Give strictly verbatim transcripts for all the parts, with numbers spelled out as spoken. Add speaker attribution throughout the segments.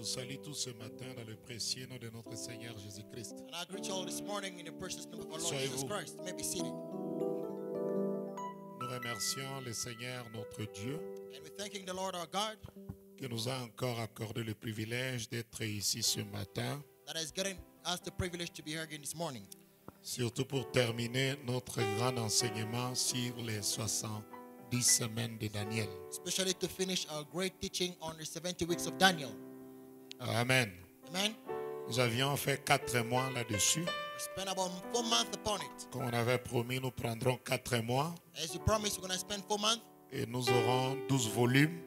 Speaker 1: salue tous ce matin dans le précieux nom de notre Seigneur Jésus-Christ.
Speaker 2: And I greet you all this morning in the precious name of our Lord
Speaker 1: Soyez-vous.
Speaker 2: Jesus Christ. You may be seated.
Speaker 1: Nous remercions le Seigneur notre Dieu
Speaker 2: And we're thanking the Lord our God
Speaker 1: qui nous a encore accordé le privilège d'être ici ce matin,
Speaker 2: that has given us the privilege to be here again this morning.
Speaker 1: surtout pour terminer notre grand enseignement sur les soixante-dix semaines de Daniel.
Speaker 2: Especially to finish our great teaching on the seventy weeks of Daniel.
Speaker 1: Amen.
Speaker 2: Amen.
Speaker 1: Nous avions fait quatre mois là-dessus.
Speaker 2: We spent about four months upon it.
Speaker 1: Comme on avait promis, nous prendrons quatre mois
Speaker 2: As you promised, we're going to spend four months.
Speaker 1: et nous aurons douze volumes.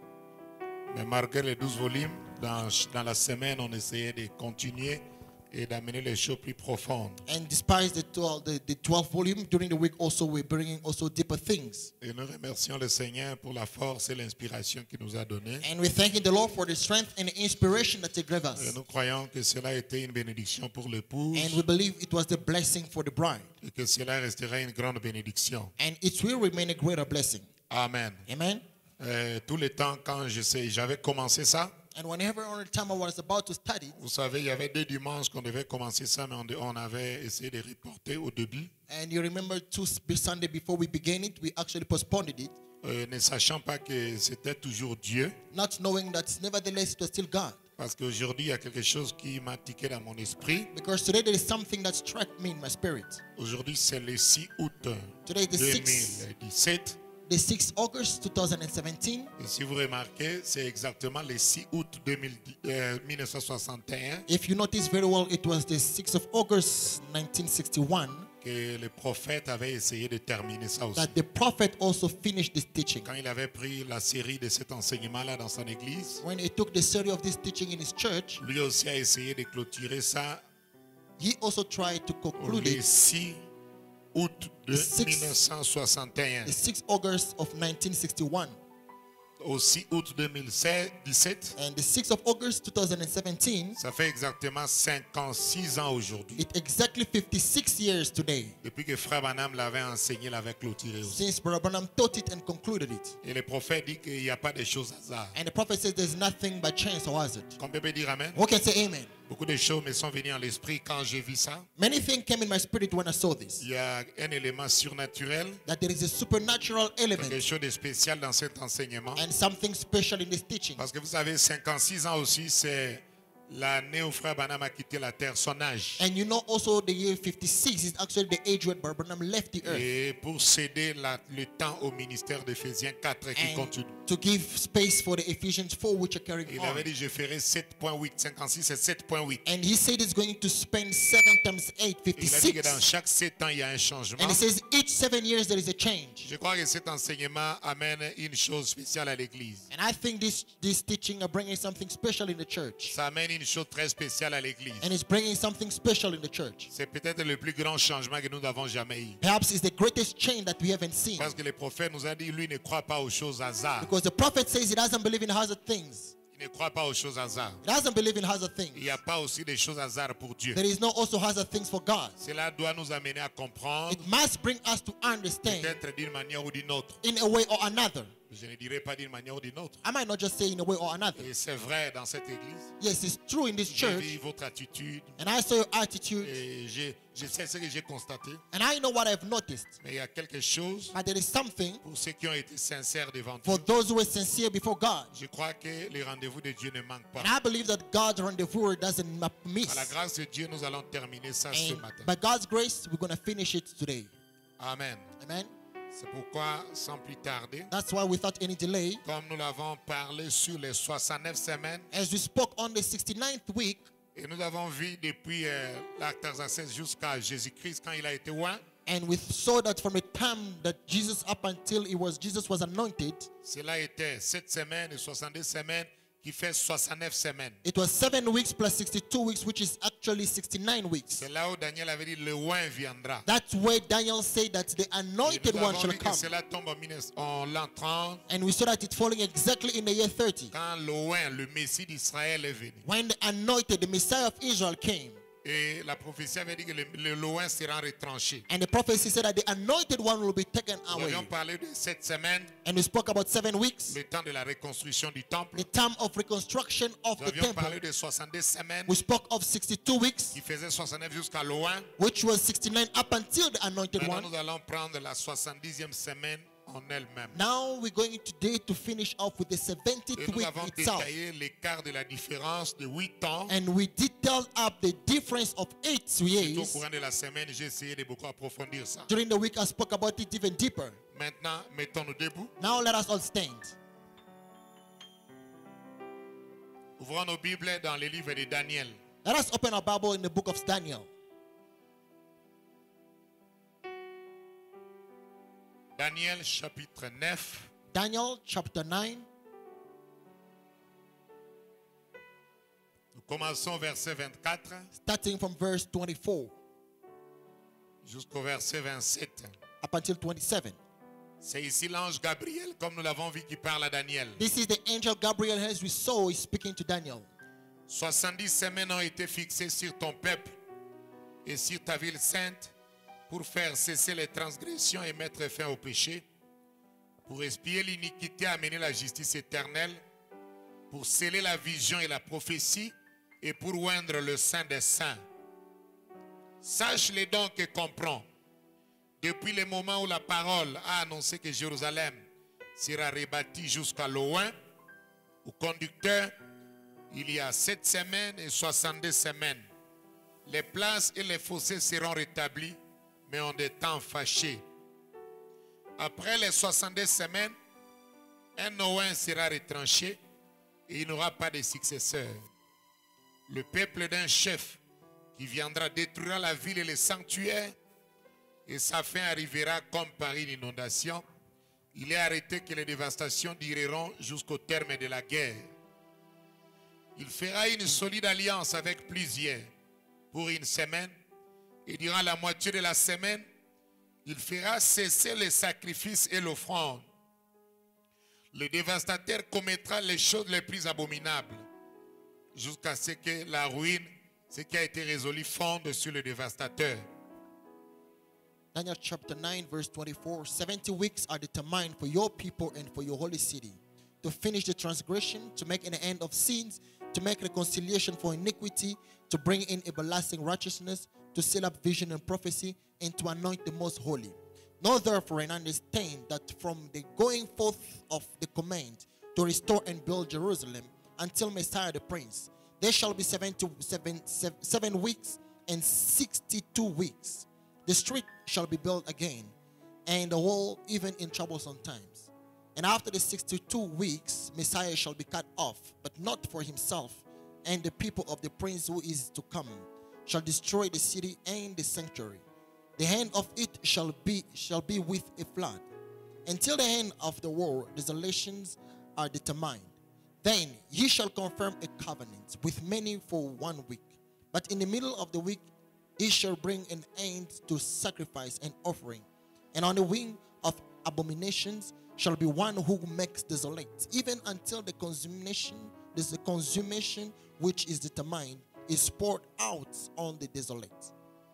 Speaker 1: Mais malgré les douze volumes, dans, dans la semaine, on essayait de continuer et d'amener les choses plus profondes.
Speaker 2: And despite the twelve, the, the twelve volume, during the week also we're bringing also deeper things.
Speaker 1: Et nous remercions le Seigneur pour la force et l'inspiration qu'il nous a donnée.
Speaker 2: And we're thanking the Lord for the strength and the inspiration that He gave
Speaker 1: Et
Speaker 2: us.
Speaker 1: nous croyons que cela a été une bénédiction pour l'épouse
Speaker 2: And we believe it was the blessing for the bride.
Speaker 1: et que cela restera une grande bénédiction.
Speaker 2: And it will remain a greater blessing.
Speaker 1: Amen.
Speaker 2: Amen.
Speaker 1: Euh, tout le temps, quand je sais, j'avais commencé ça,
Speaker 2: And whenever on the time I was about to study,
Speaker 1: vous savez, il y avait deux dimanches qu'on devait commencer ça, mais on, on avait essayé de reporter au début,
Speaker 2: and you remember two Sunday before we began it, we actually postponed it,
Speaker 1: euh, ne sachant pas que c'était toujours Dieu.
Speaker 2: not knowing that nevertheless it was still God.
Speaker 1: Parce qu'aujourd'hui, il y a quelque chose qui m'a tiqué dans mon esprit.
Speaker 2: Because today there is something that struck me in my spirit.
Speaker 1: Aujourd'hui, c'est le six août
Speaker 2: Today is the
Speaker 1: deux
Speaker 2: sixth,
Speaker 1: mille dix-sept.
Speaker 2: the sixth August two thousand seventeen.
Speaker 1: Et si vous remarquez, c'est exactement le six août deux mille, euh, mille neuf cent soixante et un
Speaker 2: If you notice very well, it was the sixth of August nineteen sixty-one
Speaker 1: que le prophète avait essayé de terminer ça aussi.
Speaker 2: that the prophet also finished this teaching.
Speaker 1: Quand il avait pris la série de cet enseignement-là dans son église,
Speaker 2: When he took the series of this teaching in his church,
Speaker 1: lui aussi a essayé de clôturer ça
Speaker 2: he also tried to conclude
Speaker 1: le
Speaker 2: it
Speaker 1: six août de
Speaker 2: six-
Speaker 1: mille neuf cent soixante et un.
Speaker 2: the sixth August of nineteen sixty-one.
Speaker 1: Au six août deux mille dix-sept,
Speaker 2: And the sixth of August two thousand seventeen,
Speaker 1: ça fait exactement cinquante-six ans aujourd'hui.
Speaker 2: it exactly fifty-six years today
Speaker 1: Depuis que Frère Branham l'avait enseigné, l'avait clôturé aussi.
Speaker 2: since Brother Branham taught it and concluded it.
Speaker 1: Et le prophète dit qu'il n'y a pas de choses hasard.
Speaker 2: And the prophet says there's nothing by chance or hazard.
Speaker 1: Combien peut dire Amen?
Speaker 2: Who can say amen?
Speaker 1: Beaucoup de choses me sont venues à l'esprit quand j'ai vu ça.
Speaker 2: Many things came in my spirit when I saw this.
Speaker 1: Il y a un élément surnaturel,
Speaker 2: That there is a supernatural
Speaker 1: quelque
Speaker 2: element
Speaker 1: chose de spécial dans cet enseignement.
Speaker 2: and something special in this teaching.
Speaker 1: Parce que vous savez, cinquante-six ans aussi, c'est l'année où Frère Branham a quitté la terre, son âge.
Speaker 2: And you know also the year fifty-six is actually the age when Brother Branham left the earth.
Speaker 1: Et pour céder la- le temps au ministère d'Éphésiens quatre qui
Speaker 2: And
Speaker 1: continue.
Speaker 2: to give space for the Ephesians four which are carrying
Speaker 1: Il
Speaker 2: on.
Speaker 1: avait dit, je ferai sept virgule huit. cinquante-six, c'est sept virgule huit.
Speaker 2: And he said he's going to spend seven times eight,
Speaker 1: Il a dit que dans
Speaker 2: fifty-six.
Speaker 1: chaque sept ans, il y a un changement.
Speaker 2: And he says each seven years there is a change.
Speaker 1: Je crois que cet enseignement amène une chose spéciale à l'Église.
Speaker 2: And I think this, this teaching are bringing something special in the church.
Speaker 1: Ça amène une chose très spéciale à l'Église.
Speaker 2: And it's bringing something special in the church.
Speaker 1: C'est peut-être le plus grand changement que nous n'avons jamais eu.
Speaker 2: Perhaps it's the greatest change that we haven't seen.
Speaker 1: Parce que le prophète nous a dit, lui ne croit pas aux choses hasard.
Speaker 2: Because the prophet says he doesn't believe in hazard things.
Speaker 1: Il ne croit pas aux choses hasard.
Speaker 2: He doesn't believe in hazard
Speaker 1: Il
Speaker 2: things.
Speaker 1: n'y a pas aussi des choses hasard pour Dieu.
Speaker 2: There is no also hazard things for God.
Speaker 1: Cela doit nous amener à comprendre,
Speaker 2: It must bring us to understand
Speaker 1: peut-être d'une manière ou d'une autre.
Speaker 2: in a way or another.
Speaker 1: Je ne dirais pas d'une manière ou d'une autre.
Speaker 2: I might not just say in a way or another.
Speaker 1: Et c'est vrai dans cette église.
Speaker 2: Yes, it's true in this
Speaker 1: J'ai
Speaker 2: church.
Speaker 1: vu votre attitude
Speaker 2: And I saw your attitude.
Speaker 1: et j'ai- je sais ce que j'ai constaté.
Speaker 2: And I know what I've noticed.
Speaker 1: Mais il y a quelque chose
Speaker 2: But there is something
Speaker 1: pour ceux qui ont été sincères devant
Speaker 2: for
Speaker 1: Dieu.
Speaker 2: those who are sincere before God.
Speaker 1: Je crois que les rendez-vous de Dieu ne manquent pas.
Speaker 2: And I believe that God's rendezvous doesn't ma- miss.
Speaker 1: À la grâce de Dieu, nous allons terminer ça ce
Speaker 2: And
Speaker 1: matin.
Speaker 2: by God's grace, we're going to finish it today.
Speaker 1: Amen.
Speaker 2: Amen.
Speaker 1: C'est pourquoi, sans plus tarder,
Speaker 2: That's why without any delay,
Speaker 1: comme nous l'avons parlé sur les soixante-neuf semaines,
Speaker 2: as we spoke on the sixty-ninth week,
Speaker 1: et nous avons vu depuis euh, l'Artaxerxès jusqu'à Jésus-Christ quand il a été oint,
Speaker 2: and we saw that from the time that Jesus, up until it was Jesus was anointed,
Speaker 1: cela était sept semaines et soixante-deux semaines qui fait soixante-neuf semaines.
Speaker 2: it was seven weeks plus sixty-two weeks, which is actually sixty-nine weeks.
Speaker 1: C'est là où Daniel avait dit le oint viendra.
Speaker 2: That's where Daniel said that the
Speaker 1: Et
Speaker 2: anointed
Speaker 1: nous
Speaker 2: one
Speaker 1: avons
Speaker 2: shall
Speaker 1: vu que
Speaker 2: come.
Speaker 1: cela tombe en mille neuf cents en l'an trente
Speaker 2: And we saw that it falling exactly in the year thirty.
Speaker 1: quand le oint, le Messie d'Israël est venu.
Speaker 2: When the anointed, the Messiah of Israel came.
Speaker 1: Et la prophétie avait dit que le, le loin sera retranché.
Speaker 2: And the prophecy said that the anointed one will be taken
Speaker 1: Nous
Speaker 2: away.
Speaker 1: avions parlé de cette semaine,
Speaker 2: And we spoke about seven weeks,
Speaker 1: le temps de la reconstruction du temple.
Speaker 2: the time of reconstruction of
Speaker 1: Nous
Speaker 2: the
Speaker 1: avions
Speaker 2: temple.
Speaker 1: parlé de soixante-deux semaines
Speaker 2: We spoke of sixty-two weeks,
Speaker 1: qui faisaient soixante-neuf jusqu'à loin.
Speaker 2: which was sixty-nine up until the anointed
Speaker 1: Maintenant,
Speaker 2: one.
Speaker 1: nous allons prendre la soixante-dixième semaine en elle-même.
Speaker 2: Now we're going today to finish off with the
Speaker 1: Et
Speaker 2: seventieth
Speaker 1: nous
Speaker 2: week
Speaker 1: avons
Speaker 2: itself.
Speaker 1: détaillé l'écart de la différence de huit ans.
Speaker 2: And we detailed up the difference of eight
Speaker 1: Tout au
Speaker 2: years.
Speaker 1: courant de la semaine, j'ai essayé de beaucoup approfondir ça.
Speaker 2: During the week, I spoke about it even deeper.
Speaker 1: Maintenant, mettons-nous debout.
Speaker 2: Now let us all stand.
Speaker 1: Ouvrons nos Bibles dans les livres de Daniel.
Speaker 2: Let us open our Bible in the book of Daniel.
Speaker 1: Daniel chapitre neuf.
Speaker 2: Daniel chapter nine.
Speaker 1: Nous commençons au verset vingt-quatre
Speaker 2: Starting from verse twenty-four
Speaker 1: jusqu'au verset vingt-sept.
Speaker 2: up until twenty-seven.
Speaker 1: C'est ici l'ange Gabriel, comme nous l'avons vu, qui parle à Daniel.
Speaker 2: This is the angel Gabriel, as we saw, is speaking to Daniel.
Speaker 1: soixante-dix semaines ont été fixées sur ton peuple et sur ta ville sainte pour faire cesser les transgressions et mettre fin au péché, pour expier l'iniquité, amener la justice éternelle, pour sceller la vision et la prophétie et pour oindre le sein des saints. Sache-les donc et comprends. Depuis le moment où la parole a annoncé que Jérusalem sera rebâtie jusqu'à loin, au conducteur, il y a sept semaines et soixante-deux semaines. Les places et les fossés seront rétablis, mais en des temps fâchés. Après les soixante-deux semaines, un oin sera retranché et il n'aura pas de successeur. Le peuple d'un chef qui viendra détruira la ville et les sanctuaires, et sa fin arrivera comme par une inondation. Il est arrêté que les dévastations dureront jusqu'au terme de la guerre. Il fera une solide alliance avec plusieurs pour une semaine, et durant la moitié de la semaine, il fera cesser les sacrifices et l'offrande. Le dévastateur commettra les choses les plus abominables, jusqu'à ce que la ruine, ce qui a été résolu, fonde sur le dévastateur.
Speaker 2: Daniel chapter nine, verse twenty-four. seventy weeks are determined for your people and for your holy city, to finish the transgression, to make an end of sins, to make reconciliation for iniquity, to bring in everlasting righteousness, to seal up vision and prophecy, and to anoint the most holy. Know therefore and understand that from the going forth of the command to restore and build Jerusalem until Messiah the Prince, there shall be seventy, seven, seven, seven weeks and sixty-two weeks. The street shall be built again, and the wall even in troublesome times. And after the sixty-two weeks, Messiah shall be cut off, but not for himself, and the people of the prince who is to come shall destroy the city and the sanctuary. The hand of it shall be shall be with a flood. Until the end of the war, desolations are determined. Then ye shall confirm a covenant with many for one week. But in the middle of the week, he shall bring an end to sacrifice and offering. And on the wing of abominations shall be one who makes desolate, even until the consummation, there's a consummation which is determined, is poured out on the desolate.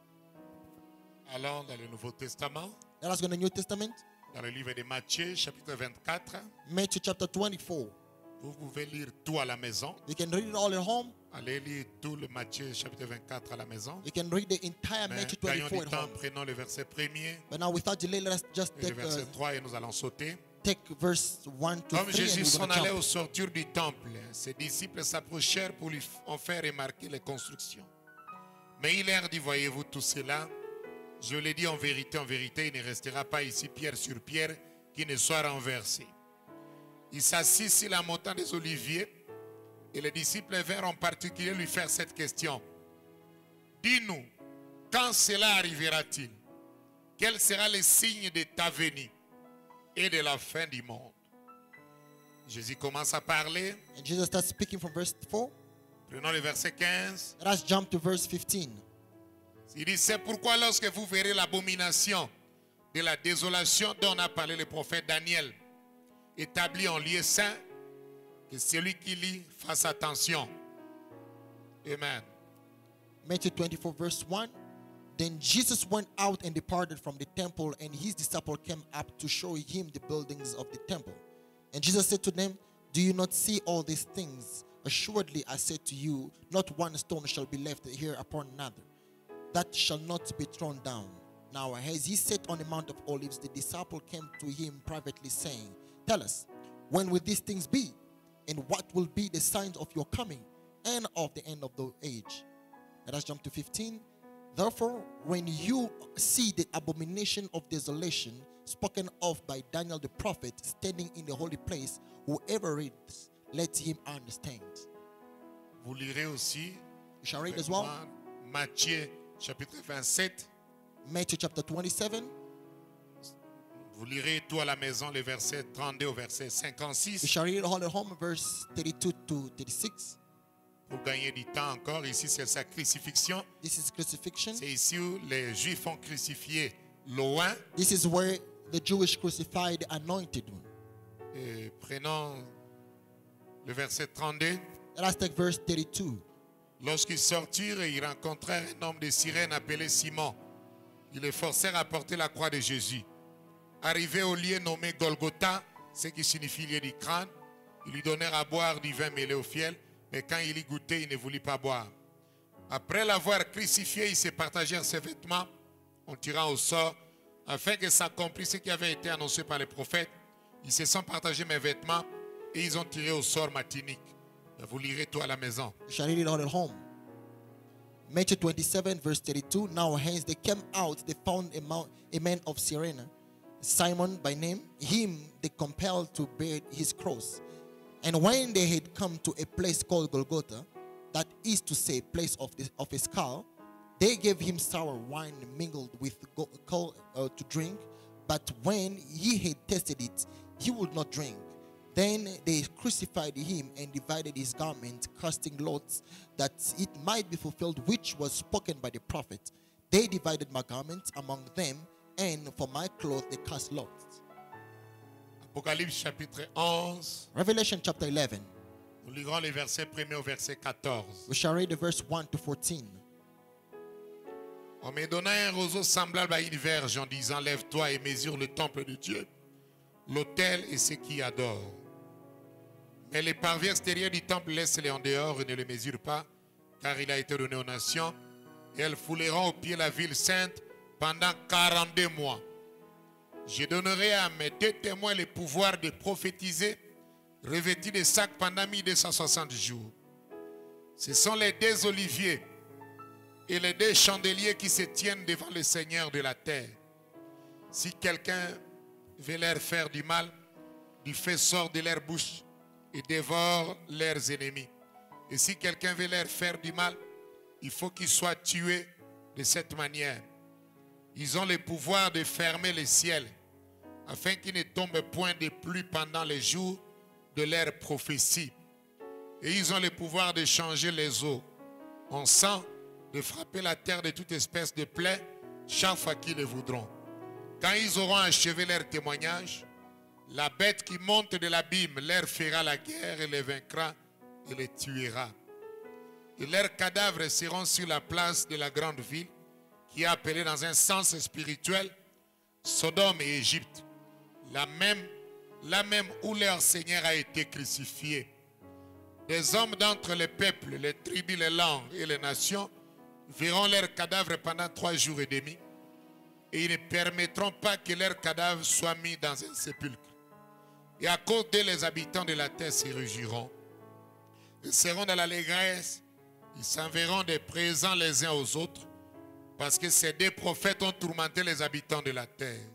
Speaker 1: Allons dans le Nouveau Testament,
Speaker 2: Let us go to the New Testament.
Speaker 1: dans le livre de Matthieu, chapitre vingt-quatre.
Speaker 2: Matthew chapter twenty-four.
Speaker 1: Vous pouvez lire tout à la maison.
Speaker 2: You can read it all at home.
Speaker 1: Allez lire tout le Matthieu, chapitre vingt-quatre à la maison.
Speaker 2: You can read the entire
Speaker 1: Mais
Speaker 2: Matthew
Speaker 1: gagnons
Speaker 2: twenty-four
Speaker 1: du
Speaker 2: at
Speaker 1: temps,
Speaker 2: home.
Speaker 1: prenons le verset premier
Speaker 2: But now without delay, let us just
Speaker 1: et le
Speaker 2: take,
Speaker 1: verset
Speaker 2: uh,
Speaker 1: trois et nous allons sauter.
Speaker 2: take verse one to
Speaker 1: Comme
Speaker 2: three and
Speaker 1: Jésus
Speaker 2: we're
Speaker 1: s'en
Speaker 2: gonna
Speaker 1: allait
Speaker 2: jump.
Speaker 1: au sortir du temple, ses disciples s'approchèrent pour lui en faire remarquer les constructions. Mais il leur dit, voyez-vous tout cela? Je l'ai dit en vérité, en vérité, il ne restera pas ici pierre sur pierre qui ne soit renversé. Il s'assit sur la montagne des Oliviers et les disciples vinrent en particulier lui faire cette question. Dis-nous, quand cela arrivera-t-il? Quel sera le signe de ta venue et de la fin du monde? Jésus commence à parler.
Speaker 2: And Jesus starts speaking from verse four.
Speaker 1: Prenons le verset quinze.
Speaker 2: Let us jump to verse fifteen.
Speaker 1: Il dit, c'est pourquoi lorsque vous verrez l'abomination de la désolation dont a parlé le prophète Daniel, établi en lieu saint, que celui qui lit fasse attention. Amen.
Speaker 2: Matthew twenty-four, verse one. Then Jesus went out and departed from the temple, and his disciples came up to show him the buildings of the temple. And Jesus said to them, do you not see all these things? Assuredly, I say to you, not one stone shall be left here upon another, that shall not be thrown down. Now, as he sat on the Mount of Olives, the disciple came to him privately, saying, tell us, when will these things be? And what will be the signs of your coming and of the end of the age? Let us jump to fifteen. Therefore, when you see the abomination of desolation spoken of by Daniel the prophet standing in the holy place, whoever reads, let him understand.
Speaker 1: Vous lirez aussi
Speaker 2: You shall read as well
Speaker 1: Matthieu chapitre vingt-sept.
Speaker 2: Matthew chapter twenty-seven.
Speaker 1: Vous lirez tout à la maison, les versets trente-deux au verset
Speaker 2: You
Speaker 1: cinquante-six.
Speaker 2: shall read all at home, verse thirty-two to thirty-six.
Speaker 1: Pour gagner du temps encore, ici c'est sa crucifixion.
Speaker 2: This is crucifixion.
Speaker 1: C'est ici où les Juifs ont crucifié l'Oint.
Speaker 2: This is where the Jewish crucified the anointed one.
Speaker 1: Et prenons le verset trente-deux.
Speaker 2: Let us take verse thirty-two.
Speaker 1: Lorsqu'ils sortirent, ils rencontrèrent un homme de Cyrène appelé Simon. Ils le forcèrent à porter la croix de Jésus. Arrivé au lieu nommé Golgotha, ce qui signifie lieu du crâne, ils lui donnèrent à boire du vin mêlé au fiel, mais quand il y goûtait, il ne voulut pas boire. Après l'avoir crucifié, ils se partagèrent ses vêtements en tirant au sort, afin que s'accomplisse ce qui avait été annoncé par les prophètes. Ils se sont partagés mes vêtements et ils ont tiré au sort ma tunique. Vous lirez tout à la maison.
Speaker 2: You shall read it all at home. Matthew twenty-seven, verse thirty-two. Now hence they came out, they found a, mount, a man of Cyrene, Simon by name. Him they compelled to bear his cross. And when they had come to a place called Golgotha, that is to say, place of, the, of a skull, they gave him sour wine mingled with gall uh, to drink. But when he had tasted it, he would not drink. Then they crucified him and divided his garment, casting lots, that it might be fulfilled which was spoken by the prophet. They divided my garment among them, and for my cloth they cast lots.
Speaker 1: Apocalypse chapitre onze.
Speaker 2: Revelation chapter eleven.
Speaker 1: Nous lirons les versets premier au verset quatorze.
Speaker 2: We shall read the verse one to fourteen.
Speaker 1: On me donna un roseau semblable à une verge en disant, lève-toi et mesure le temple de Dieu, l'autel et ceux qui y adorent. Mais les parvis extérieurs du temple laissent-les en dehors et ne les mesurent pas, car il a été donné aux nations, et elles fouleront au pied la ville sainte pendant quarante-deux mois. Je donnerai à mes deux témoins le pouvoir de prophétiser, revêtis de sacs pendant mille deux cent soixante jours. Ce sont les deux oliviers et les deux chandeliers qui se tiennent devant le Seigneur de la terre. Si quelqu'un veut leur faire du mal, du feu sort de leur bouche et dévore leurs ennemis. Et si quelqu'un veut leur faire du mal, il faut qu'il soit tué de cette manière. Ils ont le pouvoir de fermer le ciel, afin qu'il ne tombe point de pluie pendant les jours de leur prophétie. Et ils ont le pouvoir de changer les eaux en sang, de frapper la terre de toute espèce de plaie chaque fois qu'ils le voudront. Quand ils auront achevé leur témoignage, la bête qui monte de l'abîme leur fera la guerre et les vaincra et les tuera. Et leurs cadavres seront sur la place de la grande ville, qui est appelée dans un sens spirituel Sodome et Égypte, la même, la même où leur Seigneur a été crucifié. Des hommes d'entre les peuples, les tribus, les langues et les nations verront leurs cadavres pendant trois jours et demi, et ils ne permettront pas que leurs cadavres soient mis dans un sépulcre. Et à cause d'eux, les habitants de la terre se réjouiront. Ils seront dans l'allégresse, ils s'enverront des présents les uns aux autres, parce que ces deux prophètes ont tourmenté les habitants de la terre.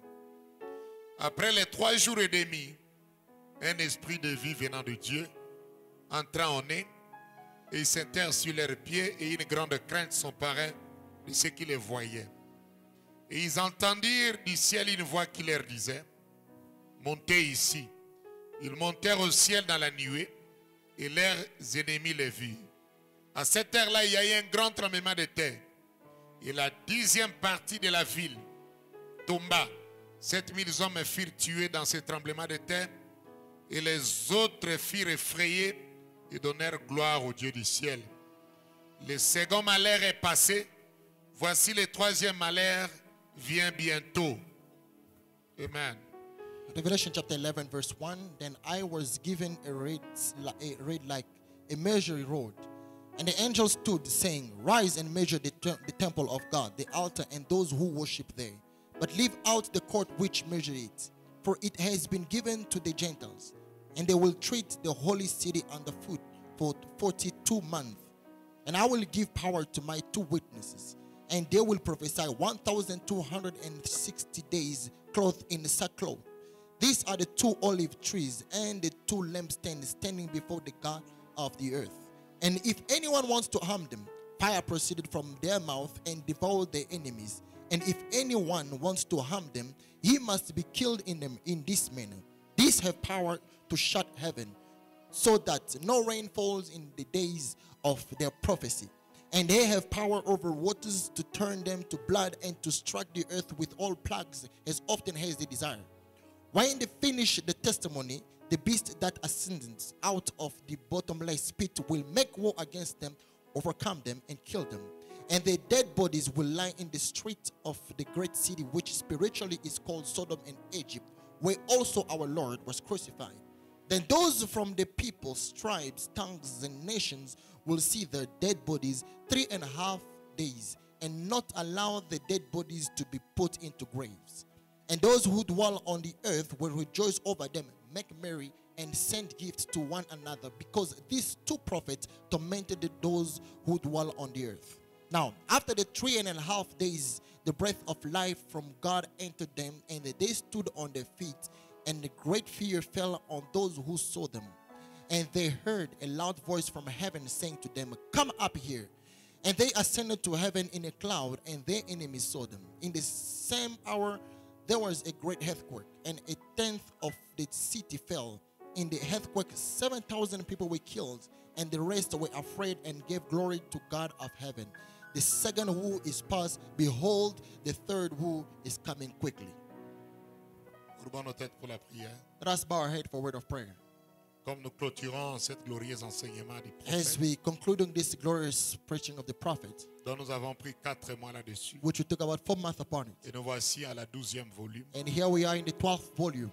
Speaker 1: Après les trois jours et demi, un esprit de vie venant de Dieu entra en eux, et ils s'interrent sur leurs pieds, et une grande crainte s'emparait de ceux qui les voyaient. Et ils entendirent du ciel une voix qui leur disait, « Montez ici. » Ils montèrent au ciel dans la nuée, et leurs ennemis les virent. À cette heure-là, il y a eu un grand tremblement de terre, et la dixième partie de la ville tomba. Sept mille hommes furent tués dans ce tremblement de terre, et les autres furent effrayés et donnèrent gloire au Dieu du ciel. Le second malheur est passé. Voici le troisième malheur vient bientôt. Amen.
Speaker 2: Revelation chapter eleven, verse one. Then I was given a reed, a reed like a measuring rod. And the angel stood, saying, Rise and measure the, te- the temple of God, the altar, and those who worship there. But leave out the court which measure it. For it has been given to the Gentiles. And they will treat the holy city underfoot for forty-two months. And I will give power to my two witnesses. And they will prophesy one thousand two hundred sixty days, clothed in sackcloth. These are the two olive trees and the two lampstands standing before the God of the earth. And if anyone wants to harm them, fire proceeded from their mouth and devoured their enemies. And if anyone wants to harm them, he must be killed in them in this manner. These have power to shut heaven, so that no rain falls in the days of their prophecy. And they have power over waters to turn them to blood and to strike the earth with all plagues as often as they desire. When they finish the testimony, the beast that ascends out of the bottomless pit will make war against them, overcome them, and kill them. And their dead bodies will lie in the street of the great city, which spiritually is called Sodom and Egypt, where also our Lord was crucified. Then those from the peoples, tribes, tongues, and nations will see their dead bodies three and a half days, and not allow the dead bodies to be put into graves. And those who dwell on the earth will rejoice over them, make merry, and send gifts to one another, because these two prophets tormented those who dwell on the earth. Now, after the three and a half days, the breath of life from God entered them, and they stood on their feet, and a great fear fell on those who saw them. And they heard a loud voice from heaven saying to them, Come up here. And they ascended to heaven in a cloud, and their enemies saw them. In the same hour, there was a great earthquake, and a tenth of the city fell. In the earthquake, seven thousand people were killed, and the rest were afraid and gave glory to God of heaven. The second woe is past. Behold, the third woe is coming quickly.
Speaker 1: Courbons nos têtes pour la prière.
Speaker 2: Let us bow our head for a word of prayer.
Speaker 1: Comme nous clôturons cet glorieux enseignement du
Speaker 2: As
Speaker 1: prophète,
Speaker 2: we concluding this glorious preaching of the prophet,
Speaker 1: dont nous avons pris quatre mois là-dessus.
Speaker 2: which we took about four months upon it.
Speaker 1: Et nous voici à la douzième volume.
Speaker 2: And here we are in the twelfth volume.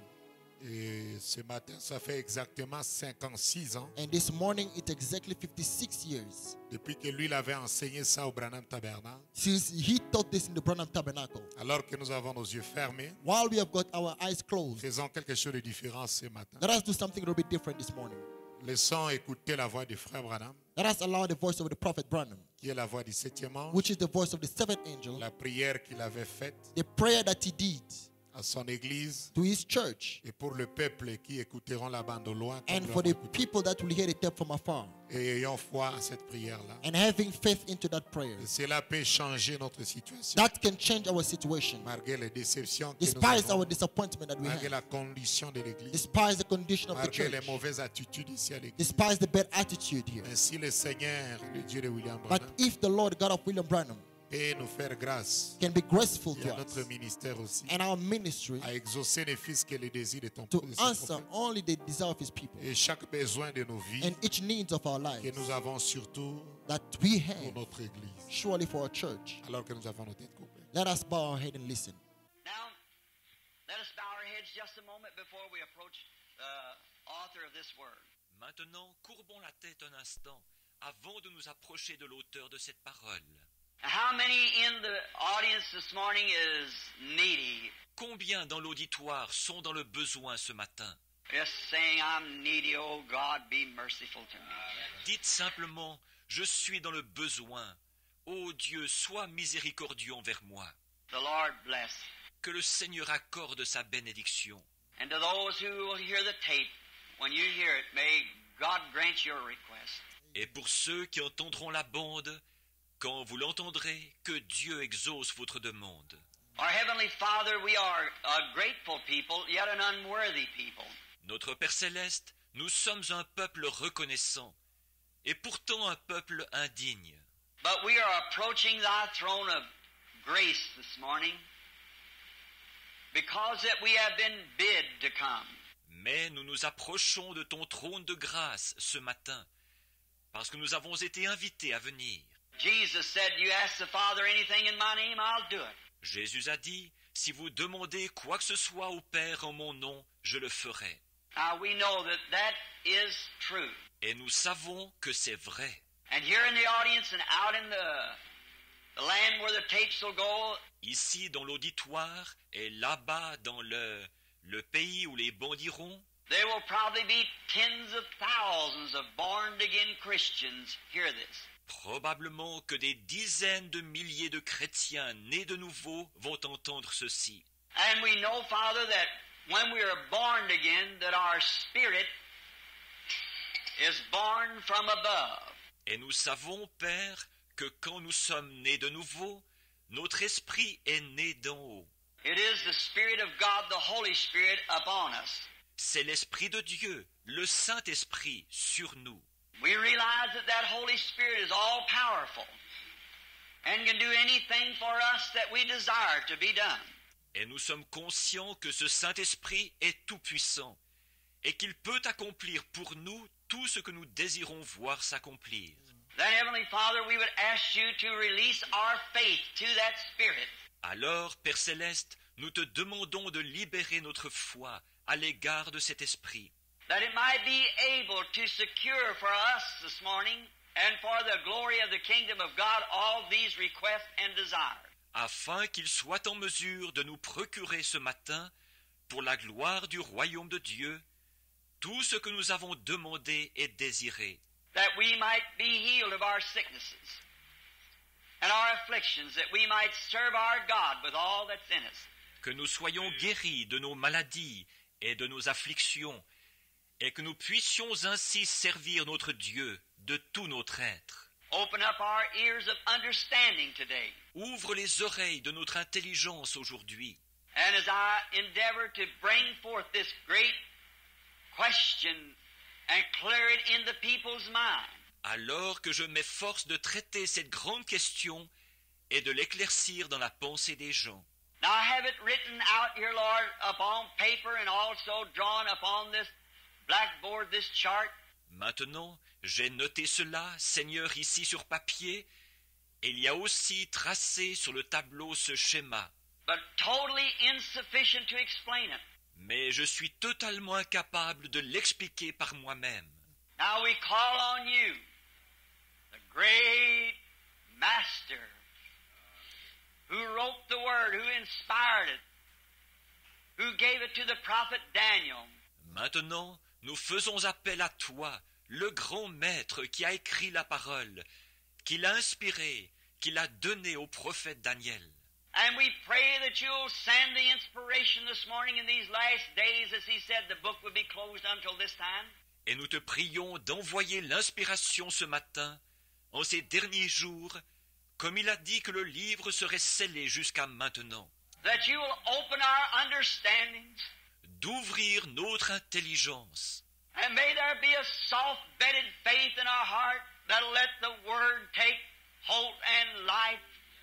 Speaker 1: Et ce matin, ça fait exactement cinquante-six ans
Speaker 2: And this morning, it's exactly fifty-six years
Speaker 1: depuis que lui il avait enseigné ça au Branham Tabernacle.
Speaker 2: since he taught this in the Branham Tabernacle.
Speaker 1: Alors que nous avons nos yeux fermés,
Speaker 2: While we have got our eyes closed,
Speaker 1: faisons quelque chose de différent ce matin.
Speaker 2: let us do something a little bit different this morning.
Speaker 1: Laissons écouter la voix du frère Branham,
Speaker 2: Let us allow the voice of the prophet Branham,
Speaker 1: qui est la voix du septième ange,
Speaker 2: which is the voice of the seventh angel,
Speaker 1: la prière qu'il avait faite
Speaker 2: the prayer that he did
Speaker 1: à son église
Speaker 2: to his church,
Speaker 1: et pour le peuple qui écouteront la bande au loin. comme
Speaker 2: and
Speaker 1: nous
Speaker 2: for the
Speaker 1: l'avons écouté.
Speaker 2: people that will hear the tape from afar,
Speaker 1: Et ayons foi à cette prière-là.
Speaker 2: and having faith into that prayer.
Speaker 1: Et cela peut changer notre situation.
Speaker 2: That can change our situation,
Speaker 1: Malgré les déceptions que nous
Speaker 2: despite
Speaker 1: avons,
Speaker 2: our disappointment that we
Speaker 1: malgré
Speaker 2: have,
Speaker 1: la condition de l'église,
Speaker 2: despite the condition of the
Speaker 1: malgré les
Speaker 2: church,
Speaker 1: mauvaises attitudes ici à l'église.
Speaker 2: despite the bad attitude here.
Speaker 1: Ainsi le Seigneur, le Dieu de William
Speaker 2: But
Speaker 1: Branham,
Speaker 2: if the Lord God of William Branham
Speaker 1: peut nous faire grâce,
Speaker 2: can be graceful
Speaker 1: et
Speaker 2: to
Speaker 1: à notre
Speaker 2: us
Speaker 1: ministère aussi,
Speaker 2: and our ministry
Speaker 1: à exaucer les fils que les désirs de ton
Speaker 2: to
Speaker 1: de son
Speaker 2: answer
Speaker 1: prophète.
Speaker 2: only the desire of his people
Speaker 1: Et chaque besoin de nos vies
Speaker 2: and each needs of our
Speaker 1: que
Speaker 2: lives
Speaker 1: nous avons surtout
Speaker 2: that we
Speaker 1: pour
Speaker 2: have,
Speaker 1: notre église,
Speaker 2: surely for our church.
Speaker 1: alors que nous avons nos têtes coupées.
Speaker 2: Let us bow our head and listen.
Speaker 3: Now, let us bow our heads just a moment before we approach the author of this word.
Speaker 4: Maintenant, courbons la tête un instant avant de nous approcher de l'auteur de cette parole.
Speaker 3: How many in the audience this morning is needy?
Speaker 4: Combien dans l'auditoire sont dans le besoin ce matin?
Speaker 3: Just saying, I'm needy, oh God, be merciful to me.
Speaker 4: Dites simplement, je suis dans le besoin. Ô Dieu, sois miséricordieux envers moi.
Speaker 3: The Lord bless.
Speaker 4: Que le Seigneur accorde sa bénédiction.
Speaker 3: And to those who will hear the tape, when you hear it, may God grant your request.
Speaker 4: Et pour ceux qui entendront la bande, quand vous l'entendrez, que Dieu exauce votre demande.
Speaker 3: Our Heavenly Father, we are a grateful people, yet an unworthy people.
Speaker 4: Notre Père Céleste, nous sommes un peuple reconnaissant, et pourtant un peuple indigne.
Speaker 3: But we are approaching thy throne of grace this morning because that we have been bid to come.
Speaker 4: Mais nous nous approchons de ton trône de grâce ce matin, parce que nous avons été invités à venir.
Speaker 3: Jesus said, you ask the Father anything in my name, I'll do it.
Speaker 4: Jésus a dit, si vous demandez quoi que ce soit au Père en mon nom, je le ferai.
Speaker 3: Now we know that that is true.
Speaker 4: Et nous savons que c'est vrai.
Speaker 3: And here in the audience and out in the, the land where the tapes will go,
Speaker 4: Ici dans l'auditoire et là-bas dans le, le pays où les bancs diront,
Speaker 3: there will probably be tens of thousands of born-again Christians hear this.
Speaker 4: probablement que des dizaines de milliers de chrétiens nés de nouveau vont entendre ceci.
Speaker 3: And we know, Father, that when we are born again, that our spirit is born from above.
Speaker 4: Et nous savons, Père, que quand nous sommes nés de nouveau, notre esprit est né d'en haut.
Speaker 3: It is the Spirit of God, the Holy Spirit, upon us.
Speaker 4: C'est l'Esprit de Dieu, le Saint-Esprit, sur nous.
Speaker 3: We realize that that Holy Spirit is all-powerful and can do anything for us that we desire to be done.
Speaker 4: Et nous sommes conscients que ce Saint-Esprit est tout-puissant et qu'il peut accomplir pour nous tout ce que nous désirons voir s'accomplir.
Speaker 3: Then, Heavenly Father, we would ask you to release our faith to that Spirit.
Speaker 4: Alors, Père Céleste, nous te demandons de libérer notre foi à l'égard de cet esprit,
Speaker 3: that it might be able to secure for us this morning and for the glory of the kingdom of God all these requests and desires.
Speaker 4: afin qu'il soit en mesure de nous procurer ce matin, pour la gloire du royaume de Dieu, tout ce que nous avons demandé et désiré,
Speaker 3: That we might be healed of our sicknesses and our afflictions, that we might serve our God with all that's in us.
Speaker 4: que nous soyons guéris de nos maladies et de nos afflictions, et que nous puissions ainsi servir notre Dieu de tout notre être.
Speaker 3: Open up our ears of understanding today.
Speaker 4: Ouvre les oreilles de notre intelligence aujourd'hui.
Speaker 3: And as I endeavor to bring forth this great question and clear it in the people's mind,
Speaker 4: Alors que je m'efforce de traiter cette grande question et de l'éclaircir dans la pensée des gens.
Speaker 3: now I have it written out here, Lord, upon paper and also drawn upon this blackboard, this chart.
Speaker 4: Maintenant, j'ai noté cela, Seigneur, ici sur papier, et il y a aussi tracé sur le tableau ce schéma.
Speaker 3: But totally insufficient to explain it.
Speaker 4: Mais je suis totalement incapable de l'expliquer par moi-même.
Speaker 3: Now we call on you, the great Master, who wrote the Word, who inspired it, who gave it to the prophet Daniel.
Speaker 4: Maintenant, nous faisons appel à toi, le grand maître qui a écrit la parole, qui l'a inspiré, qui l'a donné au prophète Daniel.
Speaker 3: And we pray that you'll send the inspiration this morning in these last days, as he said the book would be closed until this time.
Speaker 4: Et nous te prions d'envoyer l'inspiration ce matin, en ces derniers jours, comme il a dit que le livre serait scellé jusqu'à maintenant,
Speaker 3: That you will open our understandings,
Speaker 4: d'ouvrir notre intelligence,
Speaker 3: and may there be a soft-bedded faith in our heart that'll let the Word take hold and life,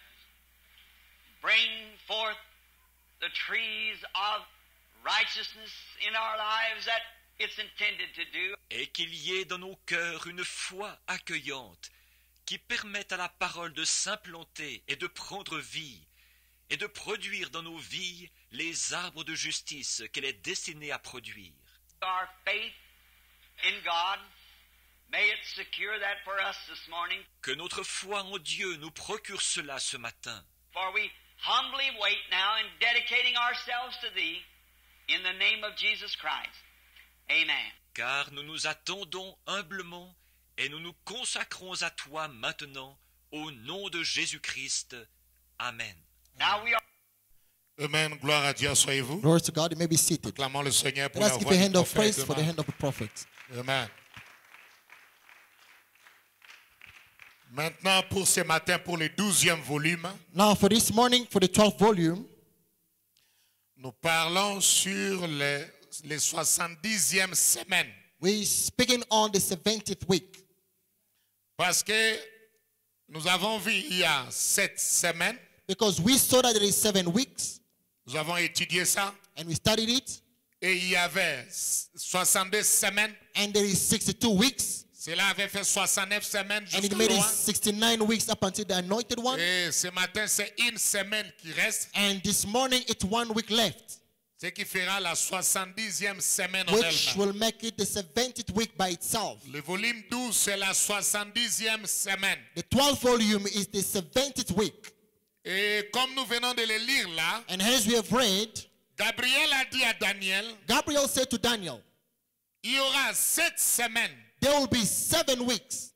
Speaker 3: bring forth the trees of righteousness in our lives that it's intended to do.
Speaker 4: et qu'il y ait dans nos cœurs une foi accueillante qui permette à la parole de s'implanter et de prendre vie, et de produire dans nos vies les arbres de justice qu'elle est destinée à produire.
Speaker 3: Our faith in God, may it secure that for us this morning,
Speaker 4: Que notre foi en Dieu nous procure cela ce matin,
Speaker 3: for we humbly wait now in dedicating ourselves to Thee in the name of Jesus Christ. Amen.
Speaker 4: car nous nous attendons humblement et nous nous consacrons à toi maintenant, au nom de Jésus-Christ. Amen.
Speaker 3: Now we are
Speaker 1: Amen. Gloire à Dieu, soyez-vous.
Speaker 2: Glory to God. You may be seated.
Speaker 1: Clamons le Seigneur pour
Speaker 2: Let
Speaker 1: la
Speaker 2: us give
Speaker 1: voix
Speaker 2: a
Speaker 1: du
Speaker 2: hand of
Speaker 1: prophète.
Speaker 2: praise for the
Speaker 1: Amen.
Speaker 2: hand of the prophet.
Speaker 1: Amen. Maintenant, pour ce matin, pour le douzième volume,
Speaker 2: Now, for this morning, for the twelfth volume,
Speaker 1: nous parlons sur les, les soixante-dixième semaine.
Speaker 2: we're speaking on the seventieth week.
Speaker 1: Parce que nous avons vu il y a sept semaines,
Speaker 2: Because we saw that there is seven weeks,
Speaker 1: nous avons étudié ça,
Speaker 2: and we studied it,
Speaker 1: et il y avait soixante-deux semaines,
Speaker 2: and there is sixty-two weeks,
Speaker 1: Cela avait fait soixante-neuf semaines
Speaker 2: And it
Speaker 1: jusqu'au
Speaker 2: made it
Speaker 1: loin.
Speaker 2: sixty-nine weeks up until the anointed one.
Speaker 1: Et ce matin, c'est une semaine qui reste,
Speaker 2: And this morning, it's one week left,
Speaker 1: ce qui fera la soixante-dixième semaine en
Speaker 2: which
Speaker 1: elle-même.
Speaker 2: will make it the seventieth week by itself.
Speaker 1: Le volume douze, c'est la soixante-dixième semaine.
Speaker 2: The twelfth volume is the seventieth week.
Speaker 1: Et comme nous venons de le lire là,
Speaker 2: And as we have read,
Speaker 1: Gabriel a dit à Daniel,
Speaker 2: Gabriel said to Daniel,
Speaker 1: il y aura sept semaines
Speaker 2: there will be seven weeks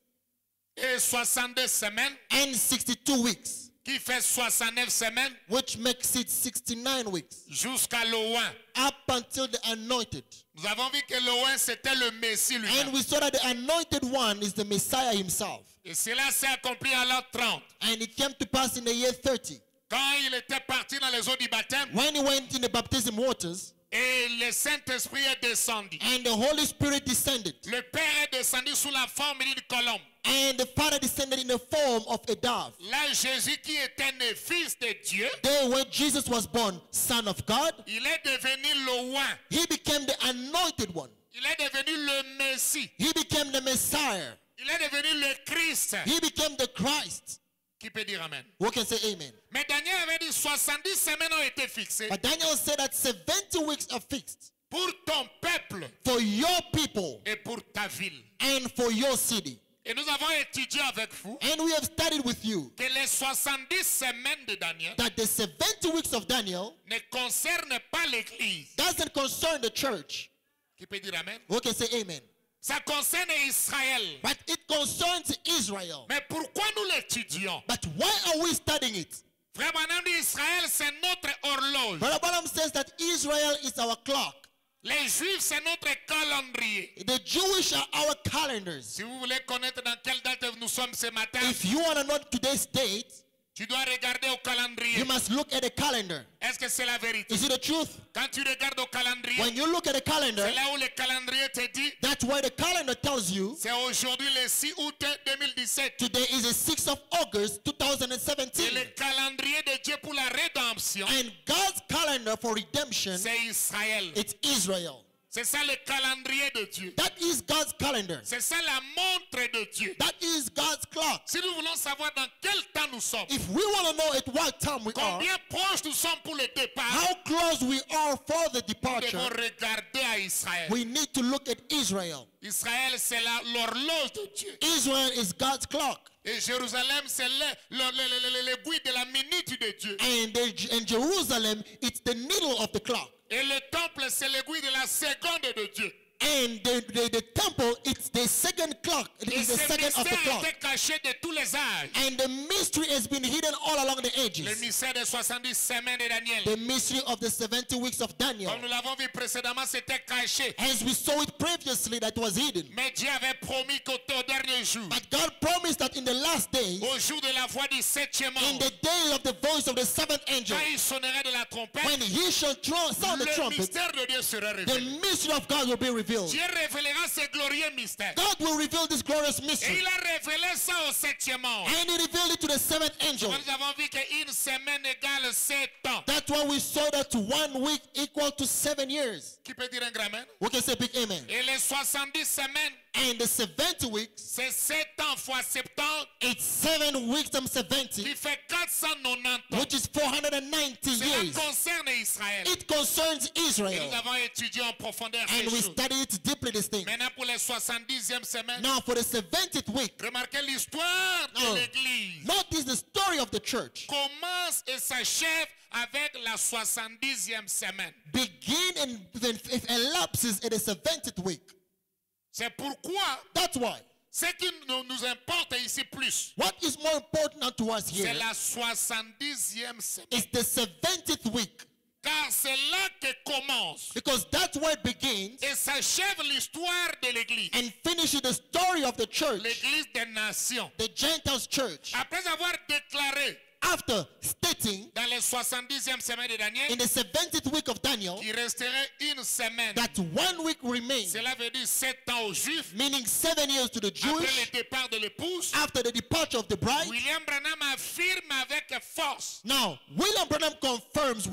Speaker 1: et soixante-deux semaines,
Speaker 2: and sixty-two weeks,
Speaker 1: qui fait soixante-neuf semaines
Speaker 2: which makes it sixty-nine weeks,
Speaker 1: jusqu'à Loin.
Speaker 2: up until the anointed.
Speaker 1: Nous avons vu que Loin, c'était le Messie
Speaker 2: And
Speaker 1: lui-même.
Speaker 2: we saw that the anointed one is the Messiah himself.
Speaker 1: Et cela s'est accompli à l'an trente.
Speaker 2: And it came to pass in the year thirty.
Speaker 1: Quand il était parti dans les eaux du baptême,
Speaker 2: When he went in the baptism waters,
Speaker 1: et le Saint-Esprit est descendu.
Speaker 2: and the Holy Spirit descended,
Speaker 1: Le Père est descendu sous la forme d'une colombe.
Speaker 2: and the Father descended in the form of a dove.
Speaker 1: Là, Jésus qui était né fils de Dieu,
Speaker 2: There when Jesus was born, Son of God,
Speaker 1: il est devenu Loin.
Speaker 2: he became the anointed one.
Speaker 1: Il est devenu le Messie.
Speaker 2: He became the Messiah.
Speaker 1: Il est devenu le Christ.
Speaker 2: He became the Christ.
Speaker 1: Qui peut dire Amen?
Speaker 2: Who can say amen?
Speaker 1: Mais Daniel avait dit soixante-dix semaines ont été fixées
Speaker 2: But Daniel said that seventy weeks are fixed
Speaker 1: pour ton peuple
Speaker 2: for your people
Speaker 1: et pour ta ville.
Speaker 2: and for your city.
Speaker 1: Et nous avons étudié avec vous
Speaker 2: And we have studied with you
Speaker 1: que les soixante-dix semaines de Daniel
Speaker 2: that the seventy weeks of Daniel
Speaker 1: ne concernent pas l'Église.
Speaker 2: doesn't concern the church.
Speaker 1: Qui peut dire Amen?
Speaker 2: Who can say amen?
Speaker 1: Ça concerne Israël.
Speaker 2: But it concerns Israel.
Speaker 1: Mais pourquoi nous l'étudions?
Speaker 2: But why are we studying it?
Speaker 1: Frère Branham dit Israël, c'est notre horloge.
Speaker 2: Brother Branham says that Israel is our clock.
Speaker 1: Les Juifs, c'est notre calendrier.
Speaker 2: The Jewish are our calendars.
Speaker 1: Si vous voulez connaître dans quelle date nous sommes ce matin,
Speaker 2: If you want to know today's date,
Speaker 1: tu dois regarder au calendrier.
Speaker 2: you must look at the calendar.
Speaker 1: Est-ce que c'est la vérité?
Speaker 2: Is it the truth?
Speaker 1: Quand tu regardes au calendrier,
Speaker 2: When you look at the calendar,
Speaker 1: c'est là où le calendrier te dit,
Speaker 2: that's why the calendar tells you
Speaker 1: c'est aujourd'hui le six août deux mille dix-sept.
Speaker 2: today is the sixth of August two thousand
Speaker 1: Et
Speaker 2: seventeen.
Speaker 1: le calendrier de Dieu pour la rédemption,
Speaker 2: And God's calendar for redemption,
Speaker 1: c'est Israël.
Speaker 2: it's Israel.
Speaker 1: C'est ça le calendrier de Dieu.
Speaker 2: That is God's calendar.
Speaker 1: C'est ça la montre de Dieu.
Speaker 2: That is God's clock.
Speaker 1: Si nous voulons savoir dans quel temps nous sommes,
Speaker 2: If we want to know at what time we are,
Speaker 1: combien proches nous sommes pour le départ,
Speaker 2: how close we are for the
Speaker 1: nous
Speaker 2: departure,
Speaker 1: devons regarder à Israël.
Speaker 2: we need to look at Israel.
Speaker 1: Israël, c'est la- l'horloge de Dieu.
Speaker 2: Israel is God's clock.
Speaker 1: Et Jérusalem, c'est le- le- le- le- le- l'aiguille de la minute de Dieu.
Speaker 2: And, the, and Jerusalem, it's the needle of the clock.
Speaker 1: Et le temple, c'est l'aiguille de la seconde de Dieu.
Speaker 2: And the, the, the temple, it's the second clock. It
Speaker 1: Et
Speaker 2: is the
Speaker 1: ce
Speaker 2: second of the
Speaker 1: mystère
Speaker 2: clock.
Speaker 1: était caché de tous les âges.
Speaker 2: And the mystery has been hidden all along the
Speaker 1: Le
Speaker 2: ages.
Speaker 1: mystère des soixante-dix semaines de Daniel.
Speaker 2: The mystery of the seventy weeks of Daniel.
Speaker 1: Comme nous l'avons vu précédemment, c'était caché.
Speaker 2: As we saw it previously, that was hidden.
Speaker 1: Mais Dieu avait promis qu'au au dernier jour,
Speaker 2: But God promised that in the last days,
Speaker 1: au jour de la voix du septième
Speaker 2: in
Speaker 1: ange,
Speaker 2: the day of the voice of the seventh angel,
Speaker 1: quand il sonnerait de la trompette,
Speaker 2: when he shall tru- sound the
Speaker 1: le
Speaker 2: trumpet,
Speaker 1: mystère de Dieu sera
Speaker 2: the
Speaker 1: révélé.
Speaker 2: mystery of God will be revealed.
Speaker 1: Dieu révélera ce glorieux mystère.
Speaker 2: God will reveal this glorious
Speaker 1: Et
Speaker 2: mystery.
Speaker 1: il a révélé ça au septième ange.
Speaker 2: And he revealed it to the seventh angel.
Speaker 1: Nous avons vu qu'une semaine égale sept ans.
Speaker 2: That's why we saw that one week equal to seven years.
Speaker 1: Qui peut dire un grand amen?
Speaker 2: We can say big amen.
Speaker 1: Et les soixante-dix semaines,
Speaker 2: And the seventy weeks,
Speaker 1: c'est sept ans fois septante,
Speaker 2: it's seven weeks times seventy,
Speaker 1: qui fait quatre cent quatre-vingt-dix ans.
Speaker 2: which is four hundred ninety
Speaker 1: Cela
Speaker 2: years.
Speaker 1: concerne Israël.
Speaker 2: It concerns
Speaker 1: Et nous
Speaker 2: Israel.
Speaker 1: avons étudié en profondeur ces
Speaker 2: And we
Speaker 1: choses.
Speaker 2: study it deeply this thing.
Speaker 1: Maintenant, pour les soixante-dixième semaine,
Speaker 2: Now for the seventieth week,
Speaker 1: remarquez l'histoire de
Speaker 2: Oh.
Speaker 1: l'Église.
Speaker 2: notice the story of the church.
Speaker 1: Commence et s'achève avec la soixante-dixième semaine.
Speaker 2: Begin and then it elapses at the seventieth week.
Speaker 1: C'est pourquoi
Speaker 2: That's why.
Speaker 1: ce qui nous, nous importe ici plus,
Speaker 2: What is more important unto us
Speaker 1: c'est
Speaker 2: here
Speaker 1: la soixante-dixième semaine.
Speaker 2: is the seventieth week.
Speaker 1: Car c'est là que commence
Speaker 2: Because that's where it begins
Speaker 1: et s'achève l'histoire de l'Église.
Speaker 2: and finishes the story of the church,
Speaker 1: L'Église des nations.
Speaker 2: the Gentiles church.
Speaker 1: Après avoir déclaré
Speaker 2: After stating
Speaker 1: dans les soixante-dixième semaine de Daniel
Speaker 2: in the seventieth week of Daniel
Speaker 1: qu'il resterait une semaine.
Speaker 2: that one week remains,
Speaker 1: Cela veut dire sept ans aux Juifs.
Speaker 2: meaning seven years to the
Speaker 1: Après
Speaker 2: Jewish,
Speaker 1: le départ de l'épouse,
Speaker 2: after the departure of the bride.
Speaker 1: William Branham affirme avec force
Speaker 2: Now, William Branham confirms with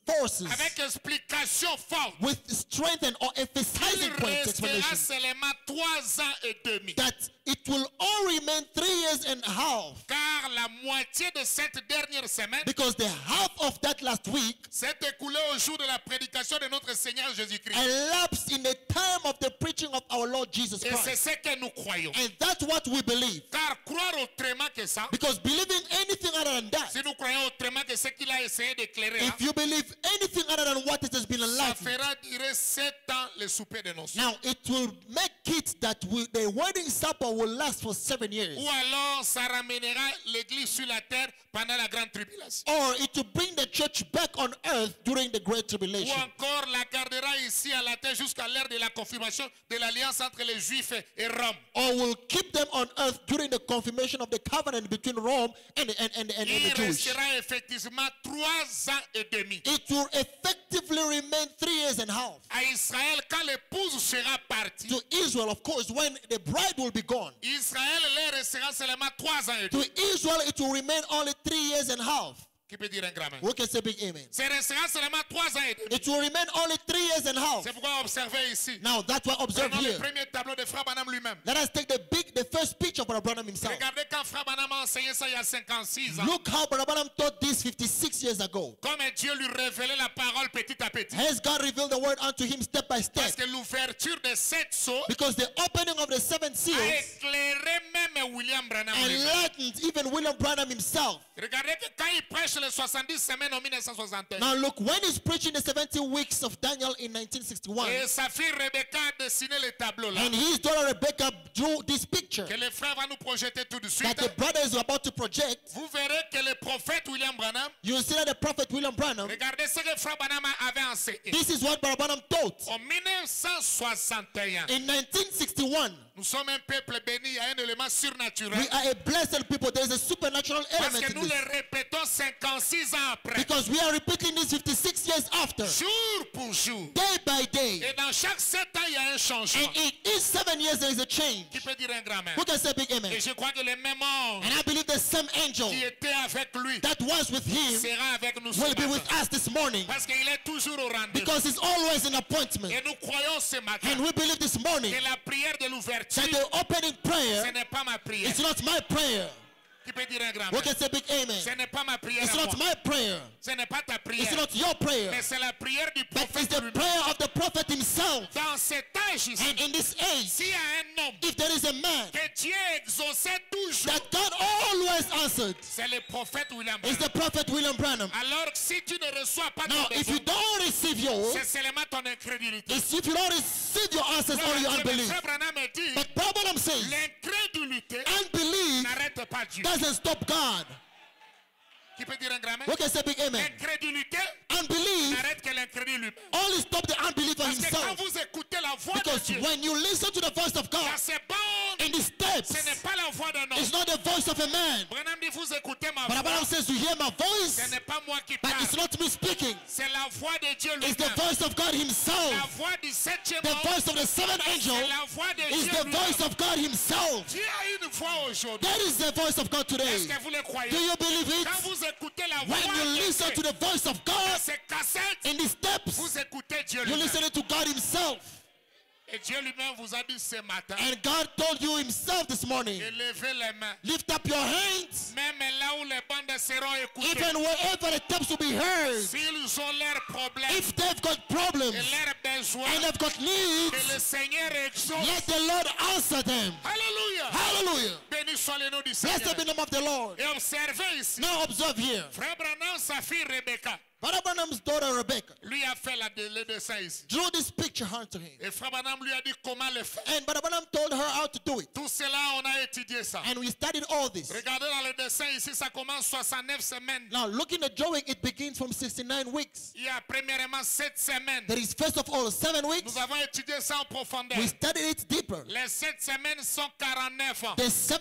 Speaker 2: forces,
Speaker 1: avec explication forte.
Speaker 2: with strength and or
Speaker 1: Il
Speaker 2: emphasizing points,
Speaker 1: restera
Speaker 2: explanation,
Speaker 1: seulement trois ans et demi.
Speaker 2: that it will all remain three years and a half,
Speaker 1: Car la moitié de cette dernière semaine
Speaker 2: because the half of that last week
Speaker 1: s'est écoulée au jour de la prédication de notre Seigneur Jésus-Christ.
Speaker 2: elapsed in the time of the preaching of our Lord Jesus
Speaker 1: Et c'est
Speaker 2: Christ.
Speaker 1: ce que nous croyons.
Speaker 2: And that's what we believe.
Speaker 1: Car croire autrement que ça,
Speaker 2: Because believing anything other than that,
Speaker 1: si nous croyons autrement que ce qu'il a essayé d'éclairer, là,
Speaker 2: if you believe anything other than what it has been
Speaker 1: ça
Speaker 2: enlightened,
Speaker 1: fera durer sept ans le souper de noces.
Speaker 2: now it will make it that we, the wedding supper will last for seven years.
Speaker 1: Ou alors ça ramènera l'église sur la terre pendant la grande tribulation.
Speaker 2: Or it will bring the church back on earth during the great
Speaker 1: Ou
Speaker 2: tribulation.
Speaker 1: encore la gardera ici à la terre jusqu'à l'ère de la confirmation de l'alliance entre les Juifs et Rome.
Speaker 2: Or will keep them on earth during the confirmation of the covenant between Rome and, and, and, and, and
Speaker 1: Il
Speaker 2: the Jewish.
Speaker 1: restera effectivement trois ans et demi.
Speaker 2: It will effectively remain three years and a half.
Speaker 1: À Israël, quand l'épouse sera partie,
Speaker 2: To Israel, of course, when the bride will be gone.
Speaker 1: Israël leur restera seulement trois ans et
Speaker 2: To
Speaker 1: demi.
Speaker 2: Israel, it will remain only three years and a half.
Speaker 1: Qui peut dire un grand amen?
Speaker 2: We can say big amen.
Speaker 1: Ce restera seulement trois ans et demi.
Speaker 2: It will remain only three years and a half.
Speaker 1: C'est pourquoi observez ici.
Speaker 2: Now, that's what observe
Speaker 1: Prenons le
Speaker 2: here.
Speaker 1: premier tableau de Frère Branham lui-même.
Speaker 2: Let us take the big, the first picture of Brother Branham himself.
Speaker 1: Regardez quand Frère Branham a enseigné ça il y a cinquante-six ans.
Speaker 2: Look how Brother Branham taught this fifty-six years ago.
Speaker 1: Comme Dieu lui révélait la parole petit à petit.
Speaker 2: Has God revealed the word unto him step by
Speaker 1: Parce
Speaker 2: step?
Speaker 1: que l'ouverture de sept sceaux
Speaker 2: Because the opening of the seven
Speaker 1: a
Speaker 2: seals
Speaker 1: éclairé même William Branham lui-même.
Speaker 2: enlightened even William Branham himself.
Speaker 1: Regardez que quand il prêche les soixante-dix semaines en mille neuf cent soixante et un,
Speaker 2: Now look, when he's preaching the seventy weeks of Daniel in nineteen sixty-one,
Speaker 1: et sa fille Rebecca a dessiné le tableau là,
Speaker 2: and his daughter Rebecca drew this picture
Speaker 1: que le frère va nous projeter tout de
Speaker 2: that
Speaker 1: suite,
Speaker 2: the brother is about to project,
Speaker 1: vous verrez que le prophète William Branham,
Speaker 2: you will see that the prophet William Branham,
Speaker 1: regardez ce que frère Branham avait enseigné.
Speaker 2: this is what Brother Branham taught.
Speaker 1: En mille neuf cent soixante et un,
Speaker 2: In nineteen sixty-one,
Speaker 1: nous sommes un peuple béni, il y a un élément surnaturel.
Speaker 2: we are a blessed people. There is a supernatural
Speaker 1: Parce
Speaker 2: element
Speaker 1: que
Speaker 2: in
Speaker 1: nous
Speaker 2: this.
Speaker 1: le répétons cinquante-six ans après,
Speaker 2: Because we are repeating this fifty-six years after,
Speaker 1: jour pour jour.
Speaker 2: day by day.
Speaker 1: Et dans chaque sept ans, il y a un changement.
Speaker 2: And in each seven years, there is a change.
Speaker 1: Qui peut dire un grand amen?
Speaker 2: Who can say big amen?
Speaker 1: Et je crois que le même ange
Speaker 2: And I believe the same angel
Speaker 1: qui était avec lui
Speaker 2: that was with him
Speaker 1: sera avec nous ce
Speaker 2: will be
Speaker 1: matin.
Speaker 2: with us this morning.
Speaker 1: Parce qu'il est toujours au rendez-vous.
Speaker 2: Because he's always in appointment.
Speaker 1: Et nous croyons ce matin
Speaker 2: And we believe this morning
Speaker 1: que la prière de l'ouverture,
Speaker 2: that the opening
Speaker 1: ce
Speaker 2: prayer
Speaker 1: n'est pas ma prière.
Speaker 2: is not my prayer.
Speaker 1: Qui peut dire un grand
Speaker 2: We
Speaker 1: amen?
Speaker 2: can say big
Speaker 1: Ce
Speaker 2: amen.
Speaker 1: n'est pas ma prière
Speaker 2: It's
Speaker 1: à
Speaker 2: not
Speaker 1: moi.
Speaker 2: my prayer.
Speaker 1: Ce n'est pas ta
Speaker 2: It's
Speaker 1: prière.
Speaker 2: not your prayer.
Speaker 1: Mais c'est la prière du
Speaker 2: But it's
Speaker 1: prophète
Speaker 2: the
Speaker 1: lui-même.
Speaker 2: prayer of the prophet himself.
Speaker 1: Dans cet âge ici,
Speaker 2: And in this age,
Speaker 1: s'il y a un homme
Speaker 2: if there is a man
Speaker 1: que Dieu exauçait toujours,
Speaker 2: that God always answered,
Speaker 1: c'est le prophète William
Speaker 2: it's
Speaker 1: Branham.
Speaker 2: the prophet William Branham.
Speaker 1: Alors que si tu ne reçois pas
Speaker 2: Now,
Speaker 1: ton
Speaker 2: if you
Speaker 1: besoin,
Speaker 2: don't receive yours,
Speaker 1: c'est seulement ton incrédulité.
Speaker 2: it's if you don't receive your answers or your
Speaker 1: Le
Speaker 2: unbelief.
Speaker 1: frère Branham dit,
Speaker 2: But Branham says,
Speaker 1: l'incrédulité
Speaker 2: unbelief
Speaker 1: n'arrête pas Dieu.
Speaker 2: doesn't stop God.
Speaker 1: Qui peut dire un grand amen?
Speaker 2: We can say big amen.
Speaker 1: L'incrédulité
Speaker 2: Unbelief
Speaker 1: n'arrête que l'incrédule lui-même.
Speaker 2: only stop the unbeliever
Speaker 1: Parce que quand
Speaker 2: himself.
Speaker 1: vous écoutez la voix de
Speaker 2: Because
Speaker 1: Dieu,
Speaker 2: when you listen to the voice of
Speaker 1: dans
Speaker 2: God
Speaker 1: ses bandes,
Speaker 2: in the
Speaker 1: ce
Speaker 2: steps,
Speaker 1: n'est pas la voix d'un homme.
Speaker 2: it's not the voice of a man.
Speaker 1: Branham dit, vous écoutez ma
Speaker 2: But
Speaker 1: voix,
Speaker 2: Abraham says, you hear my
Speaker 1: ce
Speaker 2: voice,
Speaker 1: n'est pas moi qui
Speaker 2: but
Speaker 1: parle.
Speaker 2: it's not me speaking.
Speaker 1: C'est la voix de Dieu
Speaker 2: It's the
Speaker 1: lui-même.
Speaker 2: voice of God
Speaker 1: La
Speaker 2: himself.
Speaker 1: voix du septième
Speaker 2: The
Speaker 1: ange,
Speaker 2: voice of the seventh
Speaker 1: c'est
Speaker 2: angel
Speaker 1: la voix de
Speaker 2: is
Speaker 1: Dieu
Speaker 2: the
Speaker 1: lui-même.
Speaker 2: voice of God himself.
Speaker 1: Dieu a une voix aujourd'hui.
Speaker 2: That is the voice of God today.
Speaker 1: Est-ce que vous le croyez?
Speaker 2: Do you believe it?
Speaker 1: Quand vous écoutez la voix
Speaker 2: When you
Speaker 1: de
Speaker 2: listen
Speaker 1: Dieu,
Speaker 2: to the voice of
Speaker 1: dans
Speaker 2: God
Speaker 1: ces cassettes,
Speaker 2: in the steps,
Speaker 1: vous écoutez Dieu
Speaker 2: you
Speaker 1: lui-même.
Speaker 2: listen to God himself.
Speaker 1: Et Dieu lui-même vous a dit ce matin,
Speaker 2: And God told you himself this morning,
Speaker 1: élevez les mains.
Speaker 2: lift up your hands,
Speaker 1: Même là où les bandes seront écoutées,
Speaker 2: even wherever the steps will be heard.
Speaker 1: s'ils ont leurs problèmes
Speaker 2: If they've got problems
Speaker 1: et leurs besoins,
Speaker 2: and they've got
Speaker 1: que
Speaker 2: needs,
Speaker 1: le Seigneur exauce.
Speaker 2: let the Lord answer them.
Speaker 1: Alléluia.
Speaker 2: Hallelujah.
Speaker 1: Béni soit le nom du
Speaker 2: Blessed
Speaker 1: Seigneur.
Speaker 2: be the name of the Lord.
Speaker 1: Et observez ici,
Speaker 2: Now observe here.
Speaker 1: Frère Branham, sa fille Rebecca,
Speaker 2: Brother Branham's daughter Rebecca
Speaker 1: lui a fait la, le dessin ici.
Speaker 2: drew this picture unto him.
Speaker 1: Et Frère Branham lui a dit comment le faire.
Speaker 2: And Brother Branham told her how to do it.
Speaker 1: Tout cela, on a étudié ça.
Speaker 2: And we studied all this.
Speaker 1: Regardez dans le dessin ici, ça commence soixante-neuf semaines.
Speaker 2: Now, looking at drawing, it begins from sixty-nine weeks.
Speaker 1: Il y a premièrement sept semaines.
Speaker 2: There is first of all seven weeks.
Speaker 1: Nous avons étudié ça en profondeur.
Speaker 2: We studied it deeper.
Speaker 1: Les sept semaines sont quarante-neuf ans.
Speaker 2: The seven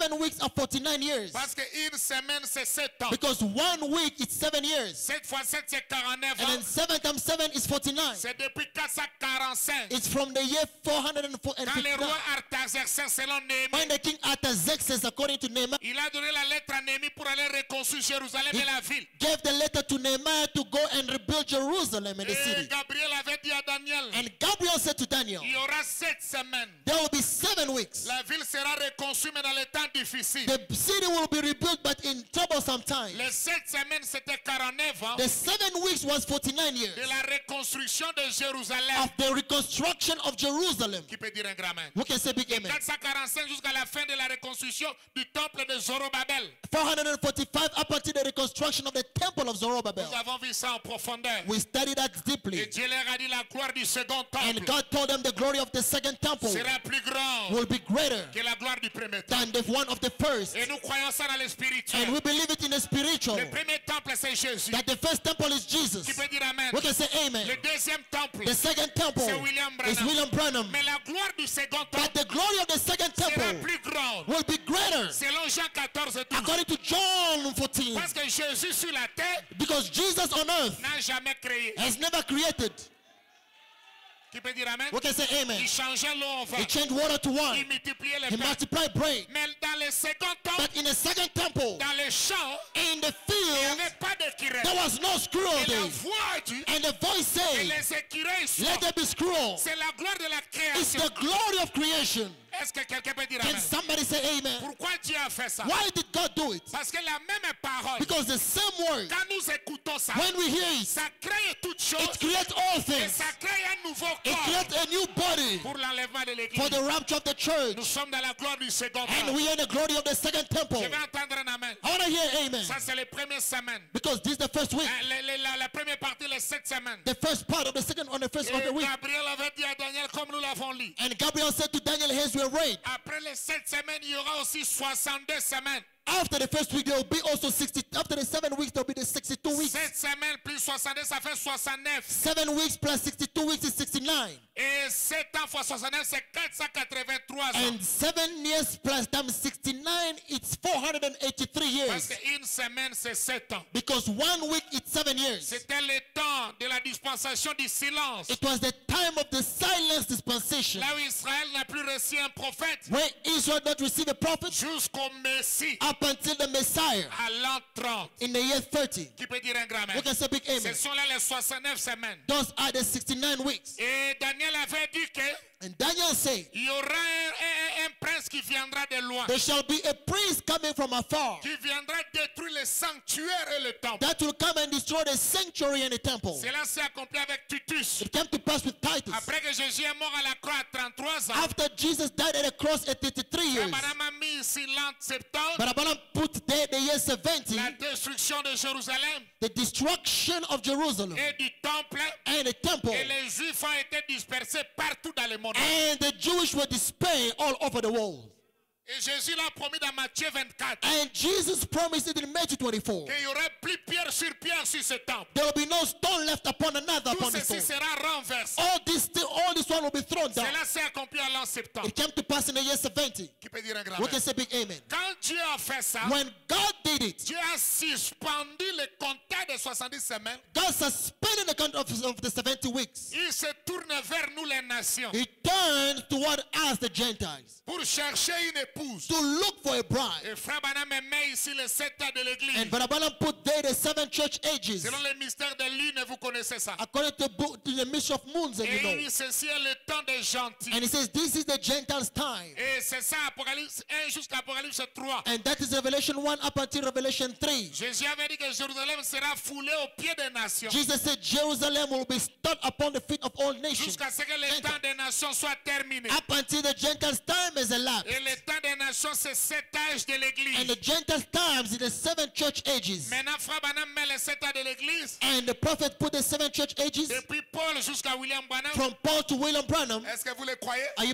Speaker 2: seven weeks are forty-nine years.
Speaker 1: Parce qu'une semaine, c'est sept ans.
Speaker 2: Because one week is seven years.
Speaker 1: sept fois sept, c'est quarante-neuf
Speaker 2: And
Speaker 1: ans.
Speaker 2: then seven times seven is forty-nine.
Speaker 1: C'est depuis quatre cent quarante-cinq.
Speaker 2: It's from the year four hundred
Speaker 1: Quand le
Speaker 2: fifty-nine.
Speaker 1: roi Artaxerxès, selon Néhémie,
Speaker 2: When the king Artaxerxes, according to Nehemiah,
Speaker 1: il a donné la lettre à Néhémie pour aller reconstruire Jérusalem et la ville.
Speaker 2: gave the letter to Nehemiah to go and rebuild Jerusalem and the
Speaker 1: Et
Speaker 2: city.
Speaker 1: Gabriel avait dit à Daniel,
Speaker 2: And Gabriel said to Daniel,
Speaker 1: il y aura sept semaines.
Speaker 2: there will be seven weeks.
Speaker 1: La ville sera reconstruite, mais dans les temps difficiles.
Speaker 2: The city will be rebuilt, but in troublesome times.
Speaker 1: Les sept semaines, c'était quarante-neuf ans
Speaker 2: The seven weeks was forty-nine years
Speaker 1: de la reconstruction de Jérusalem.
Speaker 2: of the reconstruction of Jerusalem.
Speaker 1: Qui peut dire un grand amen?
Speaker 2: Who can say big amen?
Speaker 1: quatre cent quarante-cinq jusqu'à la fin de la reconstruction du temple de Zorobabel.
Speaker 2: four hundred forty-five up until the reconstruction of the temple of Zerubbabel.
Speaker 1: Nous avons vu ça en profondeur.
Speaker 2: We studied that
Speaker 1: Et
Speaker 2: deeply.
Speaker 1: Dieu leur a dit la gloire du second
Speaker 2: And
Speaker 1: temple
Speaker 2: God told them the glory of the second temple
Speaker 1: sera plus grande
Speaker 2: will be greater
Speaker 1: que la gloire du premier temple.
Speaker 2: than the one of the first.
Speaker 1: Et nous croyons ça dans le
Speaker 2: And
Speaker 1: spirituel.
Speaker 2: we believe it in the spiritual.
Speaker 1: Le premier temple, c'est Jésus.
Speaker 2: That the first temple is Jesus.
Speaker 1: Qui peut dire amen?
Speaker 2: We can say amen.
Speaker 1: Le deuxième temple,
Speaker 2: The second temple
Speaker 1: c'est William
Speaker 2: is
Speaker 1: Branham.
Speaker 2: William Branham.
Speaker 1: Mais la gloire du second
Speaker 2: But
Speaker 1: temple
Speaker 2: the glory of the second
Speaker 1: sera
Speaker 2: temple
Speaker 1: plus grande.
Speaker 2: will be greater.
Speaker 1: Selon Jean quatorze, douze.
Speaker 2: According to John fourteen.
Speaker 1: Parce que Jésus sur la terre
Speaker 2: Because Jesus on earth
Speaker 1: n'a jamais créé.
Speaker 2: has never created.
Speaker 1: Qui peut dire amen?
Speaker 2: We can say amen.
Speaker 1: Il changeait l'eau en vin.
Speaker 2: He changed water to
Speaker 1: Il
Speaker 2: wine.
Speaker 1: multipliait les
Speaker 2: He
Speaker 1: pains.
Speaker 2: multiplied bread.
Speaker 1: Mais dans le second temple,
Speaker 2: But in the second temple,
Speaker 1: dans les champs,
Speaker 2: in the
Speaker 1: il n'y
Speaker 2: field,
Speaker 1: avait pas d'écureuil.
Speaker 2: there was no squirrel
Speaker 1: Et la
Speaker 2: there.
Speaker 1: voix dit,
Speaker 2: And the voice
Speaker 1: et
Speaker 2: said,
Speaker 1: les écureuils
Speaker 2: let
Speaker 1: sortent.
Speaker 2: there be squirrel.
Speaker 1: C'est la gloire de la
Speaker 2: It's
Speaker 1: création.
Speaker 2: the glory of creation.
Speaker 1: Est-ce que quelqu'un peut dire
Speaker 2: Can
Speaker 1: amen?
Speaker 2: somebody say amen?
Speaker 1: Pourquoi Dieu a fait ça?
Speaker 2: Why did God do it?
Speaker 1: Parce que la même parole,
Speaker 2: Because the same word,
Speaker 1: quand nous écoutons ça,
Speaker 2: when we hear it,
Speaker 1: ça crée toutes choses
Speaker 2: it creates all
Speaker 1: et
Speaker 2: things.
Speaker 1: ça crée un nouveau
Speaker 2: It
Speaker 1: corps
Speaker 2: creates a new body
Speaker 1: pour l'enlèvement de
Speaker 2: for
Speaker 1: l'église.
Speaker 2: the rapture of the
Speaker 1: Nous
Speaker 2: church.
Speaker 1: sommes dans la gloire du second
Speaker 2: And
Speaker 1: temple.
Speaker 2: we are in the glory of the second temple.
Speaker 1: Je vais entendre un amen.
Speaker 2: I want to hear amen.
Speaker 1: Ça, c'est les premières semaines.
Speaker 2: Because this is the first week.
Speaker 1: Hein, les- les- la, la première partie, les sept semaines.
Speaker 2: The first part of the second on the first of
Speaker 1: Et
Speaker 2: the week.
Speaker 1: Gabriel avait dit à Daniel, comme nous l'avons lu,
Speaker 2: And Gabriel said to Daniel, as we read,
Speaker 1: après les sept semaines, il y aura aussi soixante-deux semaines.
Speaker 2: after the first week, there will be also sixty. After the seven weeks, there will be the sixty-two weeks.
Speaker 1: sept semaines plus soixante-deux, ça fait soixante-neuf.
Speaker 2: Seven weeks plus sixty-two weeks is sixty-nine.
Speaker 1: Et sept ans fois soixante-neuf, c'est quatre cent quatre-vingt-trois ans.
Speaker 2: And seven years plus times sixty-nine, it's four hundred eighty-three
Speaker 1: Parce
Speaker 2: years.
Speaker 1: qu'une semaine, c'est sept ans.
Speaker 2: Because one week, it's seven years.
Speaker 1: C'était le temps de la dispensation du silence.
Speaker 2: It was the time of the silence dispensation.
Speaker 1: Là où Israël n'a plus reçu un prophète
Speaker 2: Where Israel not receive a prophet
Speaker 1: jusqu'au Messie
Speaker 2: up until the Messiah
Speaker 1: à l'an trente.
Speaker 2: in the year thirty.
Speaker 1: Qui peut dire un grand
Speaker 2: We
Speaker 1: amen?
Speaker 2: can say big
Speaker 1: Ce
Speaker 2: amen.
Speaker 1: sont là les soixante-neuf semaines.
Speaker 2: Those are the sixty-nine weeks.
Speaker 1: Et Daniel avait dit que
Speaker 2: And Daniel said,
Speaker 1: il y aura un, un- un prince qui viendra de loin,
Speaker 2: there shall be a priest coming from afar
Speaker 1: qui viendra détruire le sanctuaire et le temple.
Speaker 2: that will come and destroy the sanctuary and the temple.
Speaker 1: Cela s'est accompli avec Titus.
Speaker 2: It came to pass with Titus.
Speaker 1: Après que Jésus est mort à la croix à trente-trois ans,
Speaker 2: After Jesus died at the cross at thirty-three years,
Speaker 1: Madame a mis ici l'an septembre,
Speaker 2: but Abraham put there the year seventy,
Speaker 1: la destruction de Jérusalem
Speaker 2: the destruction of Jerusalem
Speaker 1: et du temple,
Speaker 2: and the temple.
Speaker 1: et les Juifs ont été dispersés partout dans le monde.
Speaker 2: And the Jewish were dispersed all over the world.
Speaker 1: Et Jésus l'a promis dans Matthieu vingt-quatre
Speaker 2: And Jesus promised it in Matthew twenty-four.
Speaker 1: qu'il n'y aurait plus pierre sur pierre sur ce temple.
Speaker 2: There will be no stone left upon another
Speaker 1: Tout
Speaker 2: upon the
Speaker 1: ceci
Speaker 2: stone.
Speaker 1: sera renversé.
Speaker 2: All this, all this one will be thrown down.
Speaker 1: Cela s'est accompli à l'an septembre.
Speaker 2: It came to pass in the year seventy.
Speaker 1: Qui peut dire un grand
Speaker 2: We
Speaker 1: amen?
Speaker 2: can say big amen.
Speaker 1: Quand Dieu a fait ça,
Speaker 2: When God did it,
Speaker 1: Dieu a suspendu le compteur des soixante-dix semaines.
Speaker 2: God suspended the count of, of the seventy weeks.
Speaker 1: Il se tourne vers nous les nations
Speaker 2: He turned toward us, the Gentiles,
Speaker 1: pour chercher une épouse.
Speaker 2: to look for a bride.
Speaker 1: Et Frère Branham met ici les sept ans de l'église.
Speaker 2: And Brother Branham put there the seven church ages.
Speaker 1: Selon les mystères de lune, vous connaissez ça.
Speaker 2: According to the, book, to the mystery of moons, and you
Speaker 1: Et
Speaker 2: know.
Speaker 1: il dit, ceci est le temps des gentils.
Speaker 2: And he says, this is the Gentiles' time.
Speaker 1: Et c'est ça, Apocalypse un jusqu'à Apocalypse trois.
Speaker 2: And that is Revelation one up until Revelation three.
Speaker 1: Jésus avait dit que Jérusalem sera foulée aux pieds des nations.
Speaker 2: Jesus said Jerusalem will be stood upon the feet of all nations.
Speaker 1: Jusqu'à ce que le temps des nations soit terminé.
Speaker 2: Up until the Gentiles' time is elapsed.
Speaker 1: Et le temps des nations, c'est sept âges de
Speaker 2: And
Speaker 1: l'église.
Speaker 2: the Gentiles' times is the seven church ages.
Speaker 1: Maintenant, Frère Branham met les sept ans de l'église.
Speaker 2: And the prophet put the seven church ages
Speaker 1: Depuis Paul jusqu'à William Branham.
Speaker 2: from Paul to William Branham.
Speaker 1: Est-ce que vous le croyez?
Speaker 2: Are you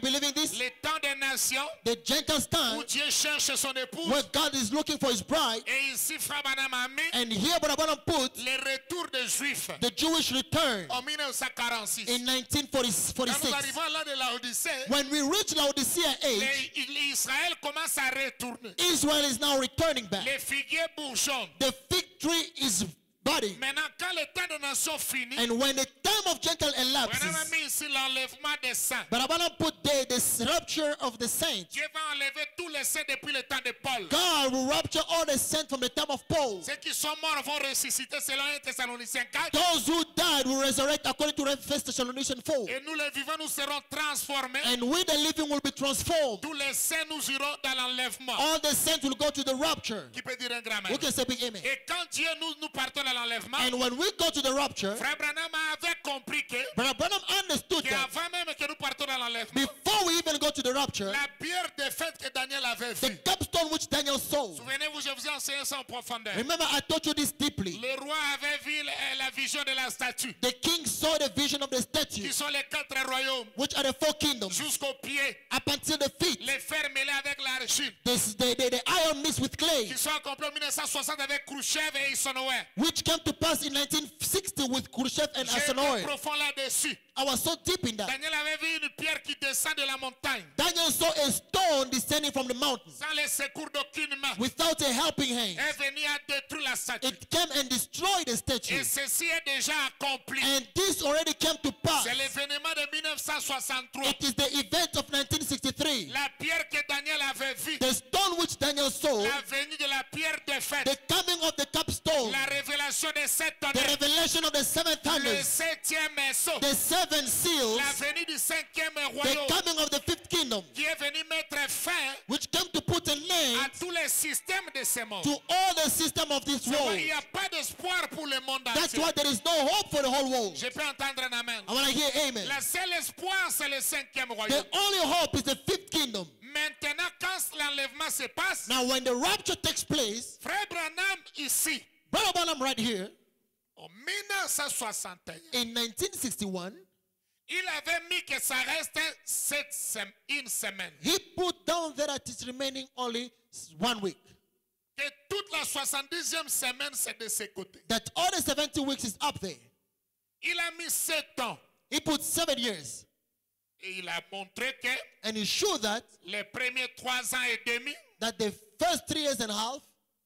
Speaker 2: believing this?
Speaker 1: Le temps des nations
Speaker 2: The Gentiles
Speaker 1: où
Speaker 2: time
Speaker 1: Dieu cherche son épouse.
Speaker 2: where God is looking for his bride.
Speaker 1: Et ici, Frère Branham a mis
Speaker 2: And here Brother Branham put
Speaker 1: le retour des Juifs
Speaker 2: the Jewish return
Speaker 1: en mille neuf cent quarante-six.
Speaker 2: in nineteen
Speaker 1: Quand nous
Speaker 2: forty-six.
Speaker 1: arrivons à l'âge de la Odyssée,
Speaker 2: When we reach Laodicea age,
Speaker 1: les- Israël commence à retourner.
Speaker 2: Israel is now returning back.
Speaker 1: Les figuiers bourgeonnent.
Speaker 2: The fig tree is budding.
Speaker 1: Maintenant, quand le temps des nations finit,
Speaker 2: And when the time of Gentile
Speaker 1: on a
Speaker 2: elapses,
Speaker 1: mis ici l'enlèvement des saints.
Speaker 2: Brother Branham put there the rapture of the saints.
Speaker 1: Dieu va enlever tous les saints depuis le temps de Paul.
Speaker 2: God will rapture all the saints from the time of Paul.
Speaker 1: Ceux qui sont morts vont ressusciter selon un Thessaloniciens quatre.
Speaker 2: Those who died will resurrect according to First Thessalonians four.
Speaker 1: Et nous les vivants, nous serons transformés.
Speaker 2: And we the living will be transformed.
Speaker 1: Tous les saints, nous irons dans l'enlèvement.
Speaker 2: All the saints will go to the rapture.
Speaker 1: Qui peut dire un grand
Speaker 2: We
Speaker 1: amen?
Speaker 2: can say big amen.
Speaker 1: Et quand Dieu nous, nous partons dans l'enlèvement,
Speaker 2: And when we go to the rapture,
Speaker 1: Frère Branham avait compris que,
Speaker 2: Brother Branham understood that
Speaker 1: qu'avant même que nous partons dans l'enlèvement,
Speaker 2: before we even go to the rapture,
Speaker 1: la pierre de fête que Daniel avait
Speaker 2: the
Speaker 1: vue.
Speaker 2: capstone which Daniel saw.
Speaker 1: Souvenez-vous, je vous ai enseigné ça en profondeur.
Speaker 2: Remember, I taught you this deeply.
Speaker 1: Le roi avait vu la, la vision de la statue,
Speaker 2: The king saw the vision of the statue,
Speaker 1: qui sont les quatre royaumes,
Speaker 2: which are the four kingdoms,
Speaker 1: jusqu'aux pieds,
Speaker 2: up until the feet.
Speaker 1: les fers mêlés avec l'argile,
Speaker 2: This, the, the, the iron mixed with clay,
Speaker 1: qui sont accomplis en mille neuf cent soixante avec Khrushchev et Eisenhower.
Speaker 2: which came to pass in nineteen sixty with Khrushchev and
Speaker 1: J'ai été
Speaker 2: Eisenhower.
Speaker 1: profond là-dessus.
Speaker 2: I was so deep in that.
Speaker 1: Daniel avait vu une pierre qui descend de la montagne,
Speaker 2: Daniel saw a stone descending from the mountain
Speaker 1: sans les secours d'aucune main.
Speaker 2: without a helping hand.
Speaker 1: Est venu à détruire la statue.
Speaker 2: It came and destroyed the statue.
Speaker 1: Et ceci est déjà accompli.
Speaker 2: And this already came to pass.
Speaker 1: C'est l'événement de mille neuf cent soixante-trois.
Speaker 2: It is the event of nineteen sixty-three.
Speaker 1: La pierre que Daniel avait vue,
Speaker 2: The stone which Daniel saw,
Speaker 1: la venue de la pierre de fête,
Speaker 2: the coming of the capstone,
Speaker 1: la révélation des sept
Speaker 2: the
Speaker 1: tonnerres,
Speaker 2: revelation of the seven
Speaker 1: le
Speaker 2: thunders,
Speaker 1: septième sceau,
Speaker 2: the seven seals,
Speaker 1: la venue du cinquième
Speaker 2: the
Speaker 1: royaume,
Speaker 2: coming of the fifth kingdom,
Speaker 1: qui est venu mettre fin
Speaker 2: which came to put a
Speaker 1: à
Speaker 2: name
Speaker 1: tous les systèmes de ce monde.
Speaker 2: to all the system of this
Speaker 1: C'est pourquoi
Speaker 2: world.
Speaker 1: il n'y a pas d'espoir pour le monde
Speaker 2: That's
Speaker 1: entier.
Speaker 2: why there is no hope for the whole world.
Speaker 1: Je peux entendre un amen.
Speaker 2: I want to hear amen.
Speaker 1: Le seul espoir, c'est le cinquième royaume.
Speaker 2: The only hope is the fifth kingdom.
Speaker 1: Maintenant, quand l'enlèvement se passe,
Speaker 2: Now, when the rapture takes place,
Speaker 1: Frère Branham ici,
Speaker 2: Brother Branham right here,
Speaker 1: en mille neuf cent soixante et un,
Speaker 2: in nineteen sixty-one,
Speaker 1: il avait mis que ça reste sept sem- une semaine.
Speaker 2: he put down there that it's remaining only one week.
Speaker 1: Que toute la soixante-dixième semaine, c'est de ses côtés.
Speaker 2: That all the seventy weeks is up there.
Speaker 1: Il a mis sept ans.
Speaker 2: He put seven years.
Speaker 1: Et il a montré que
Speaker 2: And he showed that,
Speaker 1: les premiers trois ans et demi,
Speaker 2: that the first three years and a half,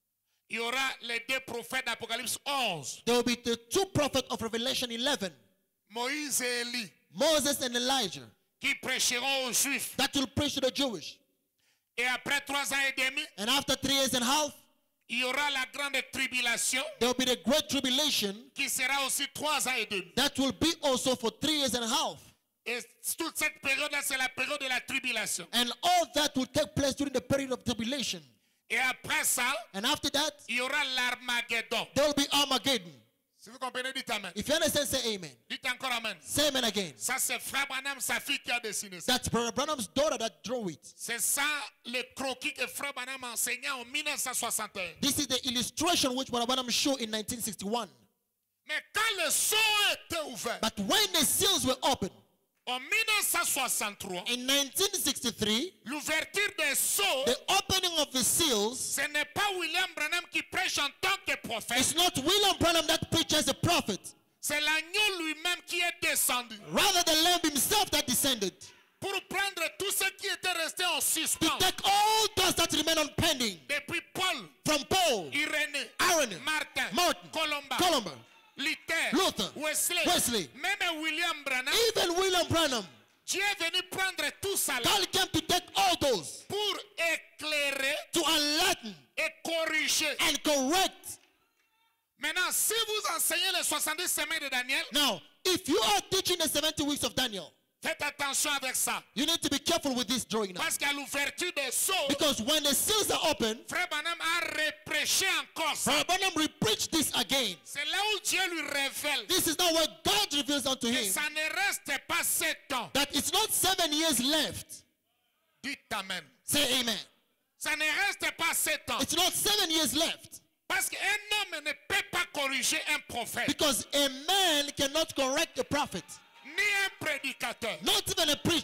Speaker 1: il y aura les deux prophètes d'Apocalypse onze,
Speaker 2: there will be the two prophets of Revelation eleven,
Speaker 1: Moïse et Élie,
Speaker 2: Moses and Elijah,
Speaker 1: qui prêcheront aux Juifs.
Speaker 2: that will preach to the Jewish.
Speaker 1: Et après trois ans et demi,
Speaker 2: And after three years and a half,
Speaker 1: il y aura la grande tribulation,
Speaker 2: there will be the great tribulation,
Speaker 1: qui sera aussi trois ans et demi.
Speaker 2: that will be also for three years and a half.
Speaker 1: Et toute cette période-là, c'est la période de la tribulation.
Speaker 2: And all that will take place during the period of tribulation.
Speaker 1: Et après ça,
Speaker 2: And after that,
Speaker 1: il y aura l'Armageddon.
Speaker 2: there will be Armageddon.
Speaker 1: Si vous comprenez, dites Amen.
Speaker 2: If you understand, say amen.
Speaker 1: Dites encore Amen.
Speaker 2: Say amen again.
Speaker 1: Ça, c'est Frère Branham, sa fille, qui a dessiné ça.
Speaker 2: That's Brother Branham's daughter that drew it.
Speaker 1: C'est ça le croquis que Frère Branham enseignait en mille neuf cent soixante et un.
Speaker 2: This is the illustration which Brother Branham showed in nineteen sixty-one.
Speaker 1: Mais quand le sceau était ouvert,
Speaker 2: But when the seals were opened,
Speaker 1: en mille neuf cent soixante-trois,
Speaker 2: in nineteen sixty-three,
Speaker 1: l'ouverture des sceaux,
Speaker 2: the opening of the seals,
Speaker 1: ce n'est pas William Branham qui prêche en tant que prophète.
Speaker 2: it's not William Branham that preaches as a prophet.
Speaker 1: C'est l'agneau lui-même qui est descendu
Speaker 2: Rather, the Lamb himself that descended
Speaker 1: pour prendre tout ce qui était resté en
Speaker 2: to
Speaker 1: suspens.
Speaker 2: take all those that remain on pending
Speaker 1: Depuis Paul,
Speaker 2: from Paul,
Speaker 1: Irénée,
Speaker 2: Aaron,
Speaker 1: Martin,
Speaker 2: Martin,
Speaker 1: Colomba,
Speaker 2: Columba,
Speaker 1: Luther,
Speaker 2: Luther,
Speaker 1: Wesley,
Speaker 2: Wesley.
Speaker 1: même William Branham.
Speaker 2: even William Branham.
Speaker 1: Dieu est venu prendre tout ça là
Speaker 2: God came to take all those,
Speaker 1: pour éclairer
Speaker 2: to enlighten
Speaker 1: et corriger.
Speaker 2: and correct.
Speaker 1: Maintenant, si vous enseignez les soixante-dix semaines de Daniel,
Speaker 2: Now, if you are teaching the seventy weeks of Daniel,
Speaker 1: faites attention avec ça.
Speaker 2: you need to be careful with this drawing now.
Speaker 1: Parce qu'à l'ouverture des sceaux,
Speaker 2: Because when the seals are open,
Speaker 1: Frère Branham a reprêché encore ça.
Speaker 2: Brother Branham repreached this again.
Speaker 1: C'est là où Dieu lui révèle
Speaker 2: This is not what God reveals unto
Speaker 1: que
Speaker 2: him.
Speaker 1: ça ne reste pas sept ans.
Speaker 2: That it's not seven years left.
Speaker 1: Dites Amen.
Speaker 2: Say amen.
Speaker 1: Ça ne reste pas sept ans.
Speaker 2: It's not seven years left.
Speaker 1: Parce qu'un homme ne peut pas corriger un prophète,
Speaker 2: Because a man cannot correct a prophet,
Speaker 1: ni un prédicateur.
Speaker 2: not even a preacher.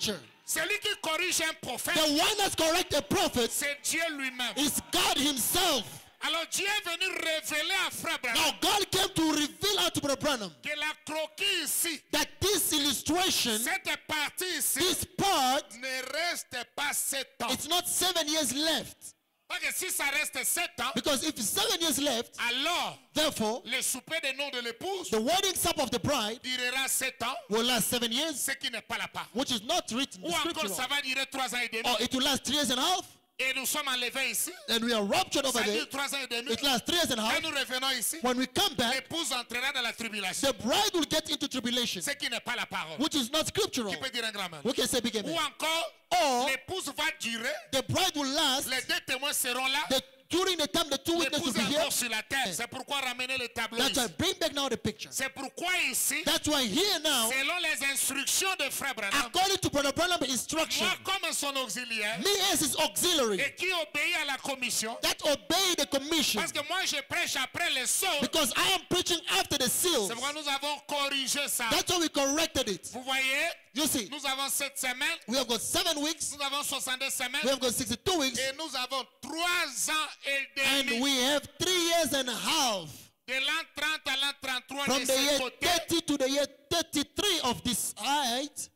Speaker 1: Celui qui corrige un prophète,
Speaker 2: The one that corrects a prophet
Speaker 1: c'est Dieu lui-même.
Speaker 2: is God himself.
Speaker 1: Alors Dieu est venu révéler à Frère Branham
Speaker 2: Now God came to reveal out to Brother Branham
Speaker 1: que la croquis ici,
Speaker 2: that this illustration,
Speaker 1: cette partie ici,
Speaker 2: this part,
Speaker 1: ne reste pas sept ans.
Speaker 2: it's not seven years left.
Speaker 1: Parce que si ça reste sept ans,
Speaker 2: Because if it's seven years left,
Speaker 1: alors
Speaker 2: therefore,
Speaker 1: le souper des noms de l'épouse
Speaker 2: the wedding supper of the bride
Speaker 1: durera sept ans,
Speaker 2: will last seven years,
Speaker 1: ce qui n'est pas la part.
Speaker 2: which is not written in
Speaker 1: Ou
Speaker 2: the
Speaker 1: encore
Speaker 2: scripture.
Speaker 1: ça va durer trois ans et demi.
Speaker 2: Or it will last three years and a half,
Speaker 1: Et nous sommes enlevés ici.
Speaker 2: and we are raptured over
Speaker 1: Ça
Speaker 2: there.
Speaker 1: dure trois ans et demi.
Speaker 2: It lasts three years and a
Speaker 1: Quand
Speaker 2: half.
Speaker 1: nous revenons ici,
Speaker 2: When we come back,
Speaker 1: l'épouse entrera dans la tribulation.
Speaker 2: the bride will get into tribulation,
Speaker 1: Ce qui n'est pas la parole.
Speaker 2: which is not scriptural.
Speaker 1: Qui peut dire un grand amen?
Speaker 2: We can say big
Speaker 1: Ou
Speaker 2: amen.
Speaker 1: encore,
Speaker 2: Or
Speaker 1: l'épouse va durer.
Speaker 2: the bride will last.
Speaker 1: Les deux témoins seront là.
Speaker 2: The, during the time the two witnesses will
Speaker 1: L'épouse
Speaker 2: be
Speaker 1: est
Speaker 2: here.
Speaker 1: encore sur la terre. C'est pourquoi ramener le tableau
Speaker 2: That's why
Speaker 1: ici.
Speaker 2: bring back now the picture.
Speaker 1: C'est pourquoi ici,
Speaker 2: That's why here now,
Speaker 1: selon les instructions de Frère Branham,
Speaker 2: according to Brother Branham's instruction,
Speaker 1: moi comme son auxiliaire,
Speaker 2: me as his auxiliary
Speaker 1: et qui obéit à la commission,
Speaker 2: that obey the commission,
Speaker 1: parce que moi je prêche après les sceaux,
Speaker 2: because I am preaching after the seals.
Speaker 1: c'est pourquoi nous avons corrigé ça.
Speaker 2: That's why we corrected it.
Speaker 1: Vous voyez,
Speaker 2: You see,
Speaker 1: nous avons sept semaines,
Speaker 2: we have got seven weeks,
Speaker 1: nous avons soixante-deux semaines,
Speaker 2: we have got sixty-two weeks,
Speaker 1: et nous avons trois ans et
Speaker 2: and
Speaker 1: demi.
Speaker 2: we have three years and a half
Speaker 1: De l'an trente à l'an trente-trois
Speaker 2: from
Speaker 1: de
Speaker 2: the
Speaker 1: ce
Speaker 2: year
Speaker 1: côté.
Speaker 2: thirty to the year thirty-three of this height,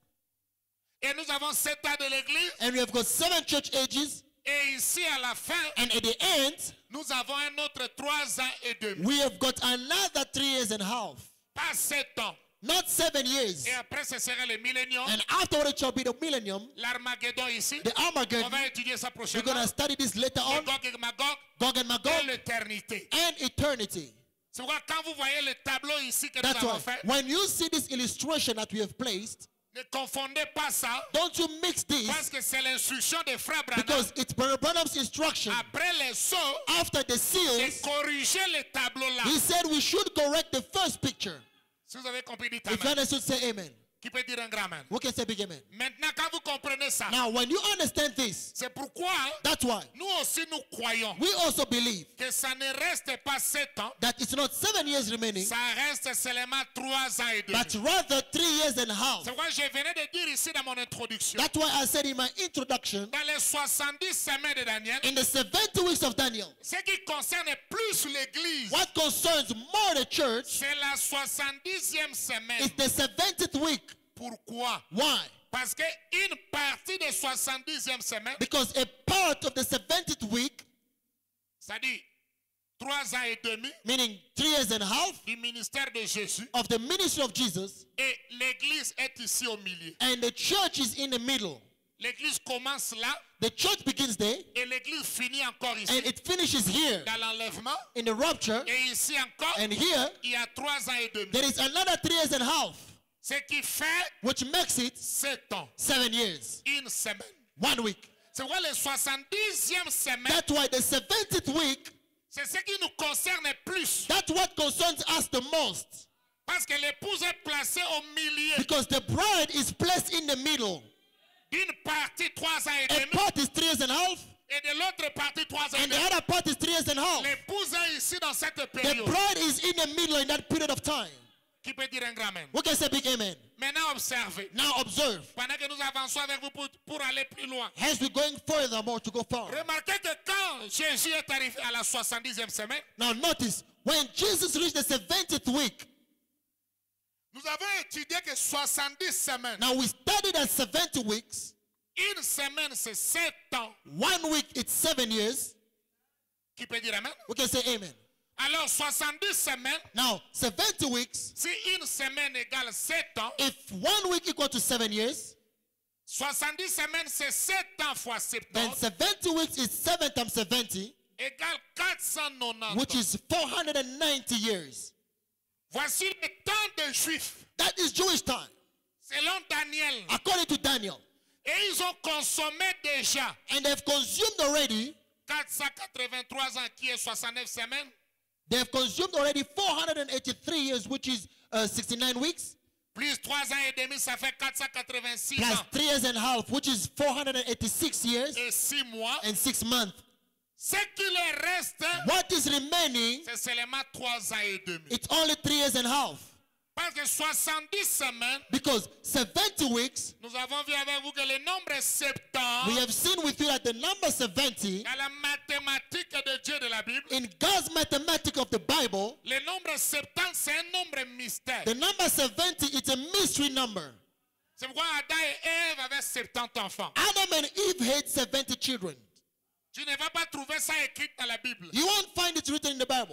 Speaker 1: Et nous avons sept ans de l'église.
Speaker 2: and we have got seven church ages,
Speaker 1: Et ici, à la fin,
Speaker 2: and at the end,
Speaker 1: nous avons un autre trois ans et demi.
Speaker 2: we have got another three years and a half.
Speaker 1: Pas sept ans.
Speaker 2: Not seven years.
Speaker 1: Et après, ce sera le millénium.
Speaker 2: And afterward it shall be the millennium,
Speaker 1: L'Armageddon ici.
Speaker 2: the
Speaker 1: On
Speaker 2: Armageddon.
Speaker 1: va étudier ça
Speaker 2: We're
Speaker 1: prochainement.
Speaker 2: going to study this later
Speaker 1: Et
Speaker 2: on.
Speaker 1: Gog et Magog
Speaker 2: Gog and
Speaker 1: et
Speaker 2: Magog
Speaker 1: l'éternité.
Speaker 2: and eternity.
Speaker 1: C'est pourquoi quand vous voyez le tableau ici que nous
Speaker 2: That's
Speaker 1: avons
Speaker 2: why
Speaker 1: fait,
Speaker 2: when you see this illustration that we have placed,
Speaker 1: ne confondez pas ça,
Speaker 2: don't you mix
Speaker 1: parce
Speaker 2: this,
Speaker 1: que c'est l'instruction de Frère Branham.
Speaker 2: because it's Brother Branham's instruction.
Speaker 1: Après les sceaux,
Speaker 2: After the
Speaker 1: de
Speaker 2: seals,
Speaker 1: corriger le tableau là.
Speaker 2: he said we should correct the first picture.
Speaker 1: Si vous avez compris, dites
Speaker 2: If you
Speaker 1: amen.
Speaker 2: understood, say amen.
Speaker 1: Qui peut dire un grand amen?
Speaker 2: We can say big amen.
Speaker 1: Maintenant, quand vous comprenez ça,
Speaker 2: Now, when you understand this,
Speaker 1: c'est pourquoi
Speaker 2: that's why
Speaker 1: nous aussi nous croyons
Speaker 2: we also believe
Speaker 1: que ça ne reste pas sept ans,
Speaker 2: that it's not seven years remaining,
Speaker 1: ça reste seulement trois ans et demi.
Speaker 2: but rather three years and a half.
Speaker 1: C'est pourquoi je venais de dire ici dans mon introduction,
Speaker 2: That's why I said in my introduction,
Speaker 1: dans les soixante-dix semaines de Daniel,
Speaker 2: in the seventy weeks of Daniel,
Speaker 1: ce qui concerne plus l'Église,
Speaker 2: what concerns more the church
Speaker 1: c'est la soixante-dixième semaine.
Speaker 2: is the seventieth week.
Speaker 1: Pourquoi?
Speaker 2: Why?
Speaker 1: Parce qu'une partie des soixante-dixième semaine,
Speaker 2: Because a part of the seventieth week,
Speaker 1: c'est-à-dire trois ans et demi
Speaker 2: meaning three years and a half
Speaker 1: du ministère de Jésus,
Speaker 2: of the ministry of Jesus,
Speaker 1: et l'Église est ici au milieu.
Speaker 2: and the church is in the middle.
Speaker 1: L'Église commence là
Speaker 2: The church begins there,
Speaker 1: et l'Église finit encore ici,
Speaker 2: and it finishes here
Speaker 1: dans l'enlèvement.
Speaker 2: in the rapture,
Speaker 1: Et ici encore,
Speaker 2: and here
Speaker 1: il y a trois ans et demi.
Speaker 2: there is another three years and a half,
Speaker 1: Ce qui fait
Speaker 2: which makes it
Speaker 1: sept ans,
Speaker 2: seven years,
Speaker 1: une semaine.
Speaker 2: one week.
Speaker 1: C'est pourquoi les soixante-dixième semaine,
Speaker 2: That's why the seventieth week,
Speaker 1: c'est ce qui nous concerne plus.
Speaker 2: that's what concerns us the most,
Speaker 1: Parce que l'épouse est placée au milieu
Speaker 2: because the bride is placed in the middle.
Speaker 1: d'une partie trois ans et
Speaker 2: A
Speaker 1: demi
Speaker 2: part is three years and a half,
Speaker 1: et de l'autre partie trois ans et
Speaker 2: and the
Speaker 1: demi.
Speaker 2: other part is three years and a half.
Speaker 1: L'épouse est ici dans cette
Speaker 2: The
Speaker 1: période.
Speaker 2: bride is in the middle in that period of time.
Speaker 1: Qui peut dire un grand amen?
Speaker 2: We can say big amen.
Speaker 1: Maintenant, observez.
Speaker 2: Now observe.
Speaker 1: Pendant que nous avançons avec vous pour, pour aller plus loin.
Speaker 2: As we're going furthermore to go far.
Speaker 1: Remarquez que quand Jésus est arrivé à la soixante-dixième semaine,
Speaker 2: Now notice, when Jesus reached the seventieth week,
Speaker 1: nous avons étudié que soixante-dix semaines.
Speaker 2: now we studied at seventy weeks.
Speaker 1: Une semaine, c'est sept ans.
Speaker 2: One week, it's seven years.
Speaker 1: Qui peut dire amen?
Speaker 2: We can say amen.
Speaker 1: Alors, soixante-dix semaines,
Speaker 2: Now, seventy weeks,
Speaker 1: si une semaine égale sept ans,
Speaker 2: if one week equal to seven years,
Speaker 1: soixante-dix semaines, c'est sept ans fois
Speaker 2: then
Speaker 1: septante,
Speaker 2: seventy weeks is seven times seventy,
Speaker 1: égale quatre cent quatre-vingt-dix
Speaker 2: which
Speaker 1: ans.
Speaker 2: is four hundred ninety years.
Speaker 1: Voici le temps des Juifs,
Speaker 2: That is Jewish time,
Speaker 1: selon Daniel.
Speaker 2: according to Daniel.
Speaker 1: Et ils ont consommé déjà
Speaker 2: And they've consumed already,
Speaker 1: quatre cent quatre-vingt-trois ans, qui est soixante-neuf semaines,
Speaker 2: they've consumed already four hundred eighty-three years, which is uh, sixty-nine weeks,
Speaker 1: plus trois ans et demi, ça fait quatre cent quatre-vingt-six
Speaker 2: plus
Speaker 1: ans
Speaker 2: three years and a half, which is four hundred eighty-six years
Speaker 1: et six mois.
Speaker 2: and six months.
Speaker 1: Ce qui leur reste,
Speaker 2: What is remaining,
Speaker 1: c'est seulement trois ans et demi.
Speaker 2: it's only three years and a half.
Speaker 1: Parce que soixante-dix semaines,
Speaker 2: Because seventy weeks,
Speaker 1: nous avons vu avec vous que le nombre
Speaker 2: we
Speaker 1: septante,
Speaker 2: have seen with you that the number seventy,
Speaker 1: dans la mathématique de Dieu de la Bible,
Speaker 2: in God's mathematics of the Bible,
Speaker 1: le nombre septante, c'est un nombre mystère.
Speaker 2: the number seventy is a mystery number.
Speaker 1: C'est pourquoi Adam et Ève avaient soixante enfants.
Speaker 2: Adam and Eve had seventy children.
Speaker 1: Tu ne vas pas trouver ça écrit dans la Bible.
Speaker 2: You won't find it written in the Bible.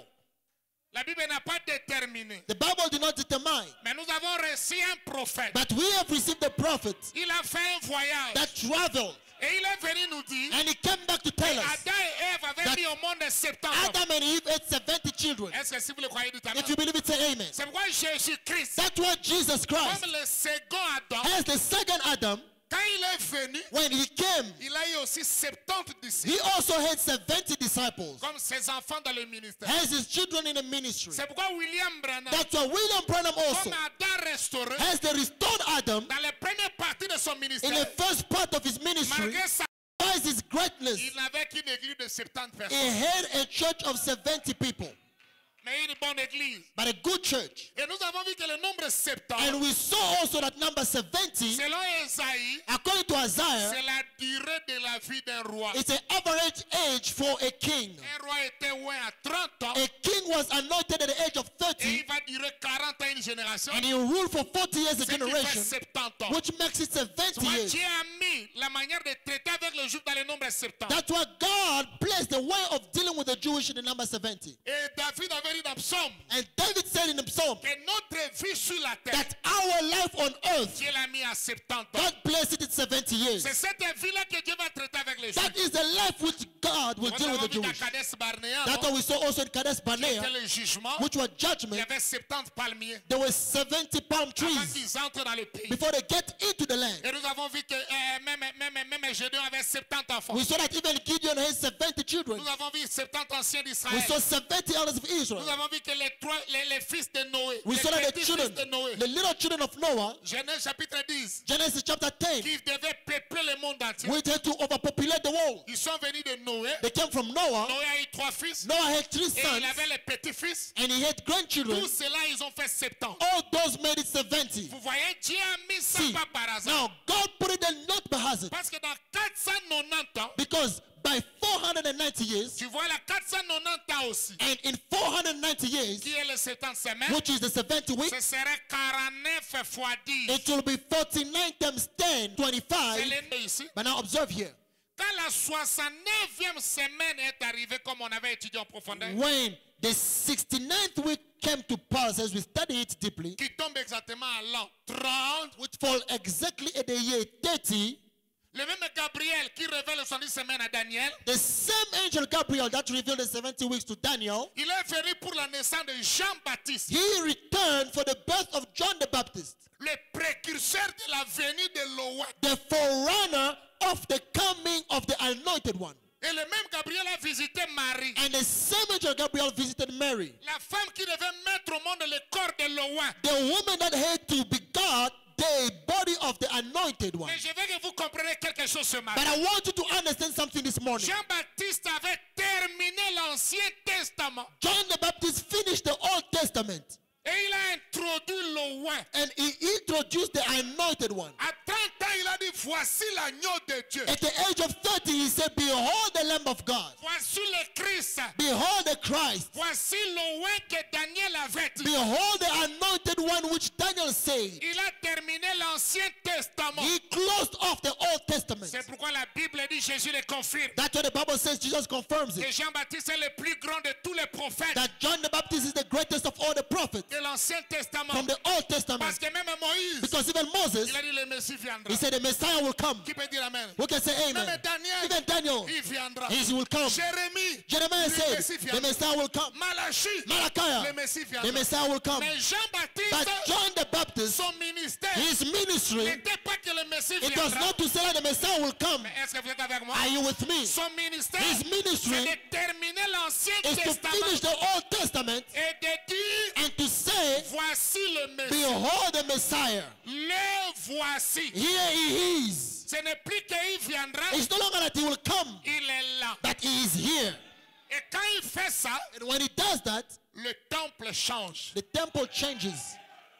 Speaker 1: La Bible n'a pas déterminé.
Speaker 2: The Bible did not determine.
Speaker 1: Mais nous avons reçu un prophète.
Speaker 2: But we have received a prophet
Speaker 1: Il a fait un voyage.
Speaker 2: that traveled,
Speaker 1: Et il est venu nous dire
Speaker 2: and he came back to tell us
Speaker 1: Adam et Ève avaient
Speaker 2: that
Speaker 1: mis au monde soixante enfants.
Speaker 2: Adam and Eve had seventy children.
Speaker 1: Est-ce que si vous le croyez, dites amen.
Speaker 2: If you believe it, say amen.
Speaker 1: C'est pourquoi Jésus-Christ,
Speaker 2: That's why Jesus Christ,
Speaker 1: comme le second Adam,
Speaker 2: as the second Adam,
Speaker 1: quand il est venu,
Speaker 2: when he came,
Speaker 1: il a eu aussi soixante disciples,
Speaker 2: he also had seventy disciples,
Speaker 1: comme ses enfants dans le ministère.
Speaker 2: as his children in the ministry.
Speaker 1: C'est pourquoi William Branham,
Speaker 2: That's why William Branham also,
Speaker 1: comme Adam restauré,
Speaker 2: as the restored Adam,
Speaker 1: dans la première partie de son
Speaker 2: in
Speaker 1: ministère,
Speaker 2: the first part of his ministry,
Speaker 1: malgré ça,
Speaker 2: as his greatness,
Speaker 1: il n'avait qu'une église de soixante
Speaker 2: he
Speaker 1: personnes.
Speaker 2: had a church of seventy people,
Speaker 1: Mais une bonne église.
Speaker 2: but a good church.
Speaker 1: Et nous avons vu que le nombre soixante,
Speaker 2: And we saw also that number seventy,
Speaker 1: selon Esaïe,
Speaker 2: according to Isaiah,
Speaker 1: c'est la durée de la vie d'un roi.
Speaker 2: it's an average age for a king.
Speaker 1: Un roi était oint à trente ans
Speaker 2: A king was anointed at the age of
Speaker 1: et
Speaker 2: thirty,
Speaker 1: il va durer quarante ans une génération.
Speaker 2: and he ruled for forty years a
Speaker 1: Ce qui fait
Speaker 2: generation,
Speaker 1: soixante ans.
Speaker 2: which makes it seventy
Speaker 1: Moi,
Speaker 2: years.
Speaker 1: Dieu a mis la manière de traiter avec le juif dans le nombre soixante.
Speaker 2: That's why God placed the way of dealing with the Jewish in the number seventy.
Speaker 1: Et David avait dit dans Psaume
Speaker 2: And David said in the psalm
Speaker 1: que notre vie sur la terre,
Speaker 2: that our life on earth,
Speaker 1: Dieu l'a mis à soixante ans.
Speaker 2: God placed it at seventy years.
Speaker 1: C'est cette vie-là que Dieu va traiter avec les juifs.
Speaker 2: That is the life which God will
Speaker 1: Nous
Speaker 2: deal with
Speaker 1: avons
Speaker 2: the
Speaker 1: vu dans
Speaker 2: Jewish.
Speaker 1: Kadesh Barnea,
Speaker 2: That's
Speaker 1: non?
Speaker 2: why we saw also in Kadesh
Speaker 1: C'était
Speaker 2: Barnea,
Speaker 1: le jugement.
Speaker 2: which were
Speaker 1: Il y
Speaker 2: judgment.
Speaker 1: avait soixante palmiers
Speaker 2: There were seventy palm
Speaker 1: avant
Speaker 2: trees
Speaker 1: qu'ils entrent dans le pays.
Speaker 2: before they get into the land.
Speaker 1: Et nous avons vu que euh, même, même, même Gédéon avait soixante enfants.
Speaker 2: We saw that even Gideon had seventy children.
Speaker 1: Nous avons vu soixante anciens
Speaker 2: We
Speaker 1: d'Israël.
Speaker 2: saw seventy elders of
Speaker 1: Nous
Speaker 2: Israel.
Speaker 1: avons vu que les, trois, les, les fils de Noé,
Speaker 2: We
Speaker 1: les
Speaker 2: saw that the
Speaker 1: petits
Speaker 2: children,
Speaker 1: fils de Noé,
Speaker 2: the little children of Noah,
Speaker 1: Genèse chapitre dix,
Speaker 2: Genesis chapter ten,
Speaker 1: qui devaient peupler le monde entier.
Speaker 2: we had to overpopulate the world.
Speaker 1: Ils sont venus de Noé.
Speaker 2: They came from Noah.
Speaker 1: Noé a eu trois fils.
Speaker 2: Noah had three
Speaker 1: Et
Speaker 2: sons,
Speaker 1: il avait les petits-fils.
Speaker 2: and he had grandchildren.
Speaker 1: Tous ceux-là, ils ont fait soixante.
Speaker 2: All those made it seventy.
Speaker 1: Vous voyez, Dieu a mis ça
Speaker 2: See,
Speaker 1: pas par hasard.
Speaker 2: now God put it there not by hazard,
Speaker 1: Parce que dans quatre cent quatre-vingt-dix ans,
Speaker 2: because by four hundred ninety years,
Speaker 1: tu vois la quatre cent quatre-vingt-dix ans aussi,
Speaker 2: and in four hundred ninety years,
Speaker 1: qui est les soixante semaines,
Speaker 2: which is the seventy
Speaker 1: ce
Speaker 2: weeks,
Speaker 1: serait quarante-neuf fois dix.
Speaker 2: it will be forty-nine times ten,
Speaker 1: C'est
Speaker 2: twenty-five.
Speaker 1: l'ennemi ici.
Speaker 2: But now observe here.
Speaker 1: Quand la soixante-neuvième semaine est arrivée, comme on avait étudié en profondeur,
Speaker 2: When the sixty-ninth week came to pass, as we study it deeply,
Speaker 1: qui tombe exactement à l'an trente,
Speaker 2: which fall exactly at the year thirty,
Speaker 1: le même Gabriel qui révèle les soixante-dix semaines à Daniel,
Speaker 2: the same angel Gabriel that revealed the seventy weeks to Daniel,
Speaker 1: il est venu pour la naissance de Jean-Baptiste,
Speaker 2: he returned for the birth of John the Baptist,
Speaker 1: le précurseur de la venue de l'Oa.
Speaker 2: the forerunner of the coming of the anointed one.
Speaker 1: Et le même Gabriel a visité Marie,
Speaker 2: And the same angel Gabriel visited Mary,
Speaker 1: la femme qui devait mettre au monde le corps de l'Oa.
Speaker 2: the woman that had to begot the body of the anointed one.
Speaker 1: Mais je veux que vous compreniez quelque chose ce
Speaker 2: But
Speaker 1: matin.
Speaker 2: I want you to understand something this morning.
Speaker 1: Jean-Baptiste avait terminé l'Ancien Testament
Speaker 2: John the Baptist finished the Old Testament,
Speaker 1: et il a introduit l'Oa.
Speaker 2: and he introduced the anointed one.
Speaker 1: À trente ans, il a dit, voici l'agneau de Dieu.
Speaker 2: At the age of thirty, he said, behold the Lamb of God.
Speaker 1: Voici le Christ.
Speaker 2: Behold the Christ.
Speaker 1: Voici l'Oa que Daniel avait dit.
Speaker 2: Behold the anointed one which Daniel said.
Speaker 1: Il a terminé l'Ancien Testament.
Speaker 2: He closed off the Old Testament.
Speaker 1: C'est pourquoi la Bible dit, Jésus le confirme,
Speaker 2: That's what the Bible says. Jesus confirms
Speaker 1: que
Speaker 2: it.
Speaker 1: Jean-Baptiste est le plus grand de tous les prophètes
Speaker 2: That John the Baptist is the greatest of all the prophets
Speaker 1: de l'Ancien Testament.
Speaker 2: from the Old
Speaker 1: Parce
Speaker 2: Testament.
Speaker 1: que même Moïse,
Speaker 2: Because even Moses,
Speaker 1: il a dit, le Messie viendra.
Speaker 2: he said the Messiah will come.
Speaker 1: Qui peut dire Amen?
Speaker 2: Who can say
Speaker 1: Même
Speaker 2: amen?
Speaker 1: Daniel,
Speaker 2: Even Daniel,
Speaker 1: il viendra.
Speaker 2: he will come.
Speaker 1: Jérémie,
Speaker 2: Jeremiah
Speaker 1: le
Speaker 2: said
Speaker 1: Messie
Speaker 2: the
Speaker 1: viendra.
Speaker 2: Messiah will come.
Speaker 1: Malachi, le
Speaker 2: Malachi,
Speaker 1: Messie
Speaker 2: the
Speaker 1: viendra.
Speaker 2: Messiah will come.
Speaker 1: Mais
Speaker 2: But
Speaker 1: Jean-Baptiste,
Speaker 2: John the Baptist,
Speaker 1: son ministère
Speaker 2: his ministry,
Speaker 1: n'était pas que le Messie
Speaker 2: it was
Speaker 1: viendra.
Speaker 2: not to say that the Messiah will come.
Speaker 1: Mais est-ce que vous êtes avec moi?
Speaker 2: Are you with me?
Speaker 1: Son ministère,
Speaker 2: His
Speaker 1: c'est
Speaker 2: ministry
Speaker 1: de terminer l'Ancien
Speaker 2: is to
Speaker 1: Testament
Speaker 2: finish the Old Testament
Speaker 1: et de dire,
Speaker 2: and to say,
Speaker 1: voici le Messie.
Speaker 2: behold the Messiah.
Speaker 1: Le voici.
Speaker 2: Here he is.
Speaker 1: Ce n'est plus qu'il viendra,
Speaker 2: It's no longer that he will come,
Speaker 1: il est là.
Speaker 2: but he is here.
Speaker 1: Et quand il fait ça,
Speaker 2: And when he does that,
Speaker 1: le temple change.
Speaker 2: the temple changes.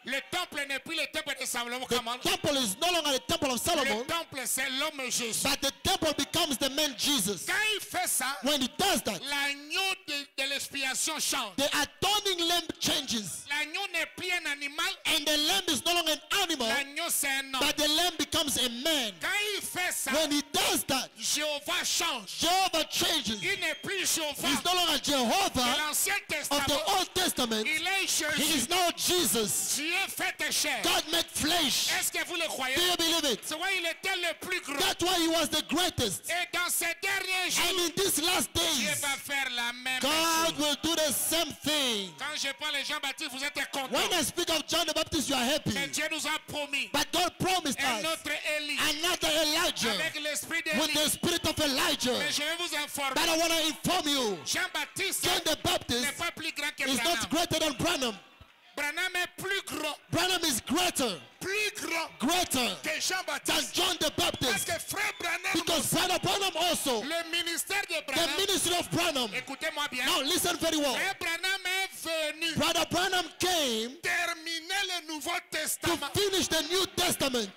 Speaker 1: Le temple n'est plus le temple de Salomon.
Speaker 2: The
Speaker 1: Comment?
Speaker 2: temple is no longer the temple of
Speaker 1: Le
Speaker 2: Solomon,
Speaker 1: temple, c'est l'homme Jésus.
Speaker 2: but the temple becomes the man Jesus.
Speaker 1: Quand il fait ça,
Speaker 2: When he does that,
Speaker 1: l'agneau de, de l'expiation change.
Speaker 2: the atoning lamb changes,
Speaker 1: L'agneau n'est plus un animal,
Speaker 2: and the lamb is no longer an animal,
Speaker 1: l'agneau c'est un homme.
Speaker 2: but the lamb becomes a man.
Speaker 1: Quand il fait ça,
Speaker 2: When he does that,
Speaker 1: Jéhovah change.
Speaker 2: Jehovah changes.
Speaker 1: Il n'est plus Jéhovah
Speaker 2: He's no longer
Speaker 1: de
Speaker 2: Jehovah
Speaker 1: l'Ancien
Speaker 2: of the
Speaker 1: Testament.
Speaker 2: Old Testament.
Speaker 1: Il est
Speaker 2: He
Speaker 1: Jésus.
Speaker 2: is now Jesus.
Speaker 1: Dieu fait chair.
Speaker 2: God made flesh.
Speaker 1: Est-ce que vous le croyez?
Speaker 2: Do you believe it?
Speaker 1: C'est why il était le plus grand.
Speaker 2: That's why he was the greatest.
Speaker 1: Et dans ces derniers
Speaker 2: And
Speaker 1: jours,
Speaker 2: in these last
Speaker 1: Dieu
Speaker 2: days,
Speaker 1: va faire la même
Speaker 2: God
Speaker 1: chose.
Speaker 2: will do the same thing.
Speaker 1: Quand je parle de Jean-Baptiste, vous êtes
Speaker 2: When
Speaker 1: contents.
Speaker 2: I speak of John the Baptist, you are happy.
Speaker 1: Mais Dieu nous a promis
Speaker 2: But God promised
Speaker 1: un
Speaker 2: us
Speaker 1: autre Élie
Speaker 2: another Elijah
Speaker 1: avec l'esprit
Speaker 2: with
Speaker 1: d'Élie.
Speaker 2: the spirit of Elijah.
Speaker 1: Mais je vais vous
Speaker 2: But
Speaker 1: informer.
Speaker 2: I want to inform you,
Speaker 1: Jean-Baptiste
Speaker 2: John the
Speaker 1: n'est
Speaker 2: Baptist
Speaker 1: pas plus grand que
Speaker 2: is not
Speaker 1: Branham.
Speaker 2: greater than Branham.
Speaker 1: Branham est plus grand,
Speaker 2: Branham is greater,
Speaker 1: plus grand
Speaker 2: greater
Speaker 1: que
Speaker 2: than
Speaker 1: Jean-Baptiste.
Speaker 2: John the
Speaker 1: Parce
Speaker 2: Baptist.
Speaker 1: que frère Branham,
Speaker 2: Because Brother Branham also,
Speaker 1: le ministère de
Speaker 2: the
Speaker 1: Branham,
Speaker 2: ministry of Branham.
Speaker 1: écoutez-moi bien,
Speaker 2: Now listen very well.
Speaker 1: frère Branham est venu
Speaker 2: Brother Branham came
Speaker 1: terminer le Nouveau
Speaker 2: to
Speaker 1: Testament,
Speaker 2: finish the New Testament,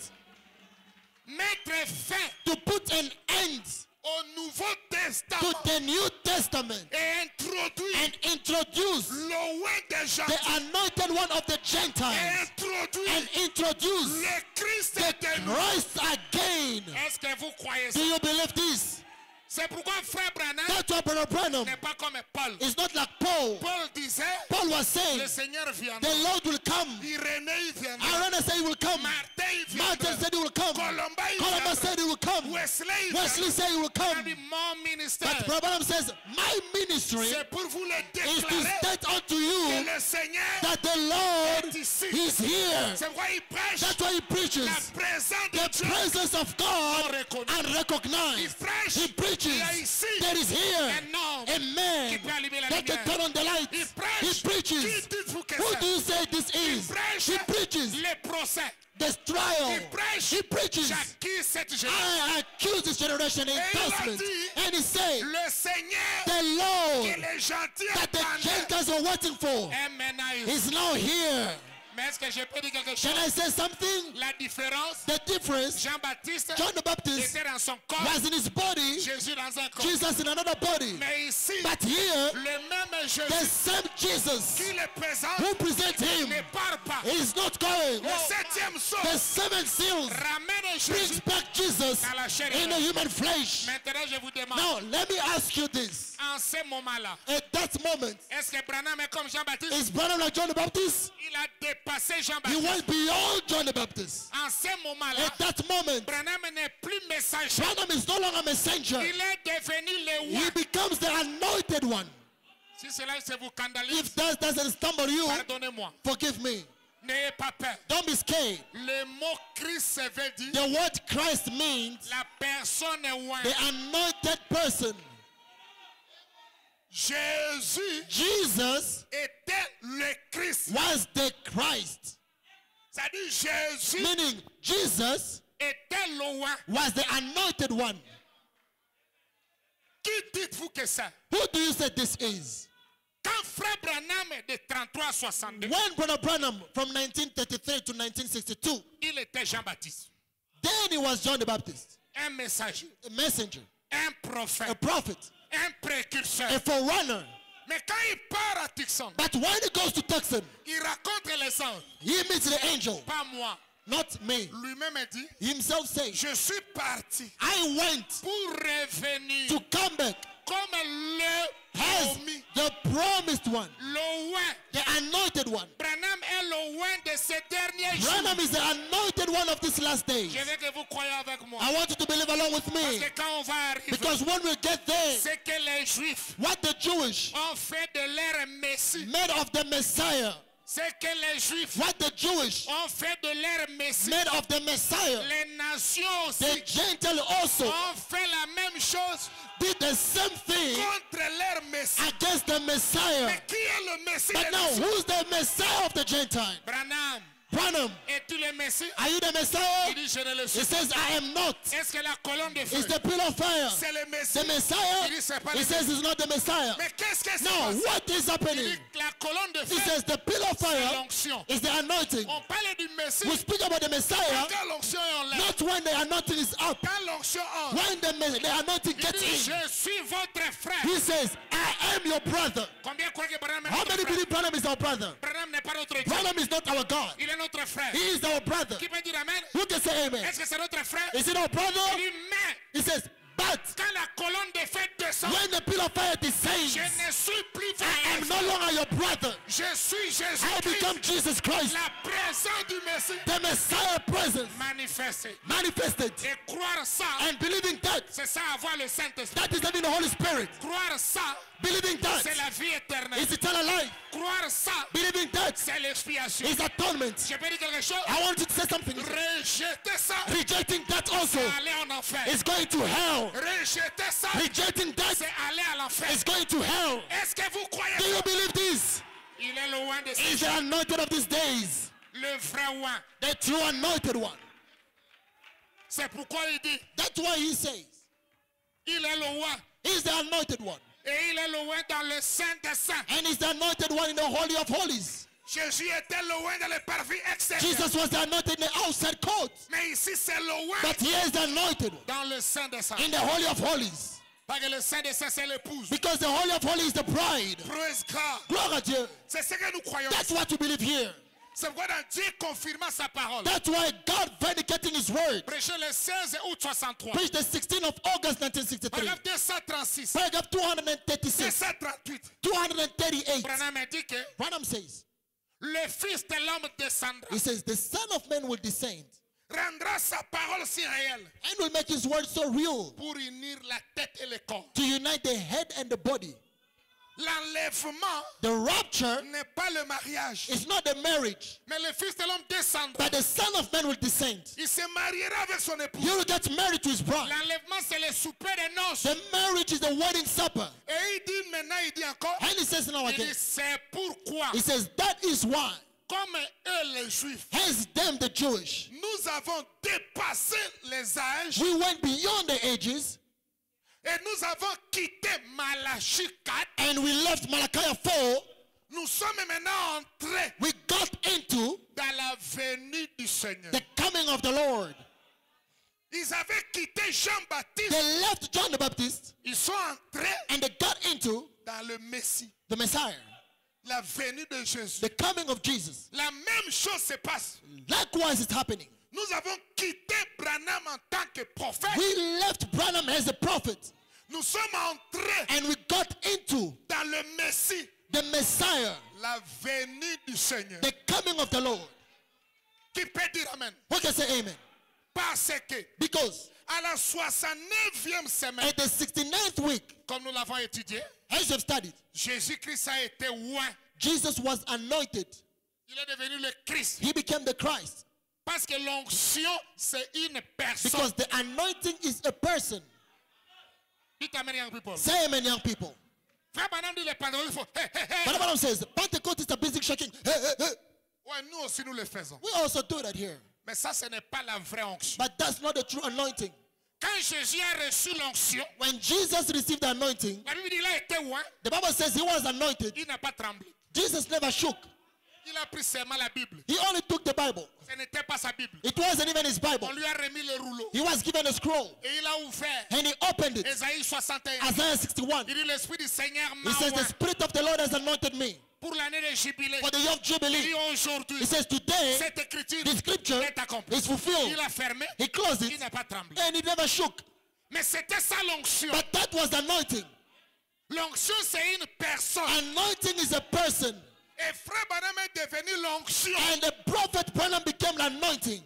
Speaker 1: mettre fin
Speaker 2: to put an end
Speaker 1: au Nouveau
Speaker 2: to
Speaker 1: Testament
Speaker 2: the New Testament
Speaker 1: et introduire
Speaker 2: and introduce
Speaker 1: le roi des gens
Speaker 2: the anointed one of the
Speaker 1: et
Speaker 2: Gentiles
Speaker 1: introduire
Speaker 2: and introduce
Speaker 1: le Christ
Speaker 2: the
Speaker 1: de nous.
Speaker 2: Christ again.
Speaker 1: Est-ce que vous croyez
Speaker 2: Do
Speaker 1: ça?
Speaker 2: you believe this?
Speaker 1: C'est pourquoi frère Branham
Speaker 2: That's why Brother Branham
Speaker 1: n'est pas comme Paul.
Speaker 2: is not like Paul.
Speaker 1: Paul disait,
Speaker 2: Paul was saying,
Speaker 1: le Seigneur viendra.
Speaker 2: the Lord will come.
Speaker 1: Irénée il viendra.
Speaker 2: Irene said he will come.
Speaker 1: Martin il
Speaker 2: Martin
Speaker 1: viendra.
Speaker 2: said he will come.
Speaker 1: Colomba il
Speaker 2: Columbus
Speaker 1: viendra.
Speaker 2: said he will come.
Speaker 1: Wesley il
Speaker 2: Wesley
Speaker 1: viendra.
Speaker 2: said he will
Speaker 1: Il a
Speaker 2: come.
Speaker 1: dit, mon ministère,
Speaker 2: But Brother Branham says, my ministry
Speaker 1: c'est pour vous le
Speaker 2: is to
Speaker 1: déclarer
Speaker 2: state unto
Speaker 1: que
Speaker 2: you
Speaker 1: le Seigneur
Speaker 2: that the Lord
Speaker 1: est ici.
Speaker 2: is here.
Speaker 1: C'est pourquoi il prêche
Speaker 2: That's why he preaches
Speaker 1: la présence de
Speaker 2: the
Speaker 1: Dieu.
Speaker 2: presence of God and
Speaker 1: Il
Speaker 2: recognize.
Speaker 1: prêche
Speaker 2: He preaches
Speaker 1: il y a ici
Speaker 2: that is here
Speaker 1: un homme
Speaker 2: a man
Speaker 1: qui peut allumer la
Speaker 2: that can
Speaker 1: lumière.
Speaker 2: turn on the
Speaker 1: Il
Speaker 2: lights.
Speaker 1: prêche.
Speaker 2: He preaches.
Speaker 1: Qui dites-vous que
Speaker 2: Who
Speaker 1: c'est?
Speaker 2: do you say this
Speaker 1: Il
Speaker 2: is?
Speaker 1: prêche
Speaker 2: He preaches
Speaker 1: les procès.
Speaker 2: the trial.
Speaker 1: Il prêche.
Speaker 2: He preaches.
Speaker 1: J'accuse cette génération.
Speaker 2: I accuse this generation in
Speaker 1: Et il a
Speaker 2: judgment.
Speaker 1: dit,
Speaker 2: And he said,
Speaker 1: le Seigneur
Speaker 2: the
Speaker 1: que
Speaker 2: Lord
Speaker 1: les gentils
Speaker 2: that the
Speaker 1: attendaient
Speaker 2: Gentiles are waiting for
Speaker 1: est maintenant ici.
Speaker 2: is now here.
Speaker 1: Mais est-ce que je peux dire quelque
Speaker 2: Can
Speaker 1: chose?
Speaker 2: I say something?
Speaker 1: La différence,
Speaker 2: The difference,
Speaker 1: Jean-Baptiste
Speaker 2: John the Baptist
Speaker 1: était dans son corps,
Speaker 2: was in his body,
Speaker 1: Jésus dans un corps.
Speaker 2: Jesus in another body.
Speaker 1: Mais ici,
Speaker 2: But here,
Speaker 1: le même
Speaker 2: the
Speaker 1: Jésus
Speaker 2: same Jesus
Speaker 1: qui le présente
Speaker 2: who presents him
Speaker 1: ne part pas.
Speaker 2: is not going.
Speaker 1: Le septième
Speaker 2: The
Speaker 1: saut
Speaker 2: seven seals
Speaker 1: ramène
Speaker 2: brings
Speaker 1: Jésus
Speaker 2: back Jesus
Speaker 1: à la chair.
Speaker 2: in the human flesh.
Speaker 1: Maintenant, je vous demande,
Speaker 2: Now, let me ask you this.
Speaker 1: en ce moment-là,
Speaker 2: At that moment,
Speaker 1: est-ce que Branham est comme Jean-Baptiste?
Speaker 2: is Branham like John the Baptist?
Speaker 1: Il a dépassé
Speaker 2: He
Speaker 1: Jean-Baptiste.
Speaker 2: went beyond John the Baptist.
Speaker 1: En ce moment-là,
Speaker 2: At that moment,
Speaker 1: Branham n'est plus messager.
Speaker 2: Branham is no longer messenger.
Speaker 1: Il est devenu le roi.
Speaker 2: He becomes the anointed one.
Speaker 1: Si cela se vous scandalise,
Speaker 2: If that doesn't stumble you,
Speaker 1: pardonnez-moi.
Speaker 2: forgive me.
Speaker 1: N'ayez pas peur.
Speaker 2: Don't be scared.
Speaker 1: Le mot Christ veut dire
Speaker 2: The word Christ means
Speaker 1: la personne est loin.
Speaker 2: the anointed person.
Speaker 1: Jésus
Speaker 2: Jesus
Speaker 1: était le Christ.
Speaker 2: was the Christ.
Speaker 1: C'est-à-dire Jésus
Speaker 2: Meaning, Jesus
Speaker 1: était le roi.
Speaker 2: was the anointed one.
Speaker 1: Qui dites-vous que c'est?
Speaker 2: Who do you say this is?
Speaker 1: Quand frère Branham est de trente-trois à soixante-deux,
Speaker 2: When Brother Branham from nineteen thirty-three to nineteen sixty-two,
Speaker 1: il était Jean-Baptiste.
Speaker 2: then he was John the Baptist,
Speaker 1: Un messager,
Speaker 2: a messenger,
Speaker 1: un
Speaker 2: a
Speaker 1: prophète,
Speaker 2: prophet,
Speaker 1: un précurseur.
Speaker 2: a forerunner.
Speaker 1: Mais quand il part à Tucson,
Speaker 2: But when he goes to Tucson,
Speaker 1: il raconte les anges.
Speaker 2: he meets the angel,
Speaker 1: Pas moi.
Speaker 2: not me.
Speaker 1: Lui-même dit,
Speaker 2: Himself says,
Speaker 1: je suis parti
Speaker 2: I went
Speaker 1: pour revenir
Speaker 2: to come back
Speaker 1: comme le
Speaker 2: as
Speaker 1: promis,
Speaker 2: the promised one,
Speaker 1: le roi.
Speaker 2: the anointed one.
Speaker 1: Branham est le roi de ces derniers jours.
Speaker 2: Branham is the anointed one of this last days.
Speaker 1: Je veux que vous croyez avec moi.
Speaker 2: I want you to believe along with
Speaker 1: Parce
Speaker 2: me.
Speaker 1: que quand on va arriver,
Speaker 2: Because when we get there,
Speaker 1: c'est que les Juifs
Speaker 2: what the Jewish
Speaker 1: ont fait de leur Messie.
Speaker 2: made of the Messiah,
Speaker 1: C'est que les Juifs
Speaker 2: what the Jewish
Speaker 1: ont fait de leur Messie.
Speaker 2: made of the Messiah,
Speaker 1: Les nations aussi
Speaker 2: the Gentile also
Speaker 1: ont fait la même chose
Speaker 2: did the same thing
Speaker 1: contre leur Messie.
Speaker 2: against the Messiah.
Speaker 1: Mais qui est le Messie
Speaker 2: But
Speaker 1: des
Speaker 2: now,
Speaker 1: nations?
Speaker 2: who's the Messiah of the Gentile?
Speaker 1: Branham,
Speaker 2: Branham,
Speaker 1: es-tu le Messie?
Speaker 2: are you the Messiah?
Speaker 1: Il dit, je ne le
Speaker 2: He
Speaker 1: suis pas.
Speaker 2: says, I am not.
Speaker 1: Est-ce que la colonne de feu,
Speaker 2: It's the pillar of fire.
Speaker 1: c'est le Messie?
Speaker 2: The Messiah?
Speaker 1: Il dit, c'est pas
Speaker 2: He
Speaker 1: le
Speaker 2: says
Speaker 1: Messie.
Speaker 2: it's not the Messiah.
Speaker 1: Mais qu'est-ce que c'est?
Speaker 2: No, what is
Speaker 1: Il dit
Speaker 2: happening?
Speaker 1: que la colonne de
Speaker 2: He
Speaker 1: feu,
Speaker 2: says the pillar of
Speaker 1: c'est
Speaker 2: fire
Speaker 1: l'onction.
Speaker 2: is the anointing.
Speaker 1: On parle du Messie
Speaker 2: We speak about the Messiah,
Speaker 1: quand l'onction est en l'air.
Speaker 2: not when the anointing is up.
Speaker 1: Quand l'onction entre,
Speaker 2: When the, me- the anointing
Speaker 1: il
Speaker 2: gets
Speaker 1: dit,
Speaker 2: in,
Speaker 1: je suis votre frère.
Speaker 2: he says, I am your brother.
Speaker 1: Combien croient que Branham est
Speaker 2: How
Speaker 1: notre
Speaker 2: many
Speaker 1: frère?
Speaker 2: believe Branham is our brother?
Speaker 1: Branham n'est pas notre Dieu.
Speaker 2: Branham is not our God.
Speaker 1: Il est notre frère.
Speaker 2: He is our brother.
Speaker 1: Qui peut dire amen?
Speaker 2: Who can say amen?
Speaker 1: Est-ce que c'est notre frère?
Speaker 2: Is it our brother?
Speaker 1: Il dit, mais
Speaker 2: He says, but
Speaker 1: quand la colonne de feu descend,
Speaker 2: when the pillar of fire descends,
Speaker 1: je ne suis plus
Speaker 2: I am
Speaker 1: votre
Speaker 2: no
Speaker 1: frère.
Speaker 2: longer your brother.
Speaker 1: Je suis
Speaker 2: I
Speaker 1: Jésus-Christ,
Speaker 2: become Jesus Christ,
Speaker 1: la présence du Messie
Speaker 2: the Messiah presence
Speaker 1: manifestée.
Speaker 2: manifested.
Speaker 1: Et croire ça,
Speaker 2: And believing that,
Speaker 1: c'est ça avoir le Saint-Esprit.
Speaker 2: that is having the Holy Spirit.
Speaker 1: Croire ça,
Speaker 2: Believing that
Speaker 1: c'est la vie éternelle.
Speaker 2: is eternal life.
Speaker 1: Croire ça,
Speaker 2: Believing that
Speaker 1: c'est l'expiation.
Speaker 2: is atonement.
Speaker 1: Je peux dire quelque chose?
Speaker 2: I want you to say something.
Speaker 1: Rejeter ça,
Speaker 2: Rejecting that also
Speaker 1: c'est aller en enfer.
Speaker 2: is going to hell.
Speaker 1: Rejeter ça,
Speaker 2: Rejecting that
Speaker 1: c'est aller à l'enfer.
Speaker 2: is going to hell.
Speaker 1: Est-ce que vous croyez
Speaker 2: Do
Speaker 1: ça?
Speaker 2: you believe this?
Speaker 1: Il est loin de
Speaker 2: Is
Speaker 1: ces
Speaker 2: the anointed of these days,
Speaker 1: le vrai roi.
Speaker 2: the true anointed one.
Speaker 1: C'est pourquoi il dit,
Speaker 2: That's why he says,
Speaker 1: il est le roi.
Speaker 2: he's the anointed one.
Speaker 1: Et il est loin dans le Saint des Saints.
Speaker 2: And he's the anointed one in the Holy of Holies.
Speaker 1: Jésus était loin dans le parvis extérieur.
Speaker 2: Jesus was the anointed in the outside court.
Speaker 1: Mais ici, c'est loin
Speaker 2: But here is the anointed one
Speaker 1: dans le Saint des Saints.
Speaker 2: in the Holy of Holies.
Speaker 1: Parce que le Saint des Saints, c'est l'épouse.
Speaker 2: Because the Holy of Holies is the bride.
Speaker 1: Praise God.
Speaker 2: Gloire à Dieu.
Speaker 1: C'est ce que nous croyons.
Speaker 2: That's what you believe here.
Speaker 1: C'est pourquoi dans Dieu confirmant sa parole.
Speaker 2: That's why God vindicating his word.
Speaker 1: Prêché le seize août soixante-trois.
Speaker 2: Preached the sixteenth of August nineteen sixty-three.
Speaker 1: Paragraphe deux cent trente-six.
Speaker 2: Paragraph two hundred thirty-six.
Speaker 1: deux cent trente-huit.
Speaker 2: two hundred thirty-eight.
Speaker 1: Branham a dit que
Speaker 2: Branham says,
Speaker 1: le Fils de l'homme descendra.
Speaker 2: he says, the Son of Man will descend
Speaker 1: Rendra sa parole si réelle
Speaker 2: and will make his word so real
Speaker 1: pour unir la tête et le corps.
Speaker 2: to unite the head and the body.
Speaker 1: L'enlèvement
Speaker 2: The rapture
Speaker 1: n'est pas le mariage.
Speaker 2: is not the marriage,
Speaker 1: Mais le Fils de l'homme descendra.
Speaker 2: but the Son of Man will descend.
Speaker 1: Il se mariera avec son épouse.
Speaker 2: He will get married to his bride.
Speaker 1: L'enlèvement, c'est le souper des noces.
Speaker 2: The marriage is the wedding supper.
Speaker 1: Et il dit maintenant, il dit encore,
Speaker 2: And he says now
Speaker 1: il dit,
Speaker 2: again,
Speaker 1: c'est pourquoi,
Speaker 2: he says, that is why,
Speaker 1: comme eux les Juifs,
Speaker 2: hence them the Jewish,
Speaker 1: nous avons dépassé les âges
Speaker 2: we went beyond the ages
Speaker 1: et nous avons quitté Malachie quatre.
Speaker 2: and we left Malachi four.
Speaker 1: Nous sommes maintenant entrés
Speaker 2: We got into
Speaker 1: dans la venue du Seigneur.
Speaker 2: the coming of the Lord.
Speaker 1: Ils avaient quitté Jean-Baptiste.
Speaker 2: They left John the Baptist
Speaker 1: Ils sont entrés
Speaker 2: and they got into
Speaker 1: dans le Messie,
Speaker 2: the Messiah,
Speaker 1: la venue de Jésus.
Speaker 2: the coming of Jesus.
Speaker 1: La même chose se passe.
Speaker 2: Likewise, it's happening.
Speaker 1: Nous avons quitté Branham en tant que prophète.
Speaker 2: We left Branham as a prophet
Speaker 1: Nous sommes entrés
Speaker 2: and we got into
Speaker 1: dans le Messie,
Speaker 2: the Messiah,
Speaker 1: la venue du Seigneur.
Speaker 2: the coming of the Lord.
Speaker 1: Qui peut dire Amen?
Speaker 2: Who can say amen?
Speaker 1: Parce que
Speaker 2: Because
Speaker 1: à la soixante-neuvième semaine,
Speaker 2: at the sixty-ninth week,
Speaker 1: comme nous l'avons étudié,
Speaker 2: as you have studied,
Speaker 1: Jésus-Christ a été oint.
Speaker 2: Jesus was anointed.
Speaker 1: Il est devenu le Christ.
Speaker 2: He became the Christ.
Speaker 1: Parce que l'onction, c'est une personne.
Speaker 2: Because the anointing is a person.
Speaker 1: Dites Amen, young people.
Speaker 2: Say amen, young people.
Speaker 1: Frère Branham dit les Pentecôtistes, il faut. Hey, hey, hey.
Speaker 2: But the Bible says, Pentecost is a busy shaking. Hey, hey, hey.
Speaker 1: Ouais, nous aussi nous le faisons.
Speaker 2: We also do that here.
Speaker 1: Mais ça, ce n'est pas la vraie onction.
Speaker 2: But that's not the true anointing.
Speaker 1: Quand Jésus a reçu l'onction,
Speaker 2: When Jesus received the anointing,
Speaker 1: la Bible dit il a été oint,
Speaker 2: the Bible says he was anointed.
Speaker 1: il n'a pas tremblé.
Speaker 2: Jesus never shook.
Speaker 1: Il a pris seulement la Bible.
Speaker 2: He only took the Bible.
Speaker 1: Ce n'était pas sa Bible.
Speaker 2: It wasn't even his Bible.
Speaker 1: On lui a remis le rouleau.
Speaker 2: He was given a scroll
Speaker 1: Et il a ouvert
Speaker 2: and he opened it.
Speaker 1: Ésaïe soixante et un.
Speaker 2: Isaiah sixty-one.
Speaker 1: Il dit l'Esprit du Seigneur m'a
Speaker 2: He says, the
Speaker 1: oint
Speaker 2: Spirit of the Lord has anointed me
Speaker 1: pour l'année de jubilé.
Speaker 2: for the year of
Speaker 1: Il
Speaker 2: Jubilee.
Speaker 1: dit aujourd'hui,
Speaker 2: He says, today,
Speaker 1: cette écriture
Speaker 2: the scripture
Speaker 1: est accomplie.
Speaker 2: is fulfilled.
Speaker 1: Il a fermé,
Speaker 2: He closed
Speaker 1: il
Speaker 2: it
Speaker 1: n'a pas tremblé.
Speaker 2: and he never shook.
Speaker 1: Mais c'était ça l'onction.
Speaker 2: But that was anointing.
Speaker 1: L'onction, c'est une personne.
Speaker 2: Anointing is a person.
Speaker 1: Et frère Branham est devenu l'onction.
Speaker 2: And the prophet Branham became anointing.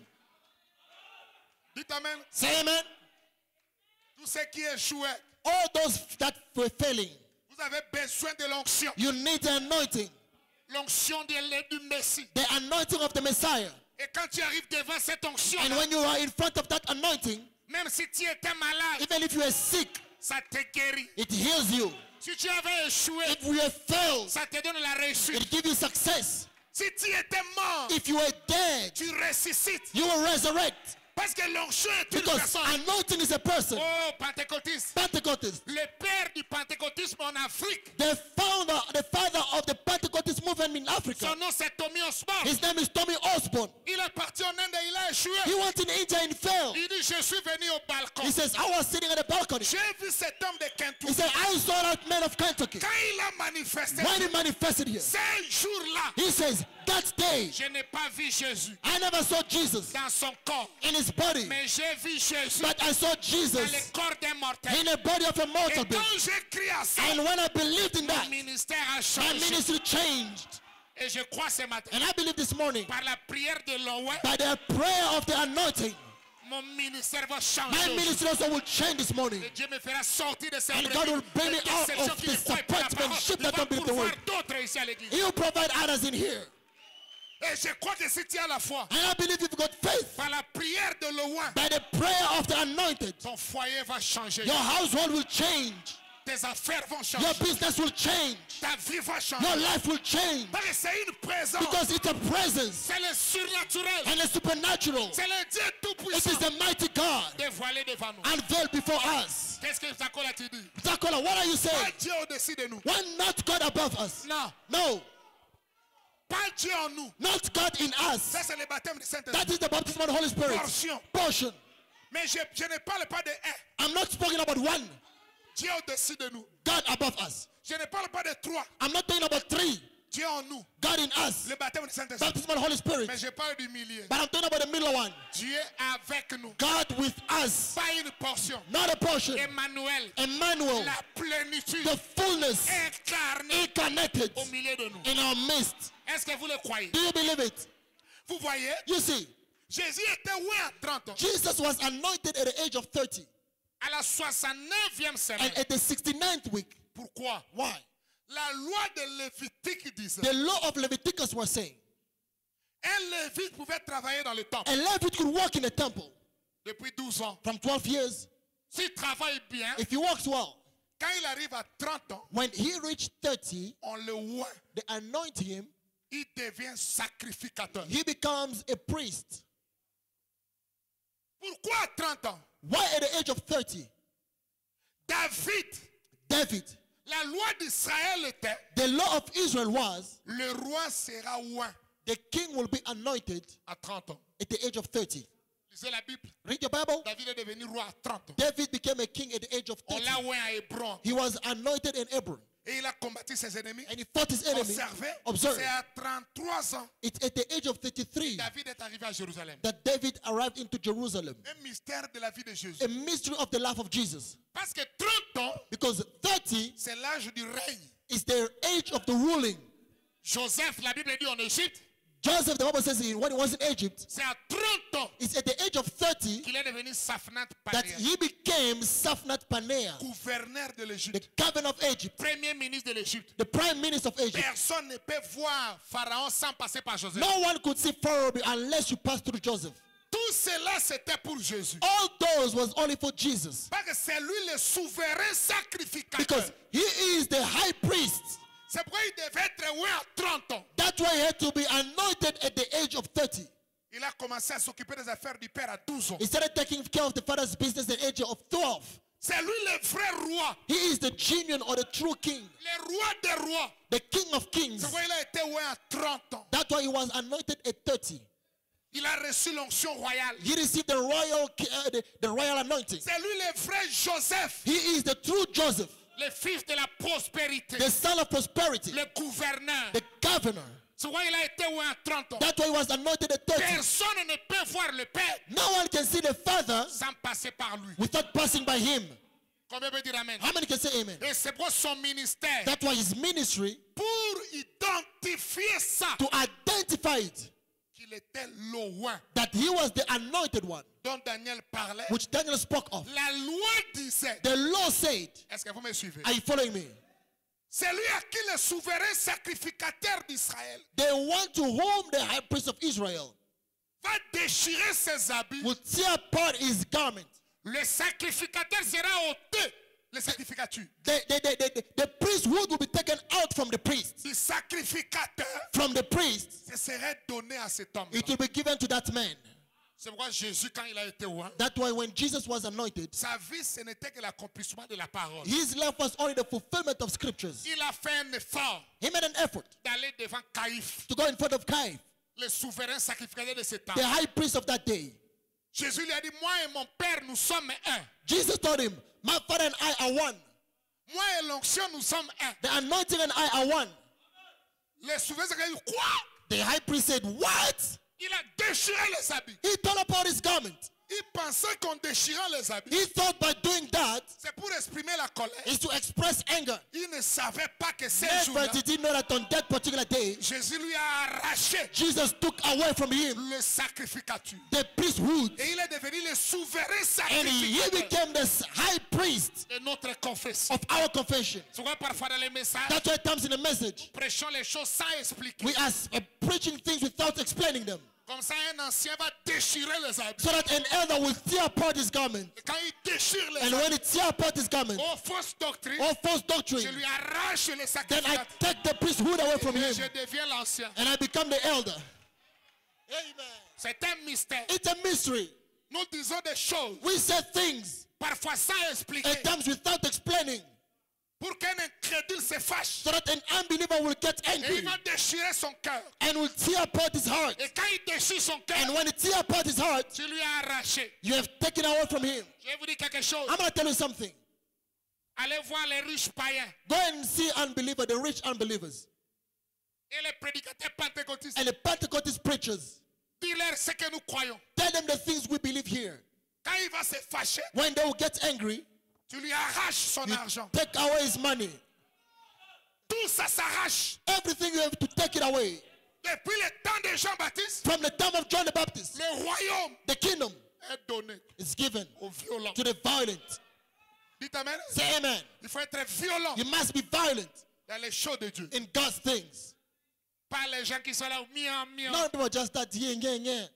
Speaker 1: Dites Amen.
Speaker 2: Say amen.
Speaker 1: Tout ce qui est chouette,
Speaker 2: All those that were failing,
Speaker 1: vous avez besoin de l'onction.
Speaker 2: you need the anointing.
Speaker 1: L'onction de- du Messie.
Speaker 2: The anointing of the Messiah.
Speaker 1: Et quand tu arrives devant cette onction,
Speaker 2: And when you are in front of that anointing,
Speaker 1: même si tu étais malade,
Speaker 2: even if you are sick,
Speaker 1: ça te guérit.
Speaker 2: it heals you.
Speaker 1: Si tu avais échoué,
Speaker 2: If you have failed,
Speaker 1: ça te donne la réussite.
Speaker 2: it gives you success.
Speaker 1: Si tu étais mort,
Speaker 2: If you were dead,
Speaker 1: tu ressuscites.
Speaker 2: you will resurrect.
Speaker 1: Parce que l'onction est une
Speaker 2: Because
Speaker 1: personne.
Speaker 2: anointing is a person.
Speaker 1: Oh, pentecôtiste.
Speaker 2: Pentecostals.
Speaker 1: Le père du pentecôtisme en Afrique,
Speaker 2: The founder, the father of the Pentecostal movement in Africa,
Speaker 1: son nom c'est Tommy Osborne.
Speaker 2: his name is Tommy Osborne.
Speaker 1: Il est parti en Inde et il a échoué.
Speaker 2: He went in India and fell.
Speaker 1: Il dit, je suis venu au balcon.
Speaker 2: He says, I was sitting on the balcony.
Speaker 1: J'ai vu cet homme de
Speaker 2: He
Speaker 1: Kentucky.
Speaker 2: said, I saw that man of Kentucky.
Speaker 1: Quand il a manifesté,
Speaker 2: When he manifested here,
Speaker 1: ce jour-là,
Speaker 2: he says, that day,
Speaker 1: je n'ai pas vu Jésus
Speaker 2: I never saw Jesus
Speaker 1: dans son corps,
Speaker 2: in his body,
Speaker 1: mais j'ai vu Jésus
Speaker 2: but I saw
Speaker 1: dans le
Speaker 2: Jesus
Speaker 1: corps d'un mortel.
Speaker 2: in the body of a
Speaker 1: Et
Speaker 2: mortal being.
Speaker 1: quand j'ai crié à ça,
Speaker 2: And when I believed in
Speaker 1: mon
Speaker 2: that,
Speaker 1: ministère a
Speaker 2: my
Speaker 1: changé.
Speaker 2: ministry changed.
Speaker 1: Et je crois ce matin,
Speaker 2: And I believe this morning,
Speaker 1: par la prière de l'Owen,
Speaker 2: by the prayer of the anointing,
Speaker 1: mon ministère va
Speaker 2: my
Speaker 1: changer.
Speaker 2: ministry also will change this morning.
Speaker 1: Et Dieu me fera sortir de cette
Speaker 2: And God will bring me out of disappointment, ship that don't believe the word.
Speaker 1: d'autres ici à l'église.
Speaker 2: He will provide others in here.
Speaker 1: Et je crois que si tu as la foi,
Speaker 2: And I believe if you've got faith,
Speaker 1: par la prière de l'Owen,
Speaker 2: by the prayer of the anointed,
Speaker 1: ton foyer va changer.
Speaker 2: your household will change.
Speaker 1: Tes affaires vont
Speaker 2: Your
Speaker 1: changer.
Speaker 2: business will change.
Speaker 1: Ta vie va
Speaker 2: Your
Speaker 1: changer.
Speaker 2: life will change.
Speaker 1: Parce que c'est une présence.
Speaker 2: Because it's a presence
Speaker 1: C'est le surnaturel.
Speaker 2: and a supernatural.
Speaker 1: C'est le Dieu
Speaker 2: It
Speaker 1: tout-puissant
Speaker 2: is the mighty God
Speaker 1: dévoilé devant nous.
Speaker 2: unveiled before us.
Speaker 1: Qu'est-ce que Zakola tu dis?
Speaker 2: Zakola, what are you
Speaker 1: Pas
Speaker 2: saying?
Speaker 1: Dieu au-dessus de nous.
Speaker 2: Why not God above us?
Speaker 1: Non.
Speaker 2: No,
Speaker 1: Pas Dieu en nous.
Speaker 2: not God in us.
Speaker 1: Ça, c'est le baptême du Saint-Esprit.
Speaker 2: That is the baptism of the Holy Spirit.
Speaker 1: Portion.
Speaker 2: Portion.
Speaker 1: Mais je, je ne parle pas de un.
Speaker 2: I'm not speaking about one.
Speaker 1: Dieu au-dessus de nous.
Speaker 2: God above us.
Speaker 1: Je ne parle pas de trois.
Speaker 2: I'm not talking about three.
Speaker 1: Dieu en nous.
Speaker 2: God in us.
Speaker 1: Le baptême du Saint-Esprit.
Speaker 2: Baptism of the Holy Spirit.
Speaker 1: Mais je parle du milieu.
Speaker 2: But I'm talking about the middle one.
Speaker 1: Dieu avec nous.
Speaker 2: God with us.
Speaker 1: Pas une portion.
Speaker 2: Not a portion.
Speaker 1: Emmanuel.
Speaker 2: Emmanuel.
Speaker 1: La plénitude
Speaker 2: The fullness
Speaker 1: incarnée
Speaker 2: incarnated
Speaker 1: au milieu de nous.
Speaker 2: in our midst.
Speaker 1: Est-ce que vous le croyez?
Speaker 2: Do you believe it?
Speaker 1: Vous voyez,
Speaker 2: You see,
Speaker 1: Jésus était où à trente ans?
Speaker 2: Jesus was anointed at the age of thirty
Speaker 1: À la soixante-neuvième semaine.
Speaker 2: and at the sixty-ninth week.
Speaker 1: Pourquoi?
Speaker 2: Why?
Speaker 1: La loi de Lévitique disait,
Speaker 2: The law of Leviticus was saying,
Speaker 1: un Lévite pouvait travailler dans le temple
Speaker 2: a Levite could work in the temple
Speaker 1: depuis douze ans.
Speaker 2: from twelve years.
Speaker 1: S'il travaille bien,
Speaker 2: If he works well,
Speaker 1: quand il arrive à trente ans,
Speaker 2: when he reached thirty,
Speaker 1: on le voit,
Speaker 2: they anoint him,
Speaker 1: il devient sacrificateur.
Speaker 2: he becomes a priest.
Speaker 1: Pourquoi à trente ans?
Speaker 2: Why at the age of thirty?
Speaker 1: David,
Speaker 2: David,
Speaker 1: la loi d'Israël était,
Speaker 2: the law of Israel was,
Speaker 1: le roi sera oint
Speaker 2: the king will be anointed
Speaker 1: à trente ans.
Speaker 2: at the age of thirty.
Speaker 1: Lisez la Bible.
Speaker 2: Read your Bible.
Speaker 1: David est devenu roi à trente ans.
Speaker 2: David became a king at the age of
Speaker 1: On
Speaker 2: thirty.
Speaker 1: l'a oint à Hébron.
Speaker 2: He was anointed in Hebron
Speaker 1: Et il a combattu ses ennemis.
Speaker 2: and he fought his enemy.
Speaker 1: Observez,
Speaker 2: Observe.
Speaker 1: c'est à trente-trois ans,
Speaker 2: It's at the age of thirty-three
Speaker 1: David est arrivé à Jérusalem.
Speaker 2: that David arrived into Jerusalem.
Speaker 1: Un mystère de la vie de Jésus.
Speaker 2: A mystery of the life of Jesus.
Speaker 1: Parce que trente ans,
Speaker 2: Because thirty
Speaker 1: c'est l'âge du règne.
Speaker 2: is the age of the ruling.
Speaker 1: Joseph, la Bible dit en Égypte,
Speaker 2: Joseph, the Bible says, when he was in Egypt,
Speaker 1: c'est à trente ans
Speaker 2: it's at the age of thirty
Speaker 1: qu'il est devenu Safnat
Speaker 2: that
Speaker 1: Panéa,
Speaker 2: he became Safnat Paneah,
Speaker 1: gouverneur de
Speaker 2: the
Speaker 1: l'Égypte,
Speaker 2: governor of Egypt,
Speaker 1: premier ministre de l'Égypte.
Speaker 2: the prime minister of Egypt.
Speaker 1: Personne ne peut voir Pharaon sans passer par Joseph.
Speaker 2: No one could see Pharaoh unless you pass through Joseph.
Speaker 1: Tout cela, c'était pour Jésus.
Speaker 2: All those was only for Jesus.
Speaker 1: Parce que c'est lui le souverain sacrificateur.
Speaker 2: Because he is the high priest.
Speaker 1: C'est pourquoi il devait être oint à trente ans.
Speaker 2: That's why he had to be anointed at the age of thirty.
Speaker 1: Il a commencé à s'occuper des affaires du Père à douze ans.
Speaker 2: He started taking care of the father's business at the age of twelve.
Speaker 1: C'est lui le vrai roi,
Speaker 2: He is the genuine or the true king,
Speaker 1: le roi des rois.
Speaker 2: the king of kings.
Speaker 1: C'est pourquoi il a été oint à trente ans.
Speaker 2: That's why he was anointed at thirty.
Speaker 1: Il a reçu l'onction royale.
Speaker 2: He received the royal, uh, the, the royal anointing.
Speaker 1: C'est lui le vrai Joseph,
Speaker 2: He is the true Joseph,
Speaker 1: le fils de la prospérité,
Speaker 2: the son of prosperity,
Speaker 1: le gouverneur.
Speaker 2: the governor.
Speaker 1: C'est pourquoi il a été oint à trente ans.
Speaker 2: That's why he was anointed at thirty.
Speaker 1: Personne ne peut voir le Père
Speaker 2: No one can see the Father
Speaker 1: sans passer par lui.
Speaker 2: without passing by him.
Speaker 1: Combien peut dire Amen?
Speaker 2: How many can say amen?
Speaker 1: Et c'est pour son ministère,
Speaker 2: That's why his ministry,
Speaker 1: pour identifier ça,
Speaker 2: to identify it,
Speaker 1: qu'il était l'oint
Speaker 2: that he was the anointed one,
Speaker 1: dont Daniel parlait.
Speaker 2: which Daniel spoke of.
Speaker 1: La loi disait,
Speaker 2: The law said,
Speaker 1: est-ce que vous me suivez?
Speaker 2: are you following me?
Speaker 1: C'est lui à qui le souverain sacrificateur d'Israël
Speaker 2: The one to whom the high priest of Israel
Speaker 1: va déchirer ses habits.
Speaker 2: will tear apart his garment.
Speaker 1: Le sacrificateur sera ôté le sacrificature.
Speaker 2: The, the, the, the, the priesthood will be taken out from the priest.
Speaker 1: Du sacrificateur,
Speaker 2: From the priest,
Speaker 1: ce serait donné à cet homme.
Speaker 2: it will be given to that man.
Speaker 1: C'est pourquoi Jésus, quand il a été roi,
Speaker 2: That's why when Jesus was anointed,
Speaker 1: sa vie, ce n'était que l'accomplissement de la parole.
Speaker 2: his life was only the fulfillment of scriptures.
Speaker 1: Il a fait un effort
Speaker 2: He made an effort
Speaker 1: d'aller devant Caïphe,
Speaker 2: to go in front of Caiaphas,
Speaker 1: le souverain sacrificateur de ce temps.
Speaker 2: the high priest of that day.
Speaker 1: Jésus lui a dit, moi et mon Père, nous sommes un.
Speaker 2: Jesus told him, my father and I are one.
Speaker 1: Moi et l'onction, nous sommes un.
Speaker 2: The anointing and I are one.
Speaker 1: Le souverain sacrificateur dit, quoi?
Speaker 2: The high priest said, what?
Speaker 1: Il a déchiré les habits.
Speaker 2: He tore apart his garment.
Speaker 1: Il pensait qu'en déchirant les habits,
Speaker 2: He thought by doing that
Speaker 1: c'est pour exprimer la colère.
Speaker 2: is to express anger.
Speaker 1: Il ne savait pas que ces
Speaker 2: Never
Speaker 1: jours-là,
Speaker 2: did he know that on that particular day,
Speaker 1: Jésus lui a arraché
Speaker 2: Jesus took away from him
Speaker 1: le sacrificature.
Speaker 2: the priesthood,
Speaker 1: Et il est devenu le souverain
Speaker 2: and he
Speaker 1: sacrificateur
Speaker 2: became the high priest
Speaker 1: de notre confession.
Speaker 2: of our confession.
Speaker 1: Tu vois, parfois dans les messages,
Speaker 2: That's why it comes in the message.
Speaker 1: prêchons les choses sans expliquer.
Speaker 2: We are uh, preaching things without explaining them,
Speaker 1: Comme ça, un ancien va déchirer les habits.
Speaker 2: so that an elder will tear apart his garment.
Speaker 1: Et quand il déchire les
Speaker 2: And
Speaker 1: habits,
Speaker 2: when he tear apart his garment,
Speaker 1: aux fausses doctrines,
Speaker 2: or false
Speaker 1: je
Speaker 2: doctrine,
Speaker 1: lui arrache les
Speaker 2: then I
Speaker 1: sacrificateurs.
Speaker 2: take the priesthood away from
Speaker 1: Et
Speaker 2: him,
Speaker 1: je deviens l'ancien.
Speaker 2: and I become the elder. Amen.
Speaker 1: C'est un mystère.
Speaker 2: It's a mystery.
Speaker 1: Nous disons des choses,
Speaker 2: We say things
Speaker 1: parfois sans expliquer,
Speaker 2: at times without explaining,
Speaker 1: pour qu'un incrédule se fâche.
Speaker 2: so that an unbeliever will get
Speaker 1: Et
Speaker 2: angry
Speaker 1: il va déchirer son cœur.
Speaker 2: and will tear apart his heart.
Speaker 1: Et quand il déchire son cœur,
Speaker 2: And when he tear apart his heart,
Speaker 1: tu lui as arraché.
Speaker 2: you have taken away from him.
Speaker 1: Je vais vous dire quelque chose.
Speaker 2: I'm going to tell you something.
Speaker 1: Allez voir les riches païens
Speaker 2: Go and see unbelievers, the rich unbelievers,
Speaker 1: et les prédicateurs pentecôtistes.
Speaker 2: and the Pentecostal preachers.
Speaker 1: Dis-leur ce que nous croyons.
Speaker 2: Tell them the things we believe here.
Speaker 1: Quand il va se fâcher,
Speaker 2: When they will get angry,
Speaker 1: tu lui arraches son
Speaker 2: you
Speaker 1: argent.
Speaker 2: take away his money.
Speaker 1: Tout ça s'arrache.
Speaker 2: Everything you have to take it away.
Speaker 1: Depuis le temps de Jean-Baptiste,
Speaker 2: From the time of John the Baptist,
Speaker 1: le royaume
Speaker 2: the kingdom
Speaker 1: est donné
Speaker 2: is given
Speaker 1: aux violents.
Speaker 2: to the violent.
Speaker 1: Dites amen.
Speaker 2: Say amen.
Speaker 1: Il faut être violent
Speaker 2: You must be violent
Speaker 1: dans les choses de Dieu.
Speaker 2: in God's things.
Speaker 1: Pas les gens qui sont là, miam, miam.
Speaker 2: None of them are just that yeah, yeah, yeah.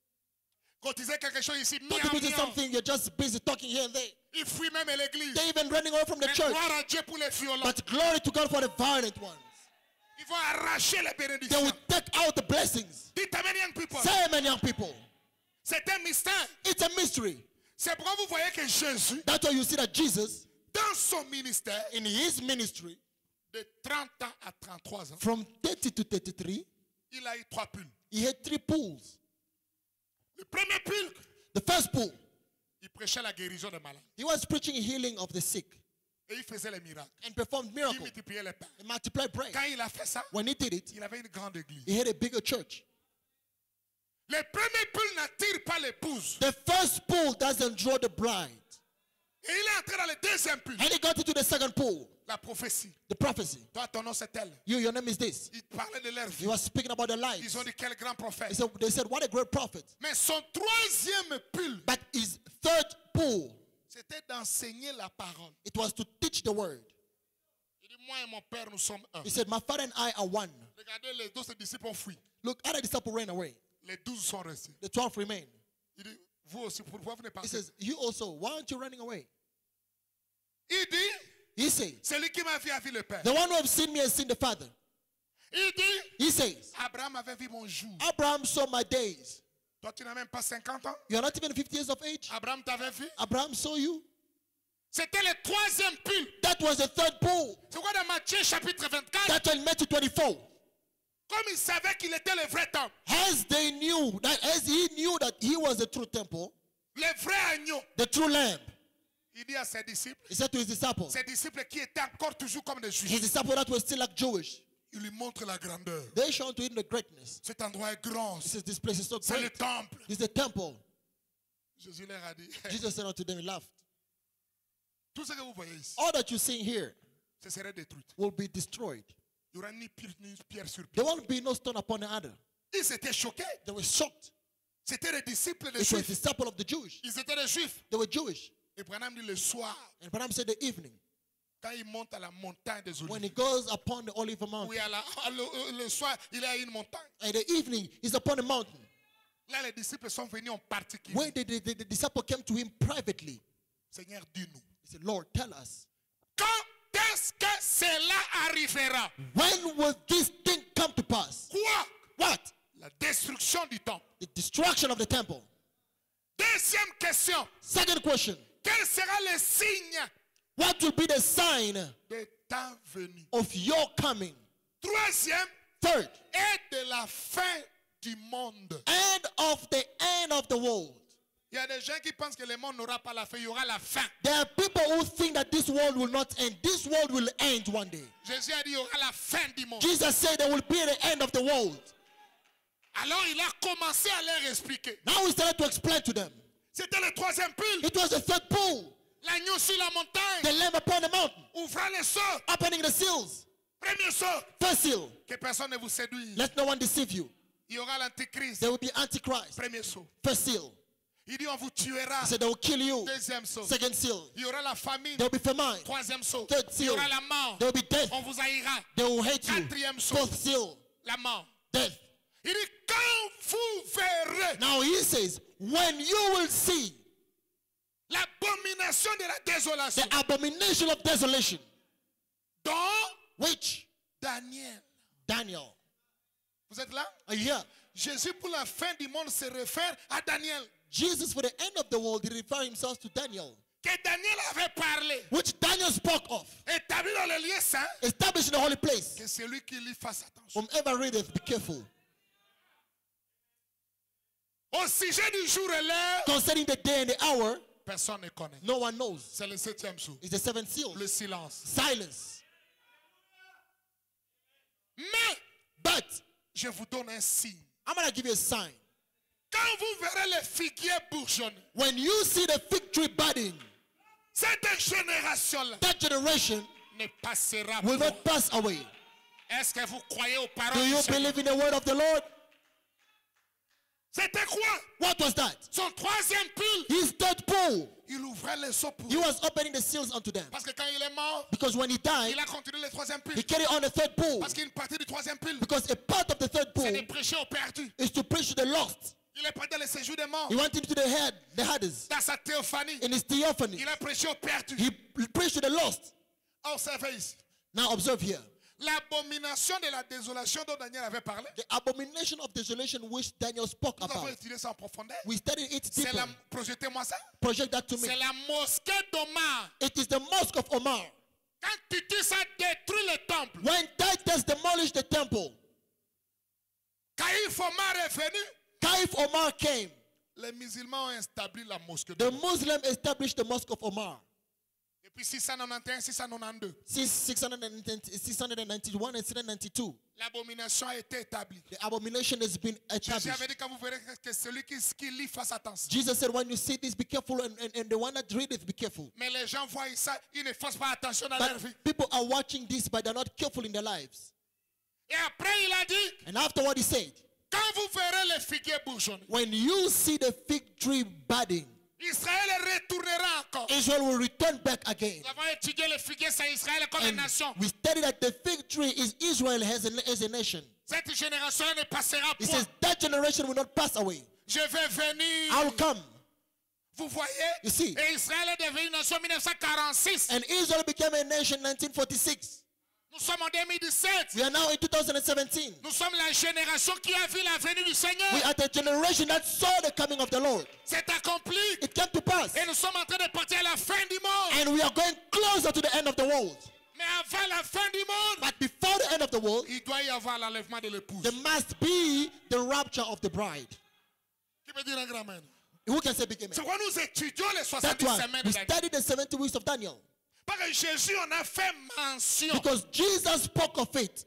Speaker 1: Cotiser quelque chose ici, miam,
Speaker 2: Contributing
Speaker 1: miam.
Speaker 2: something, you're just busy talking here and there.
Speaker 1: Ils fuient même l'église.
Speaker 2: They're even running away from the
Speaker 1: Mais
Speaker 2: church.
Speaker 1: gloire à Dieu pour les violents.
Speaker 2: But glory to God for the violent ones.
Speaker 1: Ils vont arracher les
Speaker 2: They
Speaker 1: bénédictions.
Speaker 2: will take out the blessings.
Speaker 1: Dites amen, young people.
Speaker 2: Say amen, young people.
Speaker 1: C'est un mystère.
Speaker 2: It's a mystery.
Speaker 1: C'est pourquoi vous voyez que Jésus,
Speaker 2: That's why you see that Jesus,
Speaker 1: dans son ministère,
Speaker 2: in his ministry,
Speaker 1: de trente ans à trente-trois ans,
Speaker 2: from thirty to thirty-three,
Speaker 1: il a eu trois pulls.
Speaker 2: he had three pools.
Speaker 1: Le premier pull,
Speaker 2: The first pool,
Speaker 1: il prêchait la guérison des malades.
Speaker 2: he was preaching healing of the sick
Speaker 1: Et il faisait les miracles.
Speaker 2: and performed
Speaker 1: Il
Speaker 2: miracles
Speaker 1: multipliait les pains.
Speaker 2: and multiplied bread.
Speaker 1: Quand il a fait ça,
Speaker 2: When he did it,
Speaker 1: il avait une grande église.
Speaker 2: he had a bigger church.
Speaker 1: Le premier pull n'attire pas l'épouse.
Speaker 2: The first pool doesn't draw the bride.
Speaker 1: Et il est entré dans le deuxième pull.
Speaker 2: And he got into the second pool,
Speaker 1: La prophétie.
Speaker 2: the prophecy.
Speaker 1: Toi, ton nom, c'est elle.
Speaker 2: You, your name is this.
Speaker 1: Il parlait de leur
Speaker 2: He
Speaker 1: vie.
Speaker 2: was speaking about their
Speaker 1: Ils
Speaker 2: lives.
Speaker 1: ont dit quel grand
Speaker 2: He
Speaker 1: prophète.
Speaker 2: said, they said, what a great prophet.
Speaker 1: Mais son troisième pull,
Speaker 2: But his third pool,
Speaker 1: c'était d'enseigner la parole.
Speaker 2: it was to teach the word.
Speaker 1: Il dit, moi et mon père, nous sommes un.
Speaker 2: He said, my father and I are one.
Speaker 1: Regardez, les douze disciples ont fui.
Speaker 2: Look, other disciples ran away.
Speaker 1: Les douze sont restés.
Speaker 2: The twelve remain.
Speaker 1: Il dit, vous aussi, pourquoi vous ne
Speaker 2: He
Speaker 1: partez
Speaker 2: says, you also, why aren't you running away?
Speaker 1: Il dit,
Speaker 2: He says,
Speaker 1: celui qui m'a vu a vu le Père.
Speaker 2: the one who have seen me has seen the Father.
Speaker 1: Il dit,
Speaker 2: He says,
Speaker 1: Abraham avait vu mon jour.
Speaker 2: Abraham saw my days.
Speaker 1: Toi, tu n'as même pas cinquante ans.
Speaker 2: You are not even fifty years of age.
Speaker 1: Abraham t'avait vu.
Speaker 2: Abraham saw you.
Speaker 1: C'était le troisième pull.
Speaker 2: That was the third pool.
Speaker 1: C'est quoi dans Matthieu chapitre vingt-quatre?
Speaker 2: That's in Matthew twenty-four.
Speaker 1: Comme il savait qu'il était le vrai temple,
Speaker 2: As they knew, that as he knew that he was the true temple,
Speaker 1: le vrai agneau,
Speaker 2: the true lamb,
Speaker 1: il dit à ses disciples,
Speaker 2: he said to his disciples,
Speaker 1: ses disciples qui étaient encore toujours comme des
Speaker 2: his
Speaker 1: juifs,
Speaker 2: disciples that were still like Jewish,
Speaker 1: il lui montre la grandeur.
Speaker 2: they showed to him the greatness.
Speaker 1: Cet endroit est grand.
Speaker 2: He says, this place is so
Speaker 1: C'est le
Speaker 2: great.
Speaker 1: temple.
Speaker 2: It's the temple.
Speaker 1: Jésus leur a dit,
Speaker 2: Jesus said unto them, he laughed.
Speaker 1: tout ce que vous voyez ici,
Speaker 2: All that you see here
Speaker 1: ce serait détruit.
Speaker 2: will be destroyed.
Speaker 1: Il n'y aura ni pierre, ni pierre sur
Speaker 2: There
Speaker 1: pierre.
Speaker 2: won't be no stone upon the other.
Speaker 1: Ils étaient choqués.
Speaker 2: They were shocked.
Speaker 1: C'était les disciples des
Speaker 2: It was
Speaker 1: juifs.
Speaker 2: disciples of the Jewish.
Speaker 1: Ils étaient des juifs.
Speaker 2: They were Jewish.
Speaker 1: Et Branham dit le soir,
Speaker 2: And Branham said the evening,
Speaker 1: quand il monte à la montagne des
Speaker 2: when he
Speaker 1: Oliviers,
Speaker 2: goes upon the Olive Mountain,
Speaker 1: oui, à la- à le, le soir, il est à une montagne.
Speaker 2: and the evening is upon the mountain.
Speaker 1: Là, les disciples sont venus en particulier.
Speaker 2: When the, the, the, the disciple came to him privately,
Speaker 1: Seigneur, dis-nous,
Speaker 2: he said, Lord, tell us,
Speaker 1: Quand est-ce que cela arrivera?
Speaker 2: When will this thing come to pass?
Speaker 1: Quoi?
Speaker 2: What?
Speaker 1: La destruction du temple.
Speaker 2: The destruction of the temple.
Speaker 1: Deuxième question.
Speaker 2: Second question.
Speaker 1: Quel sera le signe
Speaker 2: What will be the sign
Speaker 1: des temps venus?
Speaker 2: of your coming?
Speaker 1: Troisième,
Speaker 2: Third,
Speaker 1: et de la fin du monde.
Speaker 2: end of the end of the world.
Speaker 1: Il y a des gens qui pensent que le monde n'aura pas la fin, il y aura la fin.
Speaker 2: There are people who think that this world will not end. This world will end one day.
Speaker 1: Jésus a dit il y aura la fin du monde.
Speaker 2: Jesus said there will be the end of the world.
Speaker 1: Alors il a commencé à leur expliquer.
Speaker 2: Now he started to explain to them.
Speaker 1: C'était le troisième pile.
Speaker 2: It was the third pool.
Speaker 1: L'agneau sur la montagne.
Speaker 2: The lamb upon the mountain.
Speaker 1: Ouvrant les seaux.
Speaker 2: Opening the seals.
Speaker 1: Premier saut.
Speaker 2: First seal.
Speaker 1: Que personne ne vous séduise.
Speaker 2: Let no one deceive you.
Speaker 1: Il y aura l'antéchrist.
Speaker 2: There will be Antichrist.
Speaker 1: Premier saut.
Speaker 2: First seal.
Speaker 1: Il dit on vous tuera.
Speaker 2: He said they will kill you.
Speaker 1: Deuxième saut.
Speaker 2: Second seal.
Speaker 1: Il y aura la famine.
Speaker 2: There will be famine.
Speaker 1: Troisième saut.
Speaker 2: Third
Speaker 1: Il y
Speaker 2: seal.
Speaker 1: aura la mort.
Speaker 2: There will be death.
Speaker 1: On vous haïra.
Speaker 2: They will hate you.
Speaker 1: Quatrième saut.
Speaker 2: Fourth seal.
Speaker 1: La mort.
Speaker 2: Death.
Speaker 1: Il dit quand vous verrez
Speaker 2: Now he says, when you will see
Speaker 1: l'abomination de la désolation
Speaker 2: the abomination of desolation,
Speaker 1: dont
Speaker 2: which
Speaker 1: Daniel.
Speaker 2: Daniel.
Speaker 1: Vous êtes là?
Speaker 2: Are you here?
Speaker 1: Jésus pour la fin du monde se réfère à Daniel.
Speaker 2: Jesus, for the end of the world, he referred himself to Daniel,
Speaker 1: Que Daniel avait parlé.
Speaker 2: which Daniel spoke of,
Speaker 1: Établi dans le lieu saint.
Speaker 2: established in the holy place.
Speaker 1: Que celui qui lit fasse attention.
Speaker 2: Whomever readeth, be careful.
Speaker 1: Au sujet du jour et l'heure,
Speaker 2: Concerning the day and the hour,
Speaker 1: personne ne connaît.
Speaker 2: no one knows.
Speaker 1: C'est le septième jour.
Speaker 2: It's the seventh seal.
Speaker 1: Le silence.
Speaker 2: Silence.
Speaker 1: Mais
Speaker 2: But
Speaker 1: je vous donne un signe.
Speaker 2: I'm going to give you a sign.
Speaker 1: Quand vous verrez les figuiers bourgeonner,
Speaker 2: When you see the fig tree budding,
Speaker 1: cette génération-là
Speaker 2: that generation
Speaker 1: ne passera
Speaker 2: will
Speaker 1: pas.
Speaker 2: not pass away.
Speaker 1: Est-ce que vous croyez aux paroles
Speaker 2: Do
Speaker 1: du
Speaker 2: you
Speaker 1: Seigneur?
Speaker 2: believe in the word of the Lord?
Speaker 1: C'était quoi?
Speaker 2: What was that?
Speaker 1: Son troisième pile.
Speaker 2: His third pool.
Speaker 1: Il ouvrait les seaux pour
Speaker 2: He
Speaker 1: eux.
Speaker 2: was opening the seals unto them.
Speaker 1: Parce que quand il est mort,
Speaker 2: Because when he died,
Speaker 1: il a continué le troisième
Speaker 2: he
Speaker 1: pile.
Speaker 2: carried on the third pool.
Speaker 1: Parce qu'une partie du troisième pile,
Speaker 2: Because a part of the third
Speaker 1: c'est
Speaker 2: pool
Speaker 1: de prêcher aux perdus.
Speaker 2: is to preach to the lost.
Speaker 1: Il est prêt dans le séjour des morts.
Speaker 2: He went into the head, the Hades,
Speaker 1: Dans sa théophanie,
Speaker 2: in his theophany.
Speaker 1: il a prêché aux perdus.
Speaker 2: He preached to the lost.
Speaker 1: Observez ici.
Speaker 2: Now observe here.
Speaker 1: L'abomination de la désolation dont Daniel avait parlé.
Speaker 2: The abomination of desolation which Daniel spoke
Speaker 1: Nous avons
Speaker 2: about.
Speaker 1: étudié ça en profondeur.
Speaker 2: We studied it
Speaker 1: C'est la,
Speaker 2: deeper.
Speaker 1: projetez-moi ça.
Speaker 2: Project that to me.
Speaker 1: C'est la mosquée d'Omar.
Speaker 2: It is the mosque of Omar.
Speaker 1: Quand Titus a détruit le temple,
Speaker 2: When Titus demolished the temple,
Speaker 1: Caïphe Omar est venu.
Speaker 2: Caïphe Omar came.
Speaker 1: Les musulmans ont établi la mosquée
Speaker 2: The
Speaker 1: d'Omar.
Speaker 2: Muslim established the mosque of Omar.
Speaker 1: Depuis six cent quatre-vingt-onze, six cent quatre-vingt-deux,
Speaker 2: Since six ninety-one and six ninety-two,
Speaker 1: l'abomination a été établie.
Speaker 2: the abomination has been
Speaker 1: Jésus
Speaker 2: established.
Speaker 1: avait dit quand vous verrez que celui qui, qui lit fasse attention.
Speaker 2: Jesus said, when you see this, be careful, and, and, and the one that readeth, be careful.
Speaker 1: Mais les gens voient ça, ils ne font pas attention dans leur vie.
Speaker 2: But people are watching this, but they're not careful in their lives.
Speaker 1: Et après, il a dit,
Speaker 2: And afterward, he said,
Speaker 1: quand vous verrez les figuiers bourgeonner,
Speaker 2: when you see the fig tree budding,
Speaker 1: Israël retournera encore.
Speaker 2: Israel will return back again.
Speaker 1: Nous avons étudié les figuiers, c'est Israël comme une
Speaker 2: And
Speaker 1: nation.
Speaker 2: we study that the fig tree is Israel as a, as a nation.
Speaker 1: Cette génération ne passera
Speaker 2: He
Speaker 1: point.
Speaker 2: says that generation will not pass away.
Speaker 1: Je vais venir.
Speaker 2: I will come.
Speaker 1: Vous voyez?
Speaker 2: You see.
Speaker 1: Et Israël est devenu une nation en mille neuf cent quarante-six.
Speaker 2: And Israel became a nation in nineteen forty-six.
Speaker 1: Nous sommes en deux mille dix-sept.
Speaker 2: We are now in two thousand seventeen.
Speaker 1: Nous sommes la génération qui a vu la venue du Seigneur.
Speaker 2: We are the generation that saw the coming of the Lord.
Speaker 1: C'est accompli.
Speaker 2: It came to pass.
Speaker 1: Et nous sommes en train de partir à la fin du monde.
Speaker 2: And we are going closer to the end of the world.
Speaker 1: Mais avant la fin du monde,
Speaker 2: But before the end of the world,
Speaker 1: il doit y avoir l'enlèvement de l'épouse.
Speaker 2: there must be the rapture of the bride.
Speaker 1: Qui peut dire un grand amen?
Speaker 2: Who can say big amen?
Speaker 1: C'est pourquoi nous étudions les
Speaker 2: That's
Speaker 1: soixante-dix
Speaker 2: why
Speaker 1: semaines
Speaker 2: we
Speaker 1: de Daniel.
Speaker 2: studied the seventy weeks of Daniel.
Speaker 1: Parce que Jésus en a fait mention.
Speaker 2: Because Jesus spoke of it.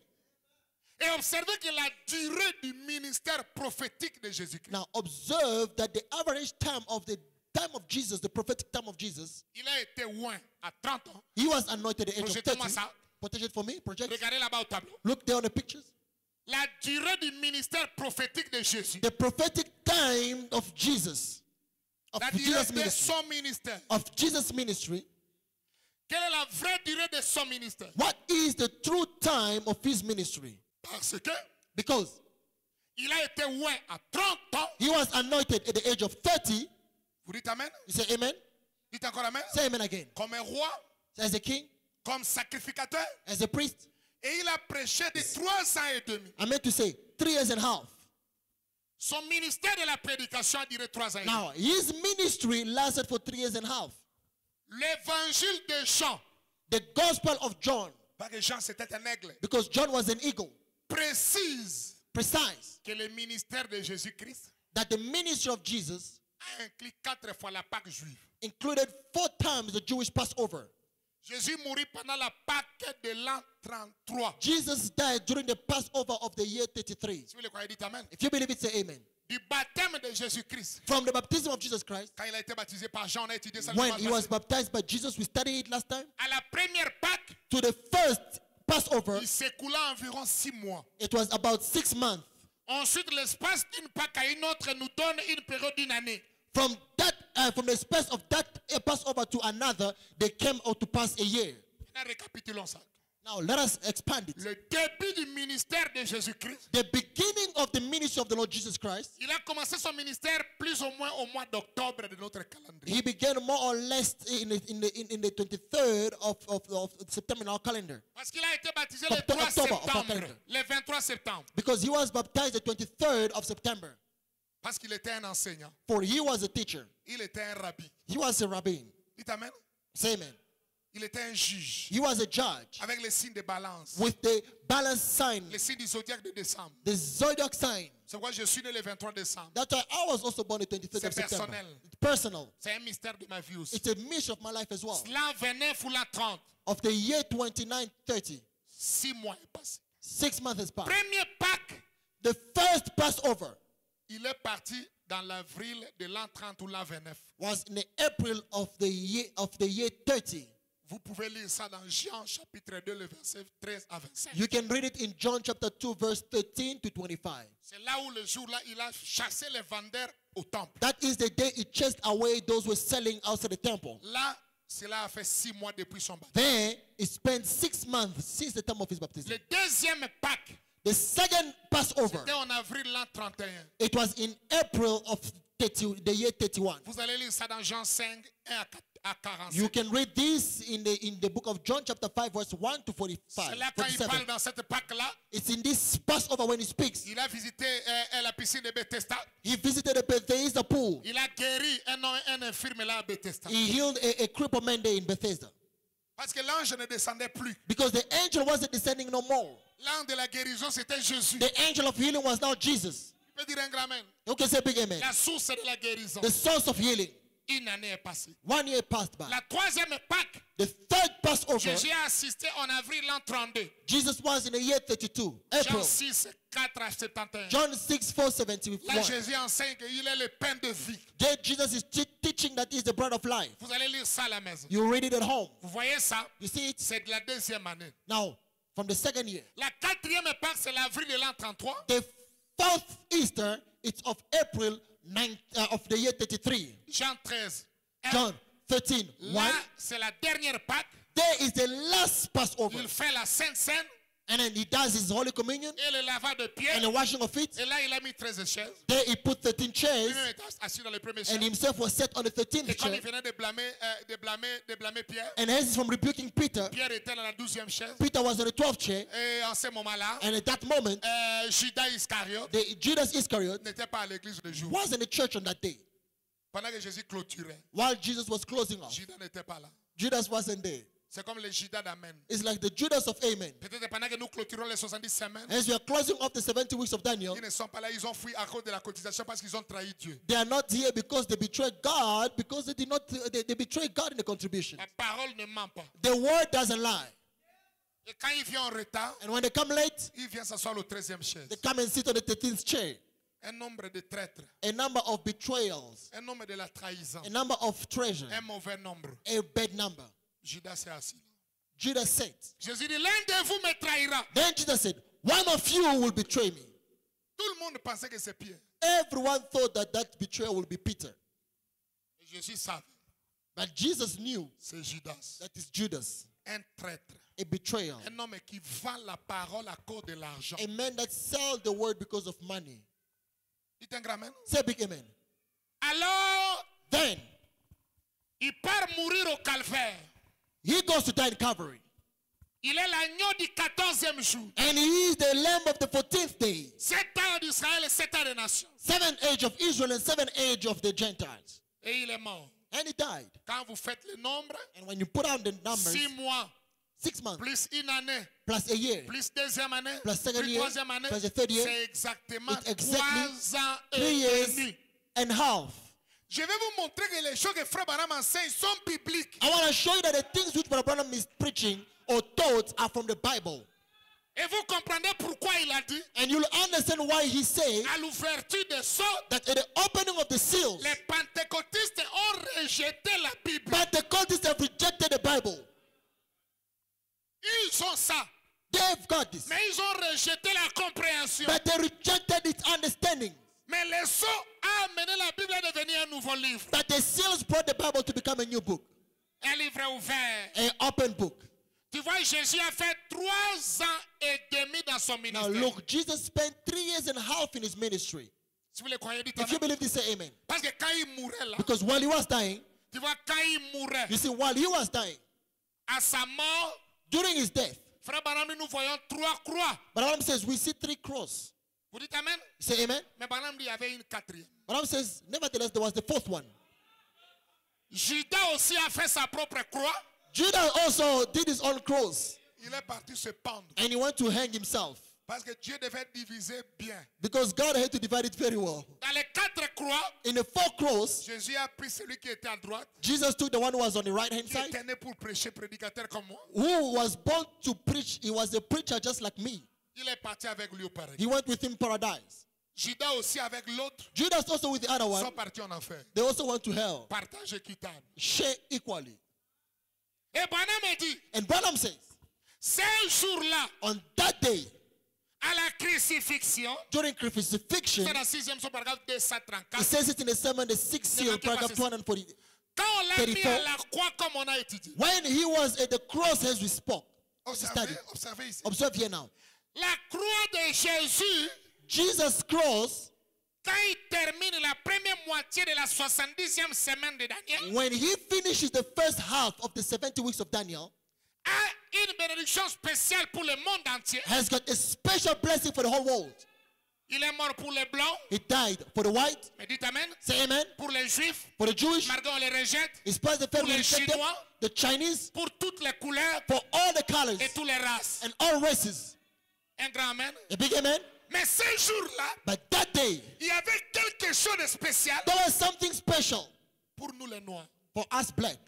Speaker 1: Et observez que la durée du ministère prophétique de Jésus-Christ,
Speaker 2: Now observe that the average time of the time of Jesus, the prophetic time of Jesus,
Speaker 1: il a été oint à trente ans.
Speaker 2: he was anointed at the age of
Speaker 1: Projetez-moi
Speaker 2: thirty.
Speaker 1: ça.
Speaker 2: Protect it for me. Project.
Speaker 1: Regardez là-bas au tableau.
Speaker 2: Look there on the pictures.
Speaker 1: La durée du ministère prophétique de Jésus.
Speaker 2: The prophetic time of Jesus, of
Speaker 1: La durée
Speaker 2: Jesus'
Speaker 1: de
Speaker 2: ministry,
Speaker 1: son ministère.
Speaker 2: of Jesus' ministry.
Speaker 1: Quelle est la vraie durée de son ministère?
Speaker 2: What is the true time of his ministry?
Speaker 1: Parce que
Speaker 2: Because
Speaker 1: il a été oint à trente ans.
Speaker 2: he was anointed at the age of thirty.
Speaker 1: Vous dites Amen?
Speaker 2: You say amen?
Speaker 1: Dites encore Amen?
Speaker 2: Say amen again.
Speaker 1: Comme un roi,
Speaker 2: As a king,
Speaker 1: comme sacrificateur.
Speaker 2: as a priest.
Speaker 1: Et il a prêché de trois ans et demi.
Speaker 2: I meant to say three years and a half.
Speaker 1: Son ministère de la prédication a duré trois ans et demi.
Speaker 2: Now, his ministry lasted for three years and a half.
Speaker 1: L'évangile de Jean,
Speaker 2: The Gospel of John,
Speaker 1: parce que Jean c'était un aigle,
Speaker 2: because John was an eagle,
Speaker 1: précise
Speaker 2: precise
Speaker 1: que le ministère de Jésus-Christ
Speaker 2: that the ministry of Jesus
Speaker 1: a inclus quatre fois la Pâque juive.
Speaker 2: included four times the Jewish Passover.
Speaker 1: Jésus mourut pendant la Pâque de l'an trente-trois.
Speaker 2: Jesus died during the Passover of the year thirty-three.
Speaker 1: Si vous le croyez, dites Amen.
Speaker 2: If you believe it, say amen.
Speaker 1: Du baptême de Jésus-Christ.
Speaker 2: From the baptism of Jesus Christ,
Speaker 1: Quand il a été baptisé par Jean, on a étudié ça.
Speaker 2: when he was baptized by Jesus, we studied it last time,
Speaker 1: À la première Pâque,
Speaker 2: to the first Passover,
Speaker 1: il s'écoula environ six mois.
Speaker 2: it was about six months.
Speaker 1: Ensuite, l'espace d'une Pâque à une autre nous donne une période d'une année.
Speaker 2: From that, uh, from the space of that uh, Passover to another, they came out to pass a year.
Speaker 1: Maintenant, récapitulons ça.
Speaker 2: Now let us expand it.
Speaker 1: Le début du ministère de Jésus-Christ,
Speaker 2: The beginning of the ministry of the Lord Jesus Christ,
Speaker 1: il a commencé son ministère plus ou moins au mois d'octobre de notre calendrier.
Speaker 2: he began more or less in the, in the, in, in the twenty-third of, of, of September in our calendar.
Speaker 1: Parce qu'il a été baptisé le
Speaker 2: Octobre,
Speaker 1: trois
Speaker 2: octobre, of our
Speaker 1: septembre.
Speaker 2: calendar.
Speaker 1: Le vingt-trois septembre.
Speaker 2: Because he was baptized the twenty-third of September.
Speaker 1: Parce qu'il était un enseignant.
Speaker 2: For he was a teacher.
Speaker 1: Il était un rabbi.
Speaker 2: He was a rabbin.
Speaker 1: Dites Amen.
Speaker 2: Say amen.
Speaker 1: Il était un juge.
Speaker 2: He was a judge
Speaker 1: Avec les signes de balance.
Speaker 2: with the balance sign,
Speaker 1: Les signes du zodiaque de décembre.
Speaker 2: the zodiac sign.
Speaker 1: C'est pourquoi je suis né le vingt-trois décembre.
Speaker 2: That's why I was also born the twenty-third of
Speaker 1: C'est
Speaker 2: September.
Speaker 1: personnel.
Speaker 2: It's personal.
Speaker 1: C'est un mystère de ma vie aussi.
Speaker 2: It's a mission of my life as well.
Speaker 1: L'an vingt-neuf ou l'an trente,
Speaker 2: Of the year twenty-nine thirty,
Speaker 1: six mois est passé.
Speaker 2: six months has passed.
Speaker 1: Premier Pâques,
Speaker 2: The first Passover
Speaker 1: il est parti dans l'avril de l'an trente ou l'an vingt-neuf.
Speaker 2: was in the April of the year of the year thirty.
Speaker 1: Vous pouvez lire ça dans Jean chapitre deux, le verset treize à vingt-cinq.
Speaker 2: You can read it in John chapter two, verse thirteen to twenty-five.
Speaker 1: C'est là où le jour-là, il a chassé les vendeurs au temple.
Speaker 2: That is the day he chased away those who were selling outside the temple.
Speaker 1: Là, cela a fait six mois depuis son baptême.
Speaker 2: There, he spent six months since the time of his baptism.
Speaker 1: Le deuxième Pâques,
Speaker 2: The second Passover,
Speaker 1: c'était en avril l'an trente et un.
Speaker 2: it was in April of thirty, the year thirty-one.
Speaker 1: Vous allez lire ça dans Jean cinq, un à quarante-cinq.
Speaker 2: You can read this in the in the book of John chapter five, verse one to forty-five.
Speaker 1: C'est là quand il parle
Speaker 2: forty-seven.
Speaker 1: dans cette Pâque-là,
Speaker 2: It's in this Passover when he speaks.
Speaker 1: il a visité euh, la piscine de Bethesda.
Speaker 2: He visited the Bethesda pool.
Speaker 1: Il a guéri un, homme- un infirme là à Bethesda.
Speaker 2: He healed a, a crippled man there in Bethesda.
Speaker 1: Parce que l'ange ne descendait plus.
Speaker 2: Because the angel wasn't descending no more.
Speaker 1: L'ange de la guérison, c'était Jésus.
Speaker 2: The angel of healing was now Jesus.
Speaker 1: Tu peux dire un grand amen.
Speaker 2: You can say big amen.
Speaker 1: La source de la guérison.
Speaker 2: The source of healing.
Speaker 1: Une année est passée.
Speaker 2: One year passed by.
Speaker 1: La troisième Pâque,
Speaker 2: The third Passover,
Speaker 1: Jésus a assisté en avril l'an trente-deux.
Speaker 2: Jesus was in the year thirty-two,
Speaker 1: Jean
Speaker 2: April.
Speaker 1: six, quatre à soixante-et-un.
Speaker 2: John six, four, seventy-one.
Speaker 1: Là, Jésus enseigne qu'il est le pain de vie.
Speaker 2: There, Jesus is te- teaching that he is the bread of life.
Speaker 1: Vous allez lire ça à la maison.
Speaker 2: You read it at home.
Speaker 1: Vous voyez ça?
Speaker 2: You see it?
Speaker 1: C'est de la deuxième année.
Speaker 2: Now, from the second year.
Speaker 1: La quatrième Pâque, c'est l'avril de l'an trente-trois.
Speaker 2: The fourth Easter, it's of April ninth, uh, of the year thirty-three.
Speaker 1: Jean treize. un.
Speaker 2: John thirteen,
Speaker 1: Là,
Speaker 2: one.
Speaker 1: c'est la dernière Pâque.
Speaker 2: There is the last Passover.
Speaker 1: Il fait la Sainte Seine
Speaker 2: And then he does his Holy Communion
Speaker 1: et le lavage de
Speaker 2: and
Speaker 1: pieds.
Speaker 2: the washing of feet.
Speaker 1: Et là, il a mis treize chaises.
Speaker 2: There he put thirteen chairs
Speaker 1: Lui-même était assis dans les premières
Speaker 2: and
Speaker 1: chaises.
Speaker 2: himself was set on the
Speaker 1: Et
Speaker 2: thirteenth
Speaker 1: comme il
Speaker 2: chair.
Speaker 1: venait de blâmer, euh, de blâmer, de blâmer Pierre,
Speaker 2: And as from rebuking Peter,
Speaker 1: Pierre était dans la douzième chaise.
Speaker 2: Peter was on the twelfth chair.
Speaker 1: Et en ce moment-là,
Speaker 2: And at that moment,
Speaker 1: euh, Judas Iscariote
Speaker 2: the Judas Iscariot
Speaker 1: n'était pas à l'église le jour.
Speaker 2: was in the church on that day.
Speaker 1: Pendant que Jésus clôturait,
Speaker 2: While Jesus was closing off,
Speaker 1: Judas n'était pas là.
Speaker 2: Judas wasn't there.
Speaker 1: C'est comme le Judas d'Amen.
Speaker 2: It's like the Judas of Amen.
Speaker 1: Peut-être pendant que nous clôturons les soixante-dix semaines,
Speaker 2: As we are closing off the seventy weeks of Daniel,
Speaker 1: ils ne sont pas là, ils ont fui à cause de la cotisation parce qu'ils ont trahi Dieu.
Speaker 2: they are not here because they betrayed God, because they did not they, they betrayed God in the contribution.
Speaker 1: La parole ne ment pas.
Speaker 2: The word doesn't lie.
Speaker 1: Et quand il vient en retard,
Speaker 2: And when they come late,
Speaker 1: il vient s'asseoir au treizième chaise.
Speaker 2: they come and sit on the thirteenth chair.
Speaker 1: Un nombre de traîtres,
Speaker 2: A number of betrayals,
Speaker 1: un nombre de la trahison,
Speaker 2: a number of treasure,
Speaker 1: un mauvais nombre.
Speaker 2: a bad number.
Speaker 1: Judas s'est assis.
Speaker 2: Judas said.
Speaker 1: Jésus dit, l'un de vous me trahira.
Speaker 2: Then Jesus said, one of you will betray me.
Speaker 1: Tout le monde pensait que c'est Pierre.
Speaker 2: Everyone thought that that betrayal will be Peter.
Speaker 1: Et Jésus savait,
Speaker 2: But Jesus knew
Speaker 1: c'est Judas.
Speaker 2: that is Judas,
Speaker 1: Un traître.
Speaker 2: a betrayal.
Speaker 1: Un homme qui vend la parole à cause de l'argent.
Speaker 2: A man that sells the word because of money.
Speaker 1: Dites un grand amen.
Speaker 2: Say a big amen.
Speaker 1: Alors,
Speaker 2: Then
Speaker 1: il part mourir au calvaire.
Speaker 2: he goes to die in Calvary.
Speaker 1: Il est l'agneau du quatorzième jour.
Speaker 2: And he is the lamb of the fourteenth day.
Speaker 1: Sept ans d'Israël et sept ans des nations.
Speaker 2: Seven age of Israel and seven age of the Gentiles.
Speaker 1: Et il est mort.
Speaker 2: And he died.
Speaker 1: Quand vous faites le nombre,
Speaker 2: And when you put out the numbers,
Speaker 1: six mois,
Speaker 2: six months
Speaker 1: plus une année,
Speaker 2: plus a year,
Speaker 1: plus deuxième année,
Speaker 2: Plus second
Speaker 1: plus
Speaker 2: year,
Speaker 1: troisième année,
Speaker 2: plus the third year,
Speaker 1: c'est exactement
Speaker 2: it's exactly
Speaker 1: trois ans
Speaker 2: three
Speaker 1: et
Speaker 2: years
Speaker 1: demi.
Speaker 2: and half.
Speaker 1: Je vais vous montrer que les choses que Frère Branham enseigne sont bibliques.
Speaker 2: I want to show you that the things which Brother Branham is preaching or taught are from the Bible.
Speaker 1: Et vous comprenez pourquoi il a dit,
Speaker 2: And you'll understand why he said
Speaker 1: à l'ouverture des sceaux,
Speaker 2: that at the opening of the seals,
Speaker 1: les pentecôtistes ont rejeté la Bible.
Speaker 2: Pentecostals have rejected the Bible.
Speaker 1: Ils ont ça,
Speaker 2: They've got this.
Speaker 1: mais ils ont rejeté la compréhension.
Speaker 2: But they rejected its understanding.
Speaker 1: Mais les sceaux ont amené la Bible à devenir un nouveau livre.
Speaker 2: But the seals brought the Bible to become a new book,
Speaker 1: Un livre ouvert.
Speaker 2: an open book.
Speaker 1: Tu vois, Jésus a fait trois ans et demi dans son
Speaker 2: Now
Speaker 1: ministère.
Speaker 2: look, Jesus spent three years and a half in his ministry.
Speaker 1: Si vous le croyez, dites
Speaker 2: If you
Speaker 1: amen.
Speaker 2: believe this, say amen.
Speaker 1: Parce que quand il mourait là,
Speaker 2: Because while he was dying,
Speaker 1: tu vois, quand il mourait,
Speaker 2: you see, while he was dying,
Speaker 1: à sa mort,
Speaker 2: during his death,
Speaker 1: Frère Branham, nous voyons trois croix.
Speaker 2: Branham says we see three crosses.
Speaker 1: Vous dites amen?
Speaker 2: Say amen.
Speaker 1: Mais Branham dit il y avait une quatrième.
Speaker 2: Branham says, nevertheless, there was the fourth one.
Speaker 1: Judas aussi a fait sa propre croix.
Speaker 2: Judah also did his own cross,
Speaker 1: Il est parti se pendre.
Speaker 2: and he went to hang himself
Speaker 1: Parce que Dieu devait diviser bien.
Speaker 2: because God had to divide it very well.
Speaker 1: Dans les quatre croix,
Speaker 2: In the four cross,
Speaker 1: Jésus a pris celui qui était à droite,
Speaker 2: Jesus took the one who was on the right hand
Speaker 1: qui
Speaker 2: side,
Speaker 1: était né pour prêcher, prédicateur comme moi.
Speaker 2: who was born to preach. He was a preacher just like me.
Speaker 1: Il est parti avec lui au paradis.
Speaker 2: He went with him paradise.
Speaker 1: Judas aussi avec l'autre
Speaker 2: Judas also with the other
Speaker 1: sont
Speaker 2: one.
Speaker 1: partis en enfer.
Speaker 2: They also went to hell.
Speaker 1: Partage équitable.
Speaker 2: Share equally.
Speaker 1: Et Branham a dit,
Speaker 2: And Branham says,
Speaker 1: ces jours-là,
Speaker 2: on that day,
Speaker 1: à la crucifixion,
Speaker 2: during crucifixion,
Speaker 1: c'est dans le sixième son paragraphe deux cent
Speaker 2: it
Speaker 1: trente-quatre.
Speaker 2: says it in the sermon, the sixth seal, paragraph two hundred forty.
Speaker 1: Quand on l'a mis
Speaker 2: thirty-four.
Speaker 1: à la croix comme on a étudié.
Speaker 2: When he was at the cross as we spoke,
Speaker 1: Observez, observez ici.
Speaker 2: observe here now.
Speaker 1: La croix de Jésus,
Speaker 2: Jesus' cross,
Speaker 1: quand il termine la première moitié de la soixante-dixième semaine de Daniel,
Speaker 2: when he finishes the first half of the seventy weeks of Daniel,
Speaker 1: a une bénédiction spéciale pour le monde entier.
Speaker 2: has got a special blessing for the whole world.
Speaker 1: Il est mort pour les blancs,
Speaker 2: He died for the white,
Speaker 1: mais dites amen.
Speaker 2: say amen,
Speaker 1: Pour les juifs,
Speaker 2: for the Jewish,
Speaker 1: malgré on les rejette.
Speaker 2: his place the family
Speaker 1: les
Speaker 2: reject them,
Speaker 1: Chinois,
Speaker 2: the Chinese,
Speaker 1: Pour toutes les couleurs
Speaker 2: for all the colors
Speaker 1: et toutes les races.
Speaker 2: and all races.
Speaker 1: Un grand amen.
Speaker 2: A big amen.
Speaker 1: Mais ces jours-là,
Speaker 2: But that day,
Speaker 1: il y avait quelque chose de spécial
Speaker 2: there was something special
Speaker 1: pour nous les noirs.
Speaker 2: for us black.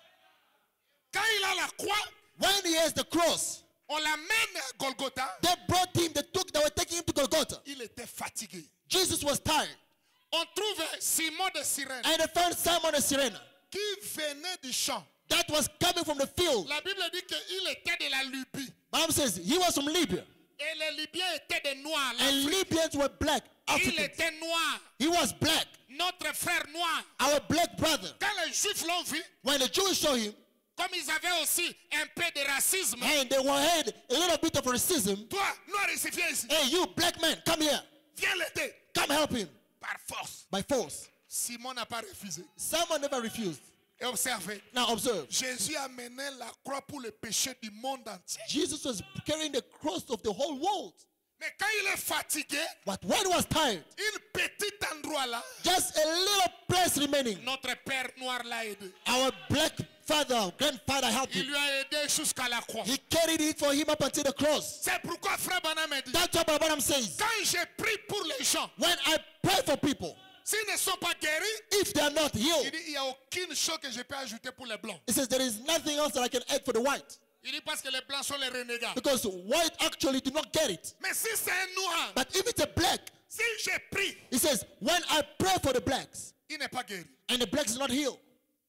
Speaker 1: Quand il a la croix,
Speaker 2: When he has the cross,
Speaker 1: on l'amène à Golgotha.
Speaker 2: they brought him, they took, they were taking him to Golgotha.
Speaker 1: Il était fatigué.
Speaker 2: Jesus was tired.
Speaker 1: On trouve Simon de Cyrène
Speaker 2: And they found Simon of Cyrene
Speaker 1: qui venait du champ.
Speaker 2: that was coming from the field.
Speaker 1: La Bible dit qu'il était de la Libye.
Speaker 2: Bible says he was from Libya.
Speaker 1: Et les Libyens étaient des noirs.
Speaker 2: And
Speaker 1: l'Afrique.
Speaker 2: Libyans were black,
Speaker 1: Il
Speaker 2: Africans.
Speaker 1: était noir.
Speaker 2: He was black,
Speaker 1: Notre frère noir.
Speaker 2: our black brother.
Speaker 1: Quand les Juifs l'ont vu,
Speaker 2: When the Jews saw him,
Speaker 1: comme ils avaient aussi un peu de racisme,
Speaker 2: and they were had a little bit of racism,
Speaker 1: toi, noir ici, viens ici.
Speaker 2: hey, you black man, come here,
Speaker 1: Viens l'aider.
Speaker 2: come help him
Speaker 1: Par force.
Speaker 2: by force.
Speaker 1: Simon n'a pas refusé.
Speaker 2: Simon never refused.
Speaker 1: Et observez,
Speaker 2: Now observe,
Speaker 1: Jésus amenait la croix pour le péché du monde entier.
Speaker 2: Jesus was carrying the cross of the whole world.
Speaker 1: Mais quand il est fatigué,
Speaker 2: But when he was tired,
Speaker 1: une petite endroit là,
Speaker 2: just a little place remaining.
Speaker 1: notre père noir l'a aidé.
Speaker 2: Our black father, grandfather helped
Speaker 1: Il
Speaker 2: him.
Speaker 1: lui a aidé jusqu'à la croix.
Speaker 2: He carried it for him up until the cross.
Speaker 1: C'est pourquoi frère Branham a dit,
Speaker 2: That's what Branham says.
Speaker 1: quand j'ai pris pour les gens,
Speaker 2: When I pray for people,
Speaker 1: s'ils ne sont pas guéris,
Speaker 2: if they are not
Speaker 1: il
Speaker 2: healed,
Speaker 1: dit, il n'y a aucune chose que je peux ajouter pour les blancs.
Speaker 2: he says there is nothing else that I can add for the white.
Speaker 1: Il dit parce que les blancs sont les renégats.
Speaker 2: Because white actually do not get it.
Speaker 1: Mais si c'est un noir,
Speaker 2: But if it's a black,
Speaker 1: si j'ai pris,
Speaker 2: he says, when I pray for the blacks
Speaker 1: il n'est pas guéri.
Speaker 2: and the blacks is not healed,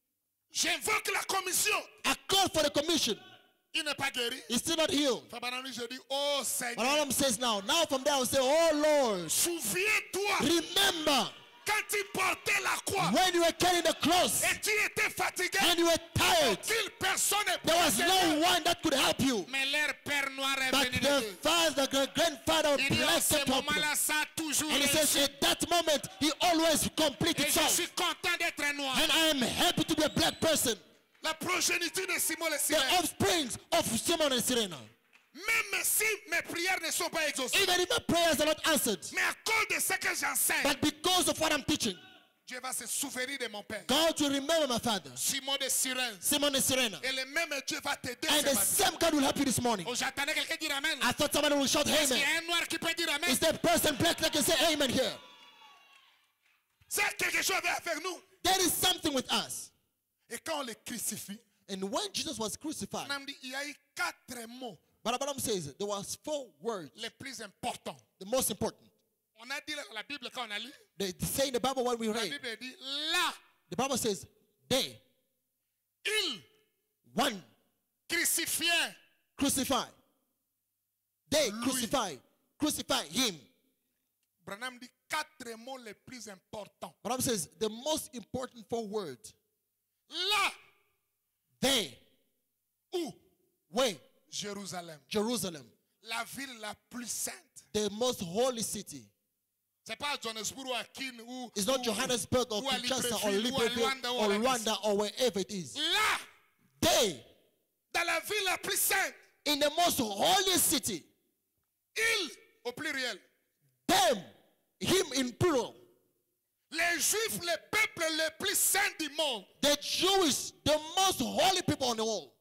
Speaker 1: J'invoque la commission,
Speaker 2: I call for the commission,
Speaker 1: il n'est pas guéri.
Speaker 2: he's still not healed.
Speaker 1: Frère Branham dit, je dis, oh
Speaker 2: But
Speaker 1: Seigneur,
Speaker 2: Branham says now, now from there I will say, oh Lord,
Speaker 1: souviens-toi
Speaker 2: remember
Speaker 1: quand tu portais la croix
Speaker 2: when you were carrying the cross
Speaker 1: et tu étais fatigué,
Speaker 2: and you were tired,
Speaker 1: aucune personne ne
Speaker 2: there was
Speaker 1: pouvait
Speaker 2: no
Speaker 1: t'aider.
Speaker 2: one that could help you.
Speaker 1: Mais leur père noir est
Speaker 2: But
Speaker 1: venu
Speaker 2: the
Speaker 1: d'eux.
Speaker 2: father, the grandfather of
Speaker 1: Il dit, en
Speaker 2: black
Speaker 1: ce
Speaker 2: kept helping them.
Speaker 1: moment-là, ça a toujours
Speaker 2: And he says,
Speaker 1: réussi.
Speaker 2: at that moment, he always completes
Speaker 1: Et je
Speaker 2: himself.
Speaker 1: suis content d'être noir.
Speaker 2: And I am happy to be a black person.
Speaker 1: La La progéniture de Simon et
Speaker 2: the
Speaker 1: Cyrène.
Speaker 2: offsprings of Simon and Cyrene.
Speaker 1: Même si mes prières ne sont pas exaucées.
Speaker 2: Even if my prayers are not answered,
Speaker 1: Mais à cause de ce que j'enseigne,
Speaker 2: but because of what I'm teaching,
Speaker 1: Dieu va se souvenir de mon Père.
Speaker 2: God will remember my father,
Speaker 1: Simon de Cyrène.
Speaker 2: Simon and Cyrene.
Speaker 1: Et le même Dieu va t'aider
Speaker 2: And
Speaker 1: ce
Speaker 2: the
Speaker 1: matin.
Speaker 2: same God will help you this morning.
Speaker 1: Oh, j'attendais quelqu'un dire Amen.
Speaker 2: I thought somebody will shout
Speaker 1: Est-ce qu'il y
Speaker 2: amen.
Speaker 1: a un noir qui peut dire Amen?
Speaker 2: Is there a person black that can say amen here?
Speaker 1: C'est quelque chose à faire nous.
Speaker 2: There is something with us.
Speaker 1: Et quand on les crucifie,
Speaker 2: And when Jesus was crucified,
Speaker 1: on a dit, il y a eu quatre mots
Speaker 2: but Abraham says there was four words,
Speaker 1: les plus importants.
Speaker 2: the most important.
Speaker 1: On a dit dans la Bible quand on a lu,
Speaker 2: They say in the Bible when we
Speaker 1: la
Speaker 2: read,
Speaker 1: Bible dit là,
Speaker 2: the Bible says they,
Speaker 1: ils
Speaker 2: one,
Speaker 1: crucifiaient
Speaker 2: crucify. They
Speaker 1: Lui.
Speaker 2: crucify, crucify him.
Speaker 1: Branham dit quatre mots les plus importants.
Speaker 2: Abraham says the most important four words.
Speaker 1: Là
Speaker 2: They,
Speaker 1: où
Speaker 2: where?
Speaker 1: Jérusalem,
Speaker 2: Jerusalem,
Speaker 1: la ville la plus sainte.
Speaker 2: the most holy city.
Speaker 1: C'est pas à Johannesburg ou à Kin ou
Speaker 2: It's not
Speaker 1: ou-
Speaker 2: Johannesburg or
Speaker 1: ou à
Speaker 2: Kinshasa or
Speaker 1: Libreville, ou à
Speaker 2: Libreville
Speaker 1: Luanda, ou à
Speaker 2: or
Speaker 1: la
Speaker 2: Rwanda or wherever it is.
Speaker 1: Là,
Speaker 2: They,
Speaker 1: dans la ville la plus sainte,
Speaker 2: in the most holy city,
Speaker 1: ils au pluriel.
Speaker 2: them, him in plural,
Speaker 1: Les Juifs, le peuple le plus saint du monde,
Speaker 2: the Jewish, the most holy people on the world,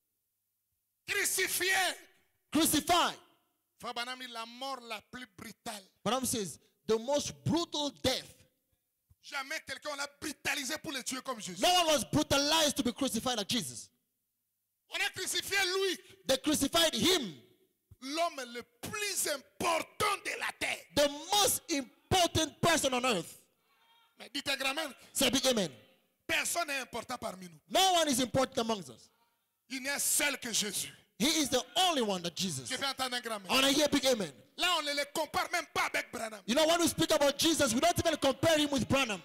Speaker 1: crucifiés.
Speaker 2: crucified.
Speaker 1: Frère Branham dit la mort la plus brutale.
Speaker 2: Abraham says the most brutal death.
Speaker 1: Jamais quelqu'un l'a brutalisé pour le tuer comme Jésus.
Speaker 2: No one was brutalized to be crucified like Jesus.
Speaker 1: On a crucifié lui,
Speaker 2: They crucified him,
Speaker 1: l'homme le plus important de la terre.
Speaker 2: the most important person on earth.
Speaker 1: Mais dites un grand amen.
Speaker 2: Say a big amen.
Speaker 1: Personne n'est important parmi nous.
Speaker 2: No one is important amongst us.
Speaker 1: Il n'y a seul que Jésus.
Speaker 2: He is the only one that Jesus.
Speaker 1: Je vais entendre un grand amen.
Speaker 2: I want to hear a big amen.
Speaker 1: Là, on ne le compare même pas avec Branham.
Speaker 2: You know, when we speak about Jesus, we don't even compare him with Branham.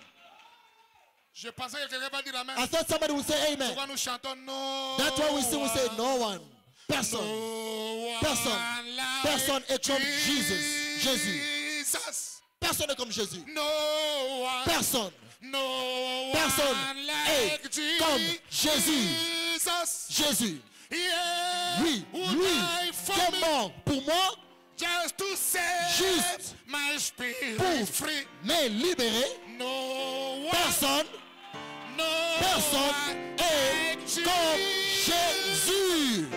Speaker 1: Je pensais que quelqu'un va dire amen.
Speaker 2: I thought somebody would say amen.
Speaker 1: Pourquoi nous chantons non?
Speaker 2: That's why we sing, we say no one. Person.
Speaker 1: No one
Speaker 2: Personne.
Speaker 1: like
Speaker 2: Personne est comme Jesus. Jésus.
Speaker 1: Jesus.
Speaker 2: Personne n'est comme Jésus.
Speaker 1: No one.
Speaker 2: Personne.
Speaker 1: No
Speaker 2: Personne
Speaker 1: one
Speaker 2: est
Speaker 1: like
Speaker 2: comme Jésus.
Speaker 1: Jesus.
Speaker 2: Jésus.
Speaker 1: Yeah.
Speaker 2: Oui,
Speaker 1: Would
Speaker 2: lui,
Speaker 1: die for
Speaker 2: qui est
Speaker 1: me
Speaker 2: mort pour moi,
Speaker 1: just to set
Speaker 2: Juste
Speaker 1: my spirit
Speaker 2: pour
Speaker 1: free.
Speaker 2: me libérer.
Speaker 1: No one.
Speaker 2: Personne,
Speaker 1: No
Speaker 2: personne
Speaker 1: one
Speaker 2: est
Speaker 1: like
Speaker 2: comme
Speaker 1: Jesus.
Speaker 2: Jésus.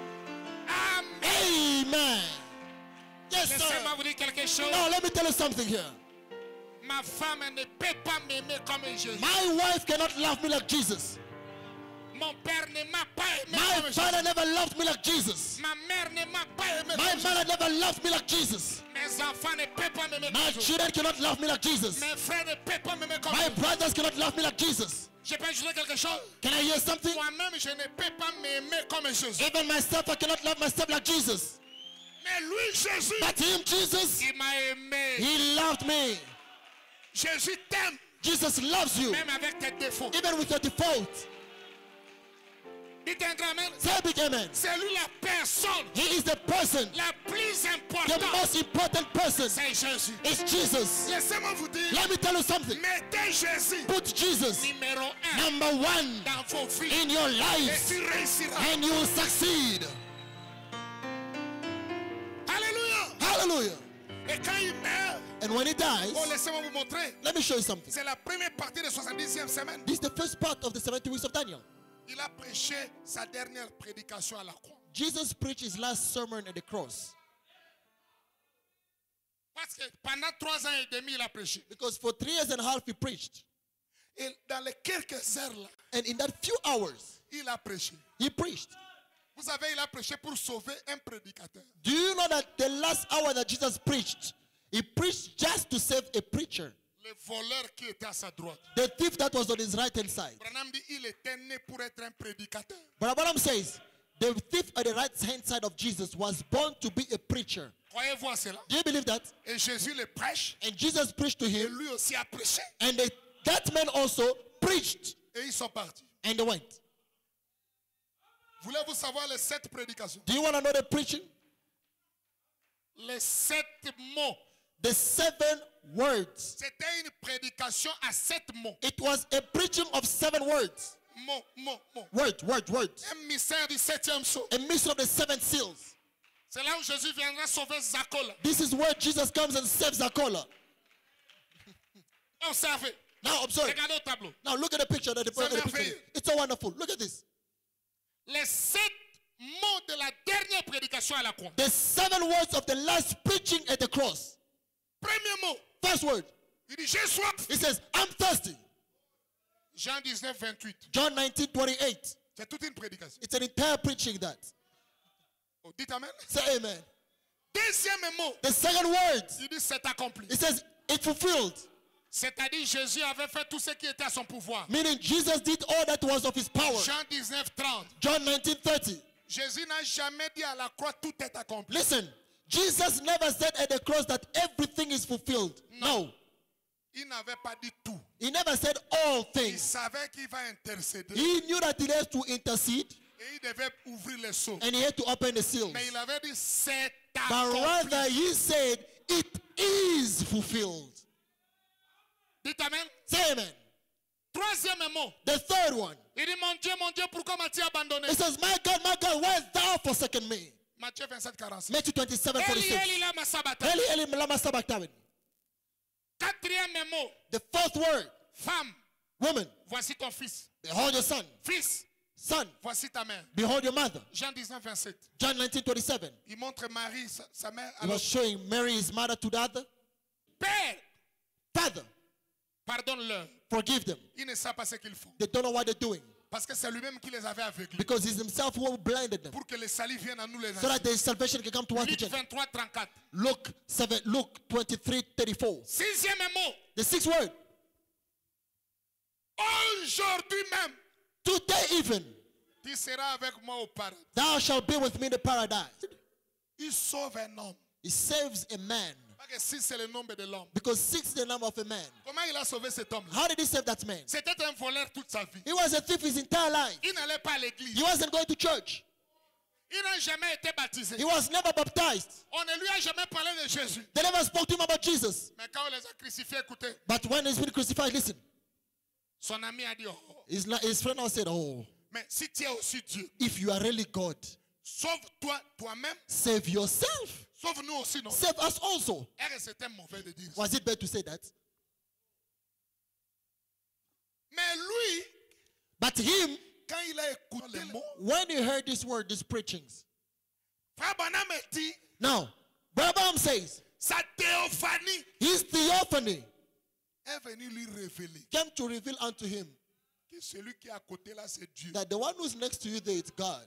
Speaker 1: Amen.
Speaker 2: Amen. Yes, sir.
Speaker 1: Laissez-moi vous dire quelque chose.
Speaker 2: Now, let me tell you something here.
Speaker 1: Ma femme ne peut pas m'aimer comme Jésus.
Speaker 2: My wife cannot love me like Jesus.
Speaker 1: Mon père ne m'a pas aimé
Speaker 2: My
Speaker 1: comme
Speaker 2: father
Speaker 1: Jésus.
Speaker 2: never loved me like Jesus.
Speaker 1: Ma mère ne m'a pas aimé
Speaker 2: My
Speaker 1: comme Jésus.
Speaker 2: mother never loved me like Jesus.
Speaker 1: Mes enfants ne peuvent pas m'aimer
Speaker 2: My
Speaker 1: comme Jésus.
Speaker 2: children cannot love me like Jesus.
Speaker 1: Mes frères ne peuvent pas m'aimer comme
Speaker 2: My
Speaker 1: Jésus.
Speaker 2: brothers cannot love me like Jesus.
Speaker 1: Je peux ajouter quelque chose.
Speaker 2: Can I hear something?
Speaker 1: Moi-même, je ne peux pas m'aimer comme Jésus.
Speaker 2: Even myself, I cannot love myself like Jesus.
Speaker 1: Mais lui, Jésus,
Speaker 2: But him, Jesus,
Speaker 1: il m'a aimé.
Speaker 2: he loved me.
Speaker 1: Jésus t'aime,
Speaker 2: Jesus loves you,
Speaker 1: même avec tes défauts.
Speaker 2: even with your default.
Speaker 1: Dites un grand amen.
Speaker 2: Say a big amen.
Speaker 1: C'est lui la personne
Speaker 2: He is the person,
Speaker 1: la plus
Speaker 2: the
Speaker 1: importante.
Speaker 2: most important person.
Speaker 1: C'est Jésus.
Speaker 2: It's Jesus.
Speaker 1: Laissez-moi vous dire,
Speaker 2: Let me tell you something.
Speaker 1: mettez Jésus
Speaker 2: Put Jesus
Speaker 1: numéro un
Speaker 2: number one
Speaker 1: dans vos vies
Speaker 2: in your
Speaker 1: et
Speaker 2: lives,
Speaker 1: tu réussiras.
Speaker 2: and you will succeed.
Speaker 1: Alléluia.
Speaker 2: Hallelujah.
Speaker 1: Et quand il meurt,
Speaker 2: And when he dies,
Speaker 1: oh, laissez-moi vous montrer.
Speaker 2: let me show you something.
Speaker 1: C'est la première partie de soixante-dixième semaine.
Speaker 2: This is the first part of the seventy weeks of Daniel.
Speaker 1: Il a prêché sa dernière prédication à la croix.
Speaker 2: Jesus preached his last sermon at the cross.
Speaker 1: Parce que pendant trois ans et demi, il a prêché.
Speaker 2: Because for three years and a half he preached.
Speaker 1: Et dans les quelques heures là,
Speaker 2: And in that few hours,
Speaker 1: il a prêché.
Speaker 2: he preached.
Speaker 1: Vous savez, il a prêché pour sauver un prédicateur.
Speaker 2: Do you know that the last hour that Jesus preached, he preached just to save a preacher,
Speaker 1: Le voleur qui était à sa droite.
Speaker 2: the thief that was on his right hand side?
Speaker 1: Branham dit, il était né pour être un prédicateur.
Speaker 2: But Abraham says, the thief at the right hand side of Jesus was born to be a preacher.
Speaker 1: Croyez-vous à cela?
Speaker 2: Do you believe that?
Speaker 1: Et Jésus le prêche.
Speaker 2: And Jesus preached to
Speaker 1: Et
Speaker 2: him,
Speaker 1: lui aussi a prêché.
Speaker 2: and they, that man also preached,
Speaker 1: Et ils sont partis.
Speaker 2: and they went.
Speaker 1: Voulez-vous savoir les sept prédications?
Speaker 2: Do you want to know the preaching?
Speaker 1: Les sept mots.
Speaker 2: The seven words.
Speaker 1: C'était une prédication à sept mots.
Speaker 2: It was a preaching of seven words.
Speaker 1: mot, mot, mot.
Speaker 2: Word, word, word.
Speaker 1: Un mystère du septième sceau.
Speaker 2: A mystery of the seven seals.
Speaker 1: C'est là où Jésus viendra sauver Zakola.
Speaker 2: This is where Jesus comes and saves Zakola.
Speaker 1: Observez.
Speaker 2: Now observe.
Speaker 1: Regardez au tableau.
Speaker 2: Now look at the picture that the
Speaker 1: C'est
Speaker 2: the picture.
Speaker 1: merveilleux.
Speaker 2: It's so wonderful. Look at this.
Speaker 1: Les sept mots de la dernière prédication à la croix.
Speaker 2: The seven words of the last preaching at the cross.
Speaker 1: Premier mot.
Speaker 2: First word.
Speaker 1: Il dit j'ai soif.
Speaker 2: He says, I'm thirsty.
Speaker 1: Jean dix-neuf, vingt-huit.
Speaker 2: John nineteen twenty-eight.
Speaker 1: C'est toute une prédication.
Speaker 2: It's an entire preaching that.
Speaker 1: Oh, dites amen.
Speaker 2: Say amen.
Speaker 1: Deuxième mot.
Speaker 2: The second word.
Speaker 1: Il dit c'est accompli.
Speaker 2: It says, it's fulfilled.
Speaker 1: C'est-à-dire Jésus avait fait tout ce qui était à son pouvoir.
Speaker 2: Meaning Jesus did all that was of his power.
Speaker 1: Jean dix-neuf, trente.
Speaker 2: John nineteen thirty.
Speaker 1: Jésus n'a jamais dit à la croix tout est accompli.
Speaker 2: Listen, Jesus never said at the cross that everything is fulfilled. No.
Speaker 1: Il n'avait pas dit tout.
Speaker 2: He never said all
Speaker 1: Il
Speaker 2: things.
Speaker 1: savait qu'il va intercéder.
Speaker 2: He knew that he had to intercede
Speaker 1: Et il devait ouvrir les seaux.
Speaker 2: and he had to open the seals.
Speaker 1: Mais il avait dit c'est
Speaker 2: But
Speaker 1: accompli.
Speaker 2: rather he said, it is fulfilled.
Speaker 1: Dites amen.
Speaker 2: Say amen.
Speaker 1: Troisième mot.
Speaker 2: The third one.
Speaker 1: Il dit mon Dieu, mon Dieu, pourquoi m'as-tu abandonné?
Speaker 2: It says, my God, my God, why hast thou forsaken me?
Speaker 1: Matthieu vingt-sept, quarante-cinq.
Speaker 2: Matthew twenty-seven
Speaker 1: Eli,
Speaker 2: forty-six.
Speaker 1: Eli, lama sabachthani.
Speaker 2: Eli, Eli, lama sabachthani.
Speaker 1: Quatrième mot.
Speaker 2: The fourth word.
Speaker 1: Femme,
Speaker 2: Woman,
Speaker 1: voici ton fils.
Speaker 2: behold your son.
Speaker 1: Fils,
Speaker 2: Son,
Speaker 1: voici ta mère.
Speaker 2: behold your mother.
Speaker 1: Jean dix-neuf, vingt-sept.
Speaker 2: John nineteen twenty-seven.
Speaker 1: Il montre Marie, sa, sa mère.
Speaker 2: He
Speaker 1: Alors,
Speaker 2: was showing Mary, his mother, to the other.
Speaker 1: Père,
Speaker 2: Father,
Speaker 1: pardonne-leur.
Speaker 2: forgive them.
Speaker 1: Ils ne savent pas ce qu'ils font.
Speaker 2: They don't know what they're doing.
Speaker 1: Parce que c'est lui-même qui les avait aveuglés.
Speaker 2: Because he's himself who blinded them.
Speaker 1: Pour que le salut vienne à nous les
Speaker 2: So that the salvation can come to us.
Speaker 1: Luc
Speaker 2: again.
Speaker 1: vingt-trois, trente-quatre.
Speaker 2: Luke seven, Luke twenty-three thirty-four.
Speaker 1: Sixième mot.
Speaker 2: The sixth word.
Speaker 1: Aujourd'hui même,
Speaker 2: Today even,
Speaker 1: tu seras avec moi au paradis.
Speaker 2: thou shalt be with me in the paradise.
Speaker 1: Il sauve un homme.
Speaker 2: He saves a man.
Speaker 1: Parce que six, c'est le nombre de l'homme.
Speaker 2: Because six is the number of a man.
Speaker 1: Comment il a sauvé cet homme?
Speaker 2: How did he save that man?
Speaker 1: C'était un voleur toute sa vie.
Speaker 2: He was a thief his entire life.
Speaker 1: Il n'allait pas à l'église.
Speaker 2: He wasn't going to church.
Speaker 1: Il n'a jamais été baptisé.
Speaker 2: He was never baptized.
Speaker 1: On ne lui a jamais parlé de Jésus.
Speaker 2: They never spoke to him about Jesus.
Speaker 1: Mais quand on les a crucifiés, écoutez,
Speaker 2: But when he's been crucified, listen.
Speaker 1: son ami a dit, oh,
Speaker 2: His, his friend now said, oh,
Speaker 1: mais si tu es aussi Dieu,
Speaker 2: if you are really God,
Speaker 1: sauve-toi toi-même,
Speaker 2: save yourself.
Speaker 1: sauve-nous aussi, non?
Speaker 2: Save us also.
Speaker 1: Est-ce que c'était mauvais de dire ça?
Speaker 2: Was it bad to say that?
Speaker 1: Mais lui,
Speaker 2: But him,
Speaker 1: quand il a écouté les mots,
Speaker 2: when he heard this word, these preachings,
Speaker 1: Frère Branham dit,
Speaker 2: now, Brabham says,
Speaker 1: sa théophanie
Speaker 2: his theophany
Speaker 1: est venue lui révéler
Speaker 2: came to reveal unto him
Speaker 1: que celui qui est à côté là, c'est Dieu.
Speaker 2: that the one who's next to you there is God.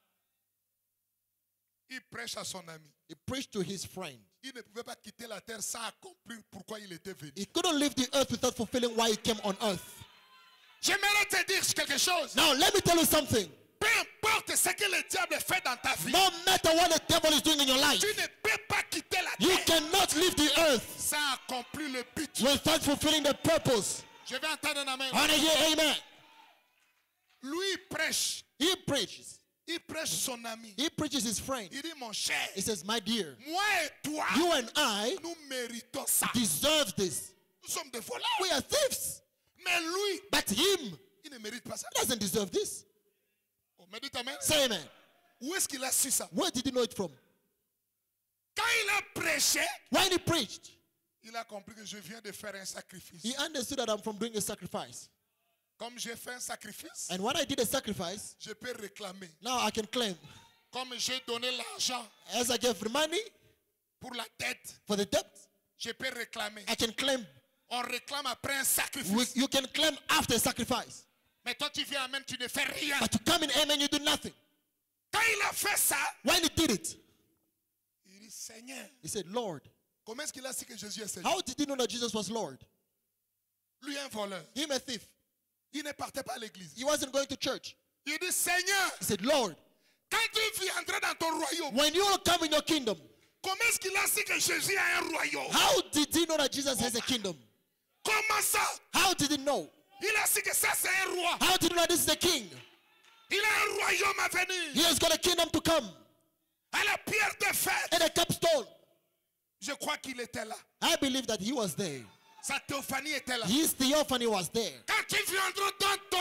Speaker 1: Il prêche à son ami.
Speaker 2: He preached to his friend.
Speaker 1: Il ne pouvait pas quitter la terre sans accomplir pourquoi il était venu.
Speaker 2: He couldn't leave the earth without fulfilling why he came on earth.
Speaker 1: J'aimerais te dire quelque chose.
Speaker 2: Now, let me tell you something.
Speaker 1: Peu importe ce que le diable fait dans ta vie,
Speaker 2: No matter what the devil is doing in your life,
Speaker 1: tu ne peux pas quitter la
Speaker 2: you
Speaker 1: terre
Speaker 2: cannot leave the earth
Speaker 1: sans accomplir le but.
Speaker 2: without fulfilling the purpose.
Speaker 1: Je vais entendre un amen.
Speaker 2: And again, amen.
Speaker 1: Lui, il prêche.
Speaker 2: He preaches.
Speaker 1: Il prêche son ami.
Speaker 2: He preaches his friend.
Speaker 1: Il dit, mon cher,
Speaker 2: He says, my dear,
Speaker 1: moi et toi,
Speaker 2: you and I
Speaker 1: nous méritons ça.
Speaker 2: deserve this.
Speaker 1: Nous sommes des voleurs.
Speaker 2: We are thieves.
Speaker 1: Mais lui,
Speaker 2: But him
Speaker 1: il ne mérite pas ça.
Speaker 2: doesn't deserve this.
Speaker 1: Oh, mais dites amen.
Speaker 2: Say amen.
Speaker 1: Où est-ce qu'il a su ça?
Speaker 2: Where did he know it from?
Speaker 1: Quand il a prêché,
Speaker 2: When he preached,
Speaker 1: il a compris que je viens de faire un sacrifice.
Speaker 2: he understood that I'm from doing a sacrifice.
Speaker 1: Comme j'ai fait un sacrifice,
Speaker 2: And when I did a sacrifice,
Speaker 1: je peux réclamer.
Speaker 2: now I can claim.
Speaker 1: Comme j'ai donné l'argent
Speaker 2: As I gave the money
Speaker 1: pour la dette,
Speaker 2: for the debt,
Speaker 1: je peux réclamer.
Speaker 2: I can claim.
Speaker 1: On réclame après un
Speaker 2: We-
Speaker 1: sacrifice.
Speaker 2: You can claim after a sacrifice.
Speaker 1: Mais toi, tu viens, amen, tu ne fais rien.
Speaker 2: But to come in, amen, you do nothing.
Speaker 1: Quand il a fait ça,
Speaker 2: When he did it,
Speaker 1: il dit, Seigneur,
Speaker 2: he said, Lord.
Speaker 1: comment est-ce qu'il a su que Jésus est Seigneur?
Speaker 2: How did he know that Jesus was Lord?
Speaker 1: Lui, un voleur.
Speaker 2: Him a thief.
Speaker 1: Il ne partait pas à l'église.
Speaker 2: He wasn't going to church.
Speaker 1: Il dit, Seigneur,
Speaker 2: He said, Lord,
Speaker 1: quand tu viendras dans ton royaume,
Speaker 2: when you will come in your kingdom,
Speaker 1: comment est-ce qu'il a su que Jésus a un royaume?
Speaker 2: how did he know that Jesus has a kingdom?
Speaker 1: Comment ça?
Speaker 2: How did he know?
Speaker 1: Il a su que ça, c'est un roi.
Speaker 2: How did he know that this is a king?
Speaker 1: Il a un royaume à venir.
Speaker 2: He has got a kingdom to come.
Speaker 1: À la pierre de fête.
Speaker 2: And a capstone.
Speaker 1: Je crois qu'il était là.
Speaker 2: I believe that he was there.
Speaker 1: Sa théophanie était là.
Speaker 2: His theophany was there.
Speaker 1: Quand tu viendras dans ton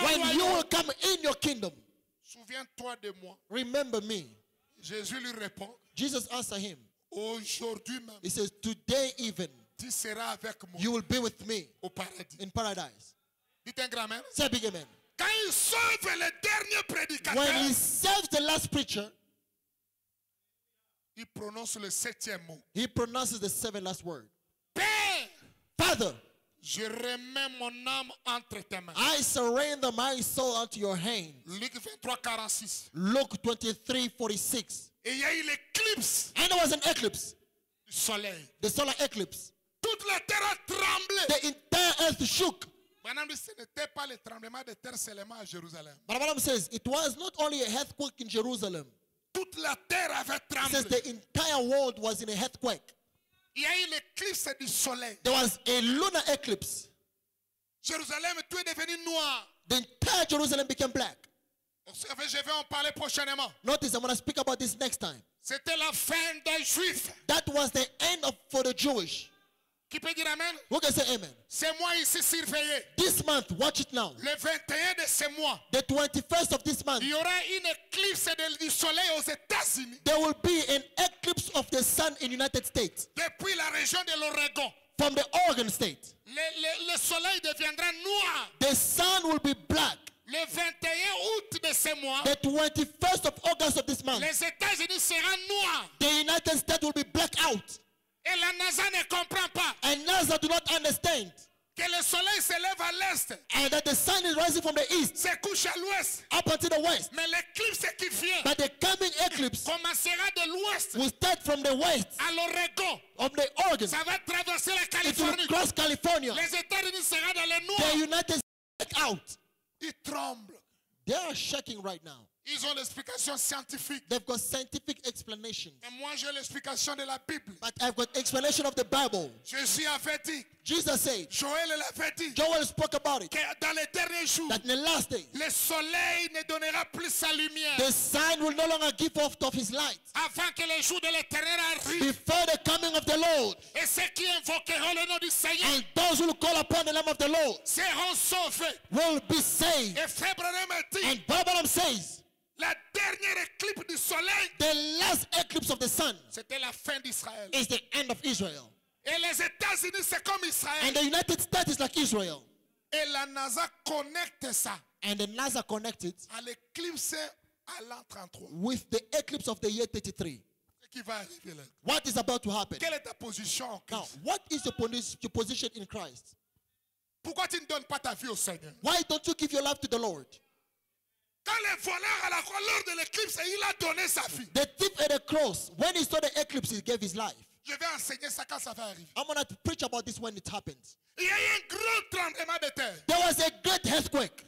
Speaker 2: When you
Speaker 1: royaume,
Speaker 2: will come in your kingdom,
Speaker 1: souviens-toi de moi.
Speaker 2: remember me.
Speaker 1: Jésus lui répond,
Speaker 2: Jesus answered him.
Speaker 1: aujourd'hui même,
Speaker 2: He says, today even,
Speaker 1: tu seras avec moi
Speaker 2: you will be with me
Speaker 1: au paradis.
Speaker 2: in paradise.
Speaker 1: Dites un grand amen.
Speaker 2: Say a big amen.
Speaker 1: Quand il sauve le dernier prédicateur,
Speaker 2: When he serves the last preacher,
Speaker 1: il prononce le septième mot.
Speaker 2: he pronounces the seven last word.
Speaker 1: Père,
Speaker 2: Father,
Speaker 1: je remets mon âme entre tes mains.
Speaker 2: I surrender my soul unto your hands.
Speaker 1: Luc vingt-trois, quarante-six.
Speaker 2: Luke twenty-three forty-six.
Speaker 1: Et il y a eu l'éclipse
Speaker 2: And there was an eclipse,
Speaker 1: du soleil.
Speaker 2: the solar eclipse.
Speaker 1: Toute la terre a tremblé.
Speaker 2: The entire earth shook.
Speaker 1: Madame dit, ce n'était pas le tremblement de terre seulement à Jérusalem.
Speaker 2: But Balaam says it was not only a earthquake in Jerusalem.
Speaker 1: Toute la terre avait
Speaker 2: It says
Speaker 1: tremblé.
Speaker 2: the entire world was in a earthquake.
Speaker 1: Il y a eu l'éclipse du soleil.
Speaker 2: There was a lunar eclipse.
Speaker 1: Jérusalem, tout est devenu noir.
Speaker 2: The entire Jerusalem became black.
Speaker 1: Observez, je vais en parler prochainement.
Speaker 2: Notice, I'm going to speak about this next time.
Speaker 1: C'était la fin des Juifs.
Speaker 2: That was the end of for the Jewish.
Speaker 1: Qui peut dire amen?
Speaker 2: Who can say amen?
Speaker 1: C'est moi ici surveillé.
Speaker 2: This month, watch it now.
Speaker 1: Le vingt et un de ce mois,
Speaker 2: The twenty-first of this month,
Speaker 1: il y aura une éclipse de- du soleil aux États-Unis.
Speaker 2: there will be an eclipse of the sun in United States
Speaker 1: Depuis la région de l'Oregon,
Speaker 2: from the Oregon state.
Speaker 1: le, le- le soleil deviendra noir.
Speaker 2: The sun will be black.
Speaker 1: Le vingt et un août de ce mois,
Speaker 2: The twenty-first of August of this month,
Speaker 1: les États-Unis seront noirs.
Speaker 2: the United States will be black out.
Speaker 1: Et la NASA ne comprend pas
Speaker 2: And NASA do not understand.
Speaker 1: que le soleil se lève à l'est,
Speaker 2: And that the sun is rising from the east
Speaker 1: se couche à l'ouest.
Speaker 2: up until the west.
Speaker 1: Mais l'éclipse qui vient
Speaker 2: But the coming eclipse
Speaker 1: commencera de l'ouest
Speaker 2: will start from the west
Speaker 1: à l'Oregon.
Speaker 2: of the Oregon.
Speaker 1: Ça va traverser la
Speaker 2: It will
Speaker 1: Californie.
Speaker 2: cross California.
Speaker 1: Les États-Unis seront dans le
Speaker 2: The
Speaker 1: noir.
Speaker 2: United States out.
Speaker 1: Ils tremblent.
Speaker 2: They are shaking right now.
Speaker 1: Ils ont l'explication scientifique.
Speaker 2: They've got scientific explanations.
Speaker 1: Et moi, j'ai l'explication de la Bible.
Speaker 2: But I've got explanation of the Bible.
Speaker 1: Jésus avait dit,
Speaker 2: Jesus said,
Speaker 1: Joël l'avait dit,
Speaker 2: Joel spoke about it,
Speaker 1: que dans les derniers jours,
Speaker 2: that in the last days,
Speaker 1: le soleil ne donnera plus sa lumière
Speaker 2: the sun will no longer give off of his light
Speaker 1: avant que les jours de l'éternel arrivent.
Speaker 2: before the coming of the Lord.
Speaker 1: Et ceux qui invoqueront le nom du Seigneur
Speaker 2: And those who call upon the name of the Lord
Speaker 1: seront sauvés.
Speaker 2: will be saved.
Speaker 1: Et Frère Branham a dit,
Speaker 2: And Balaam says,
Speaker 1: la dernière éclipse du soleil,
Speaker 2: the last eclipse of the sun
Speaker 1: c'était la fin d'Israël.
Speaker 2: is the end of Israel.
Speaker 1: Et les États-Unis, c'est comme Israël.
Speaker 2: And the United States is like Israel.
Speaker 1: Et la NASA connecte ça
Speaker 2: And the NASA connected
Speaker 1: à l'éclipse à l'an trente-trois.
Speaker 2: with the eclipse of the year thirty-three.
Speaker 1: Ce qui va arriver là.
Speaker 2: What is about to happen?
Speaker 1: Quelle est ta position en
Speaker 2: Now,
Speaker 1: Christ?
Speaker 2: what is your, posi- your position in Christ?
Speaker 1: Pourquoi tu ne donnes pas ta vie au Seigneur?
Speaker 2: Why don't you give your life to the Lord?
Speaker 1: Quand le voleur à la croix, lors de l'éclipse, il a donné sa vie.
Speaker 2: The thief at the cross, when he saw the eclipse, he gave his life.
Speaker 1: Je vais enseigner ça quand ça va arriver.
Speaker 2: I'm going to preach about this when it happens.
Speaker 1: Il y a eu un gros tremblement de terre.
Speaker 2: There was a great earthquake,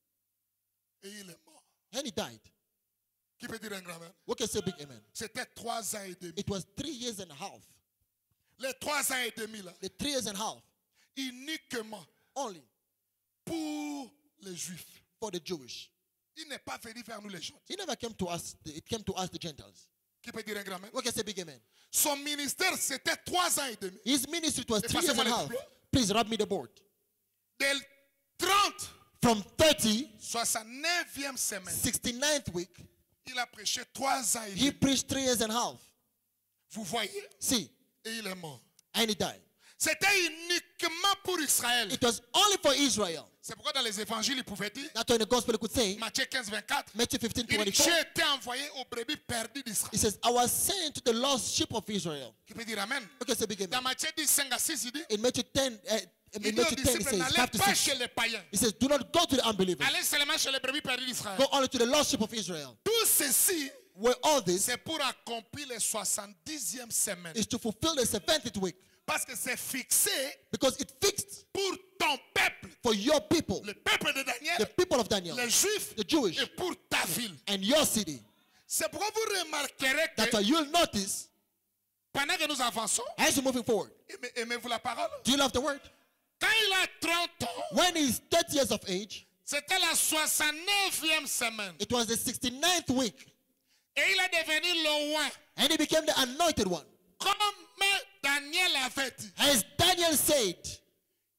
Speaker 1: Et il est mort.
Speaker 2: and he died.
Speaker 1: Qui peut dire un grand amen?
Speaker 2: We can say big amen.
Speaker 1: C'était trois ans et demi.
Speaker 2: It was three years and a half.
Speaker 1: Les trois ans et demi là,
Speaker 2: The three years and a half,
Speaker 1: uniquement
Speaker 2: only
Speaker 1: pour les Juifs.
Speaker 2: for the Jewish.
Speaker 1: Il n'est pas venu vers nous les gens.
Speaker 2: He never came to us. It came to us, the Gentiles.
Speaker 1: Qui peut dire un grand amen?
Speaker 2: We can say big amen.
Speaker 1: Son ministère, c'était trois ans et demi.
Speaker 2: His ministry was three years
Speaker 1: Passez-moi
Speaker 2: and a
Speaker 1: le
Speaker 2: half.
Speaker 1: tableau.
Speaker 2: Please rub me the board.
Speaker 1: Dès le trente,
Speaker 2: From thirty,
Speaker 1: soixante-neuvième semaine,
Speaker 2: sixty-ninth week,
Speaker 1: il a prêché trois ans et
Speaker 2: he
Speaker 1: demi.
Speaker 2: preached three years and a half.
Speaker 1: Vous voyez?
Speaker 2: See,
Speaker 1: Et il est mort.
Speaker 2: and he died.
Speaker 1: C'était uniquement pour Israël.
Speaker 2: It was only for Israel.
Speaker 1: C'est pourquoi dans les évangiles, il pouvait dire,
Speaker 2: That's why the gospel could say,
Speaker 1: Matthieu quinze, vingt-quatre,
Speaker 2: Matthew fifteen,
Speaker 1: il dit,
Speaker 2: twenty-four,
Speaker 1: j'ai été envoyé aux brebis perdues d'Israël.
Speaker 2: he says, I was sent to the lost sheep of Israel.
Speaker 1: Qui peut dire amen?
Speaker 2: Okay, say big
Speaker 1: Dans
Speaker 2: amen.
Speaker 1: Matthieu dix, cinq à six, il dit,
Speaker 2: In Matthew ten, uh,
Speaker 1: il
Speaker 2: in
Speaker 1: dit aux
Speaker 2: Matthew ten, it
Speaker 1: disciples,
Speaker 2: says,
Speaker 1: n'allez
Speaker 2: five to
Speaker 1: pas
Speaker 2: six.
Speaker 1: chez les païens.
Speaker 2: He says, do not go to the unbelievers.
Speaker 1: Allez seulement chez les brebis perdues d'Israël.
Speaker 2: Go only to the lost sheep of Israel.
Speaker 1: Tout ceci,
Speaker 2: Where all this
Speaker 1: c'est pour accomplir les soixante-dixième semaine.
Speaker 2: is to fulfill the seventieth week.
Speaker 1: Parce que c'est fixé
Speaker 2: Because it fixed
Speaker 1: pour ton peuple,
Speaker 2: for your people,
Speaker 1: le peuple de
Speaker 2: the
Speaker 1: Daniel,
Speaker 2: people of Daniel,
Speaker 1: les Juifs,
Speaker 2: the Jewish,
Speaker 1: et pour ta ville.
Speaker 2: and your city.
Speaker 1: C'est pourquoi vous remarquerez
Speaker 2: That's why
Speaker 1: que
Speaker 2: you'll notice,
Speaker 1: pendant que nous avançons,
Speaker 2: as you're moving forward,
Speaker 1: aimez- aimez-vous la parole?
Speaker 2: do you love the word?
Speaker 1: Quand il a trente ans,
Speaker 2: When he's thirty years of age,
Speaker 1: c'était la soixante-neuvième semaine.
Speaker 2: it was the sixty-ninth week,
Speaker 1: Et il est devenu le roi.
Speaker 2: and he became the anointed one.
Speaker 1: Comme Daniel avait dit,
Speaker 2: As Daniel said,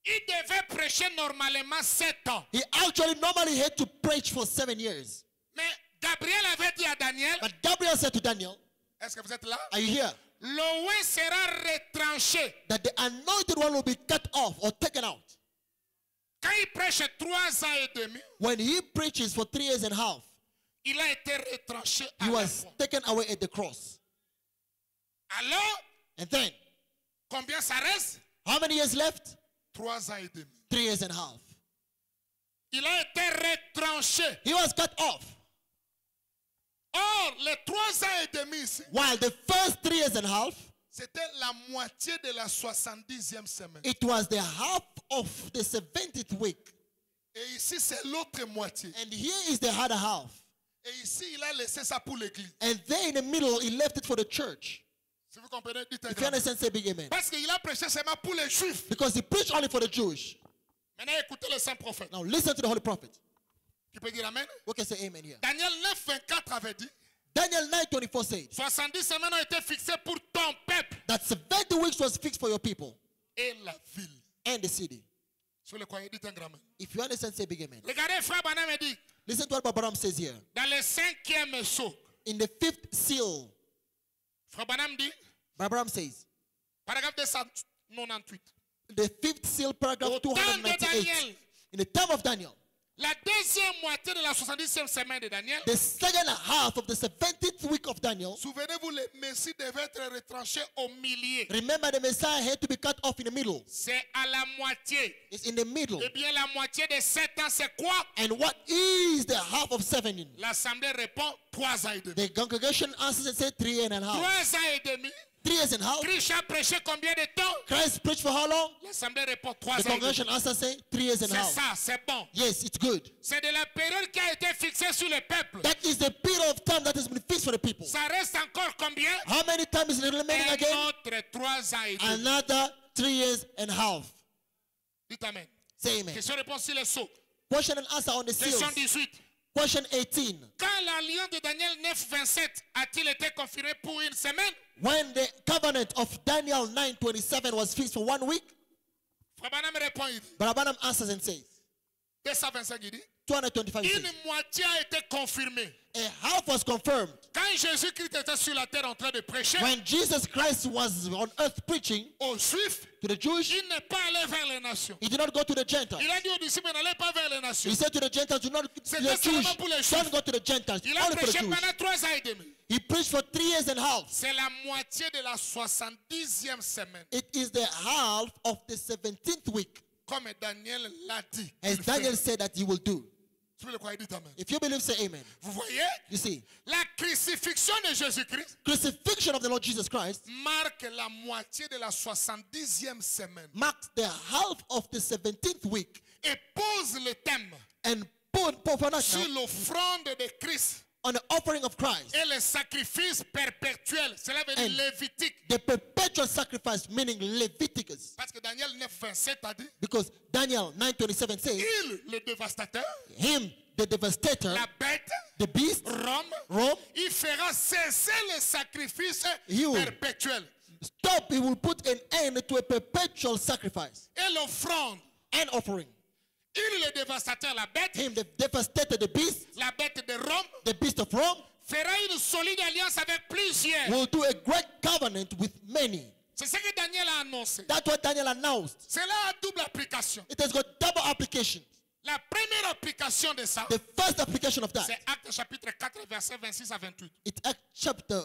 Speaker 1: Il devait prêcher normalement sept ans.
Speaker 2: He actually normally had to preach for seven years.
Speaker 1: Mais Gabriel avait dit à Daniel,
Speaker 2: But Gabriel said to Daniel,
Speaker 1: est-ce que vous êtes là?
Speaker 2: are you here?
Speaker 1: L'oint sera retranché.
Speaker 2: That the anointed one will be cut off or taken out.
Speaker 1: Quand il prêche trois ans et demi,
Speaker 2: When he preaches for three years and a half,
Speaker 1: il a été retranché à
Speaker 2: he
Speaker 1: la
Speaker 2: was
Speaker 1: fois.
Speaker 2: taken away at the cross.
Speaker 1: Alors,
Speaker 2: And then,
Speaker 1: combien ça reste?
Speaker 2: how many years left?
Speaker 1: Trois ans et demi.
Speaker 2: Three years and a half.
Speaker 1: Il a été retranché.
Speaker 2: He was cut off.
Speaker 1: Or, les trois ans et demi ici,
Speaker 2: While the first three years and a half,
Speaker 1: c'était la moitié de la soixante-dixième semaine.
Speaker 2: it was the half of the seventieth week.
Speaker 1: Et ici, c'est l'autre moitié.
Speaker 2: And here is the other half.
Speaker 1: Et ici, il a laissé ça pour l'église.
Speaker 2: And there in the middle, he left it for the church.
Speaker 1: Si vous comprenez, dites un
Speaker 2: If you
Speaker 1: grand.
Speaker 2: understand, say big amen.
Speaker 1: Parce qu'il a prêché seulement pour les juifs.
Speaker 2: Because he preached only for the Jewish.
Speaker 1: Maintenant, écoutez le saint prophète.
Speaker 2: Now listen to the holy prophet.
Speaker 1: Qui peut dire amen?
Speaker 2: We can say amen here.
Speaker 1: Daniel neuf, vingt-quatre avait dit,
Speaker 2: Daniel nine twenty-four said
Speaker 1: soixante-dix semaines ont été fixées pour ton peuple
Speaker 2: that seventy weeks was fixed for your people
Speaker 1: et la ville.
Speaker 2: and the city.
Speaker 1: Si vous le croyez, dites un grand amen.
Speaker 2: If you understand, say big amen.
Speaker 1: Regardez, frère Branham dit,
Speaker 2: Listen to what Babaram says here.
Speaker 1: dans le cinquième sceau,
Speaker 2: In the fifth seal,
Speaker 1: frère Branham dit,
Speaker 2: Babaram says,
Speaker 1: paragraphe deux cent quatre-vingt-dix-huit,
Speaker 2: the fifth seal, paragraph
Speaker 1: Au
Speaker 2: two
Speaker 1: temps de
Speaker 2: ninety-eight.
Speaker 1: Daniel.
Speaker 2: In the time of Daniel,
Speaker 1: la deuxième moitié de la soixante-dixième semaine de Daniel,
Speaker 2: the second half of the seventieth week of Daniel,
Speaker 1: souvenez-vous, le Messie devait être retranché au milieu.
Speaker 2: remember the Messiah had to be cut off in the middle.
Speaker 1: C'est à la moitié.
Speaker 2: It's in the middle.
Speaker 1: Eh bien, la moitié de sept ans, c'est quoi?
Speaker 2: And what is the half of seven?
Speaker 1: L'Assemblée répond trois ans et demi.
Speaker 2: The congregation answers and says three and a half.
Speaker 1: Trois ans et demi.
Speaker 2: Three years and a half.
Speaker 1: Christ a prêché combien de temps?
Speaker 2: Christ preached for how long?
Speaker 1: L'Assemblée répond trois
Speaker 2: The
Speaker 1: ans et demi.
Speaker 2: congregation answers say three years and a
Speaker 1: C'est
Speaker 2: half.
Speaker 1: ça, c'est bon.
Speaker 2: Yes, it's good.
Speaker 1: C'est de la période qui a été fixée sur le peuple.
Speaker 2: That is the period of time that has been fixed for the people.
Speaker 1: Ça reste encore combien?
Speaker 2: How many times is it remaining
Speaker 1: Un
Speaker 2: again?
Speaker 1: autre trois ans et demi.
Speaker 2: Another three years and a half.
Speaker 1: Dites amen.
Speaker 2: Say amen.
Speaker 1: Question-réponse sur les sceaux.
Speaker 2: Question and answer on the seals.
Speaker 1: Question dix-huit.
Speaker 2: Question eighteen.
Speaker 1: Quand l'alliance de Daniel neuf, vingt-sept a-t-il été confirmé pour une semaine?
Speaker 2: When the covenant of Daniel nine twenty-seven was fixed for one week,
Speaker 1: Frère Branham répond, il dit,
Speaker 2: Barabanam answers and says,
Speaker 1: deux cent vingt-cinq, il dit,
Speaker 2: two twenty-five
Speaker 1: une
Speaker 2: says,
Speaker 1: moitié a été confirmée.
Speaker 2: a half was confirmed.
Speaker 1: Quand Jésus-Christ était sur la terre en train de prêcher
Speaker 2: When Jesus Christ was on earth preaching
Speaker 1: aux Juifs,
Speaker 2: to the Jewish,
Speaker 1: il n'est pas allé vers les nations.
Speaker 2: he did not go to the Gentiles.
Speaker 1: Il a dit aux disciples, n'allez pas vers les nations.
Speaker 2: He said to the Gentiles, do not to
Speaker 1: C'était
Speaker 2: the Jewish,
Speaker 1: seulement pour les
Speaker 2: don't
Speaker 1: Juifs.
Speaker 2: go to the Gentiles,
Speaker 1: Il a
Speaker 2: only for the
Speaker 1: prêché
Speaker 2: Jewish.
Speaker 1: pendant trois ans et demi.
Speaker 2: He preached for three years and a half.
Speaker 1: C'est la moitié de la soixante-dixième semaine.
Speaker 2: It is the half of the seventeenth week,
Speaker 1: Comme Daniel l'a dit.
Speaker 2: as
Speaker 1: qu'il
Speaker 2: Daniel
Speaker 1: ferait.
Speaker 2: said that he will do.
Speaker 1: Tu peux le croire, dites amen.
Speaker 2: If you believe, say amen.
Speaker 1: Vous voyez,
Speaker 2: You see,
Speaker 1: la crucifixion de Jésus-Christ
Speaker 2: crucifixion of the Lord Jesus Christ
Speaker 1: marque la moitié de la soixante-dixième semaine
Speaker 2: marks the half of the seventeenth week
Speaker 1: et pose le thème
Speaker 2: and put put for us
Speaker 1: sur
Speaker 2: now
Speaker 1: l'offrande de Christ
Speaker 2: on the offering of Christ,
Speaker 1: et le sacrifice perpétuel. Cela veut dire
Speaker 2: And-
Speaker 1: lévitique.
Speaker 2: the perpetual sacrifice, meaning Leviticus.
Speaker 1: Parce que Daniel neuf, vingt-sept a dit,
Speaker 2: Because Daniel nine twenty-seven says,
Speaker 1: il, le dévastateur,
Speaker 2: him, the devastator,
Speaker 1: la bête,
Speaker 2: the beast,
Speaker 1: Rome,
Speaker 2: Rome,
Speaker 1: il fera cesser le sacrifice
Speaker 2: He will.
Speaker 1: perpétuel.
Speaker 2: stop, he will put an end to a perpetual sacrifice
Speaker 1: Et l'offrande,
Speaker 2: and offering.
Speaker 1: il, le dévastateur, la bête,
Speaker 2: Him, the devastator, the beast,
Speaker 1: la bête de Rome,
Speaker 2: the beast of Rome,
Speaker 1: fera une solide alliance avec plusieurs.
Speaker 2: will do a great covenant with many.
Speaker 1: C'est ce que Daniel a annoncé.
Speaker 2: That's what Daniel announced.
Speaker 1: Cela a double application.
Speaker 2: It has got double application.
Speaker 1: La première application de ça,
Speaker 2: The first application of that,
Speaker 1: c'est Actes chapitre quatre, versets vingt-six à vingt-huit.
Speaker 2: it's Acts chapter,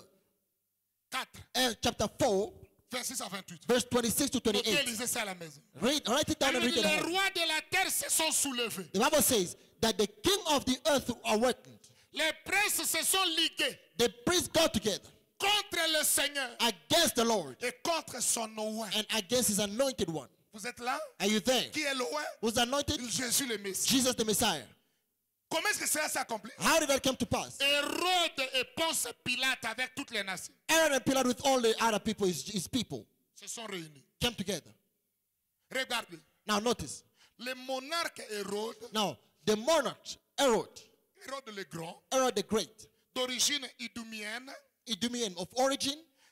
Speaker 1: quatre,
Speaker 2: uh, chapter four,
Speaker 1: vingt-six à vingt-huit.
Speaker 2: verse twenty-six to
Speaker 1: Notez,
Speaker 2: twenty-eight.
Speaker 1: lisez ça à la maison.
Speaker 2: Read, write it down and
Speaker 1: Alors,
Speaker 2: read it
Speaker 1: les
Speaker 2: out.
Speaker 1: rois de la terre se sont soulevés.
Speaker 2: The Bible says that the king of the earth awakened.
Speaker 1: Les princes se sont ligués
Speaker 2: The priests got together
Speaker 1: contre le Seigneur
Speaker 2: against the Lord
Speaker 1: et contre son oint.
Speaker 2: and against his anointed one.
Speaker 1: Vous êtes là?
Speaker 2: Are you there?
Speaker 1: Qui est l'oint?
Speaker 2: Who's anointed?
Speaker 1: Jésus le Messie.
Speaker 2: Jesus the Messiah.
Speaker 1: Comment est-ce que cela s'est accompli?
Speaker 2: How did that come to pass?
Speaker 1: Hérode et Ponce Pilate avec toutes les nations
Speaker 2: Aaron and Pilate with all the other people, his, his people,
Speaker 1: se sont réunis.
Speaker 2: came together.
Speaker 1: Regardez,
Speaker 2: Now notice.
Speaker 1: le monarque Hérode,
Speaker 2: Now, the monarch, Herod,
Speaker 1: Hérode le Grand,
Speaker 2: Herod the Great,
Speaker 1: d'origine iduméenne,
Speaker 2: Idumean of origin,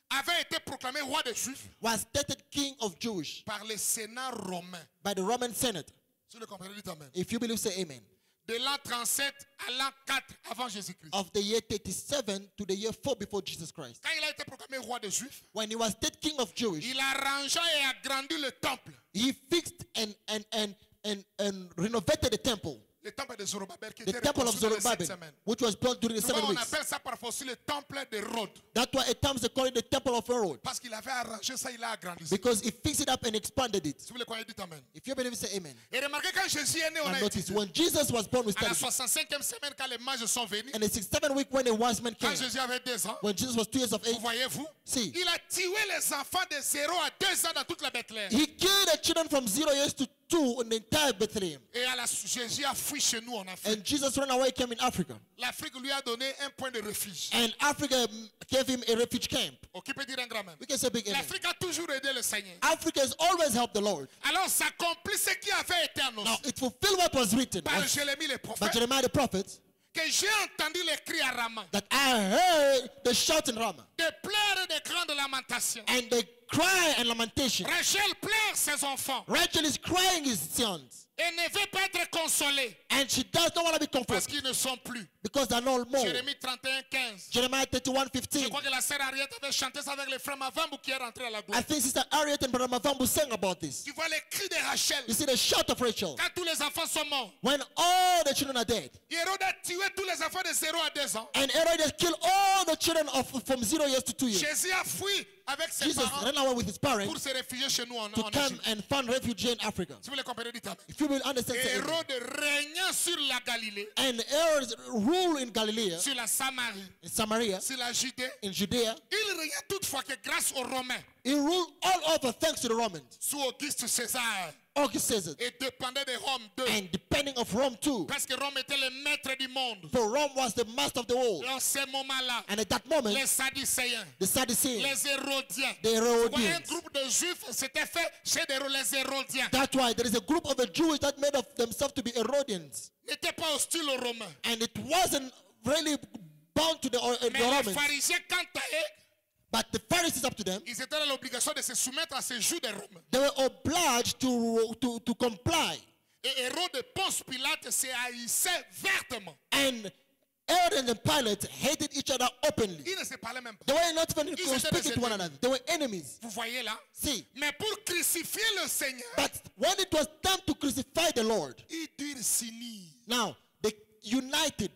Speaker 1: avait été proclamé roi des Juifs
Speaker 2: was stated king of Jewish
Speaker 1: par le Sénat romain.
Speaker 2: by the Roman Senate.
Speaker 1: Si vous le comprenez, dites amen.
Speaker 2: If you believe, say amen.
Speaker 1: De l'an trente-sept à l'an quatre avant Jésus-Christ.
Speaker 2: Of the year thirty-seven to the year four before Jesus Christ.
Speaker 1: Quand il a été proclamé roi des Juifs,
Speaker 2: When he was stated king of Jewish,
Speaker 1: il arrangea et agrandit le temple.
Speaker 2: he fixed and, and, and, and, and renovated the temple.
Speaker 1: Le temple de Zorobabel qui
Speaker 2: The
Speaker 1: était
Speaker 2: temple of
Speaker 1: reconstruit dans les sept
Speaker 2: Zerubbabel,
Speaker 1: semaines.
Speaker 2: which was built during the
Speaker 1: Souvent,
Speaker 2: seven
Speaker 1: on
Speaker 2: weeks.
Speaker 1: appelle ça parfois aussi le temple de Rhodes.
Speaker 2: That's why at times they call it the temple of Herod.
Speaker 1: Parce qu'il avait arrangé ça, il a agrandi.
Speaker 2: Because he fixed it up and expanded it.
Speaker 1: Si vous le croyez, dites amen.
Speaker 2: If you believe, say amen.
Speaker 1: Et remarquez, quand Jésus est né, on
Speaker 2: And
Speaker 1: a
Speaker 2: notice,
Speaker 1: étudié.
Speaker 2: when Jesus was born, we
Speaker 1: À la
Speaker 2: studied.
Speaker 1: soixante-cinquième semaine, quand les mages sont venus,
Speaker 2: And the sixty-seven week when the wise men
Speaker 1: quand
Speaker 2: came,
Speaker 1: Jésus avait deux ans,
Speaker 2: when Jesus was two years of age,
Speaker 1: vous voyez-vous,
Speaker 2: see,
Speaker 1: il a tué les enfants de zéro à deux ans dans toute la Bethléem.
Speaker 2: he killed the children from zero years to two in the entire Bethlehem.
Speaker 1: Et à la, Jésus a fui chez nous en Afrique.
Speaker 2: And Jesus ran away, came in Africa.
Speaker 1: L'Afrique lui a donné un point de refuge.
Speaker 2: And Africa gave him a refuge camp.
Speaker 1: Oh, qui peut dire un grand même?
Speaker 2: We can say big amen.
Speaker 1: L'Afrique a toujours aidé le Seigneur.
Speaker 2: Africa has always helped the Lord.
Speaker 1: Alors s'accomplit ce qui avait été
Speaker 2: Now,
Speaker 1: annoncé
Speaker 2: it fulfilled what was written
Speaker 1: par
Speaker 2: was-
Speaker 1: Jérémie le
Speaker 2: by
Speaker 1: prophète,
Speaker 2: Jeremiah the prophet,
Speaker 1: que j'ai entendu les cris à Rama,
Speaker 2: that I heard the shout in Ramah,
Speaker 1: des pleurs et des grandes lamentations.
Speaker 2: and the cry and lamentation.
Speaker 1: Rachel pleure ses enfants
Speaker 2: Rachel is crying his sons,
Speaker 1: et ne veut pas être consolée
Speaker 2: and she does not want to be
Speaker 1: parce
Speaker 2: comforted
Speaker 1: qu'ils ne sont plus.
Speaker 2: because they're no more.
Speaker 1: Jérémie trente et un, quinze.
Speaker 2: Jeremiah thirty-one
Speaker 1: Je
Speaker 2: fifteen.
Speaker 1: crois que la sœur Ariette avait chanté ça avec les frères Mavambu qui est rentré à la
Speaker 2: I
Speaker 1: gloire.
Speaker 2: think Sister Harriet and Brother Mavambu sang about this.
Speaker 1: Tu vois les cris de Rachel
Speaker 2: You see the shout of Rachel
Speaker 1: quand tous les enfants sont morts.
Speaker 2: when all the children are dead,
Speaker 1: Hérode a tué tous les enfants de zéro à deux ans.
Speaker 2: and Herod has killed all the children of from zero years to two years.
Speaker 1: Jésus a fui avec ses
Speaker 2: Jesus
Speaker 1: parents
Speaker 2: ran away with his
Speaker 1: pour
Speaker 2: parents
Speaker 1: se réfugier chez nous en,
Speaker 2: to
Speaker 1: en
Speaker 2: come
Speaker 1: Égypte.
Speaker 2: and find refuge in Africa.
Speaker 1: Si vous le comprenez, dites amen.
Speaker 2: If you will understand, say amen.
Speaker 1: Hérode régnant sur la Galilée,
Speaker 2: And Herod's rule in Galilee,
Speaker 1: sur la Samarie,
Speaker 2: in Samaria,
Speaker 1: sur la Judée,
Speaker 2: in Judea,
Speaker 1: il régnait toutefois que grâce aux Romains,
Speaker 2: he ruled all over thanks to the Romans.
Speaker 1: sous Auguste César,
Speaker 2: August says it.
Speaker 1: et dépendait de Rome d'eux.
Speaker 2: And depending of Rome too.
Speaker 1: Parce que Rome était le maître du monde.
Speaker 2: For Rome was the master of the world.
Speaker 1: Et en ce moment-là,
Speaker 2: And at that moment,
Speaker 1: les Sadducéens,
Speaker 2: the Sadducees,
Speaker 1: les Hérodiens,
Speaker 2: the
Speaker 1: un
Speaker 2: Herodians.
Speaker 1: groupe de Juifs s'était fait chez des- les Hérodiens,
Speaker 2: That's why there is a group of the Jews that made of themselves to be Herodians.
Speaker 1: n'étaient pas hostiles aux Romains.
Speaker 2: And it wasn't really bound to the, uh, the
Speaker 1: Mais les
Speaker 2: Romans.
Speaker 1: pharisiens, quant à eux,
Speaker 2: But the Pharisees up to them,
Speaker 1: ils étaient dans l'obligation de se soumettre à ces jours des Romains.
Speaker 2: they were obliged to, to, to comply.
Speaker 1: Et Hérode et Ponce Pilate se haïssaient vertement.
Speaker 2: And Herod and Pilate hated each other openly.
Speaker 1: Ils ne se parlaient même pas.
Speaker 2: They were not even
Speaker 1: Ils étaient
Speaker 2: speaking
Speaker 1: des
Speaker 2: to one
Speaker 1: ennemis.
Speaker 2: another. They were enemies.
Speaker 1: Vous voyez là?
Speaker 2: See,
Speaker 1: Mais pour crucifier le Seigneur,
Speaker 2: but when it was time to crucify the Lord,
Speaker 1: ils durent s'unir.
Speaker 2: now they united.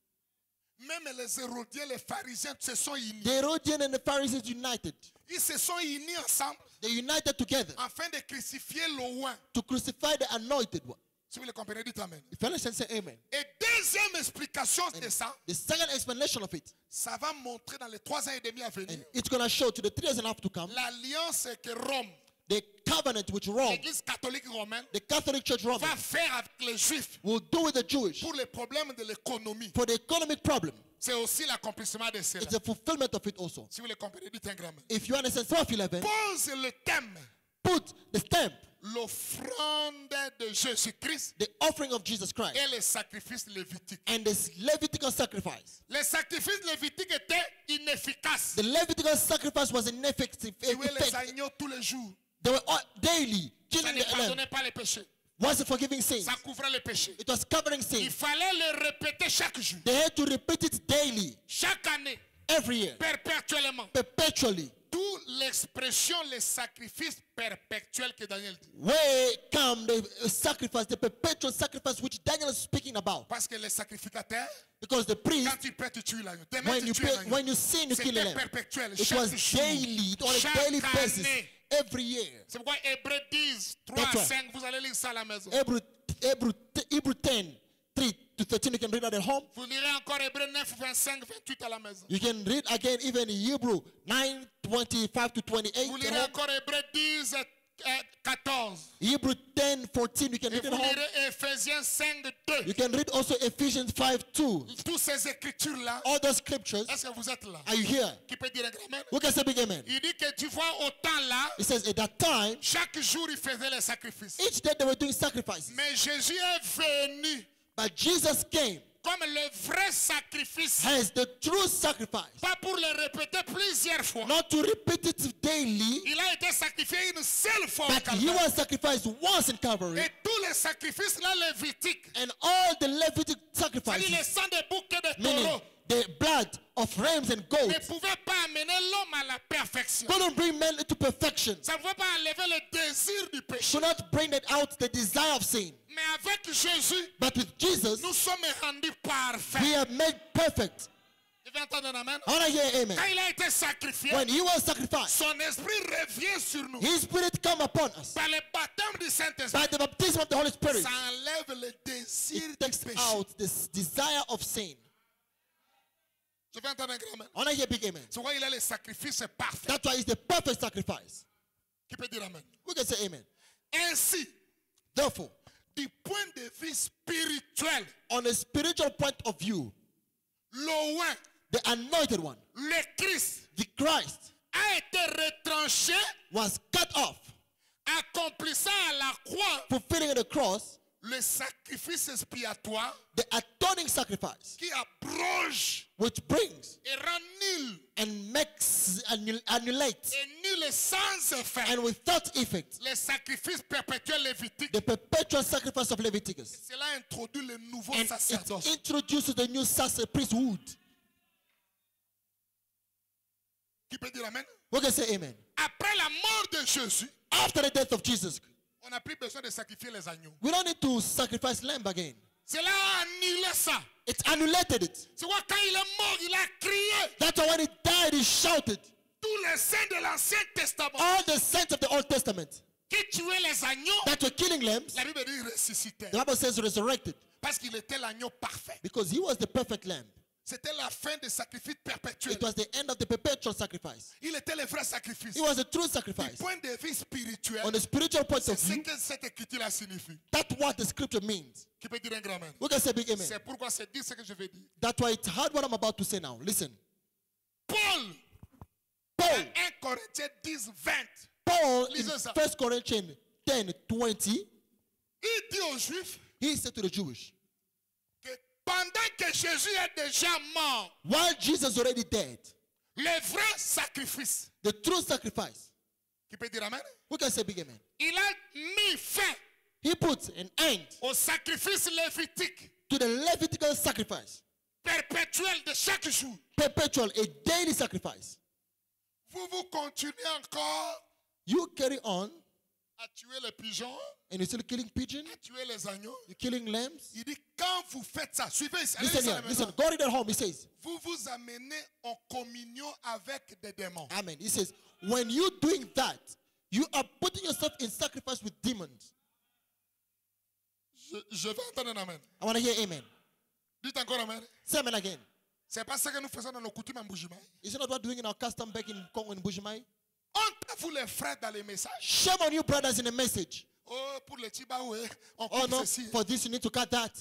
Speaker 1: Même les Hérodiens, les pharisiens se sont unis.
Speaker 2: The Herodian and the Pharisees united.
Speaker 1: Ils se sont unis ensemble
Speaker 2: They united together
Speaker 1: afin de crucifier le roi.
Speaker 2: to crucify the anointed one.
Speaker 1: Si vous le comprenez, dites amen.
Speaker 2: If you understand, say amen.
Speaker 1: Et deuxième explication de ça,
Speaker 2: The second explanation of it,
Speaker 1: ça va montrer dans les trois ans et demi à venir
Speaker 2: and it's going to show to the three years and a half to come,
Speaker 1: l'alliance que Rome,
Speaker 2: the covenant which Rome,
Speaker 1: l'Église catholique romaine,
Speaker 2: the Catholic Church Roman,
Speaker 1: va faire avec les Juifs
Speaker 2: will do with the Jewish
Speaker 1: pour les problèmes de l'économie.
Speaker 2: for the economic problem.
Speaker 1: C'est aussi l'accomplissement de cela.
Speaker 2: It's a fulfillment of it also.
Speaker 1: Si vous le comprenez, dites un grand amen.
Speaker 2: If you understand twelve eleven,
Speaker 1: Pose le thème,
Speaker 2: put the stamp,
Speaker 1: l'offrande de Jésus-Christ
Speaker 2: the offering of Jesus Christ,
Speaker 1: et les sacrifices lévitiques.
Speaker 2: and this Levitical sacrifice.
Speaker 1: Les sacrifices lévitiques étaient inefficaces.
Speaker 2: The Levitical sacrifice was ineffective.
Speaker 1: Tuer les
Speaker 2: effective.
Speaker 1: agneaux tous les jours.
Speaker 2: They were all- daily
Speaker 1: Ça
Speaker 2: killing
Speaker 1: ne
Speaker 2: the lamb.
Speaker 1: pardonnait pas les péchés.
Speaker 2: Was it forgiving sins?
Speaker 1: Ça couvrait les péchés.
Speaker 2: It was covering
Speaker 1: Il
Speaker 2: sins.
Speaker 1: fallait le répéter chaque jour,
Speaker 2: They had to repeat it daily,
Speaker 1: chaque année,
Speaker 2: every year,
Speaker 1: perpétuellement.
Speaker 2: perpetually.
Speaker 1: D'où l'expression les sacrifices perpétuels que Daniel dit.
Speaker 2: Where come the uh, sacrifice, the perpetual sacrifice which Daniel is speaking about?
Speaker 1: Parce que les sacrificateurs,
Speaker 2: Because the priest,
Speaker 1: quand tu paies, tu tues l'agneau. Demain,
Speaker 2: when
Speaker 1: tu
Speaker 2: you
Speaker 1: tues
Speaker 2: pay,
Speaker 1: l'agneau.
Speaker 2: when you sin, you kill a
Speaker 1: C'était
Speaker 2: lamb.
Speaker 1: perpétuel.
Speaker 2: It
Speaker 1: Chaque
Speaker 2: was
Speaker 1: jour,
Speaker 2: daily, on a
Speaker 1: chaque
Speaker 2: daily basis,
Speaker 1: année.
Speaker 2: every year.
Speaker 1: C'est pourquoi Hébreux dix, trois
Speaker 2: That's
Speaker 1: à
Speaker 2: why.
Speaker 1: cinq, vous allez lire ça à la maison.
Speaker 2: Hebrew, Hebrew, Hebrew ten, three to thirteen, you can read that at home.
Speaker 1: Vous lirez encore Hébreux neuf, vingt-cinq, vingt-huit à la maison.
Speaker 2: You can read again even in Hebrew nine, twenty-five to twenty-eight.
Speaker 1: Vous
Speaker 2: at
Speaker 1: lirez
Speaker 2: home.
Speaker 1: encore Hébreux dix, euh, quatorze.
Speaker 2: Hebrew ten, fourteen, you can
Speaker 1: Et
Speaker 2: read it
Speaker 1: vous
Speaker 2: at home.
Speaker 1: lirez Éphésiens cinq, deux.
Speaker 2: You can read also Ephesians five, two.
Speaker 1: Toutes ces écritures-là,
Speaker 2: All those scriptures,
Speaker 1: est-ce que vous êtes là?
Speaker 2: are you here?
Speaker 1: Qui peut dire un grand amen?
Speaker 2: Who can say big amen?
Speaker 1: Il dit que tu vois autant là,
Speaker 2: It says at that time,
Speaker 1: chaque jour il faisait les sacrifices.
Speaker 2: each day they were doing sacrifices.
Speaker 1: Mais Jésus est venu
Speaker 2: But Jesus came
Speaker 1: comme le vrai sacrifice.
Speaker 2: as the true sacrifice.
Speaker 1: Pas pour le répéter plusieurs fois.
Speaker 2: Not to repeat it daily,
Speaker 1: Il a été sacrifié une seule fois au
Speaker 2: but he
Speaker 1: Calvaire.
Speaker 2: was sacrificed once in Calvary.
Speaker 1: Et tous les sacrifices là lévitiques,
Speaker 2: And all the Levitic
Speaker 1: c'est-à-dire le
Speaker 2: sacrifices,
Speaker 1: sang des boucs et des
Speaker 2: meaning
Speaker 1: taureaux,
Speaker 2: the blood of rams and
Speaker 1: ne
Speaker 2: goats,
Speaker 1: pouvait pas amener l'homme à la perfection.
Speaker 2: couldn't bring men into perfection.
Speaker 1: Ça ne pouvait pas enlever le désir du péché.
Speaker 2: Could not bring it out the desire of sin.
Speaker 1: Mais avec Jésus,
Speaker 2: But with Jesus,
Speaker 1: nous sommes rendus parfaits.
Speaker 2: we are made perfect.
Speaker 1: Tu veux entendre un amen?
Speaker 2: I want to hear amen.
Speaker 1: Quand il a été sacrifié,
Speaker 2: When he was sacrificed,
Speaker 1: son esprit revient sur nous.
Speaker 2: his spirit come upon us.
Speaker 1: Par le baptême du Saint-Esprit,
Speaker 2: By the baptism of the Holy Spirit,
Speaker 1: ça enlève le désir
Speaker 2: it
Speaker 1: du
Speaker 2: takes
Speaker 1: péché.
Speaker 2: out this desire of sin.
Speaker 1: Je veux entendre un grand amen.
Speaker 2: I want to hear big amen.
Speaker 1: C'est pourquoi il a le sacrifice parfait.
Speaker 2: That's why it's the perfect sacrifice.
Speaker 1: Qui peut dire amen?
Speaker 2: We can say amen.
Speaker 1: Ainsi,
Speaker 2: Therefore,
Speaker 1: du point de vue spirituel,
Speaker 2: on a spiritual point of view,
Speaker 1: l'Oint,
Speaker 2: the anointed one,
Speaker 1: le Christ,
Speaker 2: the Christ,
Speaker 1: a été retranché,
Speaker 2: was cut off,
Speaker 1: accomplissant à la croix
Speaker 2: fulfilling on the cross
Speaker 1: le sacrifice expiatoire
Speaker 2: the atoning sacrifice,
Speaker 1: qui abroge
Speaker 2: which brings
Speaker 1: et rend nul
Speaker 2: and makes annul- annulates
Speaker 1: et nul sans effet
Speaker 2: and without effect
Speaker 1: les sacrifices perpétuels lévitiques.
Speaker 2: the perpetual sacrifice of Leviticus.
Speaker 1: Cela introduit le nouveau
Speaker 2: And
Speaker 1: sacerdoce.
Speaker 2: it introduces the new sacer- priesthood.
Speaker 1: Qui peut dire amen?
Speaker 2: We can say amen.
Speaker 1: Après la mort de Jésus,
Speaker 2: After the death of Jesus,
Speaker 1: on n'a plus besoin de sacrifier les agneaux.
Speaker 2: we don't need to sacrifice lamb again.
Speaker 1: Cela a annulé ça.
Speaker 2: It annulated it.
Speaker 1: C'est pourquoi quand il est mort, il a crié.
Speaker 2: That's why when he died, he shouted.
Speaker 1: Tous les saints de l'Ancien Testament
Speaker 2: All the saints of the Old Testament
Speaker 1: qui tuaient les agneaux,
Speaker 2: that were killing lambs,
Speaker 1: la Bible dit ressuscitaient.
Speaker 2: the Bible says resurrected
Speaker 1: Parce qu'il était l'agneau parfait.
Speaker 2: because he was the perfect lamb.
Speaker 1: C'était la fin des sacrifices perpétuels.
Speaker 2: It was the end of the perpetual sacrifice.
Speaker 1: Il était le vrai sacrifice.
Speaker 2: It was a true
Speaker 1: Du
Speaker 2: sacrifice.
Speaker 1: point de vue spirituel,
Speaker 2: On the spiritual point
Speaker 1: c'est
Speaker 2: of
Speaker 1: ce
Speaker 2: view,
Speaker 1: que cette écriture signifie.
Speaker 2: that's what the scripture means.
Speaker 1: Qui peut dire un grand amen?
Speaker 2: We can say big amen.
Speaker 1: C'est pourquoi c'est dire ce que je vais dire.
Speaker 2: That's why it's hard what I'm about to say now. Listen.
Speaker 1: Paul,
Speaker 2: Paul,
Speaker 1: un Corinthiens dix, vingt,
Speaker 2: Paul in
Speaker 1: Lisez ça.
Speaker 2: First Corinthians ten twenty,
Speaker 1: il dit aux Juifs
Speaker 2: he said to the Jewish,
Speaker 1: que pendant que Jésus est déjà mort,
Speaker 2: while Jesus is already dead,
Speaker 1: le vrai sacrifice,
Speaker 2: the true sacrifice,
Speaker 1: qui peut dire amen,
Speaker 2: we can say big amen.
Speaker 1: il a mis fin
Speaker 2: He puts an end
Speaker 1: au sacrifice lévitique
Speaker 2: to the Levitical sacrifice,
Speaker 1: perpétuel de chaque jour.
Speaker 2: perpetual, a daily sacrifice.
Speaker 1: Vous vous continuez encore
Speaker 2: You carry on
Speaker 1: à tuer les pigeons,
Speaker 2: and you're still killing pigeons,
Speaker 1: à tuer les agneaux.
Speaker 2: you're killing lambs.
Speaker 1: Il dit quand vous faites ça, suivez ça. allez
Speaker 2: Listen
Speaker 1: ça à
Speaker 2: here,
Speaker 1: la
Speaker 2: listen.
Speaker 1: maison.
Speaker 2: Go read at home. He says,
Speaker 1: Vous vous amenez en communion avec des démons.
Speaker 2: Amen. He says, when you're doing that, you are putting yourself in sacrifice with demons.
Speaker 1: Je, je vais entendre un amen.
Speaker 2: I want to hear amen.
Speaker 1: Dites encore amen.
Speaker 2: Say amen again.
Speaker 1: C'est pas ce que nous faisons dans nos coutumes en Bujimaï.
Speaker 2: Is it not what we're doing in our custom back in Congo and Bujimai?
Speaker 1: Honte à vous les frères dans les messages.
Speaker 2: Shame on you, brothers, in the message.
Speaker 1: Oh, pour les Tibaoué, on
Speaker 2: Oh
Speaker 1: coupe
Speaker 2: no,
Speaker 1: ceci.
Speaker 2: for this you need to cut that.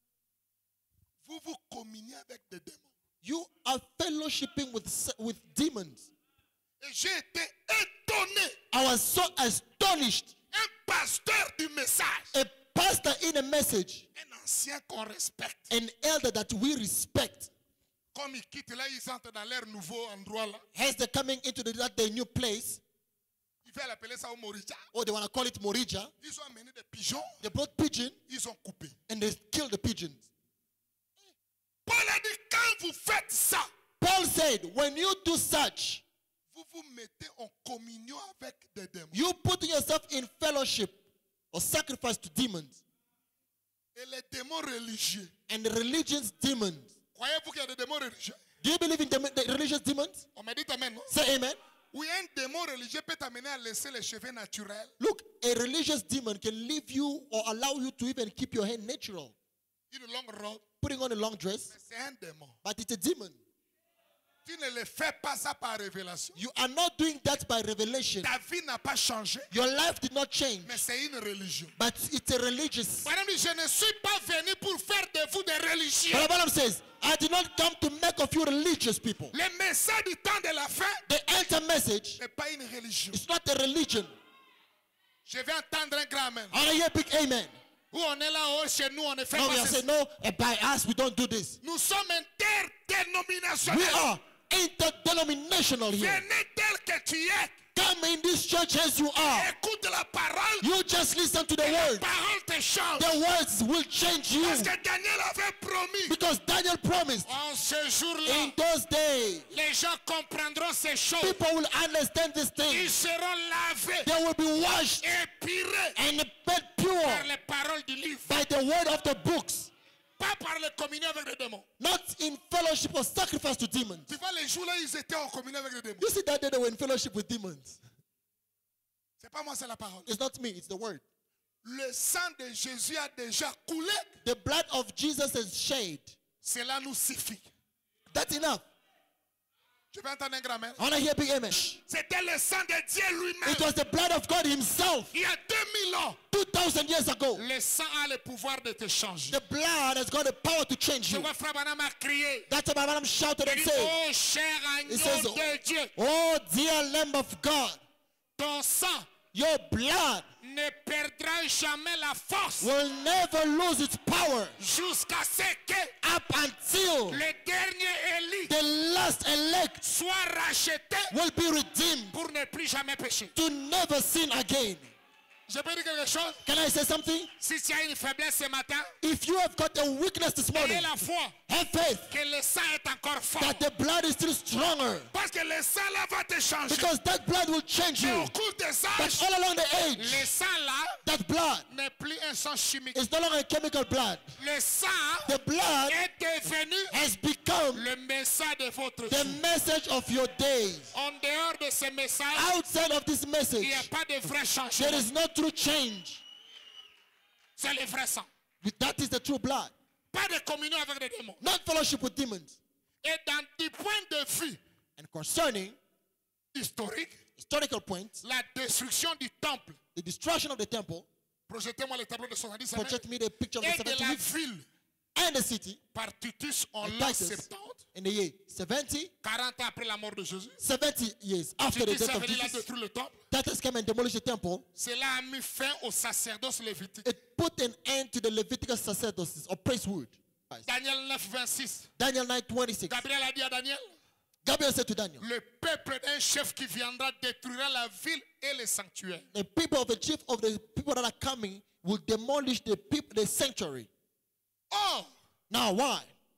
Speaker 1: Vous vous communiez avec des démons.
Speaker 2: You are fellowshipping with, s- with demons.
Speaker 1: Et j'ai été étonné.
Speaker 2: I was so astonished.
Speaker 1: Un pasteur du message,
Speaker 2: A pastor in a message,
Speaker 1: un ancien qu'on respecte,
Speaker 2: an elder that we respect,
Speaker 1: comme ils quittent là, ils entrent dans leur nouveau endroit là.
Speaker 2: as they're coming into the, that their new place,
Speaker 1: Ils veulent appeler ça au Morija.
Speaker 2: or they want to call it Morija,
Speaker 1: Ils ont amené des pigeons,
Speaker 2: they brought pigeon
Speaker 1: ils ont coupé.
Speaker 2: and they killed the pigeons.
Speaker 1: Paul a dit quand vous faites ça,
Speaker 2: Paul said, when you do such,
Speaker 1: vous vous mettez en communion avec des démons.
Speaker 2: you putting yourself in fellowship or sacrifice to demons
Speaker 1: Et les démons religieux.
Speaker 2: and the religious demons.
Speaker 1: Croyez-vous qu'il y a des démons religieux?
Speaker 2: Do you believe in the, the religious demons?
Speaker 1: On m'a dit amen, non?
Speaker 2: Say amen.
Speaker 1: Oui, un démon religieux peut t'amener à laisser les cheveux naturels.
Speaker 2: Look, a religious demon can leave you or allow you to even keep your hair natural.
Speaker 1: Une longue robe,
Speaker 2: Putting on a long dress,
Speaker 1: mais c'est un démon.
Speaker 2: but it's a demon.
Speaker 1: Tu ne le fais pas ça par révélation.
Speaker 2: You are not doing that by revelation.
Speaker 1: Ta vie n'a pas changé,
Speaker 2: Your life did not change,
Speaker 1: mais c'est une religion.
Speaker 2: but it's a religious.
Speaker 1: Madame dit, je ne suis pas venu pour faire de vous des religieux.
Speaker 2: But the Bible says, I did not come to make of you religious people.
Speaker 1: Le message du temps de la fin
Speaker 2: The enter message
Speaker 1: n'est pas une religion.
Speaker 2: is not a religion.
Speaker 1: Je vais entendre un grand amen.
Speaker 2: I hear big amen.
Speaker 1: Où on est là-haut, chez nous, on ne fait
Speaker 2: No, we
Speaker 1: pas
Speaker 2: are
Speaker 1: ça.
Speaker 2: saying, no, eh, by us, we don't do this.
Speaker 1: Nous sommes
Speaker 2: We
Speaker 1: interdénominationnels.
Speaker 2: are interdenominational here.
Speaker 1: Venez tel que tu es.
Speaker 2: Come in this church as you are.
Speaker 1: Écoute la parole.
Speaker 2: You just listen to the
Speaker 1: La
Speaker 2: word.
Speaker 1: parole te change.
Speaker 2: The words will change you.
Speaker 1: Parce que Daniel avait promis.
Speaker 2: Because Daniel promised
Speaker 1: En ce jour-là,
Speaker 2: in those days,
Speaker 1: les gens comprendront ces choses.
Speaker 2: people will understand these
Speaker 1: Ils
Speaker 2: things.
Speaker 1: seront lavés
Speaker 2: They will be washed
Speaker 1: et purés
Speaker 2: and made
Speaker 1: par
Speaker 2: pure
Speaker 1: les paroles du livre.
Speaker 2: by the word of the books,
Speaker 1: Pas par les communion avec les démons.
Speaker 2: not in fellowship or sacrifice to demons.
Speaker 1: Tu vois, les jours-là, ils étaient en communion avec les démons.
Speaker 2: You see that day they were in fellowship with demons.
Speaker 1: C'est pas moi, c'est la parole.
Speaker 2: It's not me, it's the word.
Speaker 1: Le sang de Jésus a déjà coulé.
Speaker 2: The blood of Jesus is shed.
Speaker 1: Cela nous suffit.
Speaker 2: That's enough.
Speaker 1: Je vais entendre un grand-mère.
Speaker 2: I want to hear big amen.
Speaker 1: C'était le sang de Dieu lui-même.
Speaker 2: It was the blood of God himself
Speaker 1: Il y a deux mille ans,
Speaker 2: two thousand years ago.
Speaker 1: le sang a le pouvoir de te changer.
Speaker 2: The blood has got the power to change
Speaker 1: Je
Speaker 2: you.
Speaker 1: vois Frère Branham a crié.
Speaker 2: That's why Madam shouted
Speaker 1: Il
Speaker 2: and
Speaker 1: dit,
Speaker 2: said,
Speaker 1: oh cher
Speaker 2: It says,
Speaker 1: agneau de Dieu,
Speaker 2: oh dear Lamb of God,
Speaker 1: ton sang
Speaker 2: your blood
Speaker 1: ne perdra jamais la force
Speaker 2: will never lose its power
Speaker 1: jusqu'à ce que
Speaker 2: up until
Speaker 1: le dernier élu
Speaker 2: the last elect
Speaker 1: soit racheté
Speaker 2: will be redeemed
Speaker 1: pour ne plus jamais pécher.
Speaker 2: to never sin again.
Speaker 1: Je peux dire quelque chose?
Speaker 2: Can I say something?
Speaker 1: Si tu as une faiblesse ce matin,
Speaker 2: If you have got a weakness this morning,
Speaker 1: ayez la foi
Speaker 2: have faith
Speaker 1: que le sang est encore fort.
Speaker 2: that the blood is still stronger,
Speaker 1: Parce que le sang là va te changer.
Speaker 2: because that blood will change
Speaker 1: Mais
Speaker 2: you.
Speaker 1: au cours des
Speaker 2: But
Speaker 1: âges,
Speaker 2: all along the
Speaker 1: le
Speaker 2: age,
Speaker 1: sang là
Speaker 2: that blood
Speaker 1: n'est plus un sang chimique.
Speaker 2: is no longer a chemical blood.
Speaker 1: Le sang
Speaker 2: The blood
Speaker 1: est devenu
Speaker 2: has become
Speaker 1: le message de votre
Speaker 2: the
Speaker 1: vie.
Speaker 2: message of your days.
Speaker 1: En dehors de ce message,
Speaker 2: Outside of this
Speaker 1: il
Speaker 2: message,
Speaker 1: n'y a pas de vrai
Speaker 2: there
Speaker 1: changement.
Speaker 2: is no true change.
Speaker 1: C'est le vrai sang.
Speaker 2: That is the true blood.
Speaker 1: Pas de communion avec les démons.
Speaker 2: Not fellowship with demons.
Speaker 1: Et dans du point de vue
Speaker 2: And concerning
Speaker 1: historique,
Speaker 2: historical points,
Speaker 1: la destruction du temple,
Speaker 2: the destruction of the temple,
Speaker 1: projetez-moi le tableau de soixante-dix semaines,
Speaker 2: project me the picture of the
Speaker 1: et de
Speaker 2: seventy
Speaker 1: la
Speaker 2: weeks,
Speaker 1: ville
Speaker 2: and the city,
Speaker 1: par Titus en
Speaker 2: and
Speaker 1: l'an
Speaker 2: Titus,
Speaker 1: soixante-dix,
Speaker 2: in the year seventy,
Speaker 1: quarante ans après la mort de Jésus.
Speaker 2: seventy years after the
Speaker 1: Titus
Speaker 2: death
Speaker 1: est
Speaker 2: of
Speaker 1: venu là
Speaker 2: Jesus,
Speaker 1: détruire le temple.
Speaker 2: Titus came and demolished the temple.
Speaker 1: Cela a mis fin au sacerdoce lévitique.
Speaker 2: It put an end to the Levitical sacerdotes or priesthood.
Speaker 1: Daniel neuf, vingt-six.
Speaker 2: Daniel nine twenty-six.
Speaker 1: Gabriel a dit à Daniel,
Speaker 2: Gabriel said to Daniel,
Speaker 1: le peuple d'un chef qui viendra détruira la ville et les sanctuaires.
Speaker 2: the people of the chief of the people that are coming will demolish the people, the sanctuary.
Speaker 1: Or,
Speaker 2: Now, why?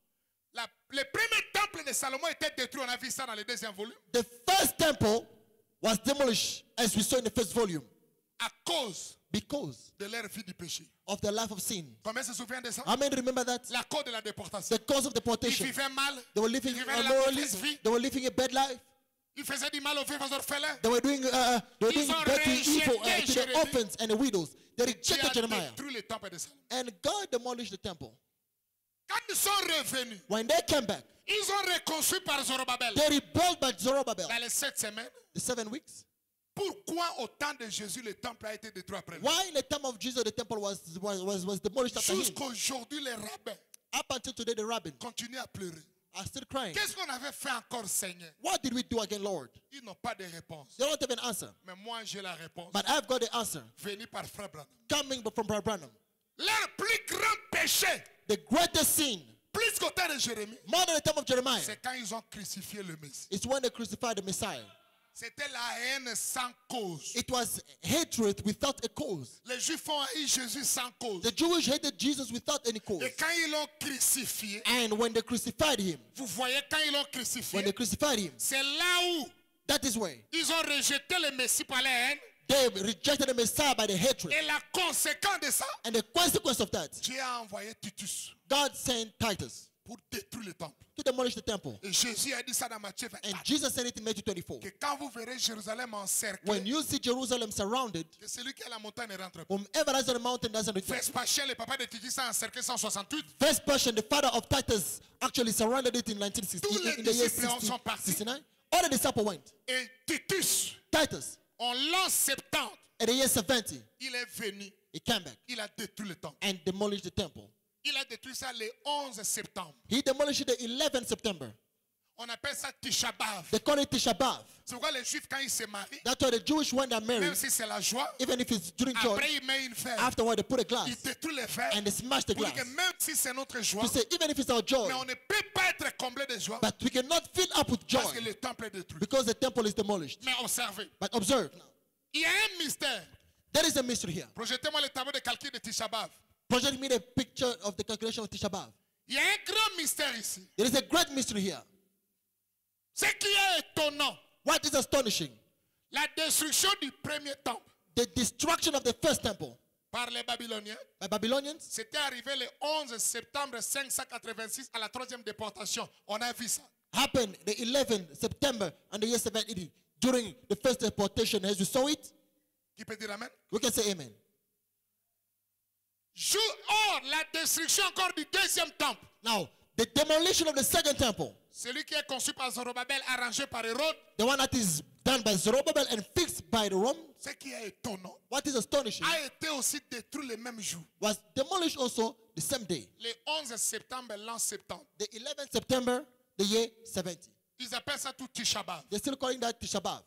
Speaker 1: la- le premier temple de Salomon était détruit. On a vu ça dans le deuxième volume.
Speaker 2: The first temple was demolished, as we saw in the first volume,
Speaker 1: À cause
Speaker 2: because
Speaker 1: de leur vie du péché.
Speaker 2: of the life of sin.
Speaker 1: Combien se souvient de ça?
Speaker 2: How many remember that?
Speaker 1: La cause de la déportation.
Speaker 2: The cause of
Speaker 1: Ils
Speaker 2: deportation.
Speaker 1: vivaient mal.
Speaker 2: They were living
Speaker 1: Ils vivaient la
Speaker 2: immorally.
Speaker 1: mauvaise vie.
Speaker 2: They were living a bad life.
Speaker 1: Ils faisaient du mal aux veuves, aux orphelins.
Speaker 2: They were doing, uh, uh, they were
Speaker 1: Ils
Speaker 2: doing
Speaker 1: ont
Speaker 2: bad things, evil uh,
Speaker 1: rejeté
Speaker 2: to the
Speaker 1: Jérémie.
Speaker 2: orphans and the widows. They
Speaker 1: Qui
Speaker 2: rejected
Speaker 1: a
Speaker 2: Jeremiah.
Speaker 1: détruit le temple de Salomon.
Speaker 2: And God demolished the temple.
Speaker 1: Quand ils sont revenus,
Speaker 2: When they came back,
Speaker 1: ils ont reconstruit par Zorobabel.
Speaker 2: they rebuilt by Zerubbabel.
Speaker 1: Dans les sept semaines,
Speaker 2: The seven weeks.
Speaker 1: pourquoi au temps de Jésus le temple a été détruit après lui?
Speaker 2: Why in the time of Jesus the temple was, was, was, was demolished after him?
Speaker 1: Jusqu'aujourd'hui, les rabbins
Speaker 2: Up until today, the rabbins
Speaker 1: continuent à pleurer.
Speaker 2: are still crying.
Speaker 1: Qu'est-ce qu'on avait fait encore, Seigneur?
Speaker 2: What did we do again, Lord?
Speaker 1: Ils n'ont pas de réponse.
Speaker 2: They don't have an answer.
Speaker 1: Mais moi, j'ai la réponse.
Speaker 2: But I've got the answer.
Speaker 1: Venu par Frère Branham.
Speaker 2: Coming from Brother Branham.
Speaker 1: Leur plus grand péché,
Speaker 2: The greatest sin,
Speaker 1: plus qu'au temps de Jérémie,
Speaker 2: more than the time of Jeremiah,
Speaker 1: c'est quand ils ont crucifié le Messie.
Speaker 2: is when they crucified the Messiah.
Speaker 1: C'était la haine sans cause.
Speaker 2: It was hatred without a cause.
Speaker 1: Les Juifs ont haï Jésus sans cause.
Speaker 2: The Jewish hated Jesus without any cause.
Speaker 1: Et quand ils l'ont crucifié,
Speaker 2: And when they crucified him,
Speaker 1: vous voyez, quand ils l'ont
Speaker 2: when
Speaker 1: crucifié,
Speaker 2: they crucified him,
Speaker 1: c'est là où
Speaker 2: that is where
Speaker 1: ils ont rejeté le Messie par la haine.
Speaker 2: they rejected the Messiah by the hatred.
Speaker 1: Et la conséquence de ça,
Speaker 2: And the consequence of that,
Speaker 1: Dieu a envoyé Titus
Speaker 2: God sent Titus
Speaker 1: pour détruire le temple.
Speaker 2: to demolish the temple.
Speaker 1: Et Jésus a dit ça dans Matthieu
Speaker 2: And
Speaker 1: vingt-quatre.
Speaker 2: Jesus said it in Matthew twenty-four.
Speaker 1: Que quand vous verrez Jérusalem encerclée,
Speaker 2: When you see Jerusalem surrounded,
Speaker 1: que celui qui est à la montagne ne rentre pas.
Speaker 2: whomever is on the mountain doesn't return.
Speaker 1: Vespasien, le papa de Titus, a encerclé cent soixante-huit.
Speaker 2: Vespasian, the father of Titus, actually surrounded it in nineteen sixty,
Speaker 1: Tous les
Speaker 2: in the year
Speaker 1: disciples sont partis.
Speaker 2: sixty-nine. All the disciples went.
Speaker 1: Et Titus,
Speaker 2: Titus,
Speaker 1: en l'an septante,
Speaker 2: in the year seventy,
Speaker 1: il est venu.
Speaker 2: he came back
Speaker 1: Il a détruit le temple.
Speaker 2: and demolished the temple.
Speaker 1: Il a détruit ça le onze septembre.
Speaker 2: He demolished it the eleventh September.
Speaker 1: On appelle ça Tisha B'Av.
Speaker 2: They call it Tisha B'Av.
Speaker 1: C'est pourquoi les Juifs, quand ils se marient,
Speaker 2: That's why the Jewish when they're married,
Speaker 1: même si c'est la joie,
Speaker 2: even if it's during joy,
Speaker 1: après ils mettent une fête.
Speaker 2: afterward they put a glass
Speaker 1: Ils détruisent les fêtes.
Speaker 2: and they smash the
Speaker 1: Pour dire
Speaker 2: glass.
Speaker 1: que même si c'est notre joie,
Speaker 2: To say, even if it's our joy,
Speaker 1: mais on ne peut pas être comblé de joie
Speaker 2: but we cannot fill up with
Speaker 1: parce que
Speaker 2: joy
Speaker 1: le temple est détruit.
Speaker 2: because the temple is demolished.
Speaker 1: Mais observez,
Speaker 2: But observe now,
Speaker 1: il y a un mystère.
Speaker 2: there is a mystery here.
Speaker 1: Projetez-moi le tableau de calcul de Tisha B'Av.
Speaker 2: Project me the picture of the calculation of Tisha B'Av.
Speaker 1: Il y a un grand mystère ici.
Speaker 2: There is a great mystery here.
Speaker 1: Ce qui est étonnant,
Speaker 2: What is astonishing?
Speaker 1: la destruction du premier temple
Speaker 2: The destruction of the first temple
Speaker 1: par les Babyloniens,
Speaker 2: by Babylonians
Speaker 1: c'était arrivé le onze septembre cinq cent quatre-vingt-six à la troisième déportation. On a vu ça.
Speaker 2: happened the eleventh September and the year seven eighty during the first deportation. As you saw it,
Speaker 1: Qui peut dire Amen?
Speaker 2: we can say amen.
Speaker 1: Jou- Or, la destruction encore du deuxième temple,
Speaker 2: Now, the demolition of the second temple,
Speaker 1: celui qui est conçu par Zorobabel, arrangé par Hérode,
Speaker 2: the one that is done by Zerubbabel and fixed by the Rome,
Speaker 1: ce qui est étonnant,
Speaker 2: what is astonishing,
Speaker 1: a été aussi détruit le même jour.
Speaker 2: was demolished also the same day,
Speaker 1: Le onze septembre, l'an septembre.
Speaker 2: the eleventh September, the year seventy.
Speaker 1: Ils appellent ça tout Tisha B'Av.
Speaker 2: They're still calling that Tisha B'Av.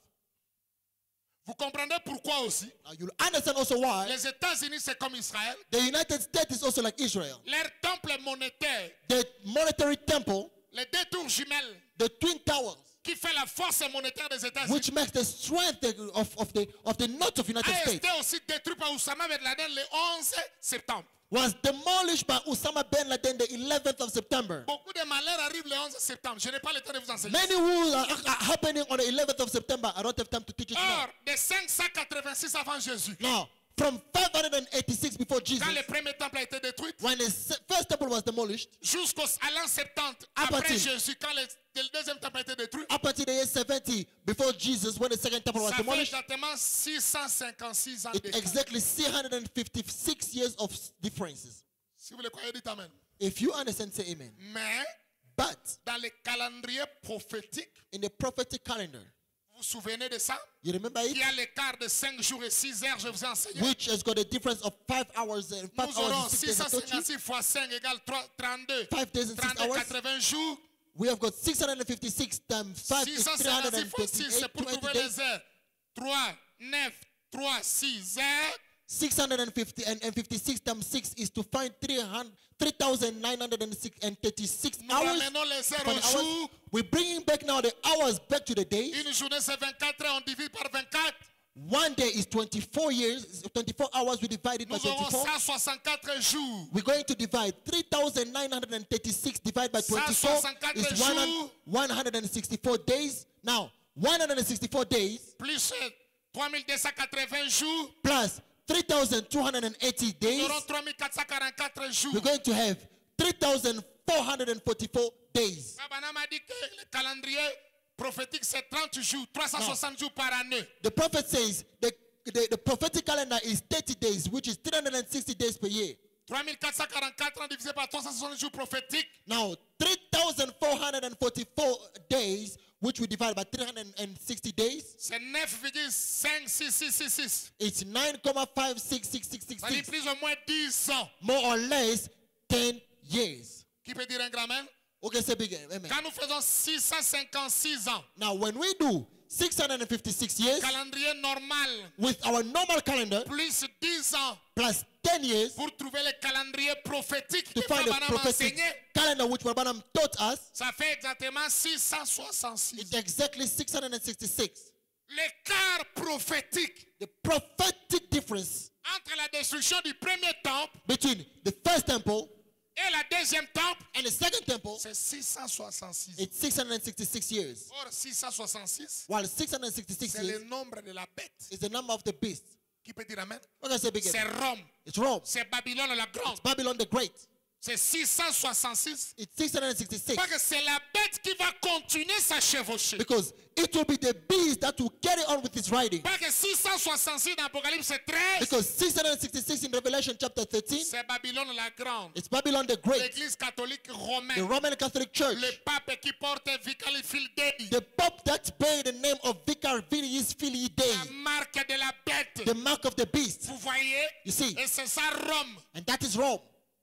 Speaker 1: Vous comprenez pourquoi aussi?
Speaker 2: Now, you'll understand also why
Speaker 1: Les États-Unis, c'est comme Israël.
Speaker 2: the United States is also like Israel.
Speaker 1: Leur temple monétaire,
Speaker 2: The monetary temple,
Speaker 1: les deux tours jumelles,
Speaker 2: the Twin Towers,
Speaker 1: qui fait la force monétaire des États-Unis,
Speaker 2: which makes the strength of, of the of the north of United
Speaker 1: a
Speaker 2: States,
Speaker 1: été aussi détruit par Oussama Ben Laden le onze septembre.
Speaker 2: was demolished by Osama bin Laden the eleventh of September.
Speaker 1: Beaucoup de malheurs arrivent le onze septembre. Je n'ai pas le temps de vous enseigner.
Speaker 2: Many rules are, are happening on the eleventh of September. I don't have time to teach it now.
Speaker 1: Or, de cinq cent quatre-vingt-six avant Jésus,
Speaker 2: Now, from five hundred eighty-six before Jesus,
Speaker 1: quand le premier temple a été détruit,
Speaker 2: when the se- first temple was demolished,
Speaker 1: jusqu'à l'an soixante-dix
Speaker 2: Up
Speaker 1: après
Speaker 2: until-
Speaker 1: Jésus, quand le, le deuxième temple a été détruit,
Speaker 2: up until the year seventy before Jesus, when the second temple was
Speaker 1: ça fait
Speaker 2: demolished,
Speaker 1: exactement six cent cinquante-six ans
Speaker 2: it's
Speaker 1: d'écart.
Speaker 2: exactly six hundred fifty-six years of s- differences.
Speaker 1: Si vous le croyez, dites Amen.
Speaker 2: If you understand, say amen.
Speaker 1: Mais,
Speaker 2: But
Speaker 1: dans le calendrier prophétique,
Speaker 2: in the prophetic calendar,
Speaker 1: vous vous souvenez de ça?
Speaker 2: you remember
Speaker 1: Il y
Speaker 2: it?
Speaker 1: a l'écart de cinq jours et six heures, je vous ai enseigné.
Speaker 2: Which has got a difference of five hours and five
Speaker 1: Nous
Speaker 2: hours
Speaker 1: aurons
Speaker 2: and six days. I told you.
Speaker 1: six cent cinquante-six fois cinq égale trente-deux.
Speaker 2: Five days and six
Speaker 1: trente-deux,
Speaker 2: hours.
Speaker 1: quatre-vingts jours.
Speaker 2: We have got six hundred fifty-six times five is
Speaker 1: six cent
Speaker 2: three hundred
Speaker 1: cinquante-six fois six, c'est
Speaker 2: twenty-eight
Speaker 1: pour
Speaker 2: twenty
Speaker 1: trouver
Speaker 2: days.
Speaker 1: les heures. trois, neuf, trois, six heures.
Speaker 2: six hundred fifty and, and fifty-six times six is to find three hundred three thousand nine hundred thirty-six
Speaker 1: Nous
Speaker 2: hours.
Speaker 1: ramenons les heures
Speaker 2: For
Speaker 1: au
Speaker 2: the hours.
Speaker 1: jour.
Speaker 2: We're bringing back now the hours back to the days.
Speaker 1: Une journée, c'est vingt-quatre heures, on divise par vingt-quatre.
Speaker 2: One day is twenty-four years, twenty-four hours. We divide it by
Speaker 1: Nous aurons
Speaker 2: twenty-four.
Speaker 1: cent soixante-quatre jours.
Speaker 2: We're going to divide three thousand nine hundred thirty-six divided by twenty-four
Speaker 1: soixante-quatre
Speaker 2: is
Speaker 1: jours.
Speaker 2: one hundred sixty-four days. Now, one hundred sixty-four days
Speaker 1: Plus euh, trois mille deux cent quatre-vingts jours.
Speaker 2: plus three thousand two hundred eighty
Speaker 1: Nous
Speaker 2: days,
Speaker 1: aurons trois mille quatre cent quarante-quatre jours.
Speaker 2: we're going to have three thousand four hundred forty-four days.
Speaker 1: Abraham a dit que le calendrier prophétique, c'est trente jours, trois cent soixante jours par année.
Speaker 2: The prophet says the, the, the prophetic calendar is thirty days, which is three hundred sixty days per year.
Speaker 1: trois mille quatre cent quarante-quatre ans divisé par trois cent soixante jours prophétiques.
Speaker 2: Now, three thousand four hundred forty-four days, which we divide by three hundred sixty days,
Speaker 1: C'est neuf virgule cinq six six six six.
Speaker 2: it's nine point five six six six six
Speaker 1: Ça dit
Speaker 2: six,
Speaker 1: plus ou moins dix ans.
Speaker 2: more or less ten years.
Speaker 1: Qui peut dire un grand amen?
Speaker 2: Okay, say big amen.
Speaker 1: Quand nous faisons six cent cinquante-six ans,
Speaker 2: Now, when we do six hundred fifty-six years
Speaker 1: calendrier normal,
Speaker 2: with our normal calendar
Speaker 1: plus dix ans
Speaker 2: plus ten years
Speaker 1: pour trouver le calendrier prophétique
Speaker 2: to
Speaker 1: que
Speaker 2: find a
Speaker 1: Abraham a
Speaker 2: prophetic
Speaker 1: enseigné,
Speaker 2: calendar which Rabbanam taught us,
Speaker 1: ça fait exactement six cent soixante-six.
Speaker 2: it's exactly six hundred sixty-six.
Speaker 1: L'écart prophétique
Speaker 2: The prophetic difference
Speaker 1: entre la destruction du premier temple
Speaker 2: between the first temple
Speaker 1: et la deuxième temple,
Speaker 2: and the second temple,
Speaker 1: c'est six cent soixante-six.
Speaker 2: it's six hundred sixty-six years.
Speaker 1: Or, six cent soixante-six,
Speaker 2: While six hundred sixty-six
Speaker 1: c'est le
Speaker 2: years
Speaker 1: nombre de la bête.
Speaker 2: is the number of the beast.
Speaker 1: Qui peut dire amen?
Speaker 2: What can I say big
Speaker 1: C'est
Speaker 2: amen?
Speaker 1: Rome.
Speaker 2: It's Rome.
Speaker 1: C'est Babylone la grande.
Speaker 2: Babylon the Great.
Speaker 1: C'est six cent soixante-six.
Speaker 2: It's six hundred sixty-six.
Speaker 1: Parce que c'est la bête qui va continuer sa chevauchée.
Speaker 2: Because it will be the beast that will carry on with its riding.
Speaker 1: Parce que six cent soixante-six dans Apocalypse treize,
Speaker 2: Because six hundred sixty-six in Revelation chapter thirteen,
Speaker 1: c'est Babylone la grande.
Speaker 2: it's Babylon the Great,
Speaker 1: L'église catholique
Speaker 2: the
Speaker 1: romaine.
Speaker 2: Roman Catholic Church,
Speaker 1: Le pape qui porte Vicari Fildei.
Speaker 2: the Pope that bear the name of Vicar Vilius Filii
Speaker 1: La
Speaker 2: Dei,
Speaker 1: marque de la bête.
Speaker 2: the mark of the beast.
Speaker 1: Vous voyez?
Speaker 2: You see,
Speaker 1: Et c'est ça Rome.
Speaker 2: and that is Rome.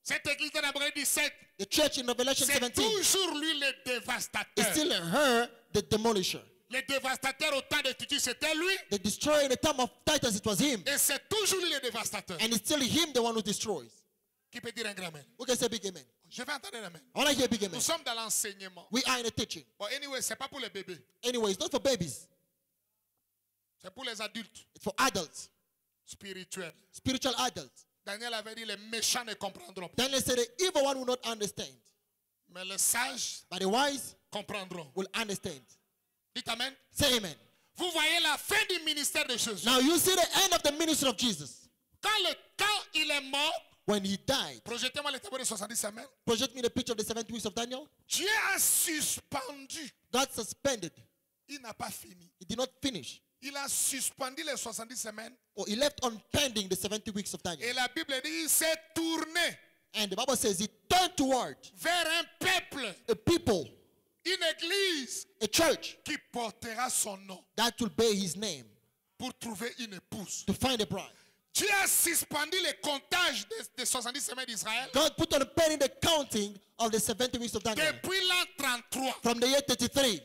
Speaker 1: Cette église dans Hébreux dix-sept,
Speaker 2: The church in Revelation
Speaker 1: c'est
Speaker 2: seventeen
Speaker 1: toujours lui le
Speaker 2: is
Speaker 1: dévastateur.
Speaker 2: still her, the demolisher.
Speaker 1: Le dévastateur au temps de Titus, c'était lui.
Speaker 2: The destroyer in the time of Titus, it was him.
Speaker 1: Et c'est toujours lui le dévastateur.
Speaker 2: And it's still him, the one who destroys.
Speaker 1: Qui peut dire un grand amen?
Speaker 2: Who can say big amen?
Speaker 1: Je vais entendre un amen.
Speaker 2: I want to hear big amen.
Speaker 1: Nous sommes dans l'enseignement.
Speaker 2: We are in the teaching.
Speaker 1: Bon, anyway, c'est pas pour les bébés.
Speaker 2: Anyway, it's not for babies.
Speaker 1: C'est pour les adultes
Speaker 2: It's for adults,
Speaker 1: spirituels.
Speaker 2: spiritual adults.
Speaker 1: Daniel avait dit, les méchants ne comprendront pas.
Speaker 2: Daniel said the evil one will not understand,
Speaker 1: Mais les sages
Speaker 2: but the wise
Speaker 1: comprendront.
Speaker 2: will understand.
Speaker 1: Dites amen.
Speaker 2: Say amen.
Speaker 1: Vous voyez la fin du ministère de Jésus.
Speaker 2: Now you see the end of the ministry of Jesus.
Speaker 1: Quand, le, quand il est mort,
Speaker 2: When he died,
Speaker 1: projetez-moi le tableau de soixante-dix semaines.
Speaker 2: project me the picture of the seventy weeks of Daniel.
Speaker 1: Dieu a suspendu.
Speaker 2: God suspended.
Speaker 1: Il n'a pas fini.
Speaker 2: He did not finish.
Speaker 1: Il a suspendu les soixante-dix semaines.
Speaker 2: Or he left on pending the seventy weeks of Daniel.
Speaker 1: Et la Bible dit il s'est tourné
Speaker 2: And the Bible says he turned toward
Speaker 1: vers un peuple,
Speaker 2: a people,
Speaker 1: une église
Speaker 2: a church
Speaker 1: qui portera son nom
Speaker 2: that will bear his name
Speaker 1: pour trouver une épouse.
Speaker 2: to find a bride.
Speaker 1: Dieu a suspendu le comptage des, des soixante-dix semaines d'Israël
Speaker 2: God put on pending the counting of the seventy weeks of Daniel
Speaker 1: depuis l'an trente-trois
Speaker 2: from the year thirty-three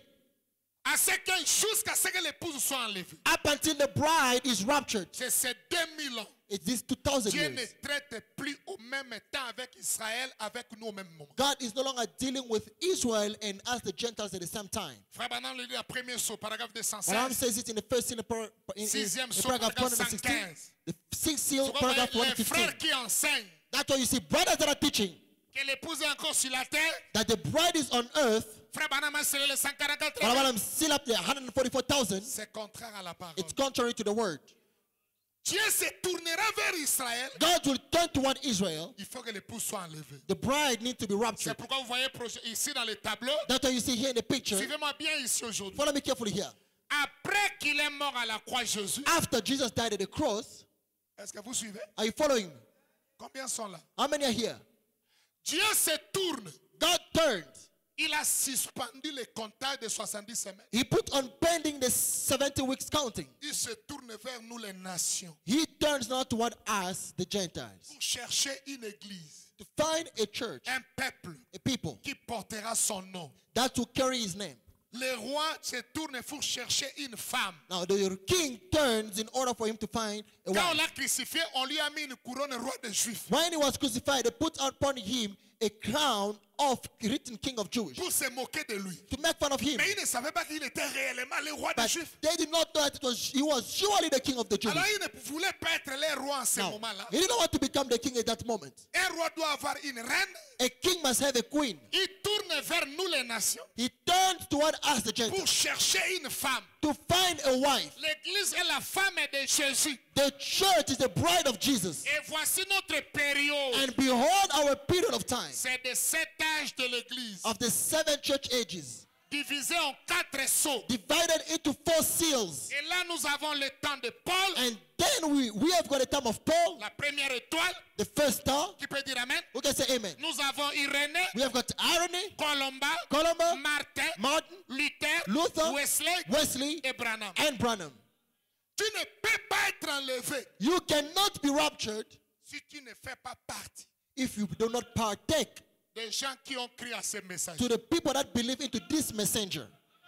Speaker 1: à ce que, jusqu'à ce que l'épouse soit enlevée.
Speaker 2: up until the bride is raptured.
Speaker 1: C'est ces deux mille ans.
Speaker 2: It's these two thousand
Speaker 1: Dieu ne
Speaker 2: years.
Speaker 1: traite plus au même temps avec Israël, avec nous au même moment.
Speaker 2: God is no longer dealing with Israel and us, the Gentiles, at the same time.
Speaker 1: Frère Branham le dit à premier saut, paragraphe deux cent
Speaker 2: Balaam
Speaker 1: seize.
Speaker 2: says it in the first in, par- in, in,
Speaker 1: Sixième
Speaker 2: in
Speaker 1: saut,
Speaker 2: paragraph
Speaker 1: paragraphe
Speaker 2: one sixteen.
Speaker 1: cent quinze.
Speaker 2: The sixth seal,
Speaker 1: Tu vois,
Speaker 2: paragraph one
Speaker 1: les
Speaker 2: fifteen.
Speaker 1: frères qui enseignent
Speaker 2: That's why you see brothers that are teaching
Speaker 1: que l'épouse est encore sur la terre.
Speaker 2: that the bride is on earth.
Speaker 1: Frère Branham a scellé les cent quarante-quatre.
Speaker 2: Brother Balaam seal up the one hundred forty-four thousand.
Speaker 1: C'est contraire à la parole.
Speaker 2: It's contrary to the word.
Speaker 1: Dieu se tournera vers Israël.
Speaker 2: God will turn toward Israel.
Speaker 1: Il faut que l'épouse soit enlevée.
Speaker 2: The bride needs to be
Speaker 1: C'est
Speaker 2: raptured.
Speaker 1: pourquoi vous voyez proje- ici dans le tableau.
Speaker 2: That's why you see here in the picture.
Speaker 1: Suivez-moi bien ici aujourd'hui.
Speaker 2: Follow me carefully here.
Speaker 1: Après qu'il est mort à la croix, Jésus.
Speaker 2: After Jesus died at the cross,
Speaker 1: Est-ce que vous suivez?
Speaker 2: are you following me?
Speaker 1: Combien sont là?
Speaker 2: How many are here?
Speaker 1: Dieu se tourne.
Speaker 2: God turned.
Speaker 1: Il a suspendu le comptage de soixante-dix semaines.
Speaker 2: He put on pending the seventy weeks counting.
Speaker 1: Il se tourne vers nous les nations
Speaker 2: He turns now toward us, the Gentiles,
Speaker 1: pour chercher une église,
Speaker 2: to find a church,
Speaker 1: un peuple
Speaker 2: a people
Speaker 1: qui portera son nom.
Speaker 2: that will carry his name.
Speaker 1: Le roi se tourne pour chercher une femme.
Speaker 2: Now the king turns in order for him to find a
Speaker 1: Quand on
Speaker 2: wife.
Speaker 1: l'a crucifié, on lui a mis une couronne roi des Juifs
Speaker 2: When he was crucified, they put upon him a crown of written king of Jewish
Speaker 1: pour se moquer de lui.
Speaker 2: to make fun of him.
Speaker 1: Mais il ne savait pas qu'il était réellement le roi des
Speaker 2: But
Speaker 1: Juifs.
Speaker 2: they did not know that it was he was surely the king of the Jews.
Speaker 1: Alors il ne voulait pas être le roi en ce
Speaker 2: Now,
Speaker 1: moment-là.
Speaker 2: he didn't want to become the king at that moment.
Speaker 1: Un roi doit avoir une reine.
Speaker 2: A king must have a queen.
Speaker 1: Il tourne vers nous les nations
Speaker 2: He turned toward us, the
Speaker 1: pour
Speaker 2: Gentiles,
Speaker 1: chercher une femme.
Speaker 2: to find a wife.
Speaker 1: L'église est la femme de Jésus.
Speaker 2: The church is the bride of Jesus.
Speaker 1: Et voici notre période.
Speaker 2: And behold our period of time
Speaker 1: C'est de sept âges de l'église,
Speaker 2: of the seven church ages,
Speaker 1: divisé en quatre sceaux.
Speaker 2: divided into four seals.
Speaker 1: Et là, nous avons le temps de Paul,
Speaker 2: And then we, we have got a time of Paul,
Speaker 1: la première étoile,
Speaker 2: the first star.
Speaker 1: qui peut dire Amen.
Speaker 2: Who can say amen?
Speaker 1: Nous avons Irénée,
Speaker 2: We have got Irony,
Speaker 1: Colomba,
Speaker 2: Columba,
Speaker 1: Martin,
Speaker 2: Martin,
Speaker 1: Luther,
Speaker 2: Luther,
Speaker 1: Wesley
Speaker 2: Wesley,
Speaker 1: et Branham.
Speaker 2: and Branham.
Speaker 1: Tu ne peux pas être enlevé
Speaker 2: You cannot be raptured
Speaker 1: si tu ne fais pas partie
Speaker 2: if you do not partake
Speaker 1: des gens qui ont crié à ce message.
Speaker 2: to the people that believe into this messenger.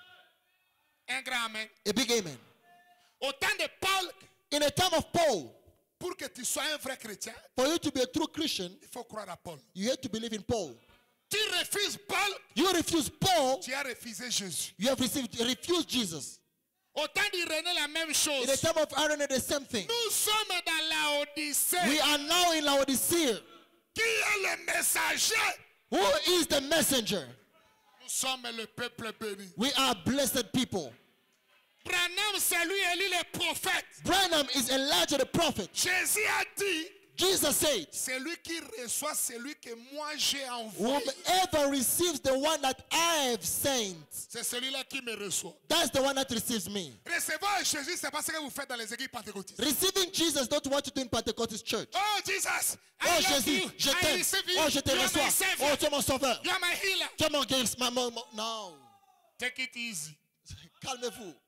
Speaker 1: Un grand Amen.
Speaker 2: A big amen.
Speaker 1: Au temps de Paul,
Speaker 2: In the time of Paul,
Speaker 1: pour que tu sois un vrai chrétien,
Speaker 2: for you to be a true Christian,
Speaker 1: il faut croire à Paul.
Speaker 2: you have to believe in Paul.
Speaker 1: Tu refuses Paul,
Speaker 2: You refuse Paul,
Speaker 1: tu as refusé Jésus.
Speaker 2: you have received, refused Jesus.
Speaker 1: Au temps d'Irénée, la même chose.
Speaker 2: In the time of Aaron, the same thing.
Speaker 1: Nous sommes dans la Odyssée.
Speaker 2: We are now in Laodicea.
Speaker 1: Qui est le messager?
Speaker 2: Who is the messenger?
Speaker 1: Nous sommes le peuple béni.
Speaker 2: We are blessed people.
Speaker 1: Branham, c'est lui élu le prophète.
Speaker 2: Branham is Elijah the prophet.
Speaker 1: Jésus a dit,
Speaker 2: Jesus said,
Speaker 1: c'est lui qui reçoit celui que moi j'ai envoyé.
Speaker 2: whomever receives the one that I have sent,
Speaker 1: C'est celui-là qui me reçoit.
Speaker 2: that's the one that receives me.
Speaker 1: Recevoir Jésus, c'est pas ce que vous faites dans les églises pentecôtistes.
Speaker 2: Receiving Jesus, not what you do in Pentecostal church.
Speaker 1: Oh, Jesus, I
Speaker 2: Oh
Speaker 1: love
Speaker 2: Jésus,
Speaker 1: you.
Speaker 2: je
Speaker 1: I
Speaker 2: t'aime.
Speaker 1: receive you.
Speaker 2: Oh, je te
Speaker 1: You are my
Speaker 2: reçois.
Speaker 1: savior.
Speaker 2: Oh, tu es mon sauveur.
Speaker 1: You are my healer.
Speaker 2: Tu es mon guérisseur. ma- mon- mon- No.
Speaker 1: Take it easy.
Speaker 2: Calmez-vous.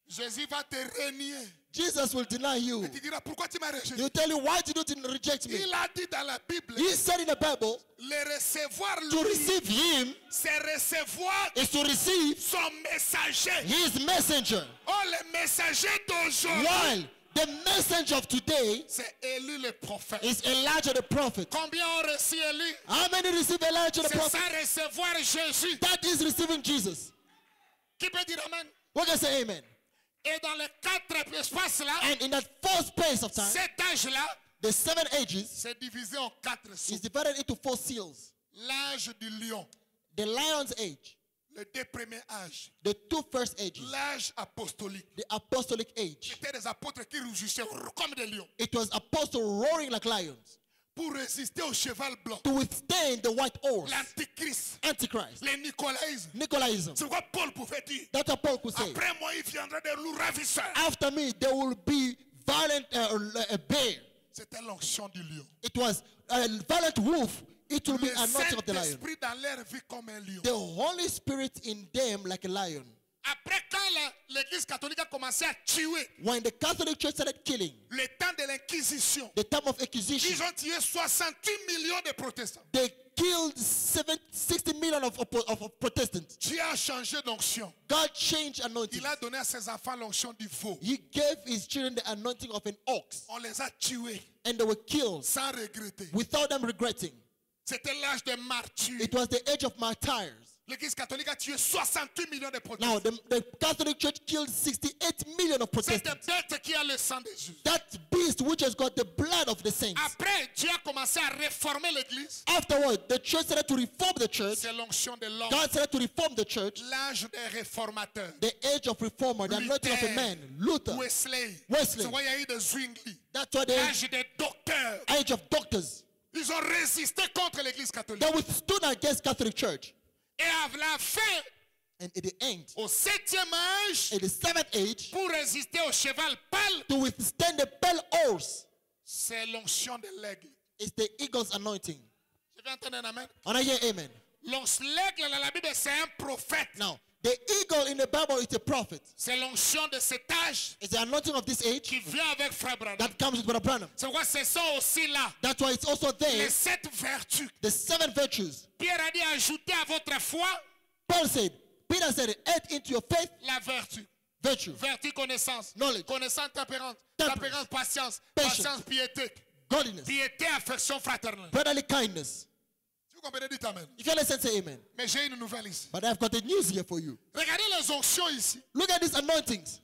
Speaker 1: Jésus va te renier.
Speaker 2: Jesus will deny you.
Speaker 1: Et tu diras, pourquoi tu m'as rejeté?
Speaker 2: He'll tell you, why did you didn't reject me?
Speaker 1: Il a dit dans la Bible,
Speaker 2: He said in the Bible,
Speaker 1: le recevoir
Speaker 2: to
Speaker 1: lui,
Speaker 2: receive him
Speaker 1: c'est recevoir
Speaker 2: is to receive
Speaker 1: son messager.
Speaker 2: his messenger.
Speaker 1: Oh, le messager d'aujourd'hui,
Speaker 2: While the messenger of today
Speaker 1: c'est Élie le prophète.
Speaker 2: is Elijah the prophet.
Speaker 1: Combien ont reçu Élie?
Speaker 2: How many receive Elijah the
Speaker 1: C'est
Speaker 2: prophet?
Speaker 1: ça, recevoir Jésus.
Speaker 2: That is receiving Jesus.
Speaker 1: Qui peut dire Amen?
Speaker 2: We can say amen.
Speaker 1: Et dans les quatre espaces-là,
Speaker 2: And in that four space of time,
Speaker 1: cet âge-là,
Speaker 2: the seven ages
Speaker 1: c'est divisé en quatre
Speaker 2: is
Speaker 1: sous.
Speaker 2: divided into four seals.
Speaker 1: L'âge du lion,
Speaker 2: The lion's age,
Speaker 1: les deux premiers âges.
Speaker 2: the two first ages,
Speaker 1: L'âge apostolique.
Speaker 2: the apostolic age.
Speaker 1: C'était des apôtres qui rugissaient comme des lions
Speaker 2: It was apostle roaring like lions
Speaker 1: pour résister au cheval blanc,
Speaker 2: to withstand the white horse,
Speaker 1: l'antichrist,
Speaker 2: Antichrist,
Speaker 1: les nicolaïsmes.
Speaker 2: Nicolaism.
Speaker 1: C'est quoi Paul pouvait dire?
Speaker 2: That's what Paul could say.
Speaker 1: Après moi, il viendra des loups ravisseurs.
Speaker 2: After me, there will be violent uh, a bear.
Speaker 1: C'était l'onction du lion.
Speaker 2: It was a violent wolf. It will be
Speaker 1: Le
Speaker 2: anointing of the lion.
Speaker 1: Saint-Esprit dans leur vie comme un lion.
Speaker 2: The Holy Spirit in them like a lion.
Speaker 1: Après, quand la- l'Église catholique a commencé à tuer,
Speaker 2: When the Catholic Church started killing,
Speaker 1: le temps de l'Inquisition,
Speaker 2: the time of acquisition,
Speaker 1: ils ont tué soixante-huit millions de protestants.
Speaker 2: they killed seven, sixty million of, of, of Protestants.
Speaker 1: Dieu a changé d'onction.
Speaker 2: God changed anointing.
Speaker 1: Il a donné à ses enfants l'onction du veau.
Speaker 2: He gave his children the anointing of an ox,
Speaker 1: On les a tués
Speaker 2: and they were killed
Speaker 1: sans regretter.
Speaker 2: without them regretting.
Speaker 1: C'était l'âge des martyrs.
Speaker 2: It was the age of martyrs.
Speaker 1: L'Église catholique a tué soixante-huit millions de
Speaker 2: Now,
Speaker 1: protestants.
Speaker 2: the, the Catholic Church killed sixty-eight million of
Speaker 1: C'est
Speaker 2: Protestants.
Speaker 1: une bête qui a le sang de Jésus.
Speaker 2: That beast which has got the blood of the saints.
Speaker 1: Après, Dieu a commencé à réformer l'Église.
Speaker 2: Afterward, the church started to reform the church.
Speaker 1: C'est l'onction de l'homme.
Speaker 2: God started to reform the church.
Speaker 1: L'âge des réformateurs.
Speaker 2: The age of reformer, the anointing of a man, Luther.
Speaker 1: Wesley.
Speaker 2: Wesley.
Speaker 1: C'est pourquoi il y a eu des Zwingli.
Speaker 2: That's why the
Speaker 1: L'âge des docteurs.
Speaker 2: age of doctors.
Speaker 1: Ils ont résisté contre l'Église catholique.
Speaker 2: They withstood against Catholic Church.
Speaker 1: Et à la fin,
Speaker 2: And at the end,
Speaker 1: au septième âge,
Speaker 2: at the seventh age,
Speaker 1: pour résister au cheval pâle,
Speaker 2: to withstand the pale horse,
Speaker 1: c'est l'onction de l'aigle.
Speaker 2: is the eagle's anointing.
Speaker 1: Je vais entendre un amen.
Speaker 2: And I hear amen.
Speaker 1: L'onction- L'aigle dans la Bible, c'est un prophète.
Speaker 2: Now, the eagle in the Bible is a prophet.
Speaker 1: C'est l'onction de cet âge
Speaker 2: It's the anointing of this age
Speaker 1: qui vient avec Frère Branham.
Speaker 2: that comes with Brother Branham.
Speaker 1: C'est pourquoi ce sont aussi là
Speaker 2: That's why it's also there,
Speaker 1: les sept vertus.
Speaker 2: the seven virtues.
Speaker 1: Pierre a dit ajoutez à votre foi
Speaker 2: Paul said, Peter said, add into your faith
Speaker 1: la vertu.
Speaker 2: virtue,
Speaker 1: Vertu, connaissance.
Speaker 2: Knowledge.
Speaker 1: Connaissance, tempérance.
Speaker 2: Temperance.
Speaker 1: Tempérance, patience.
Speaker 2: Patience.
Speaker 1: Patience, piété.
Speaker 2: godliness,
Speaker 1: Piété, affection fraternelle.
Speaker 2: brotherly kindness.
Speaker 1: Si vous comprenez, dites amen.
Speaker 2: If you understand, say amen.
Speaker 1: Mais j'ai une nouvelle ici.
Speaker 2: But I've got the news here for you.
Speaker 1: Regardez les onctions ici.
Speaker 2: Look at these anointings.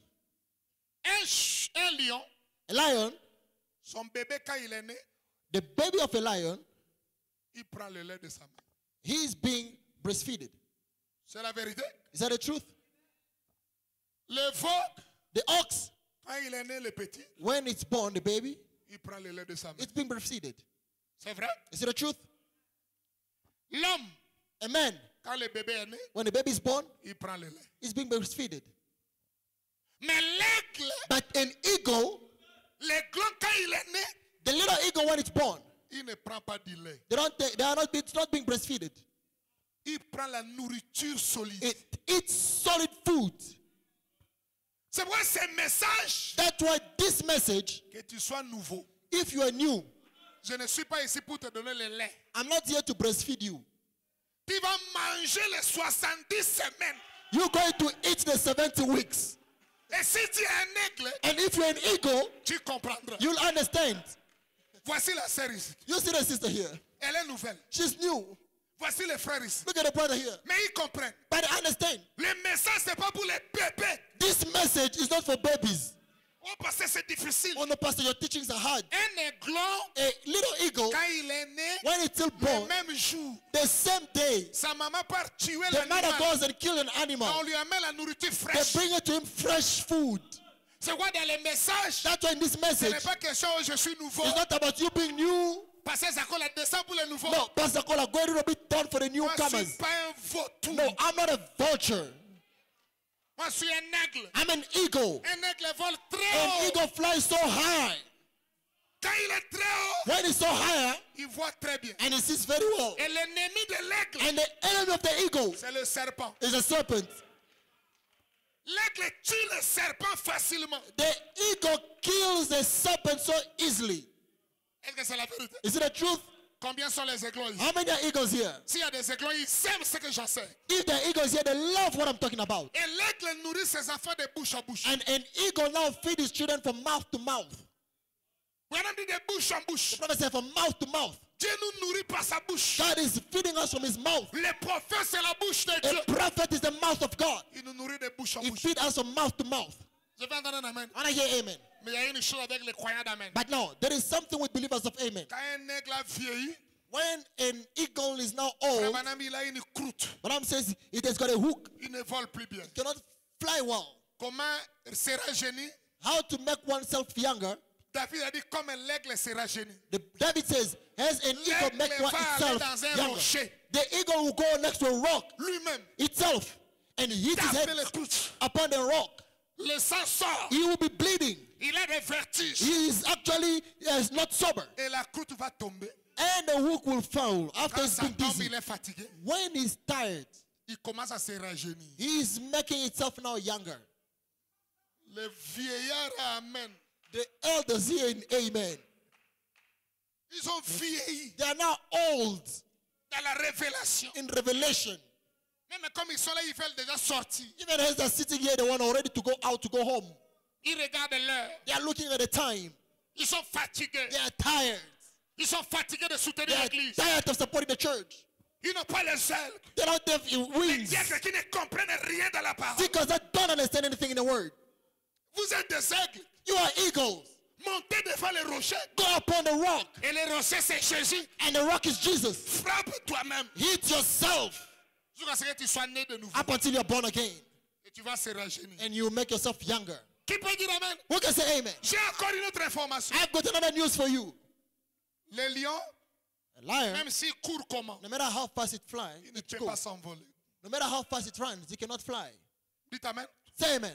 Speaker 1: Un, ch- un lion,
Speaker 2: A lion,
Speaker 1: son bébé, quand il est né,
Speaker 2: the baby of a lion,
Speaker 1: il prend le lait de sa mère.
Speaker 2: he is being breastfeeded.
Speaker 1: C'est la vérité.
Speaker 2: Is that the truth?
Speaker 1: Le veau,
Speaker 2: The ox,
Speaker 1: quand il est né, le petit,
Speaker 2: when it's born, the baby,
Speaker 1: il prend le lait de sa mère.
Speaker 2: it's being breastfeeded.
Speaker 1: C'est vrai.
Speaker 2: Is it the truth?
Speaker 1: L'homme,
Speaker 2: A man,
Speaker 1: quand le bébé est né,
Speaker 2: when the baby is born,
Speaker 1: il prend le lait.
Speaker 2: is being breastfeeded.
Speaker 1: Mais l'aigle,
Speaker 2: But an eagle,
Speaker 1: l'aiglon, quand il est né,
Speaker 2: the little eagle, when it's born,
Speaker 1: il ne prend pas du lait.
Speaker 2: they don't. They are not. It's not being breastfeeded.
Speaker 1: Il prend la nourriture solide.
Speaker 2: It eats solid food.
Speaker 1: C'est pourquoi ce message,
Speaker 2: That's why this message,
Speaker 1: que tu sois nouveau.
Speaker 2: if you are new,
Speaker 1: Je ne suis pas ici pour te donner le lait.
Speaker 2: I'm not here to breastfeed you.
Speaker 1: Tu vas manger les soixante-dix semaines.
Speaker 2: You're going to eat the seventy weeks.
Speaker 1: Et si tu es un aigle,
Speaker 2: And if you're an eagle,
Speaker 1: tu comprendras.
Speaker 2: you'll understand.
Speaker 1: Voici la sœur ici.
Speaker 2: You see the sister here.
Speaker 1: Elle est nouvelle.
Speaker 2: She's new.
Speaker 1: Voici les frères ici.
Speaker 2: Look at the brother here.
Speaker 1: Mais ils comprennent.
Speaker 2: But I understand.
Speaker 1: Le message, ce n'est pas pour les bébés.
Speaker 2: This message is not for babies.
Speaker 1: Oh, parce que c'est difficile.
Speaker 2: Oh no, Pastor, your teachings are hard.
Speaker 1: Un aiglon,
Speaker 2: A little eagle,
Speaker 1: quand il est né,
Speaker 2: when it's still
Speaker 1: le
Speaker 2: born,
Speaker 1: même jour,
Speaker 2: the same day,
Speaker 1: sa maman part tuer
Speaker 2: the mother
Speaker 1: l'animal.
Speaker 2: goes and kills an
Speaker 1: On
Speaker 2: animal.
Speaker 1: lui amène la nourriture
Speaker 2: They
Speaker 1: fraîche.
Speaker 2: bring it to him fresh food.
Speaker 1: C'est quoi dans les messages?
Speaker 2: That's why in this
Speaker 1: Ce
Speaker 2: message,
Speaker 1: n'est pas question où je suis nouveau.
Speaker 2: it's not about you being new.
Speaker 1: Parce que ça colle à descend pour les nouveaux.
Speaker 2: No, Pastor Kola, go a little bit down for the
Speaker 1: Moi, je ne
Speaker 2: newcomers.
Speaker 1: suis pas un vautour.
Speaker 2: No, I'm not a vulture.
Speaker 1: Moi, je suis un aigle.
Speaker 2: I'm an eagle.
Speaker 1: Un aigle vole très
Speaker 2: An
Speaker 1: haut.
Speaker 2: eagle flies so high.
Speaker 1: Quand il est très haut,
Speaker 2: When it's so high,
Speaker 1: il voit très bien.
Speaker 2: and it sees very well.
Speaker 1: Et l'ennemi de l'aigle,
Speaker 2: And the enemy of the eagle
Speaker 1: c'est le serpent.
Speaker 2: is a serpent.
Speaker 1: L'aigle tue le serpent facilement.
Speaker 2: The eagle kills the serpent so easily.
Speaker 1: Est-ce que c'est la vérité?
Speaker 2: Is it the truth?
Speaker 1: Combien sont les aiglons ici?
Speaker 2: How many are eagles here?
Speaker 1: S'il y a des aiglons, ils aiment ce que j'enseigne.
Speaker 2: If the eagles here, they love what I'm talking about.
Speaker 1: Et l'aigle nourrit ses enfants de bouche à bouche.
Speaker 2: And an eagle now feeds his children from mouth to mouth.
Speaker 1: Maintenant, dit de bouche en bouche.
Speaker 2: The prophet said from mouth to mouth.
Speaker 1: Dieu nous nourrit par sa bouche.
Speaker 2: God is feeding us from his mouth.
Speaker 1: Le prophète, c'est la bouche de
Speaker 2: A
Speaker 1: Dieu.
Speaker 2: prophet is the mouth of God.
Speaker 1: Il nous nourrit de bouche en
Speaker 2: He
Speaker 1: bouche.
Speaker 2: feeds us from mouth to mouth.
Speaker 1: Je vais entendre un amen.
Speaker 2: And I hear amen.
Speaker 1: Mais il y a une chose avec les croyants d'amen.
Speaker 2: But now, there is something with believers of amen.
Speaker 1: Quand un aigle a vieilli,
Speaker 2: When an eagle is now old,
Speaker 1: Madame, il a une croûte.
Speaker 2: Madame says it has got a hook,
Speaker 1: Il ne vole plus bien.
Speaker 2: cannot fly well.
Speaker 1: Comment se rajeunir?
Speaker 2: How to make oneself younger?
Speaker 1: David a dit comme l'aigle se rajeunit.
Speaker 2: The, David says, as an eagle make
Speaker 1: L'aigle
Speaker 2: one
Speaker 1: va aller
Speaker 2: itself
Speaker 1: dans un
Speaker 2: younger.
Speaker 1: rocher
Speaker 2: The eagle will go next to a rock
Speaker 1: lui-même,
Speaker 2: itself and hit his head
Speaker 1: taper les croûtes.
Speaker 2: upon the rock.
Speaker 1: Le sang sort.
Speaker 2: He will be bleeding.
Speaker 1: Il a des vertiges.
Speaker 2: He is actually uh, not sober.
Speaker 1: Et la croûte va tomber.
Speaker 2: And the hook will fall after
Speaker 1: Quand
Speaker 2: he's
Speaker 1: ça
Speaker 2: been
Speaker 1: tombe,
Speaker 2: dizzy.
Speaker 1: il est fatigué.
Speaker 2: When he's tired,
Speaker 1: Il commence à se rajeunir.
Speaker 2: he is making himself now younger.
Speaker 1: Le vieillard, amen.
Speaker 2: The elders here in amen.
Speaker 1: Ils ont vieilli
Speaker 2: They are now old
Speaker 1: dans la révélation.
Speaker 2: in revelation.
Speaker 1: Même comme ils sont là, ils veulent déjà sortir.
Speaker 2: Even as they're sitting here, they want already to go out to go home.
Speaker 1: Ils regardent l'heure.
Speaker 2: They are looking at the time.
Speaker 1: Ils sont fatigués.
Speaker 2: They are tired.
Speaker 1: Ils sont fatigués de
Speaker 2: They
Speaker 1: soutenir
Speaker 2: are
Speaker 1: l'église.
Speaker 2: tired of supporting the church.
Speaker 1: Ils n'ont pas les ailes.
Speaker 2: They don't have
Speaker 1: Les
Speaker 2: wings.
Speaker 1: diacres qui ne comprennent rien de la parole.
Speaker 2: Because they don't understand anything in the word.
Speaker 1: Vous êtes des aigles.
Speaker 2: You are eagles.
Speaker 1: Montez devant les rochers.
Speaker 2: Go upon the rock.
Speaker 1: Et les rochers, c'est Jésus.
Speaker 2: And the rock is Jesus.
Speaker 1: Frappe toi-même.
Speaker 2: Hit yourself
Speaker 1: Jusqu'à ce que tu sois né de nouveau.
Speaker 2: up until you're born again.
Speaker 1: Et tu vas se rajeunir.
Speaker 2: And you make yourself younger.
Speaker 1: Qui peut dire amen?
Speaker 2: Who can say amen?
Speaker 1: J'ai encore une autre information.
Speaker 2: I've got another news for you.
Speaker 1: Les lions,
Speaker 2: A lion,
Speaker 1: même s'ils courent comment,
Speaker 2: no matter how fast it flies,
Speaker 1: ils ne
Speaker 2: it
Speaker 1: peuvent pas
Speaker 2: goes.
Speaker 1: s'envoler.
Speaker 2: No matter how fast it runs, it cannot fly.
Speaker 1: Dites amen.
Speaker 2: Say amen.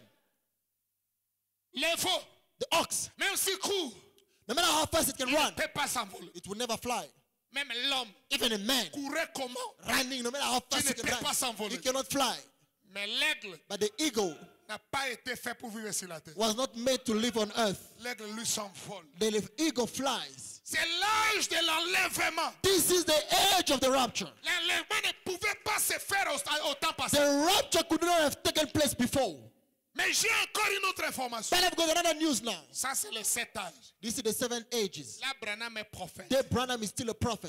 Speaker 1: Les veaux,
Speaker 2: The ox,
Speaker 1: même s'ils courent,
Speaker 2: no matter how fast it can
Speaker 1: ils ne
Speaker 2: run,
Speaker 1: peuvent pas s'envoler.
Speaker 2: it will never fly.
Speaker 1: Même l'homme
Speaker 2: Even a man
Speaker 1: courait comment,
Speaker 2: running, no matter how fast
Speaker 1: ne
Speaker 2: he can
Speaker 1: peut pas
Speaker 2: run,
Speaker 1: s'envoler.
Speaker 2: he cannot fly.
Speaker 1: mais l'aigle
Speaker 2: But the eagle
Speaker 1: n'a pas été fait pour vivre sur la terre.
Speaker 2: was not made to live on earth.
Speaker 1: L'aigle lui s'envole.
Speaker 2: The eagle flies.
Speaker 1: C'est l'âge de l'enlèvement.
Speaker 2: This is the age of the rapture.
Speaker 1: L'enlèvement ne pouvait pas se faire au, au temps passé.
Speaker 2: The rapture could not have taken place before.
Speaker 1: Mais j'ai encore une autre information.
Speaker 2: But I've got another news now.
Speaker 1: Ça, c'est les sept âges.
Speaker 2: This is the seven ages.
Speaker 1: Là, Branham est prophète.
Speaker 2: Dave Branham is still a prophet.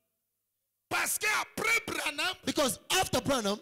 Speaker 1: Parce qu'après Branham,
Speaker 2: Because after Branham,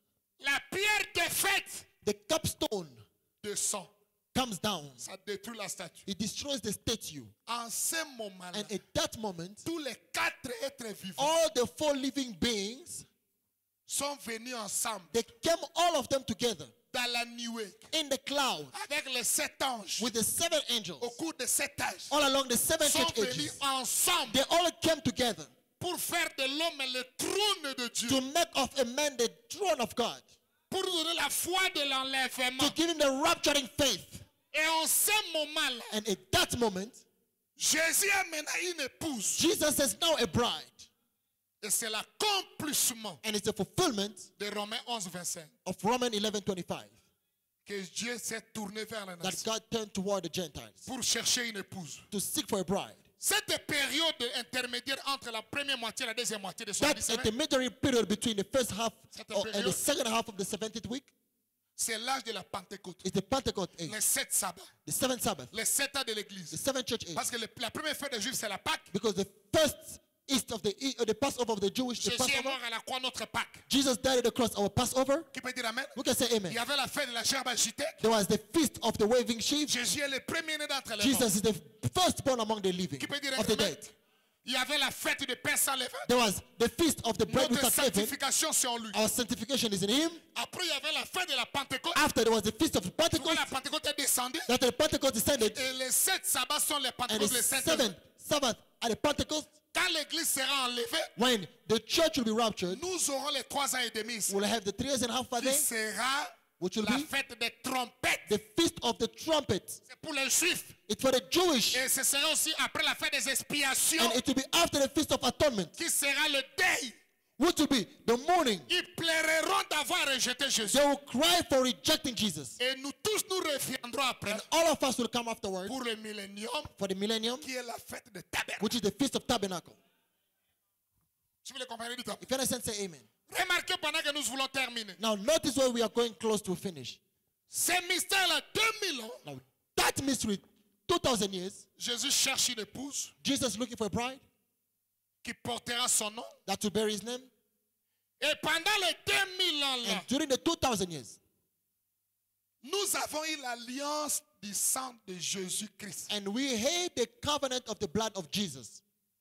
Speaker 1: la pierre de fête
Speaker 2: the capstone
Speaker 1: descend.
Speaker 2: comes down.
Speaker 1: Ça détruit la statue.
Speaker 2: It destroys the statue.
Speaker 1: En ce moment-là,
Speaker 2: And at that moment,
Speaker 1: tous les quatre êtres vivants
Speaker 2: all the four living beings,
Speaker 1: sont venus ensemble
Speaker 2: they came all of them together
Speaker 1: dans la nuée
Speaker 2: in the cloud
Speaker 1: avec les sept anges
Speaker 2: with the seven angels.
Speaker 1: au cours de sept âges.
Speaker 2: All along the seven
Speaker 1: Sont
Speaker 2: church
Speaker 1: venus
Speaker 2: ages,
Speaker 1: ensemble
Speaker 2: they all came together
Speaker 1: pour faire de l'homme le trône de Dieu.
Speaker 2: to make of a man the throne of God,
Speaker 1: Pour donner la foi de l'enlèvement.
Speaker 2: to give him the rapturing faith.
Speaker 1: Et en ce moment-là,
Speaker 2: And at that moment,
Speaker 1: Jésus a maintenant une épouse.
Speaker 2: Jesus is now a bride.
Speaker 1: Et c'est l'accomplissement
Speaker 2: And it's a fulfillment
Speaker 1: de Romains onze, vingt-cinq.
Speaker 2: of Romans eleven twenty-five.
Speaker 1: Que Dieu s'est tourné vers les
Speaker 2: That
Speaker 1: nations
Speaker 2: God turned toward the Gentiles
Speaker 1: pour chercher une épouse.
Speaker 2: to seek for a bride.
Speaker 1: Cette période intermédiaire entre la première moitié et la deuxième moitié de son
Speaker 2: That's a
Speaker 1: semaine,
Speaker 2: intermediary period between the first half
Speaker 1: Cette
Speaker 2: or, and the
Speaker 1: période-
Speaker 2: second half of the seventieth week.
Speaker 1: c'est l'âge de la Pentecôte.
Speaker 2: Is the Pentecost age,
Speaker 1: Les sept sabbats,
Speaker 2: the seventh Sabbath,
Speaker 1: les sept ans de
Speaker 2: the
Speaker 1: l'église.
Speaker 2: seventh church age.
Speaker 1: Parce que le- la première fête des Juifs, c'est la Pâque.
Speaker 2: Because the first east of the e- uh, the Passover of the Jewish, the
Speaker 1: Jésus est
Speaker 2: Passover,
Speaker 1: mort à la croix, notre Pâque.
Speaker 2: Jesus died at the cross, our Passover.
Speaker 1: Qui peut dire Amen?
Speaker 2: We can say
Speaker 1: Il
Speaker 2: amen.
Speaker 1: y avait la fête de la gerbe agitée.
Speaker 2: There was the feast of the waving sheep.
Speaker 1: Jésus est le premier-né d'entre les morts.
Speaker 2: Jesus is the firstborn among the living,
Speaker 1: Qui peut dire
Speaker 2: of the
Speaker 1: Amen?
Speaker 2: dead.
Speaker 1: Il y avait la fête de pain sans levain.
Speaker 2: There was the feast of the bread
Speaker 1: Notre
Speaker 2: without leaven.
Speaker 1: sanctification, c'est en lui.
Speaker 2: Our sanctification is in him.
Speaker 1: Après, il y avait la fête de la Pentecôte.
Speaker 2: After there was the feast of
Speaker 1: Quand
Speaker 2: Pentecost.
Speaker 1: la Pentecôte est descendue,
Speaker 2: That the Pentecost descended,
Speaker 1: et les sept sabbats sont les
Speaker 2: and the
Speaker 1: Pentecôtes, les sept
Speaker 2: seventh Sabbath at the Pentecost,
Speaker 1: Quand l'église sera enlevée,
Speaker 2: when the church will be raptured,
Speaker 1: nous aurons les trois ans et demi ici.
Speaker 2: we'll have the three years and a half
Speaker 1: Qui
Speaker 2: there,
Speaker 1: sera
Speaker 2: which will
Speaker 1: la
Speaker 2: be
Speaker 1: fête des trompettes.
Speaker 2: the feast of the trumpets.
Speaker 1: C'est pour les juifs.
Speaker 2: It's for the Jewish,
Speaker 1: Et ce sera aussi après la fête des expiations,
Speaker 2: and it will be after the feast of atonement,
Speaker 1: qui sera le deuil
Speaker 2: which will be the mourning.
Speaker 1: Ils pleureront d'avoir rejeté Jésus.
Speaker 2: They will cry for rejecting Jesus.
Speaker 1: Et nous tous nous reviendrons après
Speaker 2: And all of us will come afterward
Speaker 1: pour le millénium
Speaker 2: for the millennium,
Speaker 1: qui est la fête de tabernacle.
Speaker 2: which is the Feast of Tabernacle.
Speaker 1: Si vous le comprenez, dites
Speaker 2: If you understand, say amen.
Speaker 1: remarquez pendant que nous voulons terminer.
Speaker 2: Now notice where we are going close to finish.
Speaker 1: Ces mystères-là, deux mille ans,
Speaker 2: Now that mystery, two thousand years,
Speaker 1: Jésus cherche une épouse
Speaker 2: Jesus looking for a bride
Speaker 1: qui portera son nom.
Speaker 2: that will bear his name.
Speaker 1: Et pendant les deux mille ans-là,
Speaker 2: And during the two thousand years,
Speaker 1: nous avons eu l'alliance du sang de Jésus-Christ.
Speaker 2: and we hate the covenant of the blood of Jesus.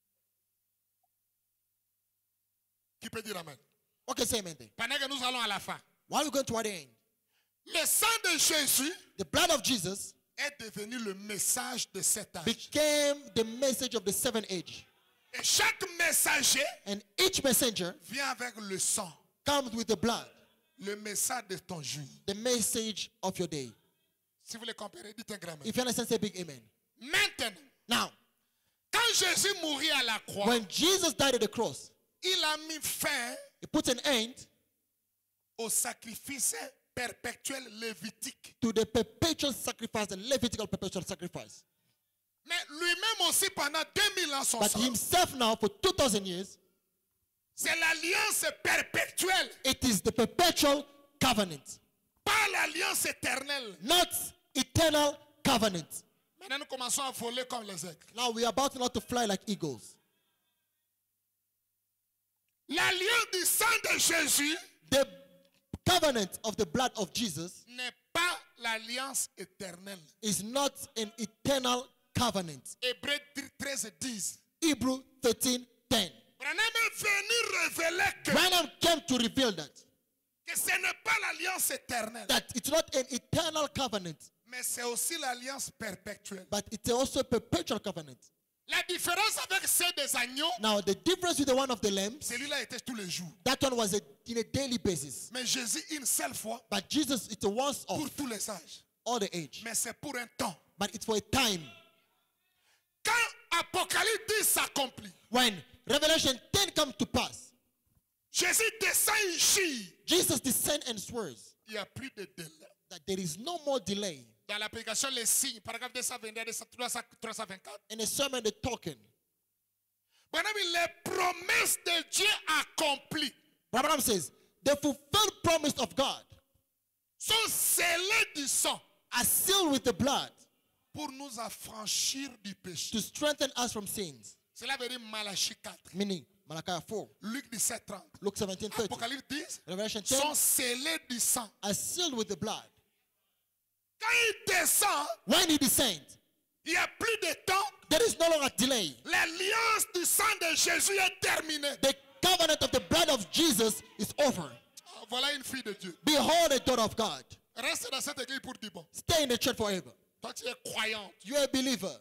Speaker 1: Qui peut dire Amen?
Speaker 2: Okay, say amen then.
Speaker 1: Pendant que nous allons à la fin.
Speaker 2: While we going toward the end,
Speaker 1: Le sang de Jésus
Speaker 2: the blood of Jesus
Speaker 1: est devenu le message de cet âge.
Speaker 2: became the message of the seventh age.
Speaker 1: Et chaque messager
Speaker 2: And each messenger
Speaker 1: vient avec le sang,
Speaker 2: comes with the blood,
Speaker 1: le message de ton jour.
Speaker 2: the message of your day.
Speaker 1: Si vous le comprenez, dites un grand amen.
Speaker 2: If you understand, say big amen.
Speaker 1: Maintenant,
Speaker 2: Now,
Speaker 1: quand Jésus mourit à la croix,
Speaker 2: when Jesus died at the cross,
Speaker 1: il a mis fin
Speaker 2: he put an end
Speaker 1: au sacrifice perpétuel lévitique.
Speaker 2: to the perpetual sacrifice, the Levitical perpetual sacrifice.
Speaker 1: Mais lui-même aussi, pendant deux mille ans, son
Speaker 2: But
Speaker 1: sang,
Speaker 2: himself now, for two thousand years,
Speaker 1: c'est l'alliance perpétuelle,
Speaker 2: it is the perpetual covenant,
Speaker 1: pas l'alliance éternelle.
Speaker 2: not eternal covenant.
Speaker 1: Maintenant, nous commençons à voler comme les aigles.
Speaker 2: Now we are about now to fly like eagles.
Speaker 1: L'alliance du sang de Jésus
Speaker 2: The covenant of the blood of Jesus
Speaker 1: n'est pas l'alliance éternelle.
Speaker 2: is not an eternal covenant.
Speaker 1: Hébreux treize dix.
Speaker 2: Hebrew thirteen ten.
Speaker 1: Branham est venu révéler que,
Speaker 2: Branham came to reveal that,
Speaker 1: que ce n'est pas l'alliance éternelle,
Speaker 2: that it's not an eternal covenant,
Speaker 1: mais c'est aussi l'alliance perpétuelle.
Speaker 2: but it's also a perpetual covenant.
Speaker 1: La différence avec celle des agneaux,
Speaker 2: Now, the difference with the one of the lambs,
Speaker 1: celui-là était tous les jours.
Speaker 2: that one was a, in a daily basis.
Speaker 1: Mais Jésus, une seule fois,
Speaker 2: But Jesus, it's a once
Speaker 1: pour
Speaker 2: off,
Speaker 1: tous les âges.
Speaker 2: all the age.
Speaker 1: Mais c'est pour un temps.
Speaker 2: But it's for a time.
Speaker 1: Quand Apocalypse dix s'accomplit,
Speaker 2: When Revelation ten comes to pass,
Speaker 1: Jésus descend ici.
Speaker 2: Jesus descends and swears
Speaker 1: Il n'y a plus de délai.
Speaker 2: that there is no more delay.
Speaker 1: Dans la prédication, les signes, paragraphe deux cent vingt-deux, trois cent vingt-quatre.
Speaker 2: In a sermon, the token,
Speaker 1: Madame, les promesses de Dieu accomplies
Speaker 2: Abraham says, the fulfilled promise of God
Speaker 1: sont scellées du sang
Speaker 2: are sealed with the blood
Speaker 1: pour nous affranchir du péché.
Speaker 2: to strengthen us from sins.
Speaker 1: Cela veut dire Malachie quatre,
Speaker 2: Meaning, Malachi four,
Speaker 1: Luc dix-sept trente,
Speaker 2: Luke seventeen thirty,
Speaker 1: Apocalypse dix,
Speaker 2: Revelation ten
Speaker 1: sont scellés du sang.
Speaker 2: are sealed with the blood.
Speaker 1: Quand il descend,
Speaker 2: When he descends,
Speaker 1: il n'y a plus de temps.
Speaker 2: there is no longer delay.
Speaker 1: L'alliance du sang de Jésus est terminée.
Speaker 2: The covenant of the blood of Jesus is over.
Speaker 1: Ah, voilà une fille de Dieu.
Speaker 2: Behold, a daughter of God.
Speaker 1: Reste dans cette église pour dire bon.
Speaker 2: Stay in the church forever.
Speaker 1: Toi, tu es croyante.
Speaker 2: You are a believer.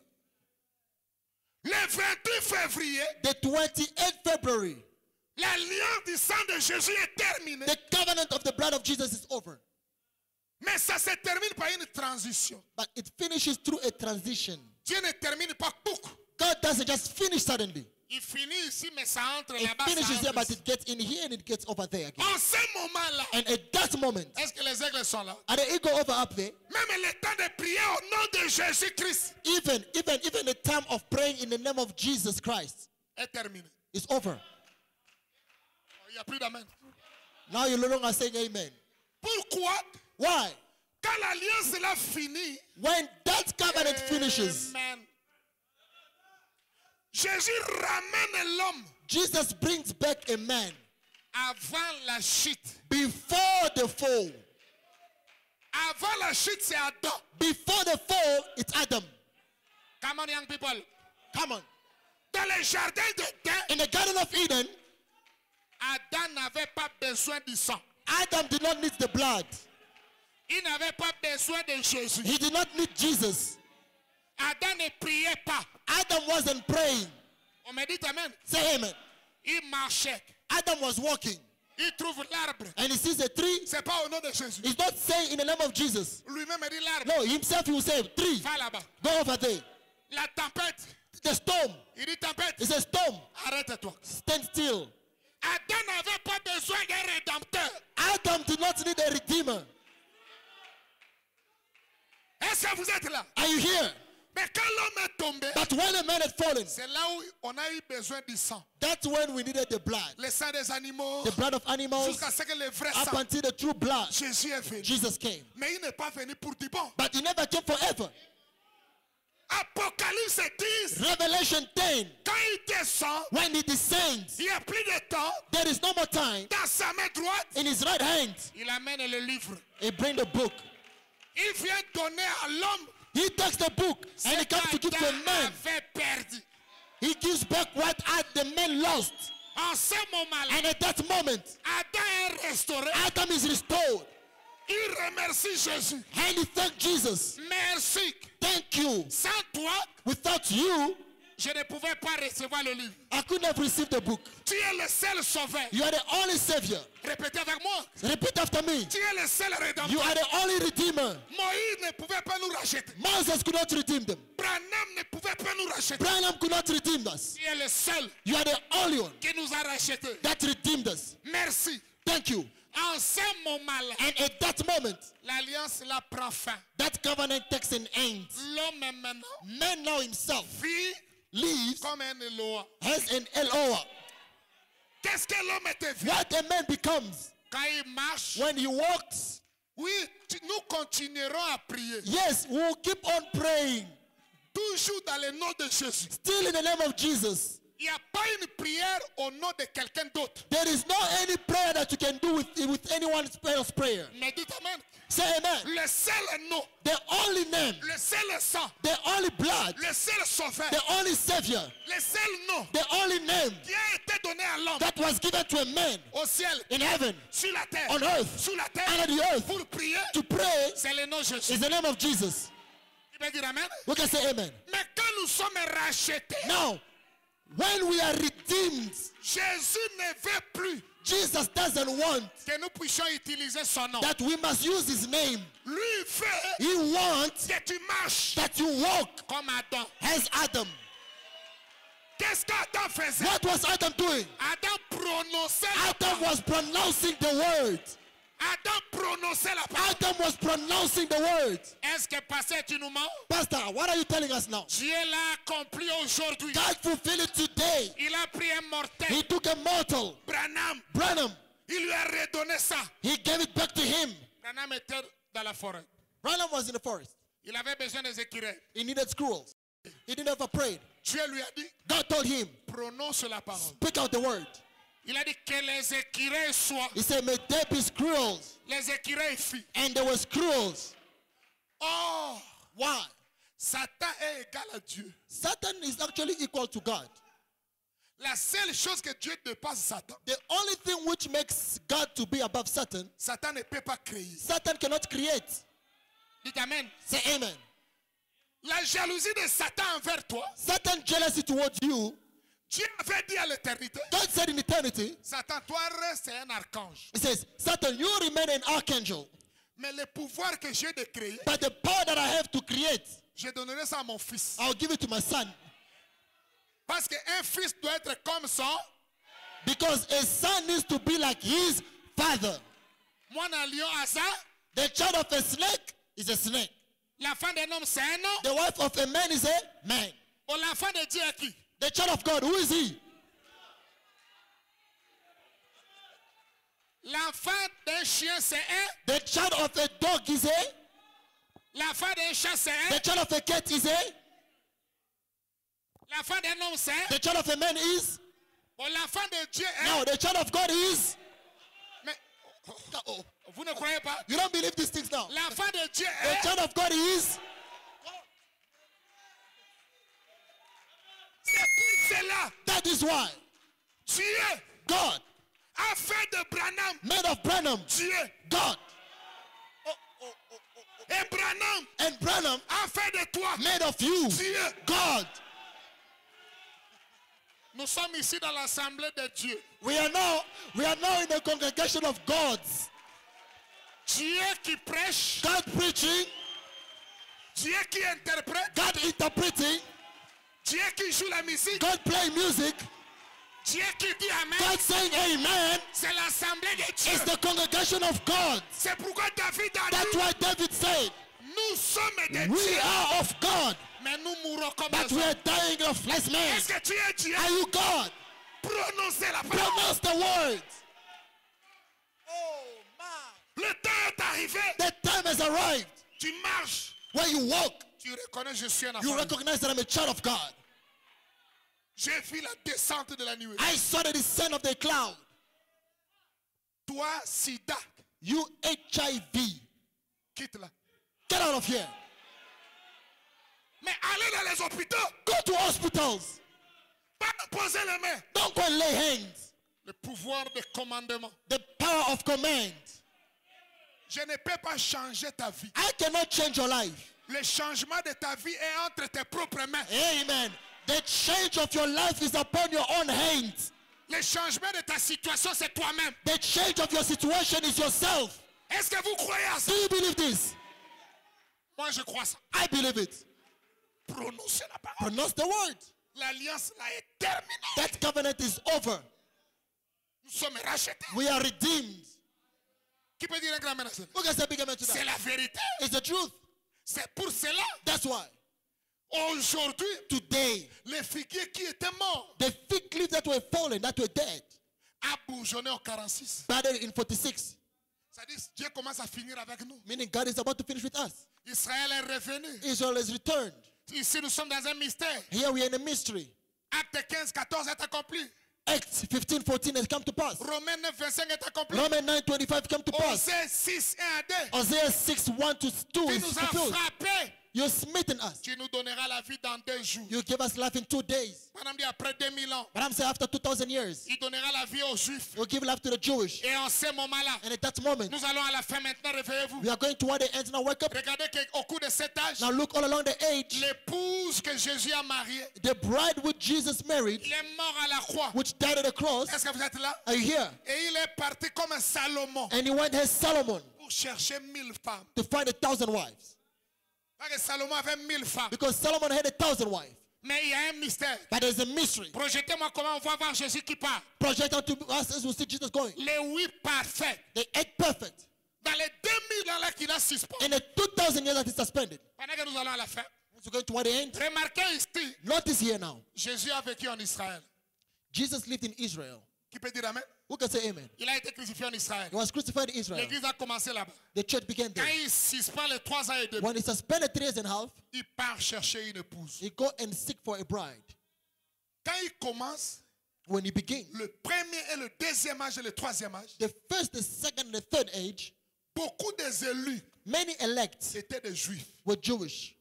Speaker 1: Le vingt-huit février,
Speaker 2: The twenty-eighth February,
Speaker 1: l'alliance du sang de Jésus est terminée.
Speaker 2: the covenant of the blood of Jesus is over.
Speaker 1: Mais ça se termine par une transition.
Speaker 2: But it finishes through a transition.
Speaker 1: Dieu ne termine pas tout.
Speaker 2: God doesn't just finish suddenly.
Speaker 1: Il finit ici, mais ça entre
Speaker 2: It
Speaker 1: là-bas.
Speaker 2: finishes
Speaker 1: ça
Speaker 2: here,
Speaker 1: entre
Speaker 2: but
Speaker 1: ici.
Speaker 2: it gets in here and it gets over there again.
Speaker 1: En ce moment-là,
Speaker 2: And at that moment,
Speaker 1: est-ce que les aigles sont là?
Speaker 2: are the eagle over up there?
Speaker 1: Même le temps de prier au nom de Jésus-Christ
Speaker 2: Even, even, even the time of praying in the name of Jesus Christ
Speaker 1: est terminé.
Speaker 2: is over.
Speaker 1: Il n'y a plus d'amen.
Speaker 2: Now you're no longer saying amen.
Speaker 1: Pourquoi?
Speaker 2: Why?
Speaker 1: Quand l'alliance est là finie,
Speaker 2: When that covenant finishes,
Speaker 1: Amen. Jésus ramène l'homme
Speaker 2: Jesus brings back a man
Speaker 1: avant la chute.
Speaker 2: before the fall.
Speaker 1: Avant la chute, c'est Adam.
Speaker 2: Before the fall, it's Adam.
Speaker 1: Come on, young people.
Speaker 2: Come on.
Speaker 1: Dans le jardin d'Éden,
Speaker 2: In the Garden of Eden,
Speaker 1: Adam n'avait pas besoin du sang.
Speaker 2: Adam did not need the blood.
Speaker 1: Il n'avait pas besoin de Jésus.
Speaker 2: He did not need Jesus.
Speaker 1: Adam ne priait pas.
Speaker 2: Adam wasn't praying.
Speaker 1: On me dit amen.
Speaker 2: Say amen.
Speaker 1: Il marchait.
Speaker 2: Adam was walking
Speaker 1: Il trouve l'arbre.
Speaker 2: and he sees a tree.
Speaker 1: C'est pas au nom de Jésus.
Speaker 2: He's not saying in the name of Jesus.
Speaker 1: Lui-même dit l'arbre.
Speaker 2: No, himself he will say, tree,
Speaker 1: Va là-bas.
Speaker 2: go over there.
Speaker 1: La tempête.
Speaker 2: The storm.
Speaker 1: Il dit tempête.
Speaker 2: It's a storm.
Speaker 1: Arrête-toi.
Speaker 2: Stand still.
Speaker 1: Adam n'avait pas besoin d'un rédempteur.
Speaker 2: Adam did not need a redeemer.
Speaker 1: Est-ce que vous êtes là?
Speaker 2: Are you here?
Speaker 1: Mais quand l'homme est tombé,
Speaker 2: But when a man had fallen,
Speaker 1: c'est là où on a eu besoin du sang.
Speaker 2: that's when we needed the blood.
Speaker 1: Le sang des animaux,
Speaker 2: The blood of animals,
Speaker 1: jusqu'à ce que le vrai
Speaker 2: up
Speaker 1: sang,
Speaker 2: until the true blood,
Speaker 1: Jésus est venu.
Speaker 2: Jesus came.
Speaker 1: Mais il n'est pas venu pour du bon.
Speaker 2: But he never came forever.
Speaker 1: Apocalypse dix,
Speaker 2: Revelation ten,
Speaker 1: quand il descend,
Speaker 2: when he descends,
Speaker 1: il n'y a plus de temps.
Speaker 2: there is no more time.
Speaker 1: Dans sa main droite,
Speaker 2: In his right hand,
Speaker 1: il amène le livre.
Speaker 2: he brings the book.
Speaker 1: Il vient donner à l'homme
Speaker 2: He takes the book and he
Speaker 1: ce
Speaker 2: comes to give to a
Speaker 1: qu'Adam
Speaker 2: man.
Speaker 1: avait perdu.
Speaker 2: He gives back what had the man lost.
Speaker 1: En ce moment-là,
Speaker 2: And at that moment,
Speaker 1: Adam est restauré.
Speaker 2: Adam is restored.
Speaker 1: Il remercie Jésus.
Speaker 2: And he thanked Jesus.
Speaker 1: Merci.
Speaker 2: Thank you.
Speaker 1: Sans toi,
Speaker 2: Without you,
Speaker 1: je ne pouvais pas recevoir le livre.
Speaker 2: I could not have received the book.
Speaker 1: Tu es le seul sauveur.
Speaker 2: You are the only Savior.
Speaker 1: Répétez avec moi.
Speaker 2: Repeat after me.
Speaker 1: Tu es le seul
Speaker 2: You
Speaker 1: rédempteur.
Speaker 2: are the only Redeemer.
Speaker 1: Moïse ne pouvait pas nous racheter.
Speaker 2: Moses could not redeem them.
Speaker 1: Branham ne pouvait pas nous racheter.
Speaker 2: Branham could not redeem us.
Speaker 1: Tu es le seul
Speaker 2: You are the only one
Speaker 1: qui nous a rachetés.
Speaker 2: that redeemed us.
Speaker 1: Merci.
Speaker 2: Thank you.
Speaker 1: En ce moment-là,
Speaker 2: And at that moment,
Speaker 1: l'alliance là prend fin.
Speaker 2: that covenant takes an end.
Speaker 1: L'homme maintenant
Speaker 2: Man now himself
Speaker 1: vit
Speaker 2: lives
Speaker 1: comme un Eloah.
Speaker 2: as an L O A.
Speaker 1: Qu'est-ce que l'homme était vu?
Speaker 2: What a man becomes
Speaker 1: Quand il marche,
Speaker 2: when he walks.
Speaker 1: oui, tu- nous continuerons à prier.
Speaker 2: Yes, we will keep on praying.
Speaker 1: Toujours dans le nom de Jésus.
Speaker 2: Still in the name of Jesus.
Speaker 1: Il n'y a pas une prière au nom de quelqu'un d'autre.
Speaker 2: There is no any prayer that you can do with, with anyone else's prayer.
Speaker 1: Mais dites Amen.
Speaker 2: Say amen.
Speaker 1: Le seul nom,
Speaker 2: The only name,
Speaker 1: le seul sang,
Speaker 2: the only blood,
Speaker 1: le seul sauveur,
Speaker 2: the only Savior,
Speaker 1: le seul nom
Speaker 2: the only name
Speaker 1: qui a été donné à l'homme
Speaker 2: that was given to a man
Speaker 1: au ciel,
Speaker 2: in heaven,
Speaker 1: sur la terre,
Speaker 2: on earth,
Speaker 1: sous la terre,
Speaker 2: under the earth,
Speaker 1: pour prier,
Speaker 2: to pray
Speaker 1: c'est le nom de Jésus.
Speaker 2: is the name of Jesus.
Speaker 1: Tu peux dire Amen?
Speaker 2: We can say amen.
Speaker 1: Mais quand nous sommes rachetés,
Speaker 2: Now, when we are redeemed,
Speaker 1: Jésus ne veut plus
Speaker 2: Jesus doesn't want
Speaker 1: que nous puissions utiliser son nom.
Speaker 2: that we must use his name.
Speaker 1: Lui veut
Speaker 2: He wants
Speaker 1: que tu marches
Speaker 2: that you walk
Speaker 1: comme Adam.
Speaker 2: as Adam.
Speaker 1: Qu'est-ce qu'Adam faisait?
Speaker 2: What was Adam doing?
Speaker 1: Adam prononçait la
Speaker 2: Adam
Speaker 1: parole.
Speaker 2: was pronouncing the word.
Speaker 1: Adam prononçait la parole.
Speaker 2: Adam was pronouncing the word.
Speaker 1: Est-ce que pasteur tu nous mens?
Speaker 2: Pastor, what are you telling us now?
Speaker 1: Dieu l'a accompli aujourd'hui.
Speaker 2: God fulfilled it today.
Speaker 1: Il a pris un mortel,
Speaker 2: He took a mortal,
Speaker 1: Branham,
Speaker 2: Branham.
Speaker 1: il lui a redonné ça.
Speaker 2: He gave it back to him.
Speaker 1: Branham était dans la forêt.
Speaker 2: Branham was in the forest.
Speaker 1: Il avait besoin des écureuils.
Speaker 2: He needed squirrels. He didn't have a prayed.
Speaker 1: Dieu lui a dit,
Speaker 2: God told him,
Speaker 1: prononce la parole.
Speaker 2: speak out the word.
Speaker 1: Il a dit que les écureuils soient.
Speaker 2: He said, may there be squirrels.
Speaker 1: Les écureuils fuient.
Speaker 2: And there were squirrels.
Speaker 1: Oh,
Speaker 2: Why?
Speaker 1: Satan est égal à Dieu.
Speaker 2: Satan is actually equal to God.
Speaker 1: La seule chose que Dieu dépasse Satan,
Speaker 2: The only thing which makes God to be above Satan,
Speaker 1: Satan ne peut pas créer.
Speaker 2: Satan cannot create.
Speaker 1: Dites Amen.
Speaker 2: Say amen.
Speaker 1: La jalousie de Satan envers toi,
Speaker 2: Satan jealousy towards you.
Speaker 1: Dieu avait dit à l'éternité,
Speaker 2: God said in eternity,
Speaker 1: Satan, toi reste un archange.
Speaker 2: he says, Satan, you remain an archangel.
Speaker 1: Mais le pouvoir que j'ai de créer,
Speaker 2: But the power that I have to create,
Speaker 1: je donnerai ça à mon fils.
Speaker 2: I'll give it to my son.
Speaker 1: Parce qu'un fils doit être comme son.
Speaker 2: Because a son needs to be like his father.
Speaker 1: Moi, un lion à ça,
Speaker 2: The child of a snake is a snake.
Speaker 1: l'enfant d'un homme, c'est un homme.
Speaker 2: The wife of a man is a man.
Speaker 1: Oh, l'enfant de Dieu est qui?
Speaker 2: The child of God, who is he?
Speaker 1: L'enfant d'un chien, c'est un.
Speaker 2: The child of a dog is a.
Speaker 1: L'enfant d'un chat, c'est un.
Speaker 2: The child of a cat is a.
Speaker 1: L'enfant d'un homme, c'est un.
Speaker 2: The child of a man is.
Speaker 1: Oh, l'enfant de Dieu est.
Speaker 2: Now, the child of God is.
Speaker 1: Mais
Speaker 2: Oh,
Speaker 1: vous ne croyez pas?
Speaker 2: you don't believe these things now.
Speaker 1: L'enfant de Dieu
Speaker 2: The
Speaker 1: est.
Speaker 2: child of God is.
Speaker 1: C'est pour cela.
Speaker 2: That is why
Speaker 1: Dieu
Speaker 2: God,
Speaker 1: a fait de Branham.
Speaker 2: made of Branham,
Speaker 1: Dieu.
Speaker 2: God,
Speaker 1: Et Branham
Speaker 2: and Branham,
Speaker 1: a fait de toi.
Speaker 2: made of you,
Speaker 1: Dieu.
Speaker 2: God.
Speaker 1: Nous sommes ici dans l'assemblée de Dieu.
Speaker 2: We are now, we are now in the congregation of gods.
Speaker 1: Dieu qui prêche.
Speaker 2: God preaching,
Speaker 1: Dieu qui interprète.
Speaker 2: God interpreting,
Speaker 1: Dieu qui joue la musique.
Speaker 2: God playing music,
Speaker 1: Dieu qui dit Amen,
Speaker 2: God saying amen
Speaker 1: c'est l'assemblée de Dieu.
Speaker 2: is the congregation of God.
Speaker 1: C'est pourquoi David a
Speaker 2: That's
Speaker 1: dit,
Speaker 2: why David said,
Speaker 1: nous sommes des
Speaker 2: we
Speaker 1: dieux,
Speaker 2: are of God,
Speaker 1: mais nous mourrons comme
Speaker 2: but
Speaker 1: des
Speaker 2: we
Speaker 1: hommes.
Speaker 2: are dying of flesh man.
Speaker 1: Est-ce que tu es Dieu?
Speaker 2: Are you God?
Speaker 1: Prononcez la parole.
Speaker 2: Pronounce the words.
Speaker 1: Le temps est arrivé.
Speaker 2: The time has arrived.
Speaker 1: Tu marches.
Speaker 2: When you walk,
Speaker 1: Tu reconnais je suis un
Speaker 2: you
Speaker 1: enfant.
Speaker 2: recognize that I'm a child of God.
Speaker 1: J'ai vu la descente de la nuée.
Speaker 2: I saw the descent of the cloud.
Speaker 1: Toi, sida,
Speaker 2: You H I V.
Speaker 1: quitte là.
Speaker 2: Get out of here.
Speaker 1: Mais allez dans les hôpitaux.
Speaker 2: Go to hospitals.
Speaker 1: Pas poser les mains.
Speaker 2: Don't go and lay hands.
Speaker 1: Le pouvoir de commandement.
Speaker 2: The power of command.
Speaker 1: Je ne peux pas changer ta vie.
Speaker 2: I cannot change your life.
Speaker 1: Le changement de ta vie est entre tes propres mains.
Speaker 2: Amen. The change of your life is upon your own hands.
Speaker 1: Le changement de ta situation, c'est toi-même.
Speaker 2: The change of your situation is yourself.
Speaker 1: Est-ce que vous croyez à ça?
Speaker 2: Do you believe this?
Speaker 1: Moi, je crois ça.
Speaker 2: I believe it.
Speaker 1: Prononcez la parole.
Speaker 2: Pronounce the word.
Speaker 1: L'alliance là est terminée.
Speaker 2: That covenant is over.
Speaker 1: Nous sommes rachetés.
Speaker 2: We are redeemed.
Speaker 1: Qui peut dire un grand amen à ça?
Speaker 2: Who can say big amen to
Speaker 1: C'est
Speaker 2: that?
Speaker 1: la vérité.
Speaker 2: It's the truth.
Speaker 1: C'est pour cela.
Speaker 2: That's why.
Speaker 1: Aujourd'hui,
Speaker 2: Today,
Speaker 1: les figuiers qui étaient morts
Speaker 2: the fig leaves that were fallen, that were dead,
Speaker 1: a bourgeonné en quarante-six.
Speaker 2: budded in forty-six.
Speaker 1: Ça dit, Dieu commence à finir avec nous.
Speaker 2: Meaning God is about to finish with us.
Speaker 1: Israël est revenu.
Speaker 2: Israel is returned.
Speaker 1: Ici, nous sommes dans un mystère.
Speaker 2: Here we are in a mystery.
Speaker 1: Acte quinze, quatorze est accompli.
Speaker 2: Acts fifteen fourteen has come to pass.
Speaker 1: Romains neuf, vingt-cinq est accompli.
Speaker 2: Romans nine twenty-five come to pass.
Speaker 1: Osée six, un à deux.
Speaker 2: Isaiah six one to two
Speaker 1: Tu
Speaker 2: is
Speaker 1: nous as
Speaker 2: fulfilled.
Speaker 1: frappés.
Speaker 2: You're smitten us.
Speaker 1: Tu nous donneras la vie dans deux jours.
Speaker 2: You give us life in two days.
Speaker 1: Madame dit après deux mille ans,
Speaker 2: But I'm saying after two thousand years,
Speaker 1: il donnera la vie aux Juifs.
Speaker 2: you give life to the Jewish.
Speaker 1: Et en ce moment-là,
Speaker 2: And at that moment,
Speaker 1: nous allons à la fin maintenant, réveillez-vous.
Speaker 2: we are going toward the end now. Wake up.
Speaker 1: Regardez qu'au cours de cet âge,
Speaker 2: Now look all along the age.
Speaker 1: l'épouse que Jésus a mariée,
Speaker 2: The bride which Jesus married,
Speaker 1: il est mort à la croix.
Speaker 2: which died at the cross,
Speaker 1: Est-ce que vous êtes là?
Speaker 2: are you here?
Speaker 1: Et il est parti comme un Salomon
Speaker 2: And he went as Solomon
Speaker 1: pour chercher mille femmes.
Speaker 2: to find a thousand wives.
Speaker 1: Parce que Salomon avait mille femmes.
Speaker 2: Because Solomon had a thousand wives.
Speaker 1: Mais il y a un mystère.
Speaker 2: But there's a mystery.
Speaker 1: Projetez-moi comment on va voir Jésus qui part.
Speaker 2: Project onto us as we see Jesus going.
Speaker 1: Les huit parfaits.
Speaker 2: They ate perfect.
Speaker 1: Dans les deux mille ans là qu'il a suspendu.
Speaker 2: In the two thousand years that is suspended.
Speaker 1: Pendant que nous allons à la fin.
Speaker 2: As we go toward the end,
Speaker 1: Remarquez ici,
Speaker 2: notice here now.
Speaker 1: Jésus a vécu en Israël.
Speaker 2: Jesus lived in Israel.
Speaker 1: Qui peut dire amen?
Speaker 2: Who can say amen?
Speaker 1: Il a été crucifié en Israël.
Speaker 2: He was crucified in Israel.
Speaker 1: L'église a commencé là-bas.
Speaker 2: The church began
Speaker 1: Quand
Speaker 2: there.
Speaker 1: il suspend les trois ans et demi,
Speaker 2: When he suspended three years and a half,
Speaker 1: il part chercher une épouse.
Speaker 2: he go and seek for a bride.
Speaker 1: Quand il commence,
Speaker 2: When he began,
Speaker 1: le premier et le deuxième âge et le troisième âge,
Speaker 2: the first, the second, and the third age,
Speaker 1: beaucoup des élus
Speaker 2: many elects
Speaker 1: étaient des juifs.
Speaker 2: were Jewish.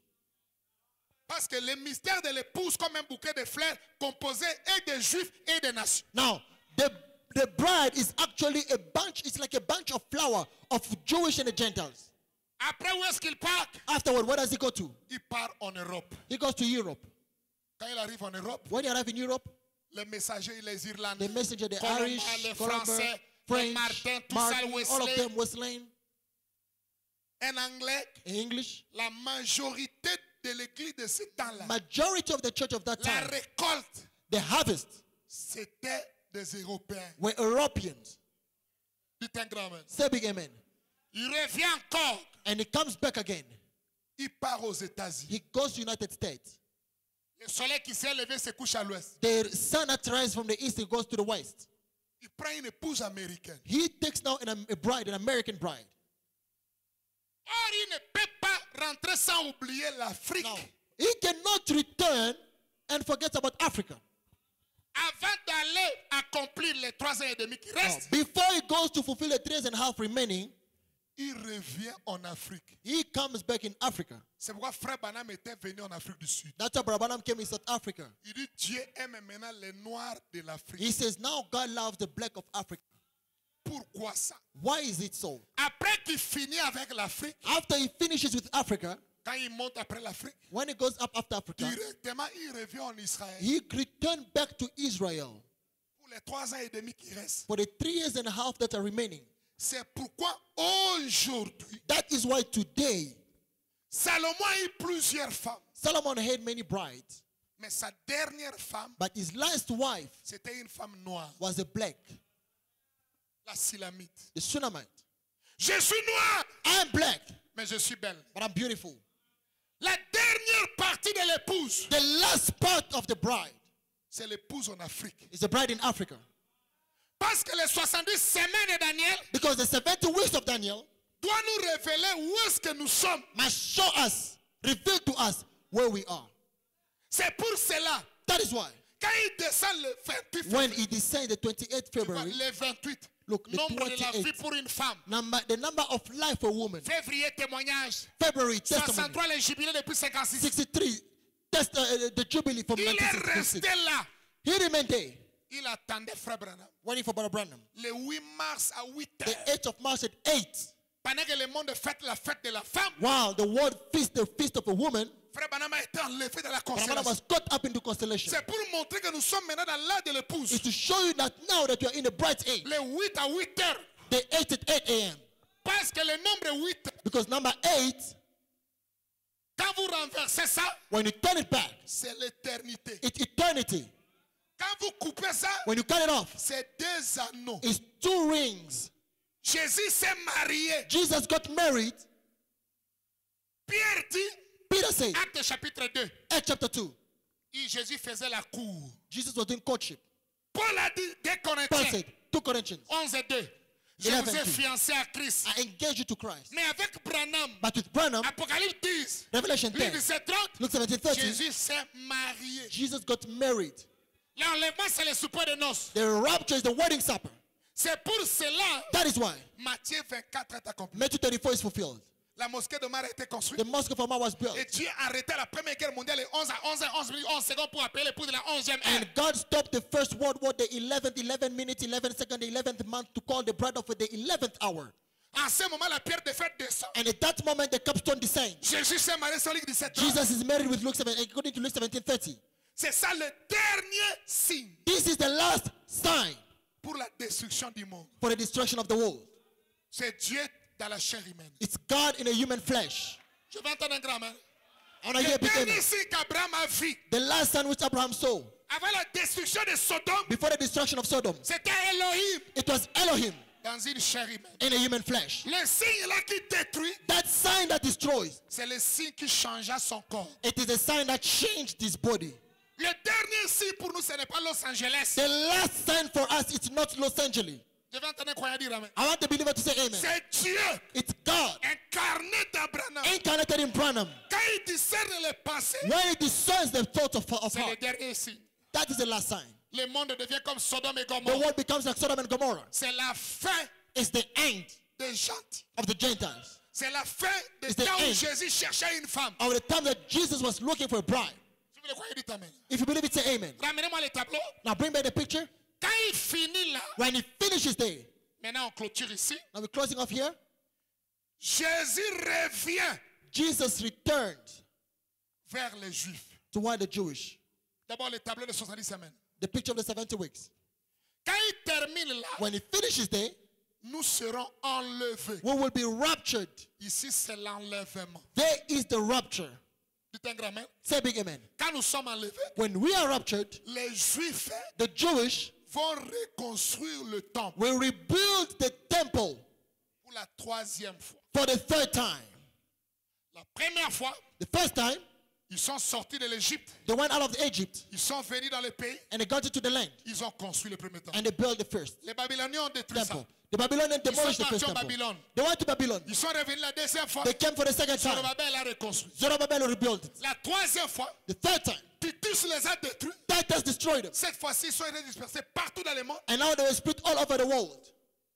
Speaker 1: Parce que le mystère de l'épouse, comme un bouquet de fleurs, composé et des juifs et des nations.
Speaker 2: Now, the the bride is actually a bunch, it's like a bunch of flower of Jewish and the Gentiles.
Speaker 1: Après, où est-ce qu'il part?
Speaker 2: Afterward, where does he go to?
Speaker 1: Il part en Europe.
Speaker 2: He goes to Europe.
Speaker 1: Quand il arrive en Europe,
Speaker 2: When he arrived in Europe,
Speaker 1: les messagers, les Irlandais,
Speaker 2: the messenger, the
Speaker 1: Colomba,
Speaker 2: Irish,
Speaker 1: les
Speaker 2: Colombo,
Speaker 1: Français, les
Speaker 2: French,
Speaker 1: Martin, tout ça,
Speaker 2: Martin,
Speaker 1: le
Speaker 2: all of
Speaker 1: Wesley,
Speaker 2: them were slain.
Speaker 1: en anglais,
Speaker 2: In English,
Speaker 1: la majorité de l'église de ce temps-là,
Speaker 2: majority of the church of that
Speaker 1: la
Speaker 2: time,
Speaker 1: récolte,
Speaker 2: the harvest,
Speaker 1: c'était des Européens.
Speaker 2: were Europeans.
Speaker 1: Dites un grand amen.
Speaker 2: Say big amen.
Speaker 1: Il revient encore.
Speaker 2: And he comes back again.
Speaker 1: Il part aux États-Unis.
Speaker 2: He goes to United States.
Speaker 1: Le soleil qui s'est levé se couche à l'ouest.
Speaker 2: The sun that rises from the east, he goes to the west.
Speaker 1: Il prend une épouse américaine.
Speaker 2: He takes now an, a bride, an American bride.
Speaker 1: Or, il ne peut pas rentrer sans oublier l'Afrique.
Speaker 2: Now, he cannot return and forget about Africa.
Speaker 1: Avant d'aller accomplir les trois ans et demi qui
Speaker 2: Now,
Speaker 1: restent,
Speaker 2: before he goes to fulfill the three years and a half remaining,
Speaker 1: il revient en Afrique.
Speaker 2: he comes back in Africa.
Speaker 1: C'est pourquoi Frère Branham était venu en Afrique du Sud.
Speaker 2: That's why Brother Branham came in South Africa.
Speaker 1: Il dit Dieu aime maintenant les Noirs de l'Afrique.
Speaker 2: He says, now God loves the black of Africa.
Speaker 1: Pourquoi ça?
Speaker 2: Why is it so?
Speaker 1: Après qu'il finit avec l'Afrique,
Speaker 2: After he finishes with Africa,
Speaker 1: quand il monte après l'Afrique,
Speaker 2: when he goes up after Africa,
Speaker 1: directement il revient en Israël
Speaker 2: he returned back to Israel
Speaker 1: pour les trois ans et demi qui restent.
Speaker 2: for the three years and a half that are remaining.
Speaker 1: C'est pourquoi aujourd'hui,
Speaker 2: That is why today,
Speaker 1: Salomon a eu plusieurs femmes,
Speaker 2: Solomon had many brides,
Speaker 1: Mais sa dernière femme,
Speaker 2: But his last wife
Speaker 1: c'était une femme noire,
Speaker 2: was a black,
Speaker 1: la Silamite.
Speaker 2: the Shunammite.
Speaker 1: Je suis noir,
Speaker 2: I'm black,
Speaker 1: mais je suis belle.
Speaker 2: but I'm beautiful.
Speaker 1: La dernière partie de l'épouse,
Speaker 2: The last part of the bride
Speaker 1: c'est l'épouse en Afrique.
Speaker 2: is the bride in Africa.
Speaker 1: Parce que les soixante-dix semaines de Daniel
Speaker 2: Because the seventy weeks of Daniel
Speaker 1: doivent nous révéler où est-ce que nous sommes.
Speaker 2: must show us, reveal to us where we are.
Speaker 1: C'est pour cela,
Speaker 2: That is why
Speaker 1: quand il descend le vingt-huit
Speaker 2: when
Speaker 1: février,
Speaker 2: he descended the twenty-eighth
Speaker 1: tu vois,
Speaker 2: February,
Speaker 1: le vingt-huit,
Speaker 2: look, the
Speaker 1: nombre de la vie
Speaker 2: twenty-eighth,
Speaker 1: pour une femme.
Speaker 2: number, the number of life for a woman.
Speaker 1: Février, témoignage.
Speaker 2: February, testimony.
Speaker 1: soixante-trois, les jubilés depuis cinquante-six.
Speaker 2: sixty-three, test, uh, the jubilee from
Speaker 1: Il est
Speaker 2: nineteen
Speaker 1: resté
Speaker 2: sixty-six.
Speaker 1: là.
Speaker 2: He remained there,
Speaker 1: Il attendait Frère Branham.
Speaker 2: waiting for Brother Branham.
Speaker 1: Le huit mars à huit
Speaker 2: The
Speaker 1: heures.
Speaker 2: eighth of March at eight.
Speaker 1: Pendant que le monde fête la fête de la femme,
Speaker 2: Wow, the world feast, the feast of a woman.
Speaker 1: Frère Branham a été enlevé de la
Speaker 2: Brother Branham
Speaker 1: constellation.
Speaker 2: was caught up into constellation.
Speaker 1: C'est pour montrer que nous sommes maintenant dans l'âge de l'épouse.
Speaker 2: It's to show you that now that you are in the bright age,
Speaker 1: Le huit à huit heures.
Speaker 2: the eight at eight a m
Speaker 1: Parce que le nombre huit,
Speaker 2: Because number eight,
Speaker 1: quand vous renversez ça,
Speaker 2: when you turn it back,
Speaker 1: c'est l'éternité.
Speaker 2: it's eternity.
Speaker 1: Quand vous coupez ça,
Speaker 2: When you cut it off,
Speaker 1: c'est deux anneaux.
Speaker 2: it's two rings.
Speaker 1: Jésus s'est marié.
Speaker 2: Jesus got married.
Speaker 1: Pierre dit,
Speaker 2: Peter said,
Speaker 1: Acte chapitre deux,
Speaker 2: Acts chapter two,
Speaker 1: il- Jésus faisait la cour.
Speaker 2: Jesus was doing courtship.
Speaker 1: Paul a dit, deux
Speaker 2: Paul
Speaker 1: Corinthiens,
Speaker 2: said, two Corinthians,
Speaker 1: onze et deux, je
Speaker 2: eleven
Speaker 1: vous ai
Speaker 2: two.
Speaker 1: fiancé à Christ.
Speaker 2: I engage you to Christ.
Speaker 1: Mais avec Branham,
Speaker 2: But with Branham,
Speaker 1: Apocalypse dix,
Speaker 2: Revelation ten,
Speaker 1: Luc dix-sept trente,
Speaker 2: Luke seventeen thirty,
Speaker 1: Jésus s'est marié.
Speaker 2: Jesus got married.
Speaker 1: L'enlèvement, c'est le souper de noces.
Speaker 2: The rapture is the wedding supper.
Speaker 1: C'est pour cela,
Speaker 2: That is why
Speaker 1: Matthieu vingt-quatre est accompli.
Speaker 2: Matthew thirty-four is fulfilled.
Speaker 1: La mosquée de Mar a été construite.
Speaker 2: The mosque of Omar was built.
Speaker 1: Et Dieu a arrêté la première guerre mondiale le onze à onze heures onze minutes onze secondes pour appeler l'épouse de la onzième heure.
Speaker 2: And God stopped the first world war, the eleventh, eleven minutes, eleven seconds, the eleventh month to call the bride of the eleventh hour.
Speaker 1: En ce moment, la pierre de fête descend.
Speaker 2: And at that moment, the capstone descends.
Speaker 1: Jésus s'est marié sur Luc dix-sept.
Speaker 2: Jesus is married with Luke seven, according to Luke seventeen thirty.
Speaker 1: C'est ça le dernier signe
Speaker 2: This is the last sign
Speaker 1: pour la destruction du monde.
Speaker 2: for the destruction of the world.
Speaker 1: C'est Dieu dans la chair humaine.
Speaker 2: It's God in a human flesh.
Speaker 1: Je vais entendre un grand amen.
Speaker 2: I want to
Speaker 1: Le
Speaker 2: hear a big
Speaker 1: dernier
Speaker 2: amen.
Speaker 1: signe qu'Abraham a vu
Speaker 2: The last sign which Abraham saw
Speaker 1: avant la destruction de Sodome,
Speaker 2: before the destruction of Sodom,
Speaker 1: c'était Elohim
Speaker 2: it was Elohim
Speaker 1: dans une chair humaine.
Speaker 2: in a human flesh.
Speaker 1: Le signe là qui détruit,
Speaker 2: That sign that destroys,
Speaker 1: c'est le signe qui changea son corps.
Speaker 2: it is a sign that changed his body.
Speaker 1: Le dernier signe pour nous, ce n'est pas Los Angeles.
Speaker 2: The last sign for us, it's not Los Angeles.
Speaker 1: Je vais entendre un croyant dire amen.
Speaker 2: I want the believer to say amen.
Speaker 1: C'est Dieu
Speaker 2: It's God
Speaker 1: incarné d'Abraham.
Speaker 2: incarnated in Branham.
Speaker 1: Quand il discerne le passé,
Speaker 2: When it discerns the thoughts of, of
Speaker 1: c'est le
Speaker 2: heart,
Speaker 1: dernier signe.
Speaker 2: that is the last sign.
Speaker 1: Le monde devient comme Sodome et
Speaker 2: The
Speaker 1: Gomorrhe.
Speaker 2: world becomes like Sodom and Gomorrah.
Speaker 1: C'est la fin
Speaker 2: It's the end
Speaker 1: des gentils.
Speaker 2: of the Gentiles.
Speaker 1: C'est la fin des
Speaker 2: It's the
Speaker 1: temps où
Speaker 2: end.
Speaker 1: Jésus cherchait une femme.
Speaker 2: Of the time that Jesus was looking for a bride.
Speaker 1: Si vous le croyez, dites amen.
Speaker 2: If you believe it, say amen.
Speaker 1: Ramenez-moi les tableaux.
Speaker 2: Now bring back the picture.
Speaker 1: Quand il finit là,
Speaker 2: When he finishes there,
Speaker 1: maintenant on clôture ici.
Speaker 2: now we're closing off here.
Speaker 1: Jésus revient
Speaker 2: Jesus returned
Speaker 1: vers les Juifs.
Speaker 2: toward the Jewish.
Speaker 1: D'abord le tableau de soixante-dix semaines.
Speaker 2: The picture of the seventy weeks.
Speaker 1: Quand il termine là,
Speaker 2: When he finishes there,
Speaker 1: nous serons enlevés.
Speaker 2: we will be raptured.
Speaker 1: Ici, c'est l'enlèvement.
Speaker 2: There is the rapture.
Speaker 1: Dites un grand amen.
Speaker 2: Say big amen.
Speaker 1: Quand nous sommes enlevés,
Speaker 2: When we are raptured,
Speaker 1: les Juifs
Speaker 2: the Jewish
Speaker 1: vont reconstruire le temple
Speaker 2: will rebuild the temple
Speaker 1: pour la troisième fois.
Speaker 2: for the third time.
Speaker 1: La première fois,
Speaker 2: The first time,
Speaker 1: ils sont sortis de l'Égypte.
Speaker 2: they went out of Egypt
Speaker 1: Ils sont venus dans le pays.
Speaker 2: and they got into the land
Speaker 1: Ils ont construit le premier temple.
Speaker 2: and they built the first
Speaker 1: Les Babyloniens ont détruit ça.
Speaker 2: temple. The Babylonians demolished the
Speaker 1: partis
Speaker 2: first
Speaker 1: en
Speaker 2: temple.
Speaker 1: Babylone.
Speaker 2: They went to Babylon.
Speaker 1: Ils sont revenus la deuxième fois.
Speaker 2: They came for the second time.
Speaker 1: Zorobabel a reconstruit.
Speaker 2: Zerubbabel rebuilt it.
Speaker 1: La troisième fois,
Speaker 2: The third time,
Speaker 1: Titus les a détruits.
Speaker 2: Titus destroyed them.
Speaker 1: Cette fois-ci, ils sont été dispersés partout dans le monde.
Speaker 2: And now they were split all over the world.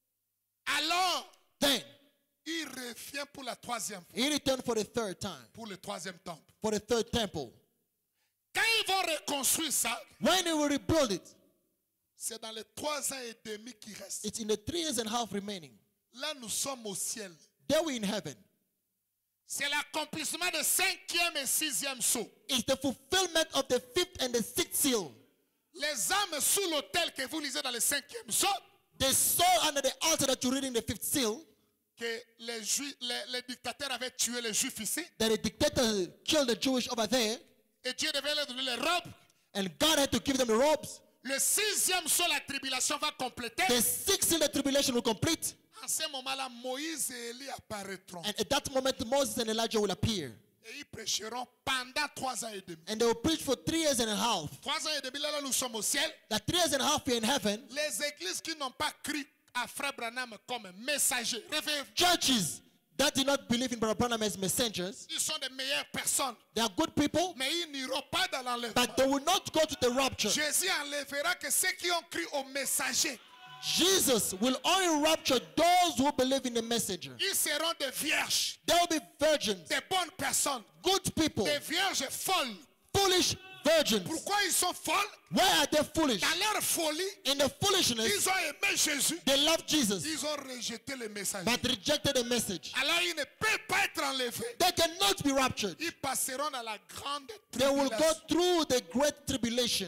Speaker 1: Alors,
Speaker 2: Then,
Speaker 1: il revient pour la troisième fois,
Speaker 2: he returned for the third time,
Speaker 1: pour le troisième temple.
Speaker 2: for the third temple.
Speaker 1: Quand ils vont reconstruire ça,
Speaker 2: When they will rebuild it,
Speaker 1: c'est dans les trois ans et demi qui restent.
Speaker 2: it's in the three years and a half remaining.
Speaker 1: Là, nous sommes au ciel.
Speaker 2: There we in heaven.
Speaker 1: C'est l'accomplissement de cinquième et sixième saut.
Speaker 2: It's the fulfillment of the fifth and the sixth seal.
Speaker 1: Les âmes sous l'autel que vous lisez dans le cinquième saut,
Speaker 2: The soul under the altar that you're reading the fifth seal,
Speaker 1: que les, Juifs, les, les dictateurs avaient tué les Juifs ici,
Speaker 2: that a dictator killed the Jewish over there,
Speaker 1: Et Dieu devait leur donner les robes.
Speaker 2: And God had to give them the robes.
Speaker 1: Le sixième sol, la tribulation va compléter.
Speaker 2: The sixth seal, the tribulation will complete.
Speaker 1: En ce moment-là, Moïse et Élie apparaîtront.
Speaker 2: And at that moment, Moses and Elijah will appear.
Speaker 1: Et ils prêcheront pendant trois ans et demi.
Speaker 2: And they will preach for three years and a half.
Speaker 1: Trois ans et demi, là, là nous sommes au ciel.
Speaker 2: That three years and a half we are in heaven.
Speaker 1: Les églises qui n'ont pas cru à Frère Branham comme messager, réveillez-vous.
Speaker 2: Churches that do not believe in Brother Branham as messengers,
Speaker 1: Ils sont des meilleures personnes,
Speaker 2: they are good people,
Speaker 1: mais ils n'iront pas dans l'enlèvement.
Speaker 2: but they will not go to the rapture.
Speaker 1: Jésus enlèvera que ceux qui ont cru au messager.
Speaker 2: Jesus will only rapture those who believe in the messenger.
Speaker 1: Ils seront des vierges,
Speaker 2: They will be virgins,
Speaker 1: des bonnes personnes,
Speaker 2: good people,
Speaker 1: des vierges folles.
Speaker 2: foolish virgins.
Speaker 1: Pourquoi ils sont folles?
Speaker 2: Why are they foolish?
Speaker 1: Dans leur folie,
Speaker 2: In the foolishness,
Speaker 1: ils ont aimé Jésus.
Speaker 2: they love Jesus,
Speaker 1: Ils ont rejeté le messager.
Speaker 2: but rejected the message.
Speaker 1: Alors ils ne peuvent pas être enlevés.
Speaker 2: They cannot be raptured.
Speaker 1: Ils passeront dans la grande
Speaker 2: They will go
Speaker 1: tribulation.
Speaker 2: through the great tribulation.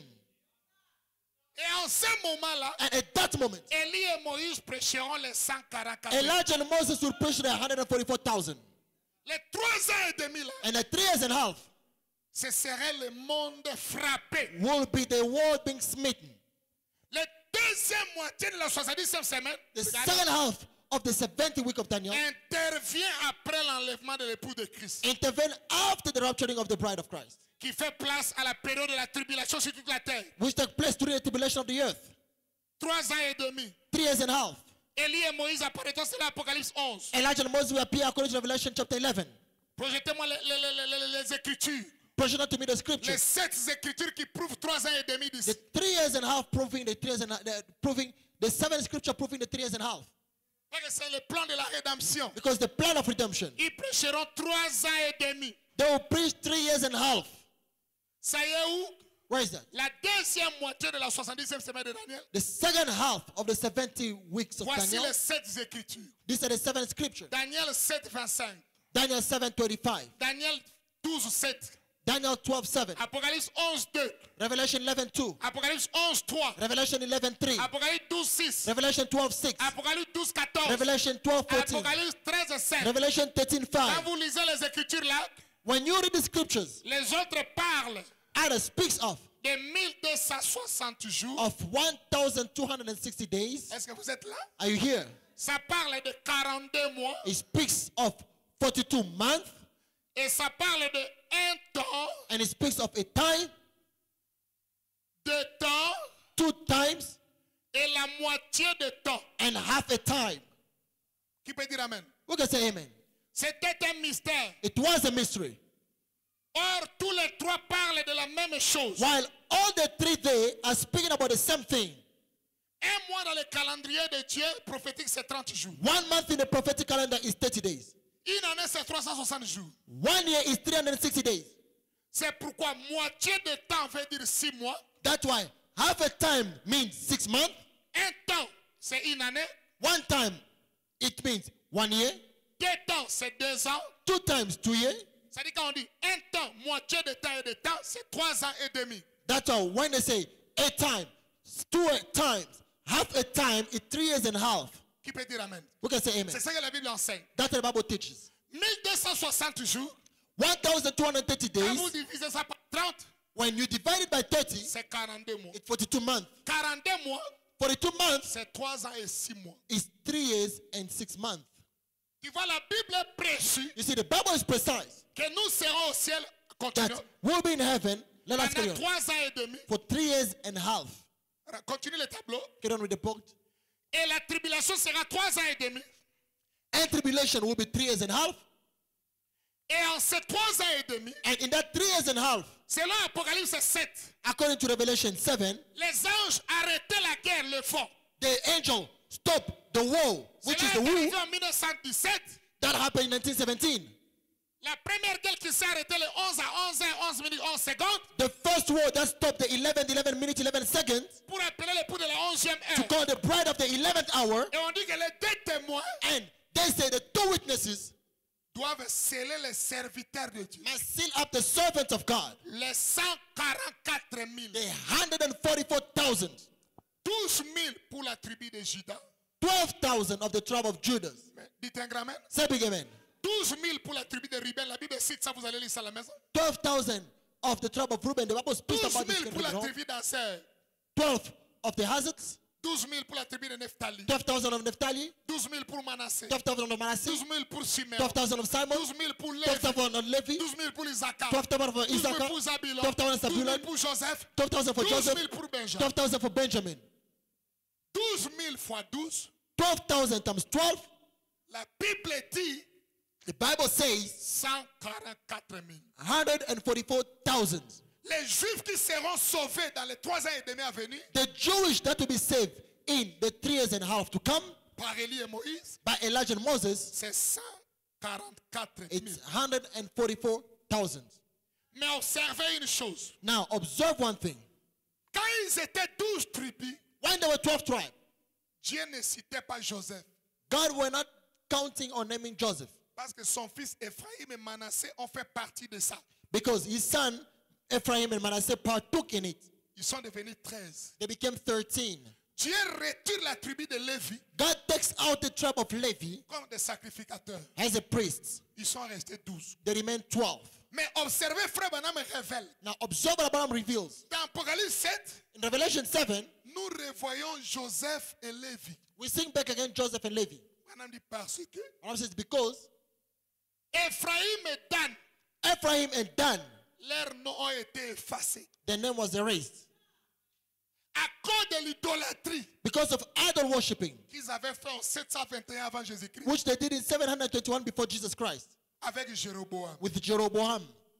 Speaker 1: Et en ce moment-là,
Speaker 2: And at that moment,
Speaker 1: Élie et Moïse prêcheront les cent quarante-quatre.
Speaker 2: Elijah and Moses will preach to the one hundred forty-four thousand.
Speaker 1: Les trois ans et demi là,
Speaker 2: And at three years and a half
Speaker 1: ce serait le monde frappé.
Speaker 2: will be the world being smitten.
Speaker 1: La deuxième moitié de la soixante-dixième semaine
Speaker 2: The second half of the seventieth week of Daniel
Speaker 1: intervient après l'enlèvement de l'époux de Christ,
Speaker 2: intervene after the rapturing of the bride of Christ,
Speaker 1: qui fait place à la période de la tribulation sur toute la terre.
Speaker 2: which took place during the tribulation of the earth.
Speaker 1: Trois ans et demi.
Speaker 2: Three years and a half.
Speaker 1: Élie et Moïse apparaîtront, c'est l'Apocalypse onze.
Speaker 2: Elijah and Moses will appear according to Revelation chapter eleven.
Speaker 1: Projetez-moi les, les- les- les- les- les Écritures.
Speaker 2: Present unto me the
Speaker 1: Les
Speaker 2: scriptures.
Speaker 1: sept Écritures qui prouvent trois ans et demi
Speaker 2: The
Speaker 1: d'ici.
Speaker 2: three years and a half proving the three years and a, the, proving the seven scripture proving the three years and a half.
Speaker 1: Parce que c'est le plan de la rédemption.
Speaker 2: Because the plan of redemption.
Speaker 1: Ils prêcheront trois ans et demi.
Speaker 2: They will preach three years and a half.
Speaker 1: Ça y est où?
Speaker 2: Where is that?
Speaker 1: La deuxième moitié de la soixante-dixième semaine de Daniel.
Speaker 2: The second half of the seventy weeks of
Speaker 1: Voici
Speaker 2: Daniel.
Speaker 1: les sept Écritures.
Speaker 2: These are the seven scriptures.
Speaker 1: Daniel sept, vingt-cinq.
Speaker 2: Daniel seven twenty-five.
Speaker 1: Daniel douze, sept.
Speaker 2: Daniel twelve seven.
Speaker 1: Apocalypse onze, deux.
Speaker 2: Revelation eleven two.
Speaker 1: Apocalypse onze, trois.
Speaker 2: Revelation eleven three.
Speaker 1: Apocalypse douze, six.
Speaker 2: Revelation twelve six.
Speaker 1: Apocalypse douze, quatorze.
Speaker 2: Revelation twelve fourteen.
Speaker 1: Apocalypse treize, sept.
Speaker 2: Revelation thirteen
Speaker 1: Quand
Speaker 2: five.
Speaker 1: vous lisez les Écritures là,
Speaker 2: When you read the scriptures,
Speaker 1: les autres parlent
Speaker 2: others speaks of
Speaker 1: de mille deux cent soixante jours.
Speaker 2: of one thousand two hundred sixty days.
Speaker 1: Est-ce que vous êtes là?
Speaker 2: Are you here?
Speaker 1: Ça parle de quarante-deux mois
Speaker 2: It speaks of forty-two months,
Speaker 1: et ça parle de un temps,
Speaker 2: and it speaks of a time,
Speaker 1: deux temps
Speaker 2: two times,
Speaker 1: et la moitié de temps.
Speaker 2: and half a time.
Speaker 1: Qui peut dire Amen?
Speaker 2: Who can say amen?
Speaker 1: C'était un mystère.
Speaker 2: It was a mystery.
Speaker 1: Or, tous les trois parlent de la même chose.
Speaker 2: While all the three there are speaking about the same thing.
Speaker 1: Un mois dans le calendrier de Dieu prophétique, c'est trente jours.
Speaker 2: One month in the prophetic calendar is thirty days.
Speaker 1: Une année, c'est trois cent soixante jours.
Speaker 2: One year is three hundred sixty days.
Speaker 1: C'est pourquoi moitié de temps veut dire six mois.
Speaker 2: That's why half a time means six months.
Speaker 1: Un temps, c'est une année.
Speaker 2: One time, it means one year.
Speaker 1: Deux temps, c'est deux ans.
Speaker 2: Two times, two years.
Speaker 1: C'est-à-dire quand on dit un temps, moitié de temps et de temps, c'est trois ans et demi.
Speaker 2: That's why when they say a time, two times, half a time, it's three years and a half.
Speaker 1: Qui peut dire Amen?
Speaker 2: Who can say amen?
Speaker 1: C'est ça que la Bible enseigne.
Speaker 2: That's what the Bible teaches.
Speaker 1: mille deux cent soixante jours,
Speaker 2: one thousand two hundred thirty
Speaker 1: quand vous
Speaker 2: days,
Speaker 1: divisez ça par trente,
Speaker 2: when you divide it by thirty,
Speaker 1: c'est quarante-deux mois.
Speaker 2: it's forty-two months.
Speaker 1: quarante-deux mois,
Speaker 2: forty-two months
Speaker 1: c'est trois ans et six mois.
Speaker 2: is three years and six months.
Speaker 1: Tu vois, la Bible est précise
Speaker 2: You see, the Bible is precise
Speaker 1: que nous serons au ciel,
Speaker 2: that
Speaker 1: continuons,
Speaker 2: we'll be in heaven, let us carry
Speaker 1: pendant
Speaker 2: on,
Speaker 1: trois ans et demi.
Speaker 2: for three years and a half.
Speaker 1: Continue le tableau.
Speaker 2: Get on with the book.
Speaker 1: Et la tribulation sera trois ans et demi.
Speaker 2: And tribulation will be three years and a half.
Speaker 1: Et en ces trois ans et demi,
Speaker 2: And in that three years and a half,
Speaker 1: selon Apocalypse sept,
Speaker 2: according to Revelation seven,
Speaker 1: les anges arrêtaient la guerre, le fond.
Speaker 2: the angel stopped the war, which
Speaker 1: Cela
Speaker 2: is the
Speaker 1: est arrivé
Speaker 2: war
Speaker 1: en mille neuf cent dix-sept.
Speaker 2: that happened in nineteen seventeen.
Speaker 1: La première guerre qui s'est arrêtée le onze à onze heures, onze minutes, onze secondes
Speaker 2: The first war that stopped the eleven, eleven minutes, eleven seconds
Speaker 1: pour appeler l'époux de la onzième
Speaker 2: to
Speaker 1: heure.
Speaker 2: call the bride of the eleventh hour.
Speaker 1: Et on dit que les deux témoins
Speaker 2: And they say the two witnesses
Speaker 1: doivent sceller les serviteurs de Dieu.
Speaker 2: must seal up the servants of God.
Speaker 1: Les cent quarante-quatre mille.
Speaker 2: The one hundred forty-four thousand.
Speaker 1: douze mille pour la tribu de Judas.
Speaker 2: twelve thousand of the tribe of Judah.
Speaker 1: Mais dites un grand amen.
Speaker 2: Say big amen.
Speaker 1: douze mille pour la tribu de Ruben. La Bible cite ça, vous allez lire ça à la maison.
Speaker 2: twelve thousand of the tribe of Reuben, the Bible speaks
Speaker 1: douze
Speaker 2: about this
Speaker 1: mille pour la
Speaker 2: kingdom.
Speaker 1: tribu d'Aser.
Speaker 2: twelve of the Hazards,
Speaker 1: douze mille pour la tribu de Nephtali.
Speaker 2: twelve thousand of Naphtali,
Speaker 1: douze mille pour Manassé.
Speaker 2: twelve thousand of Manasseh,
Speaker 1: douze mille pour Simeon.
Speaker 2: twelve thousand of Simon,
Speaker 1: douze mille pour
Speaker 2: twelve
Speaker 1: Lévi.
Speaker 2: thousand of Levi,
Speaker 1: douze mille pour Isaac.
Speaker 2: twelve thousand for
Speaker 1: douze mille
Speaker 2: Issachar,
Speaker 1: pour Zabulon.
Speaker 2: twelve thousand
Speaker 1: douze mille
Speaker 2: Zabulon,
Speaker 1: pour Joseph.
Speaker 2: twelve thousand for
Speaker 1: douze
Speaker 2: Joseph,
Speaker 1: mille pour Benjamin.
Speaker 2: twelve thousand for Benjamin.
Speaker 1: douze mille fois douze.
Speaker 2: twelve thousand times twelve,
Speaker 1: La Bible dit
Speaker 2: the Bible says
Speaker 1: cent quarante-quatre mille.
Speaker 2: one hundred forty-four thousand.
Speaker 1: Les Juifs qui seront sauvés dans les trois ans et demi à venir
Speaker 2: The Jewish that will be saved in the three years and a half to come
Speaker 1: par Élie et Moïse,
Speaker 2: by Elijah and Moses,
Speaker 1: c'est cent quarante-quatre mille.
Speaker 2: it's one hundred forty-four thousand.
Speaker 1: Mais observez une chose.
Speaker 2: Now, observe one thing.
Speaker 1: Quand ils étaient douze tribus,
Speaker 2: When there were twelve tribes,
Speaker 1: Dieu ne citait pas Joseph.
Speaker 2: God were not counting on naming Joseph
Speaker 1: Parce que son fils Ephraïm et Manassé ont fait partie de ça.
Speaker 2: because his son Ephraim and Manasseh partook in it.
Speaker 1: Ils sont devenus treize.
Speaker 2: They became thirteen.
Speaker 1: Dieu retire la tribu de Lévi
Speaker 2: God takes out the tribe of Levi
Speaker 1: comme des sacrificateurs.
Speaker 2: as a priest.
Speaker 1: Ils sont restés douze.
Speaker 2: They remain twelve.
Speaker 1: Mais observez, frère Branham révèle.
Speaker 2: Now, observe what Abraham reveals.
Speaker 1: Dans Apocalypse sept,
Speaker 2: In Revelation seven,
Speaker 1: nous revoyons Joseph et Lévi.
Speaker 2: we sing back again Joseph and Levi.
Speaker 1: Branham dit parce que
Speaker 2: Abraham says, because
Speaker 1: Ephraïm et Dan,
Speaker 2: Ephraim and Dan,
Speaker 1: leurs noms ont été effacés.
Speaker 2: their name was erased
Speaker 1: À cause de l'idolâtrie
Speaker 2: because of idol worshipping,
Speaker 1: qu'ils avaient fait en sept cent vingt et un avant Jésus-Christ
Speaker 2: which they did in seven hundred twenty-one before Jesus Christ
Speaker 1: avec Jéroboam.
Speaker 2: with Jeroboam.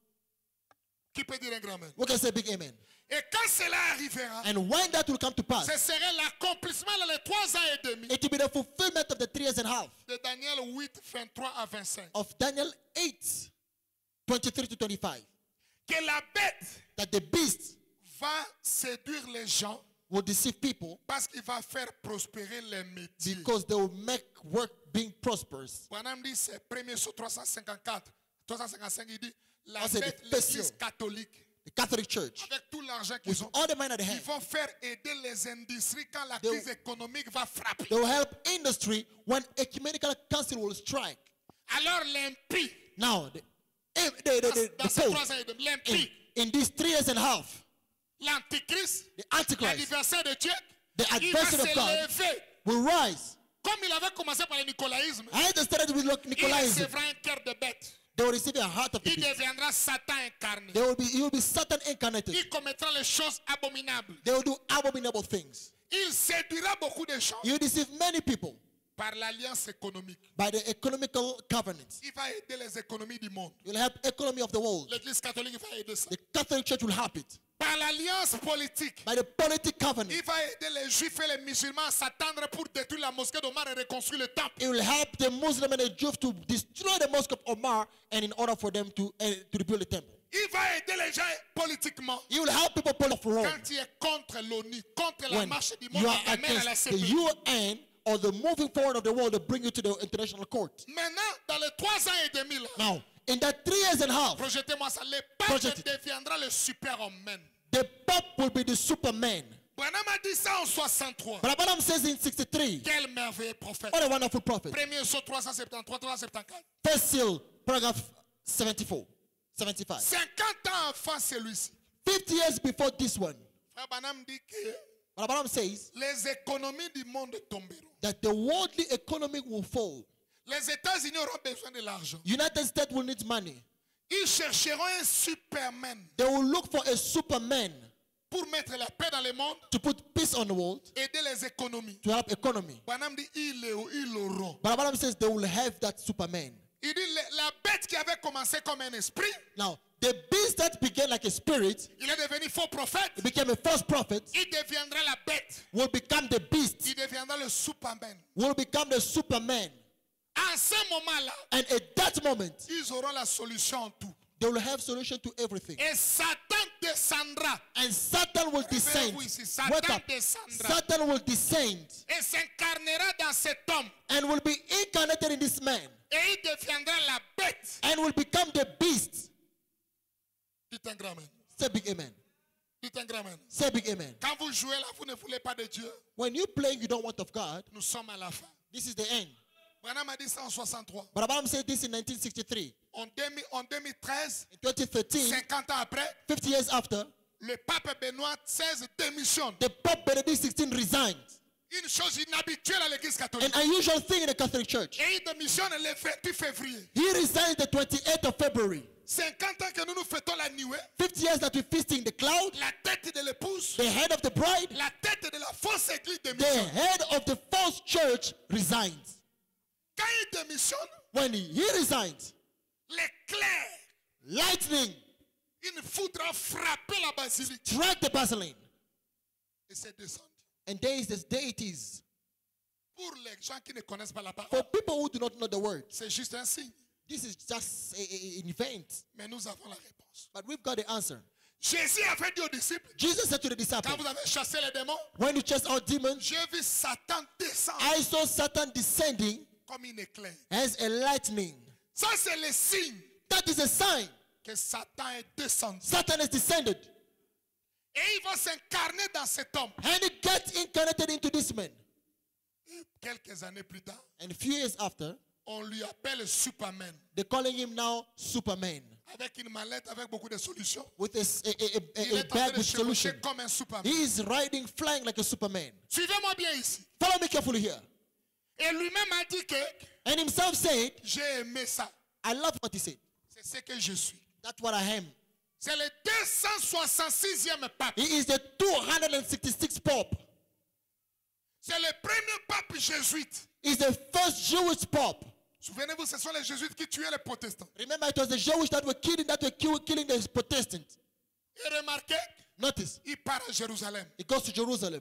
Speaker 1: Qui peut dire un grand amen?
Speaker 2: We can say big amen.
Speaker 1: Et quand cela arrivera,
Speaker 2: And when that will come to pass,
Speaker 1: ce serait l'accomplissement dans les trois ans et demi
Speaker 2: it will be the fulfillment of the three years and a half
Speaker 1: de Daniel huit, vingt-trois à vingt-cinq.
Speaker 2: of Daniel eight, twenty-three to twenty-five.
Speaker 1: Que la bête
Speaker 2: That the beast
Speaker 1: va séduire les gens
Speaker 2: will deceive people
Speaker 1: parce qu'il va faire prospérer les métiers.
Speaker 2: because they will make work being prosperous.
Speaker 1: Branham dit, c'est premier sur trois cent cinquante-quatre. trois cent cinquante-cinq, il dit, la
Speaker 2: Ah, c'est
Speaker 1: bête,
Speaker 2: le
Speaker 1: l'église
Speaker 2: spécial.
Speaker 1: catholique,
Speaker 2: The Catholic Church,
Speaker 1: avec tout l'argent qu'ils
Speaker 2: with
Speaker 1: ont,
Speaker 2: all the money that they
Speaker 1: ils
Speaker 2: have,
Speaker 1: vont faire aider les industries quand la
Speaker 2: They-
Speaker 1: crise économique va frapper.
Speaker 2: they will help industry when ecumenical council will strike.
Speaker 1: Alors l'impie,
Speaker 2: Now, the, the, the, the,
Speaker 1: dans
Speaker 2: the
Speaker 1: ces
Speaker 2: code,
Speaker 1: trois ans et demi,
Speaker 2: in,
Speaker 1: l'impie,
Speaker 2: in these three years and a half,
Speaker 1: l'antichrist,
Speaker 2: the Antichrist,
Speaker 1: l'adversaire de Dieu,
Speaker 2: the
Speaker 1: il va
Speaker 2: adversary of God,
Speaker 1: s'élever.
Speaker 2: will rise.
Speaker 1: Comme il avait commencé par le nicolaïsme,
Speaker 2: I had started with
Speaker 1: il
Speaker 2: Nicolaism.
Speaker 1: recevra un cœur de bête.
Speaker 2: They will receive a heart of the
Speaker 1: Il
Speaker 2: beast.
Speaker 1: deviendra Satan incarné.
Speaker 2: They will be, he will be Satan incarnated.
Speaker 1: Il commettra les choses abominables.
Speaker 2: They will do abominable things.
Speaker 1: Il séduira beaucoup de gens
Speaker 2: He will deceive many people
Speaker 1: par l'alliance économique.
Speaker 2: by the economical covenants.
Speaker 1: Il va aider les économies du monde.
Speaker 2: He will help economy of the world.
Speaker 1: L'église catholique va aider ça.
Speaker 2: The Catholic Church will help it.
Speaker 1: Par l'alliance politique,
Speaker 2: By the politic covenant,
Speaker 1: il va aider les juifs et les musulmans à s'attendre pour détruire la mosquée d'Omar et reconstruire le temple.
Speaker 2: it will help the Muslim and the Jews to destroy the mosque of Omar, and in order for them to, uh, to rebuild the temple.
Speaker 1: Il va aider les gens politiquement.
Speaker 2: He will help people pull off Rome.
Speaker 1: Quand tu es contre l'ONU, contre la
Speaker 2: When
Speaker 1: marche du monde,
Speaker 2: you are
Speaker 1: qui t'amène à la
Speaker 2: against the
Speaker 1: C P I.
Speaker 2: U N or the moving forward of the world to bring you to the international court.
Speaker 1: Maintenant, dans les trois ans et demi, là,
Speaker 2: Now, in that three years and a half,
Speaker 1: projetez-moi ça, le pape
Speaker 2: Project it.
Speaker 1: deviendra le super-homme.
Speaker 2: the Pope will be the Superman.
Speaker 1: Branham a dit ça en soixante-trois.
Speaker 2: But Abraham says in sixty-three,
Speaker 1: Quel merveilleux prophète.
Speaker 2: what a wonderful prophet.
Speaker 1: Premier saut trois cent septante-trois, trois cent septante-quatre.
Speaker 2: First seal, paragraph seventy-four, seventy-five.
Speaker 1: cinquante ans avant celui-ci.
Speaker 2: fifty years before this one,
Speaker 1: Frère Branham dit que
Speaker 2: but Abraham says
Speaker 1: les économies du monde tomberont.
Speaker 2: that the worldly economy will fall.
Speaker 1: Les États-Unis auront besoin de l'argent.
Speaker 2: United States will need money.
Speaker 1: Ils chercheront un superman
Speaker 2: They will look for a Superman
Speaker 1: pour mettre la paix dans le monde,
Speaker 2: to put peace on the world,
Speaker 1: aider les économies.
Speaker 2: to help economy.
Speaker 1: Branham dit ils le- ils l'auront.
Speaker 2: But Abraham says they will have that Superman.
Speaker 1: Il dit le- la bête qui avait commencé comme un esprit,
Speaker 2: Now, the beast that began like a spirit,
Speaker 1: il est devenu faux prophète.
Speaker 2: it became a false prophet,
Speaker 1: Il deviendra la bête.
Speaker 2: will become the beast,
Speaker 1: Il deviendra le superman.
Speaker 2: will become the Superman.
Speaker 1: En ce moment-là,
Speaker 2: And at that moment,
Speaker 1: ils auront la solution en tout.
Speaker 2: they will have solution to everything.
Speaker 1: Et Satan descendra
Speaker 2: And Satan will descend.
Speaker 1: Réveillez-vous ici. Satan
Speaker 2: Wake up.
Speaker 1: descendra.
Speaker 2: Satan will descend
Speaker 1: et s'incarnera dans cet homme.
Speaker 2: and will be incarnated in this man
Speaker 1: Et il deviendra la bête.
Speaker 2: and will become the beast.
Speaker 1: Dites un grand amen.
Speaker 2: Say big amen.
Speaker 1: Dites un grand amen.
Speaker 2: Say big amen.
Speaker 1: Quand vous jouez là, vous ne voulez pas de Dieu.
Speaker 2: When you play, you don't want of God.
Speaker 1: Nous sommes à la fin.
Speaker 2: This is the end.
Speaker 1: Branham a dit ça en soixante-trois.
Speaker 2: But Abraham said this in nineteen sixty-three.
Speaker 1: En, deux mille en deux mille treize,
Speaker 2: In twenty thirteen,
Speaker 1: cinquante ans après,
Speaker 2: fifty years after,
Speaker 1: le pape Benoît seize démissionne.
Speaker 2: the Pope Benedict sixteen resigned.
Speaker 1: Une chose inhabituelle à l'église catholique.
Speaker 2: An unusual thing in the Catholic Church.
Speaker 1: Et il démissionne le vingt-huit février.
Speaker 2: He resigned the twenty-eighth of February.
Speaker 1: cinquante ans que nous nous fêtons la nuée.
Speaker 2: fifty years that we're feasting the cloud,
Speaker 1: La tête de l'épouse,
Speaker 2: the head of the bride,
Speaker 1: la tête de la fausse église
Speaker 2: the
Speaker 1: démissionne.
Speaker 2: head of the false church resigns.
Speaker 1: Quand il démissionne,
Speaker 2: When he, he resigns,
Speaker 1: l'éclair,
Speaker 2: lightning
Speaker 1: une foudre a frappé la basilique
Speaker 2: struck the basilica.
Speaker 1: et s'est descendu.
Speaker 2: And there is this deities.
Speaker 1: Pour les gens qui ne connaissent pas la
Speaker 2: For
Speaker 1: parole,
Speaker 2: people who do not know the word,
Speaker 1: c'est juste un signe.
Speaker 2: this is just a, a- an event.
Speaker 1: Mais nous avons la réponse.
Speaker 2: But we've got the answer.
Speaker 1: Jésus avait dit aux disciples,
Speaker 2: Jesus said to the disciples,
Speaker 1: quand vous avez chassé les démons,
Speaker 2: when you chase out demons,
Speaker 1: j'ai vu Satan descendre
Speaker 2: I saw Satan descending
Speaker 1: comme une éclair.
Speaker 2: as a lightning.
Speaker 1: Ça, c'est le signe
Speaker 2: That is a sign.
Speaker 1: que Satan est descendu.
Speaker 2: Satan has descended.
Speaker 1: Et il va s'incarner dans cet homme.
Speaker 2: And it gets incarnated into this man.
Speaker 1: Et quelques années plus tard,
Speaker 2: And a few years after,
Speaker 1: on lui appelle Superman.
Speaker 2: they're calling him now Superman.
Speaker 1: Avec une mallette, avec beaucoup de solutions.
Speaker 2: With a, s- a- a- a-
Speaker 1: Il
Speaker 2: a
Speaker 1: est en train
Speaker 2: bag
Speaker 1: de
Speaker 2: with solution.
Speaker 1: chevaucher comme un Superman.
Speaker 2: He is riding, flying like a Superman.
Speaker 1: Suivez-moi bien ici.
Speaker 2: Follow me carefully here.
Speaker 1: Et lui-même a dit que
Speaker 2: And himself said,
Speaker 1: j'ai aimé ça.
Speaker 2: I love what he said.
Speaker 1: C'est ce que je suis.
Speaker 2: That's what I am.
Speaker 1: C'est le deux cent soixante-sixième pape.
Speaker 2: He is the two hundred sixty-sixth Pope.
Speaker 1: C'est le premier pape jésuite.
Speaker 2: He's the first Jewish Pope.
Speaker 1: Souvenez-vous, ce sont les jésuites qui tuaient les protestants.
Speaker 2: Remember, it was the Jewish that were killing, that were kill, killing the Protestants.
Speaker 1: Et remarquez,
Speaker 2: Notice,
Speaker 1: il part à Jérusalem.
Speaker 2: he goes to Jerusalem.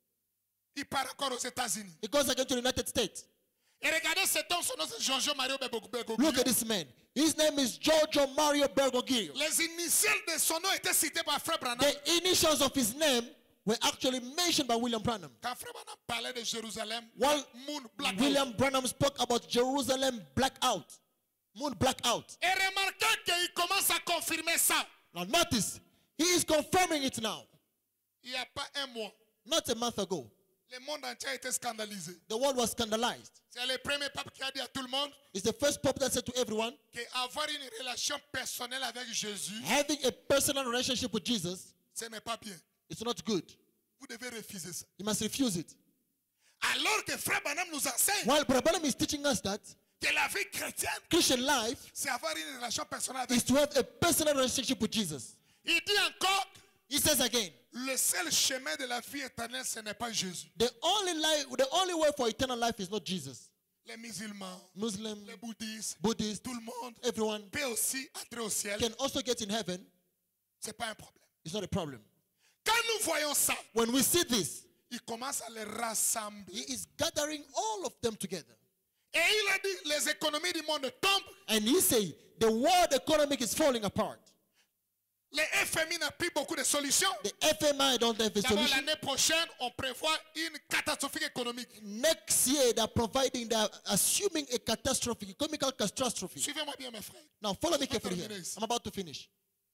Speaker 1: Il part encore aux États-Unis.
Speaker 2: He goes again to the United States.
Speaker 1: Et regardez cet homme, son nom c'est Giorgio Mario Bergoglio.
Speaker 2: Look at this man. His name is Giorgio Mario Bergoglio.
Speaker 1: Les initiales de son nom étaient citées par Frère Branham.
Speaker 2: The initials of his name were actually mentioned by William Branham.
Speaker 1: Quand Frère Branham parlait de Jérusalem,
Speaker 2: While
Speaker 1: Moon Blackout.
Speaker 2: William Branham spoke about Jerusalem blackout, moon blackout.
Speaker 1: Et remarquez qu'il commence à confirmer ça.
Speaker 2: Now notice, he is confirming it now.
Speaker 1: Il n'y a pas un mois.
Speaker 2: Not a month ago.
Speaker 1: Le monde entier a été scandalisé.
Speaker 2: The world was scandalized.
Speaker 1: C'est le premier pape qui a dit à tout le monde
Speaker 2: It's the first pope that said to everyone,
Speaker 1: qu'avoir une relation personnelle avec Jésus,
Speaker 2: having a personal relationship with Jesus,
Speaker 1: ce n'est pas bien.
Speaker 2: it's not good.
Speaker 1: Vous devez refuser ça.
Speaker 2: You must refuse it.
Speaker 1: Alors que Frère Branham nous enseigne
Speaker 2: While Brother Branham is teaching us that
Speaker 1: que la vie chrétienne,
Speaker 2: Christian life
Speaker 1: c'est avoir une relation personnelle avec
Speaker 2: is to have a personal relationship with Jesus.
Speaker 1: Il dit encore,
Speaker 2: He says again,
Speaker 1: le seul chemin de la vie éternelle, ce n'est pas Jésus.
Speaker 2: the only life, the only way for eternal life is not Jesus.
Speaker 1: Les musulmans,
Speaker 2: Muslim,
Speaker 1: les bouddhistes,
Speaker 2: Buddhist,
Speaker 1: tout le monde
Speaker 2: everyone
Speaker 1: peut aussi entrer au ciel.
Speaker 2: can also get in heaven.
Speaker 1: Ce n'est pas un problème.
Speaker 2: It's not a problem.
Speaker 1: Quand nous voyons ça,
Speaker 2: When we see this,
Speaker 1: il commence à les rassembler.
Speaker 2: he is gathering all of them together.
Speaker 1: Et il a dit, les économies du monde tombent.
Speaker 2: And he say, the world economic is falling apart.
Speaker 1: Les F M I n'ont plus beaucoup de solutions.
Speaker 2: The F M I don't have a
Speaker 1: D'abord,
Speaker 2: solution.
Speaker 1: l'année prochaine, on prévoit une catastrophe économique.
Speaker 2: Next year, they're providing, they're assuming a catastrophe, economical catastrophe.
Speaker 1: Suivez-moi bien, mes frères.
Speaker 2: Now, follow me
Speaker 1: Je vais
Speaker 2: carefully here.
Speaker 1: terminer ici.
Speaker 2: I'm about to finish.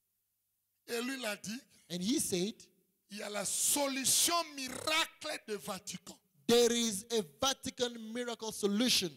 Speaker 1: Et lui l'a dit,
Speaker 2: And he said,
Speaker 1: il y a la solution miracle de Vatican.
Speaker 2: there is a Vatican miracle solution.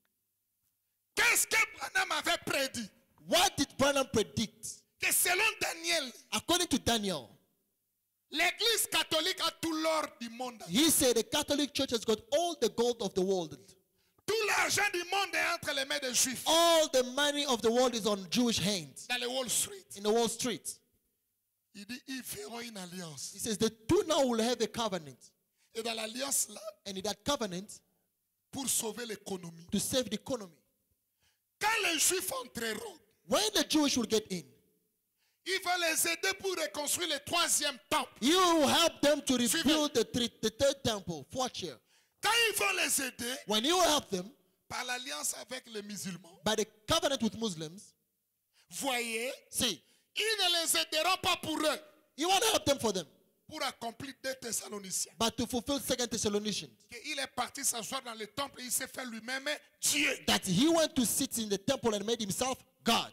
Speaker 1: Qu'est-ce que Branham avait prédit?
Speaker 2: What did Branham predict?
Speaker 1: Que selon Daniel,
Speaker 2: According to Daniel,
Speaker 1: l'église catholique a tout l'or du monde.
Speaker 2: he said the Catholic Church has got all the gold of the world.
Speaker 1: Tout l'argent du monde est entre les mains des Juifs.
Speaker 2: All the money of the world is on Jewish hands
Speaker 1: Dans les Wall Street.
Speaker 2: in the Wall Street.
Speaker 1: Il dit, ils feront une alliance.
Speaker 2: He says the two now will have a covenant.
Speaker 1: Et dans l'alliance là,
Speaker 2: And in that covenant,
Speaker 1: pour sauver l'économie.
Speaker 2: to save the economy.
Speaker 1: Quand les Juifs entreront,
Speaker 2: When the Jewish will get in,
Speaker 1: il va les aider pour reconstruire le troisième temple.
Speaker 2: you will help them to
Speaker 1: Suivez.
Speaker 2: rebuild the, three, the third temple, fourth year.
Speaker 1: Quand ils vont les aider,
Speaker 2: When you help them
Speaker 1: par l'alliance avec les musulmans,
Speaker 2: by the covenant with Muslims,
Speaker 1: voyez,
Speaker 2: see,
Speaker 1: ils ne les aideront pas pour eux,
Speaker 2: you want to help them for them,
Speaker 1: pour accomplir deux Thessaloniciens.
Speaker 2: but to fulfill Second Thessalonians.
Speaker 1: Il est parti s'asseoir dans le temple et il s'est fait lui-même Dieu.
Speaker 2: That he went to sit in the temple and made himself God.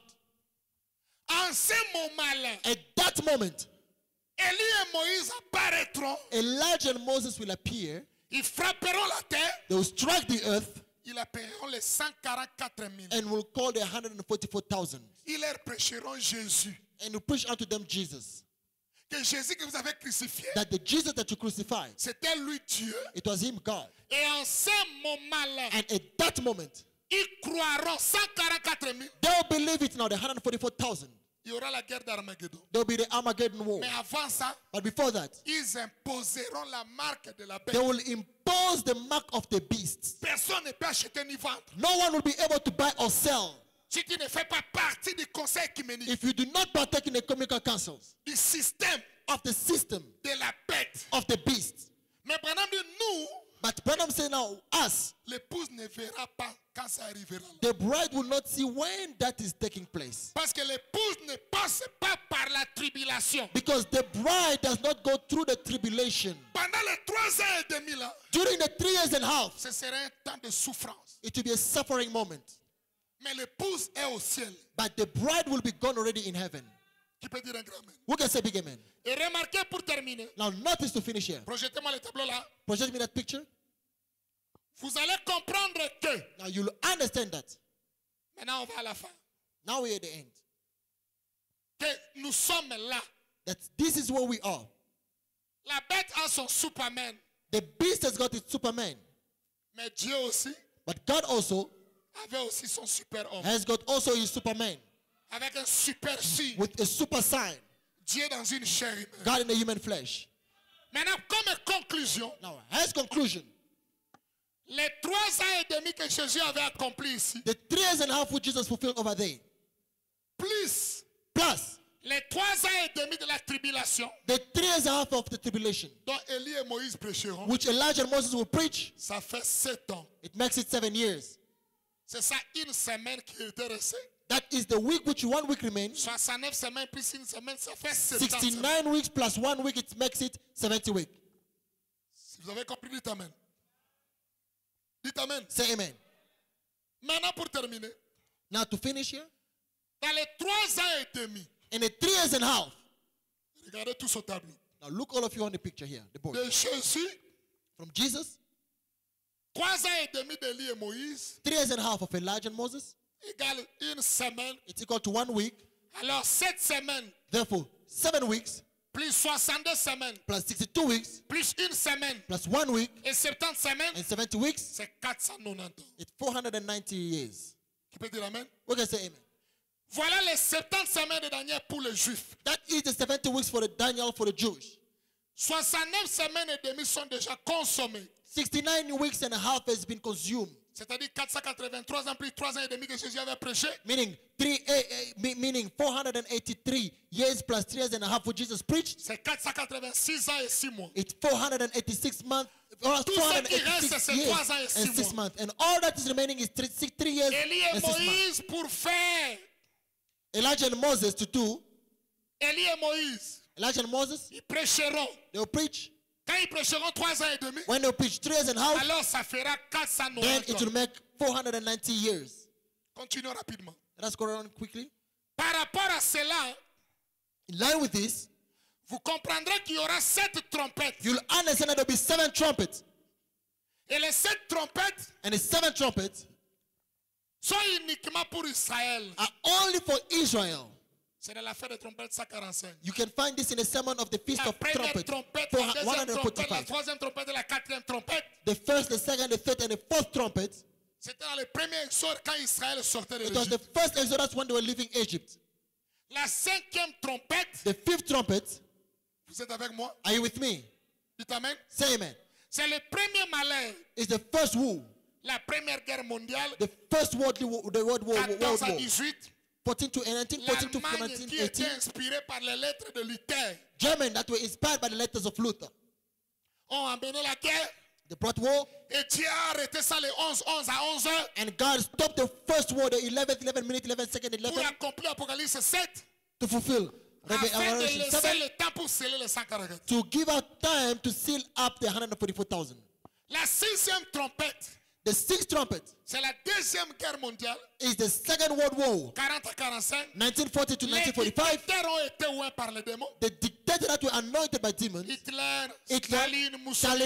Speaker 1: En ce moment-là,
Speaker 2: At that moment,
Speaker 1: Élie et Moïse apparaîtront,
Speaker 2: Elijah and Moses will appear.
Speaker 1: ils frapperont la terre
Speaker 2: They will strike the earth.
Speaker 1: Ils appelleront les cent quarante-quatre mille.
Speaker 2: and will call the one hundred forty-four thousand.
Speaker 1: Ils leur prêcheront Jésus.
Speaker 2: And will preach unto them Jesus.
Speaker 1: Que Jésus que vous avez crucifié,
Speaker 2: That the Jesus that you crucified,
Speaker 1: c'était lui Dieu.
Speaker 2: it was him, God.
Speaker 1: Et en ce moment-là,
Speaker 2: And at that moment,
Speaker 1: ils croiront cent quarante-quatre mille.
Speaker 2: they'll believe it now, the one hundred forty-four thousand.
Speaker 1: Il y aura la guerre d'Armageddon.
Speaker 2: There'll be the Armageddon war.
Speaker 1: Mais avant ça,
Speaker 2: But before that,
Speaker 1: ils imposeront la marque de la
Speaker 2: they
Speaker 1: bête.
Speaker 2: will impose the mark of the beast.
Speaker 1: Personne ne peut acheter ni vendre.
Speaker 2: No one will be able to buy or sell
Speaker 1: Si tu ne fais pas partie du conseil œcuménique,
Speaker 2: if you do not partake in the communical councils
Speaker 1: du système
Speaker 2: of the system
Speaker 1: de la bête.
Speaker 2: of the beast.
Speaker 1: Mais Branham dit, nous,
Speaker 2: But Branham said now, us,
Speaker 1: l'épouse ne verra pas quand ça arrivera.
Speaker 2: the bride will not see when that is taking place.
Speaker 1: Parce que l'épouse ne passe pas par la tribulation.
Speaker 2: Because the bride does not go through the tribulation.
Speaker 1: Pendant les trois ans et demi là,
Speaker 2: During the three years and a half,
Speaker 1: ce sera un temps de souffrance.
Speaker 2: it will be a suffering moment.
Speaker 1: Mais l'épouse est au ciel.
Speaker 2: But the bride will be gone already in heaven.
Speaker 1: Qui peut dire un grand amen?
Speaker 2: Who can say big amen?
Speaker 1: Et remarquez pour terminer,
Speaker 2: Now, notice to finish here.
Speaker 1: projetez-moi le tableau là.
Speaker 2: Project me that picture.
Speaker 1: Vous allez comprendre que,
Speaker 2: Now, you'll understand that.
Speaker 1: maintenant on va à la fin,
Speaker 2: Now we're at the end.
Speaker 1: que nous sommes là.
Speaker 2: That this is where we are.
Speaker 1: La bête a son Superman,
Speaker 2: The beast has got its Superman.
Speaker 1: mais Dieu aussi
Speaker 2: But God also
Speaker 1: avait aussi son super homme.
Speaker 2: has got also his Superman.
Speaker 1: Avec un super signe.
Speaker 2: With a super sign.
Speaker 1: Dieu dans une chair humaine.
Speaker 2: God in the human flesh.
Speaker 1: Maintenant, comme conclusion,
Speaker 2: Now, as conclusion,
Speaker 1: les trois ans et demi que Jésus avait accompli ici,
Speaker 2: the three years and a half which Jesus fulfilled over there,
Speaker 1: plus
Speaker 2: plus
Speaker 1: les trois ans et demi de la tribulation
Speaker 2: the three years and a half of the tribulation,
Speaker 1: dont Élie et Moïse prêcheront,
Speaker 2: which Elijah and Moses will preach,
Speaker 1: ça fait sept ans.
Speaker 2: it makes it seven years.
Speaker 1: C'est ça une semaine qui était restée.
Speaker 2: That is the week which one week remains.
Speaker 1: soixante-neuf semaines plus une semaine, ça fait sept ans.
Speaker 2: sixty-nine weeks plus one week, it makes it seventy weeks.
Speaker 1: Si vous avez compris, dites Amen. Dites Amen.
Speaker 2: Say amen.
Speaker 1: Maintenant, pour terminer,
Speaker 2: Now to finish here,
Speaker 1: dans les trois ans et demi,
Speaker 2: in the three years and a half,
Speaker 1: regardez tout ce tableau,
Speaker 2: now look all of you on the picture here, the board.
Speaker 1: de Jésus,
Speaker 2: From Jesus,
Speaker 1: trois ans et demi d'Élie et Moïse,
Speaker 2: three years and a half of Elijah and Moses,
Speaker 1: égale une semaine.
Speaker 2: it's equal to one week.
Speaker 1: Alors, sept semaines,
Speaker 2: Therefore, seven weeks
Speaker 1: plus soixante-deux semaines,
Speaker 2: plus sixty-two weeks
Speaker 1: plus une semaine,
Speaker 2: plus one week
Speaker 1: et soixante-dix semaines,
Speaker 2: and seventy weeks,
Speaker 1: c'est quatre cent quatre-vingt-dix ans.
Speaker 2: it's four hundred ninety years.
Speaker 1: Qui peut dire Amen?
Speaker 2: We can say amen.
Speaker 1: Voilà les soixante-dix semaines de Daniel pour les Juifs.
Speaker 2: That is the seventy weeks for the Daniel for the Jewish.
Speaker 1: soixante-neuf semaines et demie sont déjà consommées.
Speaker 2: sixty-nine weeks and a half has been consumed.
Speaker 1: C'est-à-dire quatre cent quatre-vingt-trois ans plus trois ans et demi que Jésus avait prêché.
Speaker 2: Meaning three, eh, eh, me- meaning four hundred eighty-three years plus three years and a half what Jesus preached.
Speaker 1: C'est quatre cent quatre-vingt-six ans et six mois.
Speaker 2: It's four hundred eighty-six months, or
Speaker 1: Tout
Speaker 2: four
Speaker 1: ce
Speaker 2: hundred
Speaker 1: qui reste,
Speaker 2: eighty-six
Speaker 1: c'est
Speaker 2: years
Speaker 1: trois ans et six
Speaker 2: and six
Speaker 1: mois.
Speaker 2: months, and all that is remaining is three, six, three years
Speaker 1: Élie et
Speaker 2: and six months.
Speaker 1: Moïse pour faire.
Speaker 2: Elijah and Moses to do.
Speaker 1: Élie et Moïse,
Speaker 2: Elijah and Moses,
Speaker 1: ils prêcheront.
Speaker 2: they will preach.
Speaker 1: Quand ils prêcheront trois ans et demi,
Speaker 2: When they preach three years and a half,
Speaker 1: alors ça fera quatre cent
Speaker 2: then
Speaker 1: quatre-vingts
Speaker 2: it will
Speaker 1: ans.
Speaker 2: make four hundred ninety years.
Speaker 1: Continuons rapidement.
Speaker 2: Let us go on quickly.
Speaker 1: Par rapport à cela,
Speaker 2: In line with this,
Speaker 1: vous comprendrez qu'il y aura sept trompettes.
Speaker 2: you'll understand that there will be seven trumpets.
Speaker 1: Et les sept trompettes
Speaker 2: And the seven trumpets
Speaker 1: sont uniquement pour Israël.
Speaker 2: are only for Israel.
Speaker 1: C'est dans l'affaire des trompettes cent quarante-cinq.
Speaker 2: You can find this in the sermon of the Feast
Speaker 1: La
Speaker 2: of
Speaker 1: première
Speaker 2: Trumpets,
Speaker 1: trompette,
Speaker 2: for
Speaker 1: la deuxième trompette, la
Speaker 2: one forty-five.
Speaker 1: troisième trompette et la quatrième trompette.
Speaker 2: The first, the second, the third, and the fourth trumpet.
Speaker 1: C'était dans le premier exode quand Israël sortait de
Speaker 2: It was the
Speaker 1: l'Égypte.
Speaker 2: first Exodus when they were leaving Egypt.
Speaker 1: La cinquième trompette,
Speaker 2: The fifth trumpet,
Speaker 1: vous êtes avec moi?
Speaker 2: are you with me?
Speaker 1: Dites Amen.
Speaker 2: Say amen.
Speaker 1: C'est le premier malheur.
Speaker 2: It's the first war,
Speaker 1: La première guerre mondiale,
Speaker 2: the first world war, the world war, world
Speaker 1: quatorze à
Speaker 2: war.
Speaker 1: dix-huit.
Speaker 2: fourteen to nineteen, fourteen to
Speaker 1: L'Allemagne
Speaker 2: nineteen
Speaker 1: qui était
Speaker 2: eighteen.
Speaker 1: inspirée par les lettres de Luther
Speaker 2: German that were inspired by the letters of Luther.
Speaker 1: ont amené la guerre.
Speaker 2: They brought war,
Speaker 1: Et Dieu a arrêté ça le onze, onze à onze heures
Speaker 2: and God stopped the first war, the eleventh, eleven minute, eleven second,
Speaker 1: pour
Speaker 2: eleven,
Speaker 1: accomplir Apocalypse sept,
Speaker 2: to fulfill
Speaker 1: afin de
Speaker 2: Revelation
Speaker 1: laisser
Speaker 2: seven,
Speaker 1: le temps pour sceller les cent quarante.
Speaker 2: to give out time to seal up the one hundred forty-four thousand.
Speaker 1: La sixième trompette,
Speaker 2: The sixth trumpet
Speaker 1: c'est la deuxième guerre mondiale,
Speaker 2: is the second world war,
Speaker 1: quarante à quarante-cinq.
Speaker 2: nineteen forty to
Speaker 1: Les
Speaker 2: nineteen forty-five.
Speaker 1: dictateurs ont été oués par les démons.
Speaker 2: The dictators that were anointed by demons,
Speaker 1: Hitler,
Speaker 2: Hitler,
Speaker 1: Staline, Mussolini,
Speaker 2: Stalin,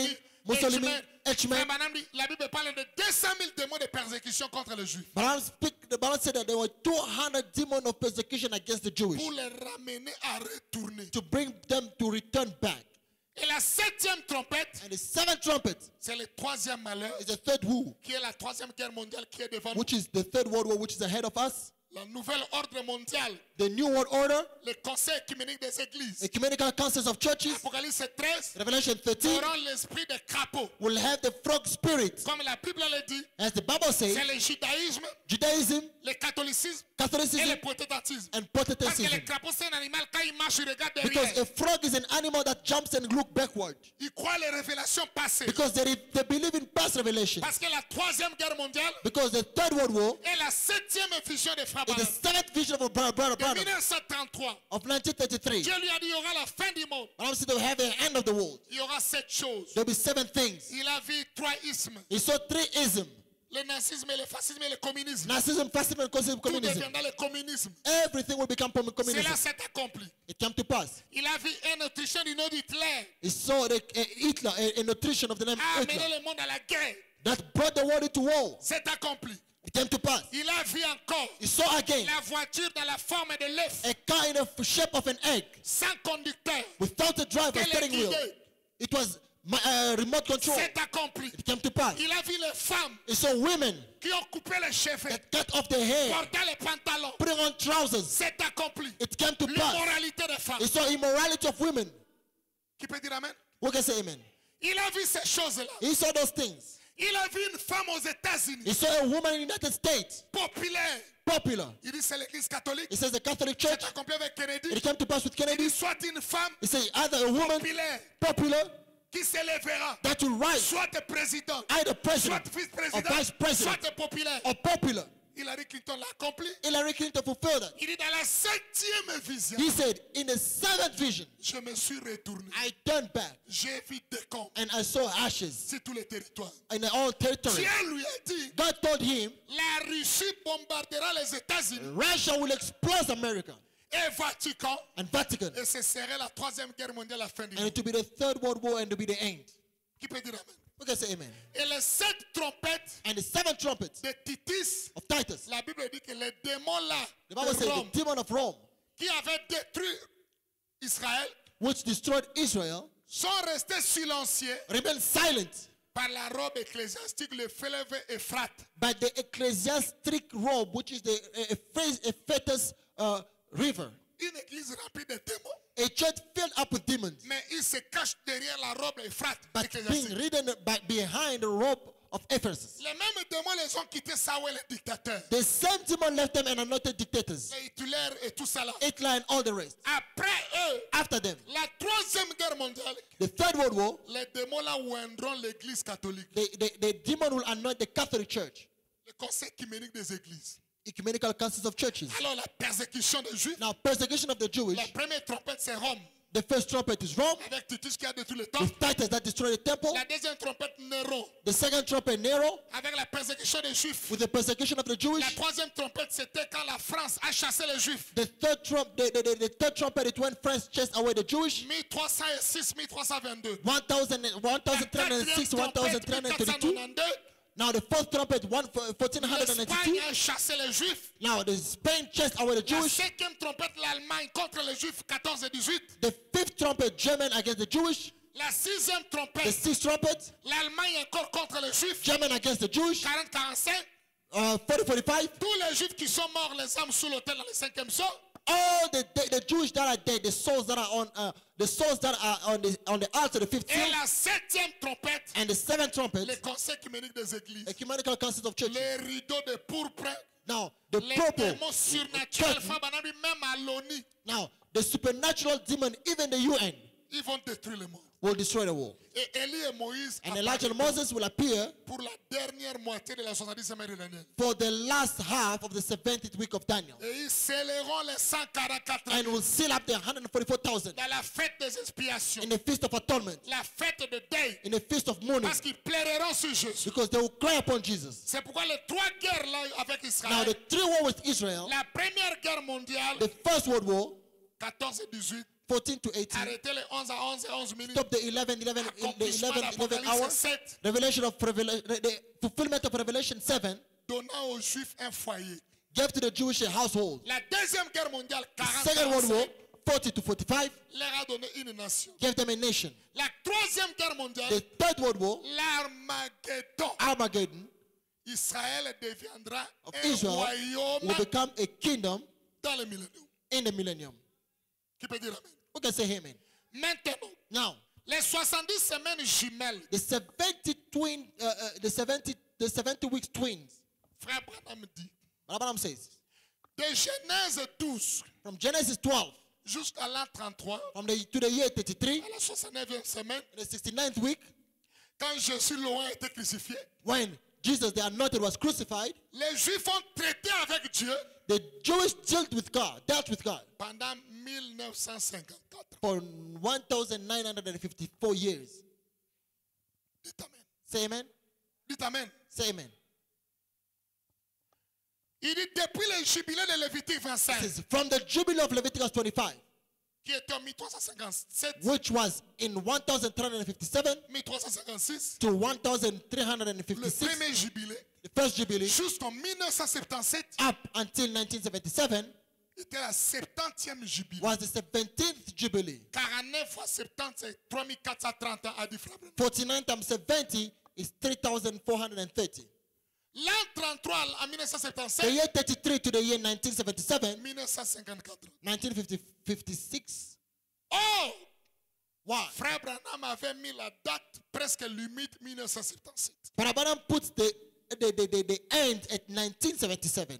Speaker 2: Mussolini,
Speaker 1: Frère
Speaker 2: Eichmann.
Speaker 1: Branham dit, la Bible parle de deux cent mille démons de persécution contre les Juifs.
Speaker 2: Branham speak, the Bible said that there were two hundred demons of persecution against the Jewish
Speaker 1: Pour les ramener à retourner.
Speaker 2: to bring them to return back.
Speaker 1: Et la septième trompette,
Speaker 2: And the seventh trumpet
Speaker 1: c'est le troisième malheur,
Speaker 2: is the third woe,
Speaker 1: qui est la troisième guerre mondiale qui est devant nous.
Speaker 2: which is the third world war, which is ahead of us.
Speaker 1: La nouvelle ordre mondiale,
Speaker 2: The new world order,
Speaker 1: le conseil œcuménique des églises.
Speaker 2: ecumenical councils of churches,
Speaker 1: Apocalypse treize,
Speaker 2: Revelation thirteen,
Speaker 1: auront l'esprit de crapaud.
Speaker 2: will have the frog spirit.
Speaker 1: Comme la Bible le dit,
Speaker 2: As the Bible says,
Speaker 1: c'est le judaïsme,
Speaker 2: Judaism,
Speaker 1: le catholicisme et
Speaker 2: Catholicism,
Speaker 1: le protestantisme.
Speaker 2: and
Speaker 1: Parce que le
Speaker 2: Protestantism.
Speaker 1: crapaud, c'est un animal, quand il marche, il regarde
Speaker 2: Because
Speaker 1: derrière.
Speaker 2: a frog is an animal that jumps and looks backward.
Speaker 1: Il croit les révélations passées.
Speaker 2: Because they, they believe in past revelation.
Speaker 1: Parce que la troisième guerre mondiale
Speaker 2: Because the third world war
Speaker 1: est la septième vision de Frère
Speaker 2: is the
Speaker 1: Branham.
Speaker 2: seventh vision of a brother, brother,
Speaker 1: De
Speaker 2: brother
Speaker 1: mille neuf cent trente-trois,
Speaker 2: of nineteen thirty-three.
Speaker 1: Dieu lui a dit, il y aura la fin du monde.
Speaker 2: But I'm saying they will have the end of the world.
Speaker 1: Il y aura sept choses.
Speaker 2: There will be seven things.
Speaker 1: Il a vu trois ismes.
Speaker 2: He saw three isms.
Speaker 1: Le nazisme, le fascisme et le communisme.
Speaker 2: Nazism, fascism, and
Speaker 1: Tout
Speaker 2: communism.
Speaker 1: deviendra le communisme.
Speaker 2: Everything will become
Speaker 1: Cela
Speaker 2: communism.
Speaker 1: s'est accompli.
Speaker 2: It came to pass.
Speaker 1: Il a vu un Autrichien du nom d'Hitler
Speaker 2: He saw the, uh, Hitler, a, a nutrition of the name
Speaker 1: a amené
Speaker 2: Hitler,
Speaker 1: le monde à la guerre.
Speaker 2: that brought the world into war.
Speaker 1: C'est accompli.
Speaker 2: It came to pass.
Speaker 1: Il a vu encore
Speaker 2: He saw again
Speaker 1: la voiture dans la forme de l'œuf,
Speaker 2: a car in the shape of an egg
Speaker 1: sans conducteur.
Speaker 2: without a driver,
Speaker 1: Quel
Speaker 2: steering wheel.
Speaker 1: est
Speaker 2: It was my, uh, remote control.
Speaker 1: C'est accompli.
Speaker 2: It came to pass.
Speaker 1: Il a vu les femmes
Speaker 2: He saw women
Speaker 1: qui ont coupé les cheveux,
Speaker 2: that cut off their hair,
Speaker 1: portaient les pantalons.
Speaker 2: putting on trousers.
Speaker 1: C'est accompli.
Speaker 2: It came to pass.
Speaker 1: L'immoralité des femmes.
Speaker 2: He saw immorality of women.
Speaker 1: Qui peut dire amen?
Speaker 2: Who can say amen?
Speaker 1: Il a vu ces choses-là.
Speaker 2: He saw those things.
Speaker 1: Il a vu une femme aux États-Unis,
Speaker 2: He saw a woman in the United States,
Speaker 1: populaire.
Speaker 2: popular.
Speaker 1: Il dit c'est l'église catholique.
Speaker 2: He says the Catholic Church.
Speaker 1: C'est accompli avec Kennedy.
Speaker 2: It came to pass with
Speaker 1: Il
Speaker 2: Kennedy.
Speaker 1: dit soit une femme
Speaker 2: He said either a woman
Speaker 1: populaire
Speaker 2: popular
Speaker 1: qui s'élèvera,
Speaker 2: that will rise,
Speaker 1: soit président,
Speaker 2: either
Speaker 1: soit
Speaker 2: president or
Speaker 1: vice-président,
Speaker 2: vice president
Speaker 1: soit populaire.
Speaker 2: or popular.
Speaker 1: Hillary Clinton l'a accompli.
Speaker 2: Hillary Clinton fulfilled that.
Speaker 1: Il dit dans la septième vision,
Speaker 2: He said, in the seventh vision,
Speaker 1: je me suis retourné.
Speaker 2: I turned back
Speaker 1: J'ai vu des camps
Speaker 2: and I saw ashes
Speaker 1: sur tous les territoires.
Speaker 2: in all territories.
Speaker 1: Dieu lui a dit,
Speaker 2: God told him,
Speaker 1: la Russie bombardera les États-Unis
Speaker 2: Russia will explode America
Speaker 1: et Vatican.
Speaker 2: and Vatican.
Speaker 1: Et ce serait la troisième guerre mondiale à la fin du
Speaker 2: And
Speaker 1: monde.
Speaker 2: it will be the third world war and it will be the end.
Speaker 1: Qui peut dire amen?
Speaker 2: Who can say amen?
Speaker 1: Et les sept trompettes
Speaker 2: And the seventh trumpet
Speaker 1: de Titus,
Speaker 2: of Titus.
Speaker 1: la Bible dit que les démons là,
Speaker 2: The Bible
Speaker 1: de
Speaker 2: says
Speaker 1: Rome,
Speaker 2: the demon of Rome,
Speaker 1: qui avaient détruit Israël,
Speaker 2: which destroyed Israel,
Speaker 1: sont restés silencieux
Speaker 2: remained silent
Speaker 1: par la robe ecclésiastique, le fleuve Euphrate.
Speaker 2: by the ecclesiastic robe, which is the Ephesus uh, river.
Speaker 1: Une église remplie de démons,
Speaker 2: A church filled up with demons,
Speaker 1: mais ils se cachent derrière la robe Euphrate
Speaker 2: but being
Speaker 1: ecclésiastique.
Speaker 2: ridden by, behind the robe of Ephesus.
Speaker 1: Les mêmes démons les ont quittés Saouel, le dictateur,
Speaker 2: The same demon left them and anointed dictators,
Speaker 1: les Hitler et tout ça là.
Speaker 2: Hitler and all the rest.
Speaker 1: Après eux,
Speaker 2: After them,
Speaker 1: la troisième guerre mondiale,
Speaker 2: the third world war,
Speaker 1: les démons là oindront l'église catholique,
Speaker 2: the, the, the demon will anoint the Catholic Church,
Speaker 1: le conseil œcuménique des églises.
Speaker 2: ecumenical councils of churches.
Speaker 1: Alors la persécution des Juifs,
Speaker 2: Now, persecution of the Jewish,
Speaker 1: la première trompette c'est Rome,
Speaker 2: the first trumpet is Rome,
Speaker 1: avec Titus qui a détruit le temple.
Speaker 2: with Titus that destroyed the temple.
Speaker 1: La deuxième trompette Néron,
Speaker 2: The second trumpet, Nero,
Speaker 1: avec la persécution des Juifs.
Speaker 2: with the persecution of the
Speaker 1: La
Speaker 2: Jewish.
Speaker 1: troisième trompette c'était quand la France a chassé les Juifs.
Speaker 2: The third trump, the, the, the, the third trumpet, it when France chased away the Jewish.
Speaker 1: mille trois cent six, mille trois cent vingt-deux.
Speaker 2: one thousand,
Speaker 1: La
Speaker 2: thirteen oh six,
Speaker 1: quatrième trompette,
Speaker 2: thirteen
Speaker 1: mille quatre cent
Speaker 2: thirty-two.
Speaker 1: quatre-vingt-deux.
Speaker 2: Now the fourth trumpet, one fourteen
Speaker 1: L'Espagne
Speaker 2: ninety-two.
Speaker 1: a chassé les Juifs.
Speaker 2: Now the Spain chased away the
Speaker 1: La
Speaker 2: Jewish.
Speaker 1: cinquième trompette, l'Allemagne contre les Juifs, quatorze et dix-huit.
Speaker 2: The fifth trumpet, German against the Jewish.
Speaker 1: La sixième
Speaker 2: The
Speaker 1: trompette,
Speaker 2: sixth trumpet,
Speaker 1: l'Allemagne encore contre les Juifs,
Speaker 2: German against the Jewish.
Speaker 1: quarante quarante-cinq.
Speaker 2: Uh, forty forty-five.
Speaker 1: Tous les Juifs qui sont morts, les âmes sous l'autel dans le cinquième saut.
Speaker 2: All the, the the Jewish that are dead, the souls that are on uh, the souls that are on the on the altar, the fifth
Speaker 1: Et
Speaker 2: seal,
Speaker 1: la septième trompette,
Speaker 2: and the seventh trumpet,
Speaker 1: le conseil œcuménique des églises.
Speaker 2: ecumenical councils of churches.
Speaker 1: Les rideaux de pourpre,
Speaker 2: Now the
Speaker 1: les
Speaker 2: purple,
Speaker 1: démons surnaturels,
Speaker 2: curtain.
Speaker 1: Frère Branham dit, même à l'ONU,
Speaker 2: Now the supernatural demon, even the U N,
Speaker 1: ils vont détruire le monde.
Speaker 2: will destroy the world.
Speaker 1: Et Élie et Moïse
Speaker 2: And Elijah and
Speaker 1: apparaîtront
Speaker 2: Moses will appear
Speaker 1: pour la dernière moitié de la soixante-dixième année de Daniel.
Speaker 2: for the last half of the seventieth week of Daniel,
Speaker 1: Et ils scelleront les cent quarante-quatre
Speaker 2: and will seal up the one hundred forty-four thousand
Speaker 1: dans la fête des expiations,
Speaker 2: in the feast of atonement,
Speaker 1: la fête de deuil,
Speaker 2: in the feast of mourning,
Speaker 1: parce qu'ils plairont sur Jésus.
Speaker 2: because they will cry upon Jesus.
Speaker 1: C'est pourquoi les trois guerres là avec
Speaker 2: Now
Speaker 1: Israël,
Speaker 2: the three war with Israel,
Speaker 1: la première guerre mondiale,
Speaker 2: the first world war,
Speaker 1: quatorze et dix-huit,
Speaker 2: fourteen to eighteen.
Speaker 1: Arrêtez les onze à onze et onze minutes.
Speaker 2: Stop the eleven, eleven, the
Speaker 1: Accomplissement
Speaker 2: eleven, eleven
Speaker 1: d'Apocalypse
Speaker 2: hours.
Speaker 1: sept.
Speaker 2: Revelation of Revelation, the fulfillment of Revelation seven
Speaker 1: Donnant aux Juifs un foyer.
Speaker 2: gave to the Jewish a household.
Speaker 1: La deuxième guerre mondiale, quarante
Speaker 2: Second World War,
Speaker 1: quarante-cinq,
Speaker 2: forty to forty-five,
Speaker 1: leur a donné une nation.
Speaker 2: gave them a nation.
Speaker 1: La troisième guerre mondiale,
Speaker 2: The Third World War,
Speaker 1: l'Armageddon.
Speaker 2: Armageddon
Speaker 1: Israël deviendra
Speaker 2: of
Speaker 1: un
Speaker 2: Israel
Speaker 1: royaume
Speaker 2: will become a kingdom
Speaker 1: dans le millénaire.
Speaker 2: in the millennium.
Speaker 1: Qui peut dire amen?
Speaker 2: Who can say amen?
Speaker 1: Maintenant,
Speaker 2: Now,
Speaker 1: les soixante-dix semaines jumelles,
Speaker 2: the seventy twin, uh, uh, the seventy, the seventy weeks twins.
Speaker 1: frère Branham dit,
Speaker 2: Abraham says,
Speaker 1: de Genèse douze
Speaker 2: from Genesis twelve,
Speaker 1: jusqu'à l'an trente-trois,
Speaker 2: from the to the year thirty-three,
Speaker 1: à la soixante-neuvième semaine,
Speaker 2: in the sixty-ninth week,
Speaker 1: quand Jésus loin a été crucifié,
Speaker 2: when Jesus the Anointed was crucified,
Speaker 1: les Juifs ont traité avec Dieu
Speaker 2: the Jewish dealt with God, dealt with God
Speaker 1: pendant mille neuf cent cinquante-quatre.
Speaker 2: for one thousand nine hundred fifty-four years.
Speaker 1: Dites amen.
Speaker 2: Say amen.
Speaker 1: Dites amen.
Speaker 2: Say amen.
Speaker 1: Il dit depuis le jubilé de Lévitique
Speaker 2: It
Speaker 1: vingt-cinq,
Speaker 2: says, from the Jubilee of Leviticus twenty-five,
Speaker 1: qui était en mille trois cent cinquante-sept,
Speaker 2: which was in one thousand three hundred fifty-seven
Speaker 1: mille trois cent cinquante-six,
Speaker 2: to one thousand three hundred
Speaker 1: le
Speaker 2: fifty-six,
Speaker 1: premier jubilé,
Speaker 2: the first Jubilee,
Speaker 1: jusqu'en mille neuf cent soixante-dix-sept,
Speaker 2: up until nineteen seventy-seven,
Speaker 1: était la septantième jubilé.
Speaker 2: was the seventeenth Jubilee.
Speaker 1: quarante-neuf fois soixante-dix, c'est trois mille quatre cent trente ans, a dit Frère Branham.
Speaker 2: forty-nine times seventy is three thousand four hundred thirty.
Speaker 1: L'an trente-trois en mille neuf cent
Speaker 2: The
Speaker 1: soixante-dix-sept,
Speaker 2: year thirty-three to the year nineteen seventy-seven,
Speaker 1: mille neuf cent cinquante-quatre.
Speaker 2: nineteen fifty-six.
Speaker 1: Oh,
Speaker 2: Why?
Speaker 1: Frère Branham avait mis la date presque limite mille neuf cent soixante-dix-sept.
Speaker 2: But Abraham puts the, the, the, the, the end at nineteen seventy-seven.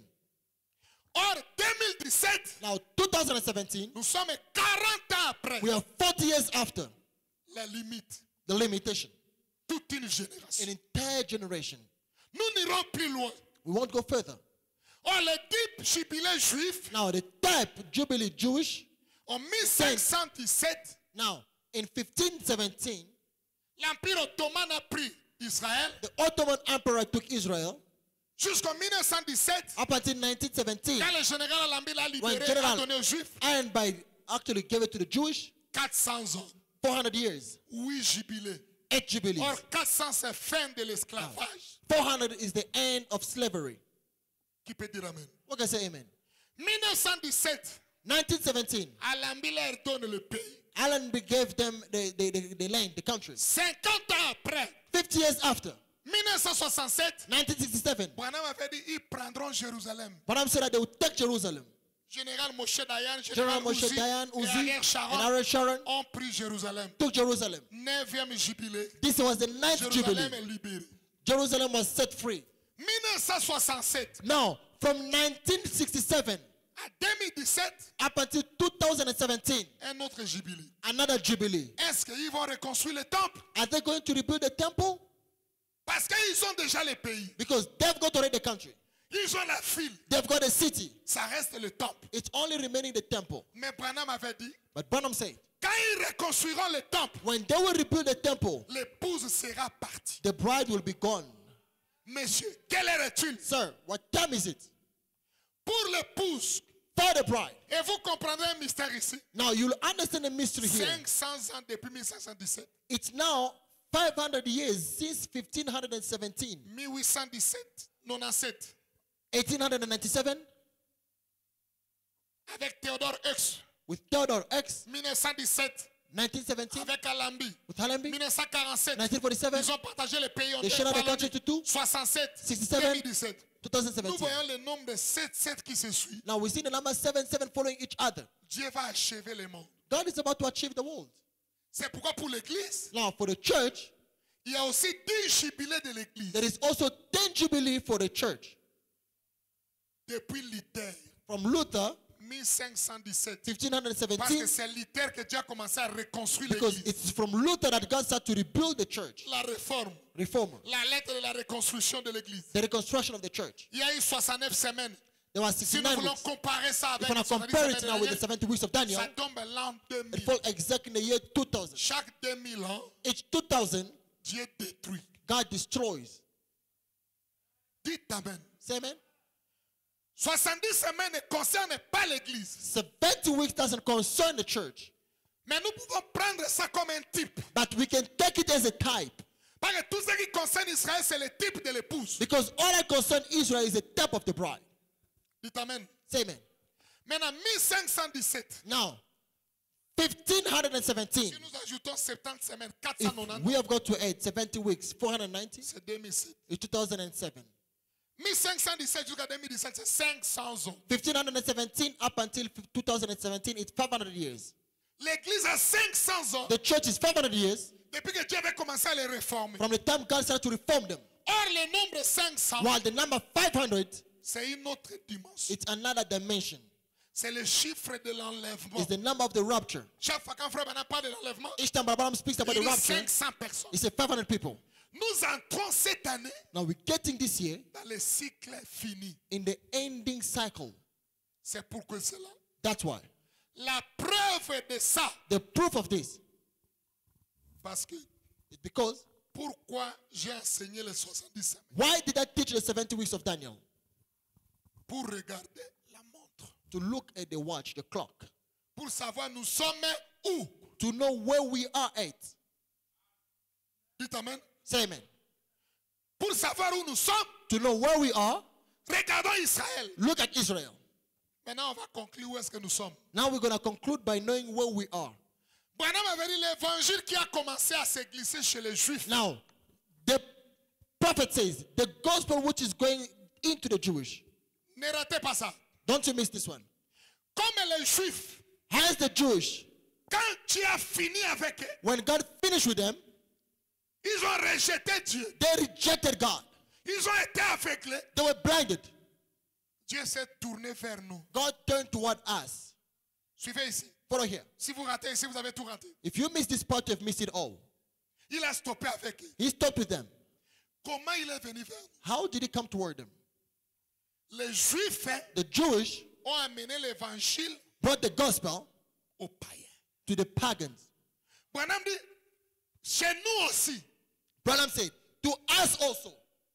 Speaker 1: Or, deux mille dix-sept,
Speaker 2: Now, two thousand seventeen,
Speaker 1: nous sommes quarante ans après
Speaker 2: we are forty years after
Speaker 1: la limite.
Speaker 2: the limitation.
Speaker 1: Toute une
Speaker 2: An
Speaker 1: génération.
Speaker 2: entire generation.
Speaker 1: Nous n'irons plus loin.
Speaker 2: We won't go further.
Speaker 1: Or, les dix jubilés juifs,
Speaker 2: Now, the type Jubilee Jewish,
Speaker 1: en mille cinq cent dix-sept,
Speaker 2: now, in fifteen seventeen,
Speaker 1: l'Empire ottoman a pris Israël.
Speaker 2: the Ottoman Emperor took Israel.
Speaker 1: Jusqu'en mille neuf cent dix-sept,
Speaker 2: Up until nineteen seventeen,
Speaker 1: quand le général Alambi l'a libéré,
Speaker 2: When General-
Speaker 1: a donné aux Juifs
Speaker 2: and by actually gave it to the Jewish,
Speaker 1: quatre cents ans.
Speaker 2: four hundred years,
Speaker 1: Oui, jubilé.
Speaker 2: eight Jubilees.
Speaker 1: Or, quatre cents, c'est fin de l'esclavage.
Speaker 2: four hundred is the end of slavery.
Speaker 1: Qui peut dire Amen?
Speaker 2: What can I say amen?
Speaker 1: mille neuf cent dix-sept,
Speaker 2: nineteen seventeen,
Speaker 1: Alambi leur donne le pays.
Speaker 2: Allenby gave them the, the, the, the land, the country.
Speaker 1: cinquante ans après,
Speaker 2: fifty years after,
Speaker 1: mille neuf cent soixante-sept,
Speaker 2: nineteen sixty-seven,
Speaker 1: Branham avait dit ils prendront Jérusalem.
Speaker 2: Branham said that they would take Jerusalem.
Speaker 1: Général Moshe Dayan,
Speaker 2: General
Speaker 1: Général
Speaker 2: Moshe
Speaker 1: Uzi,
Speaker 2: Dayan,
Speaker 1: et
Speaker 2: Uzi,
Speaker 1: Ariel
Speaker 2: and
Speaker 1: Sharon
Speaker 2: Ariel Sharon
Speaker 1: ont pris Jérusalem.
Speaker 2: took Jerusalem.
Speaker 1: Neuvième jubilé,
Speaker 2: This was the ninth
Speaker 1: Jérusalem
Speaker 2: Jubilee.
Speaker 1: est libérée.
Speaker 2: Jerusalem was set free.
Speaker 1: mille neuf cent soixante-sept
Speaker 2: Now, from nineteen sixty-seven
Speaker 1: à deux mille dix-sept,
Speaker 2: up until two thousand seventeen,
Speaker 1: un autre jubilé.
Speaker 2: another Jubilee.
Speaker 1: Est-ce qu'ils vont reconstruire le temple?
Speaker 2: Are they going to rebuild the temple?
Speaker 1: Parce qu'ils ont déjà les pays.
Speaker 2: Because they've got already the country.
Speaker 1: Ils ont la ville.
Speaker 2: They've got a city.
Speaker 1: Ça reste le temple.
Speaker 2: It's only remaining the temple.
Speaker 1: Mais Branham avait dit,
Speaker 2: But Branham said,
Speaker 1: quand ils reconstruiront le temple,
Speaker 2: when they will rebuild the temple,
Speaker 1: l'épouse sera partie.
Speaker 2: the bride will be gone.
Speaker 1: Monsieur, quelle heure est-il?
Speaker 2: Sir, what time is it?
Speaker 1: Pour l'épouse.
Speaker 2: For the bride.
Speaker 1: Et vous comprendrez un mystère ici.
Speaker 2: Now you'll understand the mystery here.
Speaker 1: cinq cents ans depuis mille cinq cent dix-sept.
Speaker 2: It's now five hundred years since fifteen seventeen,
Speaker 1: mille huit cent dix-sept, quatre-vingt-dix-sept.
Speaker 2: eighteen ninety-seven,
Speaker 1: Avec Théodore Hux.
Speaker 2: with Theodore X,
Speaker 1: mille neuf cent dix-sept.
Speaker 2: nineteen seventeen,
Speaker 1: Avec Alambi.
Speaker 2: with Allenby,
Speaker 1: mille neuf cent quarante-sept.
Speaker 2: nineteen forty-seven,
Speaker 1: Ils ont partagé le pays.
Speaker 2: they shared out the country to two,
Speaker 1: soixante-sept.
Speaker 2: sixty-seven,
Speaker 1: deux mille dix-sept. Nous
Speaker 2: twenty seventeen.
Speaker 1: voyons le nombre de sept sept qui se suit.
Speaker 2: Now we see the number seven, seven following each other.
Speaker 1: Dieu va achever le monde.
Speaker 2: God is about to achieve the world.
Speaker 1: C'est pourquoi pour l'église,
Speaker 2: Now for the church,
Speaker 1: il y a aussi dix jubilés de l'église.
Speaker 2: there is also ten jubilee for the church.
Speaker 1: Depuis Luther,
Speaker 2: From Luther,
Speaker 1: mille cinq cent dix-sept.
Speaker 2: fifteen
Speaker 1: Parce que
Speaker 2: seventeen,
Speaker 1: c'est Luther que Dieu a commencé à reconstruire
Speaker 2: because
Speaker 1: l'église.
Speaker 2: it's from Luther that God started to rebuild the church.
Speaker 1: La réforme,
Speaker 2: Reformer.
Speaker 1: la lettre de la reconstruction de l'église.
Speaker 2: The reconstruction of the church.
Speaker 1: Il y a eu soixante-neuf semaines.
Speaker 2: There was
Speaker 1: Si nous
Speaker 2: sixty-nine
Speaker 1: voulons
Speaker 2: weeks.
Speaker 1: comparer ça avec
Speaker 2: If we
Speaker 1: les
Speaker 2: compare it
Speaker 1: soixante-dix
Speaker 2: now with the
Speaker 1: semaines
Speaker 2: seventy weeks of Daniel,
Speaker 1: ça tombe l'an deux
Speaker 2: it
Speaker 1: mille.
Speaker 2: falls exactly in the year two thousand.
Speaker 1: Chaque deux mille ans,
Speaker 2: Each two thousand,
Speaker 1: Dieu détruit.
Speaker 2: God destroys.
Speaker 1: Dites Amen.
Speaker 2: Say amen.
Speaker 1: soixante-dix semaines ne concernent pas l'église.
Speaker 2: seventy weeks doesn't concern the church.
Speaker 1: Mais nous pouvons prendre ça comme un type.
Speaker 2: But we can take it as a type.
Speaker 1: Parce que tout ce qui concerne Israël, c'est le type de l'épouse.
Speaker 2: Because all that concerns Israel is a type of the bride.
Speaker 1: Dites amen.
Speaker 2: Say amen.
Speaker 1: Maintenant, mille cinq cent dix-sept.
Speaker 2: Now, fifteen seventeen.
Speaker 1: Si nous ajoutons soixante semaines, quatre
Speaker 2: If
Speaker 1: cent quatre-vingt-dix,
Speaker 2: we have got to add seventy weeks, four hundred ninety,
Speaker 1: c'est deux mille sept.
Speaker 2: it's two thousand seven.
Speaker 1: mille cinq cent dix-sept jusqu'à deux mille dix-sept, c'est cinq cents ans.
Speaker 2: fifteen seventeen up until two thousand seventeen, it's five hundred years.
Speaker 1: L'église a cinq cents ans
Speaker 2: The church is five hundred years
Speaker 1: depuis que Dieu avait commencé à les réformer.
Speaker 2: from the time God started to reform them.
Speaker 1: Or, le nombre cinq cents,
Speaker 2: While the number five hundred,
Speaker 1: c'est une autre dimension.
Speaker 2: it's another dimension.
Speaker 1: C'est le chiffre de l'enlèvement.
Speaker 2: It's the number of the rapture.
Speaker 1: Chaque fois qu'un frère Branham parle de l'enlèvement,
Speaker 2: Each time Abraham speaks about
Speaker 1: il
Speaker 2: the
Speaker 1: dit
Speaker 2: rapture,
Speaker 1: cinq cents personnes.
Speaker 2: he said five hundred people.
Speaker 1: Nous entrons cette année
Speaker 2: Now we're getting this year
Speaker 1: dans le cycle fini.
Speaker 2: in the ending cycle.
Speaker 1: C'est pourquoi cela.
Speaker 2: That's why.
Speaker 1: La preuve de ça,
Speaker 2: The proof of this
Speaker 1: parce que
Speaker 2: is because
Speaker 1: pourquoi j'ai enseigné les soixante-dix semaines?
Speaker 2: why did I teach the seventy weeks of Daniel?
Speaker 1: Pour regarder la montre.
Speaker 2: To look at the watch, the clock,
Speaker 1: Pour savoir nous sommes où.
Speaker 2: to know where we are at.
Speaker 1: Dites amen.
Speaker 2: Say amen.
Speaker 1: Pour savoir où nous sommes,
Speaker 2: To know where we are,
Speaker 1: regardons Israël.
Speaker 2: look at Israel.
Speaker 1: Maintenant, on va conclure où est-ce que nous sommes.
Speaker 2: Now we're going to conclude by knowing where we are.
Speaker 1: Branham avait dit l'évangile qui a commencé à se glisser chez les Juifs.
Speaker 2: Now, the prophet says, the gospel which is going into the Jewish.
Speaker 1: Ne ratez pas ça.
Speaker 2: Don't you miss this one.
Speaker 1: Comme les Juifs,
Speaker 2: As the Jewish,
Speaker 1: quand tu as fini avec eux,
Speaker 2: when God finished with them,
Speaker 1: ils ont rejeté Dieu.
Speaker 2: they rejected God.
Speaker 1: Ils ont été aveuglés.
Speaker 2: They were blinded.
Speaker 1: Dieu s'est tourné vers nous.
Speaker 2: God turned toward us.
Speaker 1: Suivez ici.
Speaker 2: Follow here.
Speaker 1: Si vous ratez ici, vous avez tout raté.
Speaker 2: If you miss this part, you've missed it all.
Speaker 1: Il a stoppé avec eux.
Speaker 2: He stopped with them.
Speaker 1: Comment il est venu vers nous?
Speaker 2: How did he come toward them?
Speaker 1: Les Juifs hein,
Speaker 2: The Jewish
Speaker 1: ont amené l'évangile
Speaker 2: brought the gospel
Speaker 1: aux païens.
Speaker 2: to the pagans.
Speaker 1: Branham dit, chez nous aussi,
Speaker 2: Branham said, to us also.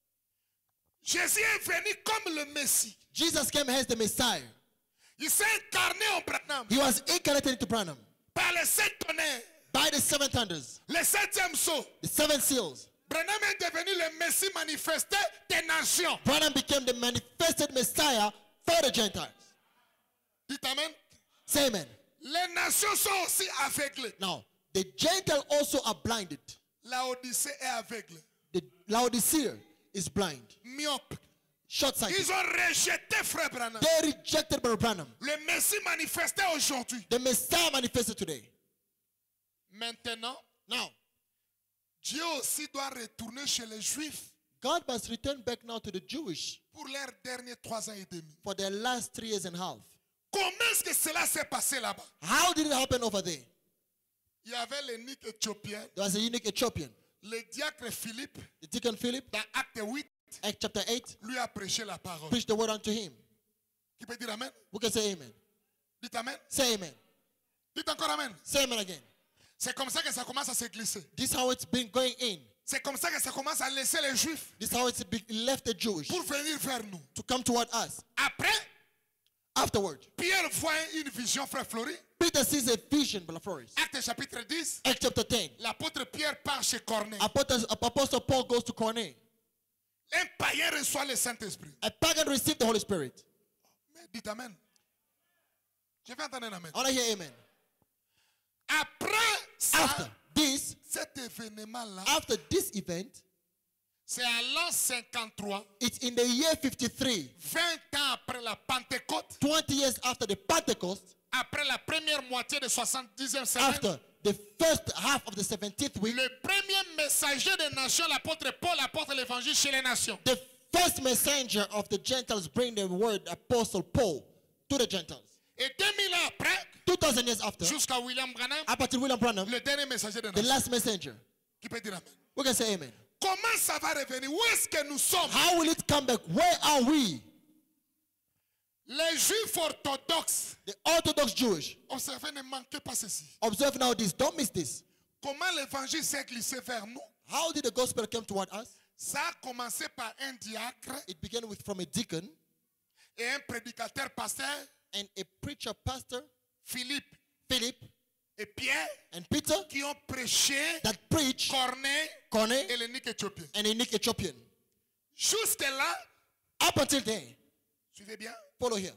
Speaker 1: Jésus est venu comme le Messie.
Speaker 2: Jesus came as the Messiah.
Speaker 1: Il s'est incarné en Branham
Speaker 2: He was incarnated into Branham
Speaker 1: par les sept tonnerres,
Speaker 2: by the seven thunders,
Speaker 1: les septième sceau.
Speaker 2: the seven seals.
Speaker 1: Branham est devenu le Messie manifesté des nations.
Speaker 2: Branham became the manifested Messiah for the Gentiles.
Speaker 1: Dites amen.
Speaker 2: Say amen.
Speaker 1: Les nations sont aussi aveuglées.
Speaker 2: Now, the Gentiles also are blinded.
Speaker 1: La Odyssée est aveugle,
Speaker 2: The Laodicea is blind,
Speaker 1: myope.
Speaker 2: short-sighted.
Speaker 1: Ils ont rejeté Frère Branham.
Speaker 2: They rejected Brother Branham.
Speaker 1: Le Messie manifesté aujourd'hui.
Speaker 2: The Messiah manifested today.
Speaker 1: Maintenant,
Speaker 2: Now,
Speaker 1: Dieu aussi doit retourner chez les Juifs
Speaker 2: God must return back now to the Jewish
Speaker 1: pour leurs derniers trois ans et demi.
Speaker 2: for their last three years and a half.
Speaker 1: Comment est-ce que cela s'est passé là-bas?
Speaker 2: How did it happen over there?
Speaker 1: Il y avait l'eunuque éthiopien,
Speaker 2: There was a eunuch Ethiopian.
Speaker 1: le diacre Philippe,
Speaker 2: The deacon Philip,
Speaker 1: dans Acte huit,
Speaker 2: Acts chapter eight,
Speaker 1: lui a prêché la parole.
Speaker 2: preached the word unto him.
Speaker 1: Qui peut dire amen?
Speaker 2: We can say amen.
Speaker 1: Dites amen.
Speaker 2: Say amen.
Speaker 1: Dites encore amen.
Speaker 2: Say amen again.
Speaker 1: C'est comme ça que ça commence à se glisser.
Speaker 2: This is how it's been going in.
Speaker 1: C'est comme ça que ça commence à laisser les Juifs
Speaker 2: This is how it's been left the Jewish
Speaker 1: pour venir vers nous.
Speaker 2: to come toward us.
Speaker 1: Après,
Speaker 2: Afterward,
Speaker 1: Pierre voit une vision, frère Fleury.
Speaker 2: Peter sees a vision, Brother Flores.
Speaker 1: Acte chapitre dix,
Speaker 2: Acts chapter ten.
Speaker 1: l'apôtre Pierre part chez Corneille.
Speaker 2: Apostle, Apostle Paul goes to Cornelius.
Speaker 1: Un païen reçoit le Saint-Esprit.
Speaker 2: A pagan received the Holy Spirit.
Speaker 1: Mais dites amen. Je vais entendre un amen.
Speaker 2: I want to hear amen.
Speaker 1: Après ça,
Speaker 2: After this,
Speaker 1: cet événement-là,
Speaker 2: after this event,
Speaker 1: c'est à l'an cinquante-trois,
Speaker 2: it's in the year fifty-three,
Speaker 1: vingt ans après la Pentecôte,
Speaker 2: twenty years after the Pentecost,
Speaker 1: après la première moitié de soixante-dixième semaine,
Speaker 2: after the first half of the seventeenth week,
Speaker 1: le premier messager des nations, l'apôtre Paul, apporte l'évangile chez les nations.
Speaker 2: the first messenger of the Gentiles bring the word, Apostle Paul, to the Gentiles.
Speaker 1: Et deux mille ans après,
Speaker 2: two thousand years after,
Speaker 1: jusqu'à William Branham,
Speaker 2: up until William Branham,
Speaker 1: le dernier messager des
Speaker 2: the
Speaker 1: nations.
Speaker 2: last messenger,
Speaker 1: Qui peut dire amen?
Speaker 2: we can say amen.
Speaker 1: Comment ça va revenir? Où est-ce que nous sommes?
Speaker 2: How will it come back? Where are we?
Speaker 1: Les Juifs orthodoxes,
Speaker 2: The Orthodox Jewish.
Speaker 1: observez, ne manquez pas ceci.
Speaker 2: Observe now this. Don't miss this.
Speaker 1: Comment l'évangile s'est glissé vers nous?
Speaker 2: How did the gospel come toward us?
Speaker 1: Ça a commencé par un diacre
Speaker 2: It began with from a deacon
Speaker 1: et un prédicateur pasteur,
Speaker 2: and a preacher pastor,
Speaker 1: Philippe.
Speaker 2: Philip,
Speaker 1: et Pierre
Speaker 2: and Peter
Speaker 1: qui ont prêché
Speaker 2: that preached
Speaker 1: Corneille et
Speaker 2: Corneille
Speaker 1: l'eunuque éthiopien.
Speaker 2: and a unique Ethiopian.
Speaker 1: Jusque-là,
Speaker 2: Up until then,
Speaker 1: suivez bien,
Speaker 2: follow here.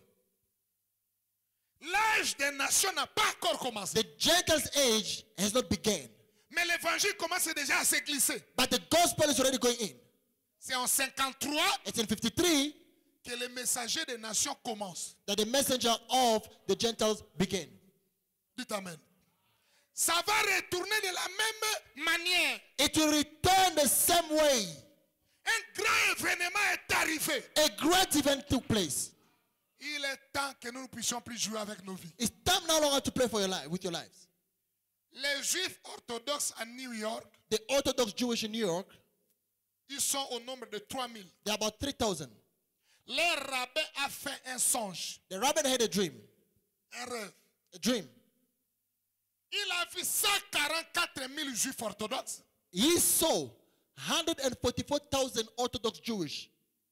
Speaker 1: l'âge des nations n'a pas encore commencé.
Speaker 2: The Gentiles' age has not begun,
Speaker 1: Mais l'évangile commence déjà à se glisser.
Speaker 2: but the gospel is already going in.
Speaker 1: C'est en cinquante-trois
Speaker 2: It's in fifty-three
Speaker 1: que le messager des nations commence.
Speaker 2: that the messenger of the Gentiles began.
Speaker 1: Dites Amen. Ça va retourner de la même manière.
Speaker 2: It will return the same way.
Speaker 1: Un grand événement est arrivé.
Speaker 2: A great event took place.
Speaker 1: Il est temps que nous ne puissions plus jouer avec nos vies.
Speaker 2: It's time no longer to play for your life with your lives.
Speaker 1: Les juifs orthodoxes à New York,
Speaker 2: The Orthodox Jewish in New York,
Speaker 1: ils sont au nombre de trois mille.
Speaker 2: they're about three thousand.
Speaker 1: Le rabbin a fait un songe,
Speaker 2: The rabbin had a dream.
Speaker 1: un rêve.
Speaker 2: A dream.
Speaker 1: Il a vu cent quarante-quatre mille juifs orthodoxes
Speaker 2: He saw one hundred forty-four thousand Orthodox Jewish.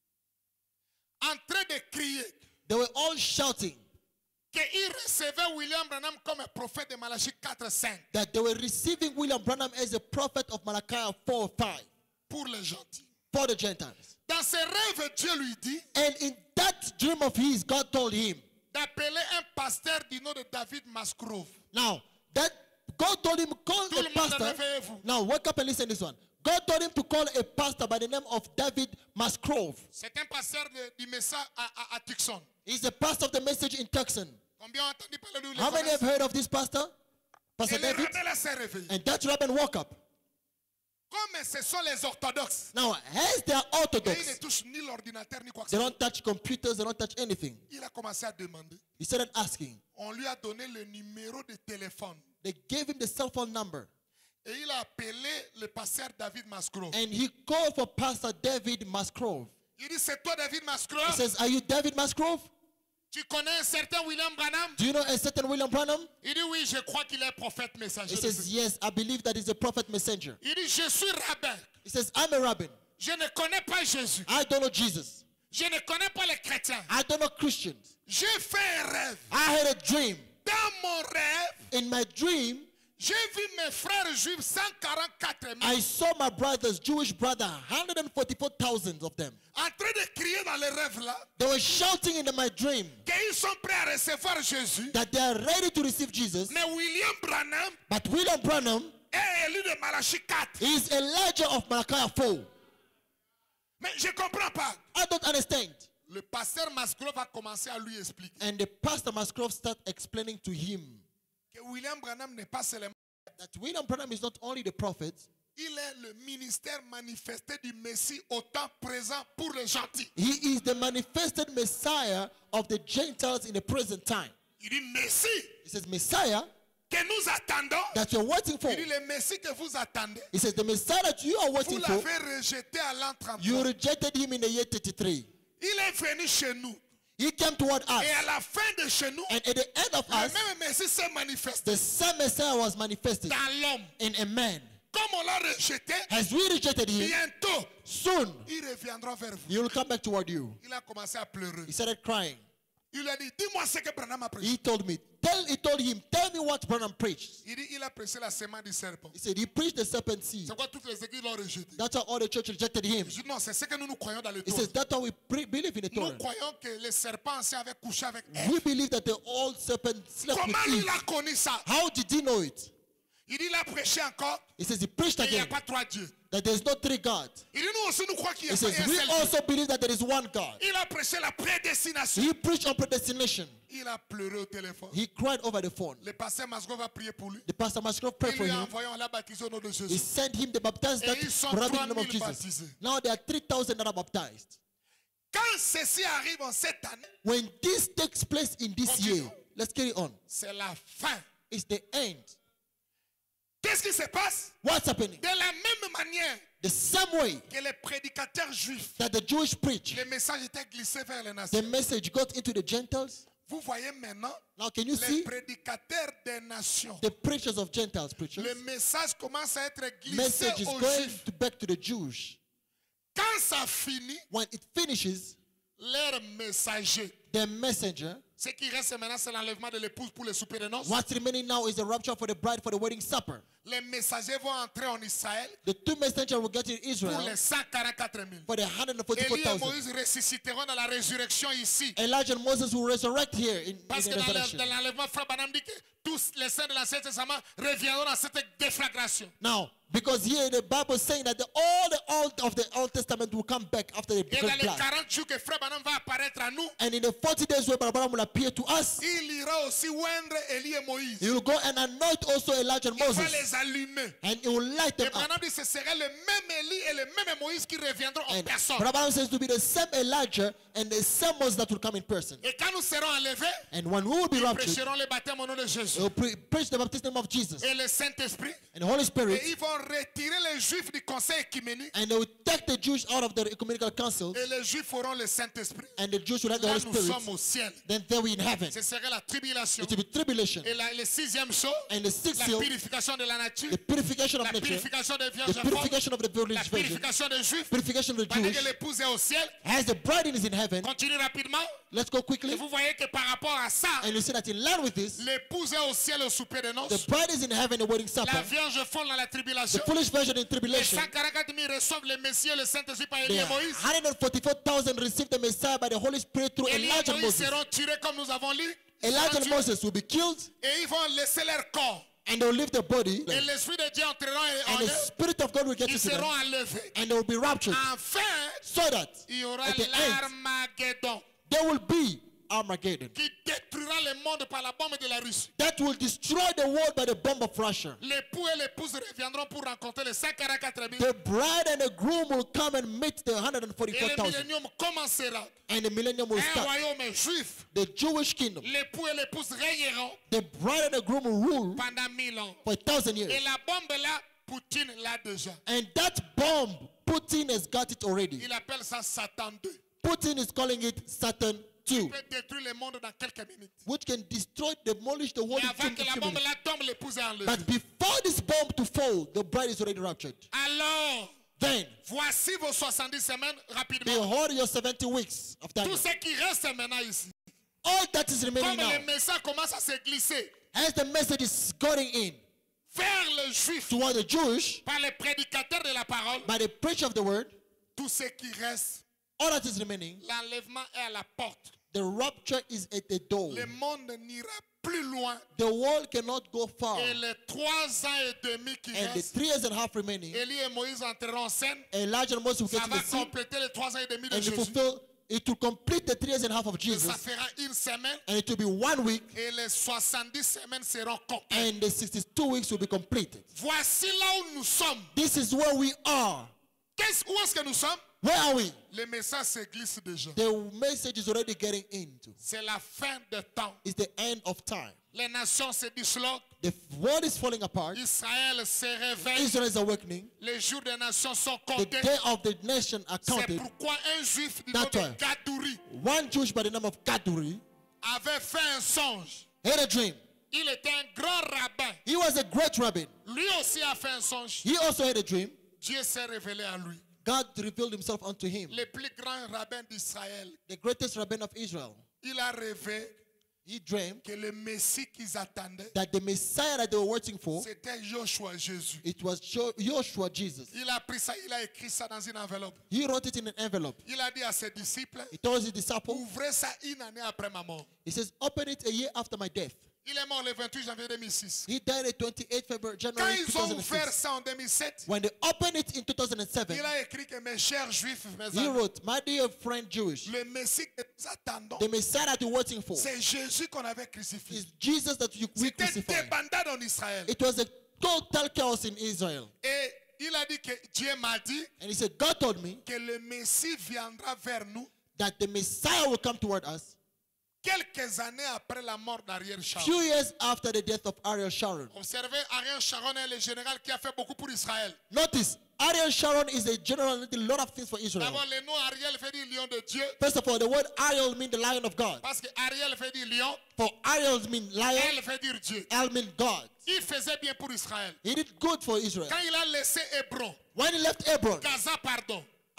Speaker 1: en train de crier
Speaker 2: They were all shouting
Speaker 1: qu'ils recevaient William Branham comme un prophète de Malachie quatre cinq
Speaker 2: that they were receiving William Branham as a prophet of Malachi four five
Speaker 1: pour les gentils.
Speaker 2: for the Gentiles.
Speaker 1: Dans ses rêves, Dieu lui dit
Speaker 2: And in that dream of his, God told him,
Speaker 1: d'appeler un pasteur du nom de David Masgrove.
Speaker 2: now, that God told him, call
Speaker 1: Tout le
Speaker 2: a
Speaker 1: monde
Speaker 2: pastor.
Speaker 1: réveillez-vous.
Speaker 2: Now, wake up and listen to this one. God told him to call a pastor by the name of David Musgrove.
Speaker 1: C'est un pasteur de- du message à, à, à Tucson.
Speaker 2: He's the pastor of the message in Tucson.
Speaker 1: Combien ont entendu parler de lui?
Speaker 2: How many have heard of this pastor? Pastor
Speaker 1: Et le
Speaker 2: David?
Speaker 1: rabbin là s'est réveillé.
Speaker 2: And that rabbin woke up.
Speaker 1: Comme ce sont les orthodoxes,
Speaker 2: Now, as they are
Speaker 1: et ils ne
Speaker 2: Orthodox,
Speaker 1: touchent ni l'ordinateur ni quoi que
Speaker 2: they
Speaker 1: ce soit.
Speaker 2: don't touch computers, they don't touch anything.
Speaker 1: Il a commencé à demander.
Speaker 2: He started asking.
Speaker 1: On lui a donné le numéro de téléphone.
Speaker 2: They gave him the cell phone number.
Speaker 1: Et il a appelé le pasteur David Masgrove.
Speaker 2: And he called for Pastor David Musgrove.
Speaker 1: Il dit, c'est toi David
Speaker 2: He
Speaker 1: Masgrove?
Speaker 2: says, are you David Musgrove?
Speaker 1: Tu connais un certain William Branham?
Speaker 2: Do you know a certain William Branham?
Speaker 1: Il dit, oui, je crois qu'il est prophète messager.
Speaker 2: He
Speaker 1: de
Speaker 2: says,
Speaker 1: Dieu.
Speaker 2: yes, I believe that he's a prophet messenger.
Speaker 1: Il dit, je suis rabbin.
Speaker 2: He says, I'm a rabbin.
Speaker 1: Je ne connais pas Jésus.
Speaker 2: I don't know Jesus.
Speaker 1: Je ne connais pas les chrétiens.
Speaker 2: I don't know Christians.
Speaker 1: J'ai fait un rêve.
Speaker 2: I had a dream.
Speaker 1: Dans mon rêve,
Speaker 2: In my dream,
Speaker 1: j'ai vu mes frères juifs, cent quarante-quatre mille,
Speaker 2: I saw my brothers, Jewish brother, one hundred forty-four thousand of them.
Speaker 1: en train de crier dans les rêves là,
Speaker 2: They were shouting in my dream
Speaker 1: qu'ils sont prêts à recevoir Jésus.
Speaker 2: that they are ready to receive Jesus.
Speaker 1: Mais William Branham
Speaker 2: But William Branham
Speaker 1: est élu de Malachie quatre.
Speaker 2: is Elijah of Malachi four.
Speaker 1: Mais je ne comprends pas.
Speaker 2: I don't understand.
Speaker 1: Le pasteur Masgrove a commencé à lui expliquer
Speaker 2: And the pastor Musgrove started explaining to him
Speaker 1: que William Branham n'est pas seulement,
Speaker 2: that William Branham is not only the prophet,
Speaker 1: il est le ministère manifesté du Messie au temps présent pour les gentils.
Speaker 2: he is the manifested Messiah of the Gentiles in the present time.
Speaker 1: Il dit Messie
Speaker 2: He says, Messiah
Speaker 1: que nous attendons.
Speaker 2: that you're waiting for.
Speaker 1: Il dit le Messie que vous attendez.
Speaker 2: He says, the Messiah that you are
Speaker 1: Vous
Speaker 2: waiting for,
Speaker 1: l'avez rejeté à l'an
Speaker 2: you
Speaker 1: trente-trois.
Speaker 2: rejected him in the year thirty-three.
Speaker 1: Il est venu chez nous.
Speaker 2: He came toward us.
Speaker 1: Et à la fin de chez nous,
Speaker 2: And at the end of
Speaker 1: le
Speaker 2: us,
Speaker 1: même Messie s'est manifesté
Speaker 2: the same Messiah was manifested
Speaker 1: dans l'homme.
Speaker 2: in a man.
Speaker 1: Comme on l'a rejeté,
Speaker 2: As we rejected him,
Speaker 1: bientôt,
Speaker 2: soon
Speaker 1: il reviendra vers vous.
Speaker 2: he will come back toward you.
Speaker 1: Il a commencé à pleurer.
Speaker 2: He started crying.
Speaker 1: Il lui a dit, dis-moi ce que Branham a prêché.
Speaker 2: He told me, tell, he told him, tell me what Branham preached.
Speaker 1: Il dit, il a prêché la semence du serpent.
Speaker 2: He said, he preached the serpent seed.
Speaker 1: C'est quoi toutes les églises l'ont rejeté?
Speaker 2: That's how all the church rejected him.
Speaker 1: Je dis, non, c'est ce que nous nous croyons dans le
Speaker 2: He
Speaker 1: Torah.
Speaker 2: says, that's how we pre- believe in the
Speaker 1: Nous
Speaker 2: Torah.
Speaker 1: croyons que les serpents anciens avaient couché avec Ève.
Speaker 2: We believe that the old serpent slept with
Speaker 1: Comment lui
Speaker 2: Eve.
Speaker 1: il a connu ça?
Speaker 2: How did he know it?
Speaker 1: Il dit, il a prêché encore,
Speaker 2: He says, he preached
Speaker 1: mais il n'y a
Speaker 2: again
Speaker 1: pas trois dieux.
Speaker 2: that there's no three gods.
Speaker 1: Il dit, nous aussi nous croyons qu'il y
Speaker 2: He
Speaker 1: a pas
Speaker 2: says,
Speaker 1: un
Speaker 2: we
Speaker 1: seul Dieu.
Speaker 2: also believe that there is one God.
Speaker 1: Il a prêché la prédestination.
Speaker 2: He preached on predestination.
Speaker 1: Il a pleuré au téléphone.
Speaker 2: He cried over the phone.
Speaker 1: Le pasteur Masgrove a prié pour lui.
Speaker 2: The pastor Musgrove
Speaker 1: Il
Speaker 2: prayed for
Speaker 1: lui a
Speaker 2: him.
Speaker 1: envoyé, on l'a baptisé au nom de
Speaker 2: He
Speaker 1: Jésus.
Speaker 2: sent him the baptized
Speaker 1: Et
Speaker 2: that
Speaker 1: ils sont
Speaker 2: brought in the name of
Speaker 1: trois mille
Speaker 2: Jesus.
Speaker 1: baptisés.
Speaker 2: Now there are three thousand that are baptized.
Speaker 1: Quand ceci arrive en cette année,
Speaker 2: When this takes place in this
Speaker 1: Continue.
Speaker 2: year, let's carry on.
Speaker 1: c'est la fin.
Speaker 2: It's the end.
Speaker 1: Qu'est-ce qui se passe?
Speaker 2: What's happening?
Speaker 1: De la même manière
Speaker 2: The same way
Speaker 1: que les prédicateurs juifs,
Speaker 2: that the Jewish preach,
Speaker 1: le message était glissé vers les
Speaker 2: the
Speaker 1: nations.
Speaker 2: message got into the Gentiles.
Speaker 1: Vous voyez maintenant
Speaker 2: Now can you
Speaker 1: les
Speaker 2: see
Speaker 1: prédicateurs des nations.
Speaker 2: the preachers of Gentiles preachers?
Speaker 1: Le message commence à être glissé
Speaker 2: Message is
Speaker 1: aux
Speaker 2: going
Speaker 1: juifs.
Speaker 2: to back to the Jews.
Speaker 1: Quand ça finit,
Speaker 2: When it finishes,
Speaker 1: leur messager
Speaker 2: the messenger
Speaker 1: Ce qui reste maintenant, c'est l'enlèvement de l'épouse pour le souper de noces.
Speaker 2: What's remaining now is the rapture for the bride for the wedding supper.
Speaker 1: Les messagers vont entrer en Israël
Speaker 2: The two messengers will get in
Speaker 1: pour
Speaker 2: Israel
Speaker 1: les cent quarante-quatre mille.
Speaker 2: for the one hundred forty-four
Speaker 1: Élie et
Speaker 2: thousand.
Speaker 1: Moïse ressusciteront dans la résurrection ici.
Speaker 2: Elijah and Moses will resurrect here in, in
Speaker 1: Parce
Speaker 2: the
Speaker 1: que dans le-
Speaker 2: resurrection.
Speaker 1: dans l'enlèvement, Frère Branham dit que tous les saints de l'Ancien Testament reviendront dans cette déflagration.
Speaker 2: Now, because here the Bible is saying that the, all the old of the Old Testament will come back after the
Speaker 1: Et dans
Speaker 2: great
Speaker 1: les
Speaker 2: blood.
Speaker 1: quarante jours que Frère Branham va apparaître à nous,
Speaker 2: And in the forty days where Abraham will appear to us,
Speaker 1: il ira aussi oindre Élie et Moïse.
Speaker 2: he will go and anoint also Elijah and
Speaker 1: Il va
Speaker 2: Moses.
Speaker 1: les allumer.
Speaker 2: And he will light
Speaker 1: Et
Speaker 2: them up.
Speaker 1: Branham dit que ce serait le même Élie et le même Moïse qui reviendront en
Speaker 2: And
Speaker 1: personne.
Speaker 2: Abraham says to be the same Elijah and the same Moses that will come in person.
Speaker 1: Et quand nous serons enlevés,
Speaker 2: And when we will be
Speaker 1: nous
Speaker 2: raptured,
Speaker 1: prêcherons le baptême au nom de Jésus.
Speaker 2: we will pre- preach the baptism of Jesus
Speaker 1: Et le Saint-Esprit.
Speaker 2: and the Holy
Speaker 1: Et
Speaker 2: Spirit.
Speaker 1: ils vont retirer les Juifs du conseil écuménique.
Speaker 2: And they will take the Jews out of the ecumenical council.
Speaker 1: Et les Juifs auront le Saint-Esprit.
Speaker 2: And the Jews will have the
Speaker 1: Là,
Speaker 2: Holy
Speaker 1: nous sommes
Speaker 2: Spirit.
Speaker 1: au ciel.
Speaker 2: Then they will in heaven.
Speaker 1: Ce serait la tribulation.
Speaker 2: It will be tribulation.
Speaker 1: Et la, le sixième chose,
Speaker 2: And the sixth
Speaker 1: la
Speaker 2: seal,
Speaker 1: purification de la nature,
Speaker 2: the purification of
Speaker 1: la
Speaker 2: nature,
Speaker 1: purification des
Speaker 2: the
Speaker 1: vierges folles,
Speaker 2: purification of the
Speaker 1: la
Speaker 2: village virgin,
Speaker 1: purification des Juifs.
Speaker 2: purification of the
Speaker 1: Pendant que
Speaker 2: Jews.
Speaker 1: l'épouse est au ciel,
Speaker 2: As the bride is in heaven,
Speaker 1: continue rapidement.
Speaker 2: let's go
Speaker 1: Et
Speaker 2: quickly.
Speaker 1: vous voyez que par rapport à ça,
Speaker 2: And you see that in line with this,
Speaker 1: l'épouse est au ciel au souper de
Speaker 2: the
Speaker 1: noces.
Speaker 2: bride is in heaven, the wedding
Speaker 1: La
Speaker 2: supper.
Speaker 1: vierge folle dans la
Speaker 2: The
Speaker 1: tribulation.
Speaker 2: foolish virgin in
Speaker 1: Les
Speaker 2: tribulation.
Speaker 1: cent quarante mille reçoivent le Messie et le Saint-Esprit par
Speaker 2: The
Speaker 1: Élie et Moïse.
Speaker 2: one hundred forty-four thousand received the Messiah by the Holy Spirit through
Speaker 1: Élie et
Speaker 2: Elijah and
Speaker 1: Moïse
Speaker 2: Moses.
Speaker 1: seront tirés comme nous avons lu. Ils
Speaker 2: Elijah
Speaker 1: seront
Speaker 2: and
Speaker 1: tués.
Speaker 2: Moses will be killed,
Speaker 1: Et ils vont laisser leur corps.
Speaker 2: and they will leave their body,
Speaker 1: Et l'Esprit de Dieu entrera en
Speaker 2: and the
Speaker 1: eux.
Speaker 2: Spirit of God will get
Speaker 1: Ils
Speaker 2: into them,
Speaker 1: seront enlevés.
Speaker 2: and they will be raptured,
Speaker 1: Enfin,
Speaker 2: so that
Speaker 1: il y aura
Speaker 2: at the end
Speaker 1: l'Armageddon
Speaker 2: there will be Armageddon
Speaker 1: qui détruira le monde par la bombe de la Russie.
Speaker 2: that will destroy the world by the bomb of Russia.
Speaker 1: L'époux et l'épouse reviendront pour rencontrer les cent quarante-quatre mille.
Speaker 2: The bride and the groom will come and meet the one hundred
Speaker 1: Et
Speaker 2: forty-four
Speaker 1: le
Speaker 2: thousand,
Speaker 1: millénium commencera.
Speaker 2: and the millennium will
Speaker 1: Un
Speaker 2: start.
Speaker 1: royaume juif.
Speaker 2: The Jewish kingdom,
Speaker 1: L'époux et l'épouse régneront
Speaker 2: the bride and the groom will rule
Speaker 1: pendant mille ans.
Speaker 2: for a thousand
Speaker 1: Et
Speaker 2: years.
Speaker 1: la bombe là, Poutine l'a déjà.
Speaker 2: And that bomb, Putin has got it already.
Speaker 1: Il appelle ça Satan deux.
Speaker 2: Putin is calling it Satan two,
Speaker 1: Il peut détruire le monde dans quelques minutes.
Speaker 2: which can destroy, demolish the world
Speaker 1: Mais
Speaker 2: in
Speaker 1: avant que la
Speaker 2: few
Speaker 1: bombe
Speaker 2: minutes.
Speaker 1: là tombe, l'épouse est enlevée.
Speaker 2: But before this bomb to fall, the bride is already raptured.
Speaker 1: Alors,
Speaker 2: Then,
Speaker 1: voici vos soixante-dix semaines rapidement.
Speaker 2: behold your seventy weeks of
Speaker 1: Tout
Speaker 2: Daniel.
Speaker 1: ce qui reste maintenant ici.
Speaker 2: All that is remaining
Speaker 1: Comme
Speaker 2: now,
Speaker 1: les messages commencent à se glisser
Speaker 2: as the message is going in
Speaker 1: vers le juif
Speaker 2: toward the Jewish,
Speaker 1: par les prédicateurs de la parole,
Speaker 2: by the preacher of the word,
Speaker 1: tout ce qui reste,
Speaker 2: all that is remaining,
Speaker 1: l'enlèvement est à la porte.
Speaker 2: the rapture is at the door.
Speaker 1: Le monde n'ira plus loin.
Speaker 2: The world cannot go far.
Speaker 1: Et les trois ans et demi qui
Speaker 2: And the
Speaker 1: restent,
Speaker 2: three years and a half remaining,
Speaker 1: Élie et Moïse entreront en scène.
Speaker 2: Elijah and Moses will
Speaker 1: Ça
Speaker 2: get to
Speaker 1: va
Speaker 2: the scene,
Speaker 1: compléter les trois ans et demi de
Speaker 2: and it
Speaker 1: Jésus.
Speaker 2: fulfill, it will complete the three years and a half of
Speaker 1: Et
Speaker 2: Jesus,
Speaker 1: ça fera une semaine.
Speaker 2: and it will be one week,
Speaker 1: Et les soixante-dix semaines seront complètes.
Speaker 2: and the sixty-two weeks will be completed.
Speaker 1: Voici là où nous sommes.
Speaker 2: This is where we are.
Speaker 1: Qu'est-ce, où est-ce que nous sommes?
Speaker 2: Where are we?
Speaker 1: Le message se glisse déjà.
Speaker 2: The message is already getting into.
Speaker 1: C'est la fin des temps.
Speaker 2: It's the end of time.
Speaker 1: Les nations se disloquent.
Speaker 2: The world is falling apart.
Speaker 1: Israël se réveille.
Speaker 2: Israel is awakening.
Speaker 1: Les jours des nations sont
Speaker 2: The
Speaker 1: comptés.
Speaker 2: day of the nation are
Speaker 1: C'est
Speaker 2: counted.
Speaker 1: pourquoi un juif du nom
Speaker 2: That's
Speaker 1: de
Speaker 2: why.
Speaker 1: Gadouri
Speaker 2: One Jewish by the name of Kaduri
Speaker 1: avait fait un songe.
Speaker 2: had a dream.
Speaker 1: Il était un grand rabbin.
Speaker 2: He was a great rabbin.
Speaker 1: Lui aussi a fait un songe.
Speaker 2: He also had a dream.
Speaker 1: Dieu s'est révélé à lui.
Speaker 2: God revealed himself unto him.
Speaker 1: Le plus grand rabbin d'Israël.
Speaker 2: The greatest rabbin of Israel.
Speaker 1: Il a rêvé
Speaker 2: He dreamed
Speaker 1: que le Messie qu'ils attendaient,
Speaker 2: that the Messiah that they were waiting for,
Speaker 1: c'était Joshua Jésus.
Speaker 2: it was Jo- Joshua Jesus.
Speaker 1: Il a pris ça, il a écrit ça dans une enveloppe.
Speaker 2: He wrote it in an envelope.
Speaker 1: Il a dit à ses disciples,
Speaker 2: He told his disciples,
Speaker 1: ouvrez ça une année après ma mort.
Speaker 2: he says, open it a year after my death.
Speaker 1: Il est mort le vingt-huit janvier deux mille six.
Speaker 2: He died on twenty-eighth February,
Speaker 1: Quand
Speaker 2: January
Speaker 1: ils ont ouvert
Speaker 2: two thousand six.
Speaker 1: ça en deux mille sept,
Speaker 2: When they opened it in two thousand seven,
Speaker 1: il a écrit que mes chers juifs, mes
Speaker 2: he
Speaker 1: amis,
Speaker 2: wrote, my dear friend Jewish,
Speaker 1: le Messie que nous attendons,
Speaker 2: the Messiah that you're waiting for
Speaker 1: c'est Jésus qu'on avait crucifié.
Speaker 2: is Jesus that you we
Speaker 1: C'était
Speaker 2: crucified.
Speaker 1: débandade en Israël.
Speaker 2: It was a total chaos in Israel.
Speaker 1: Et il a dit que Dieu m'a dit
Speaker 2: And he said, God told me
Speaker 1: que le Messie viendra vers nous
Speaker 2: that the Messiah will come toward us
Speaker 1: quelques années après la mort d'Ariel Sharon.
Speaker 2: few years after the death of Ariel Sharon.
Speaker 1: Observez, Ariel Sharon est le général qui a fait beaucoup pour Israël.
Speaker 2: Notice, Ariel Sharon is a general that did a lot of things for Israel.
Speaker 1: D'abord, le nom Ariel fait dire lion de Dieu.
Speaker 2: First of all, the word Ariel means the lion of God.
Speaker 1: Parce que Ariel fait dire lion,
Speaker 2: For Ariel means lion,
Speaker 1: elle fait dire Dieu.
Speaker 2: El means God.
Speaker 1: Il faisait bien pour Israël.
Speaker 2: He did good for Israel.
Speaker 1: Quand il a laissé Hébron,
Speaker 2: When he left Hebron,
Speaker 1: Gaza, pardon,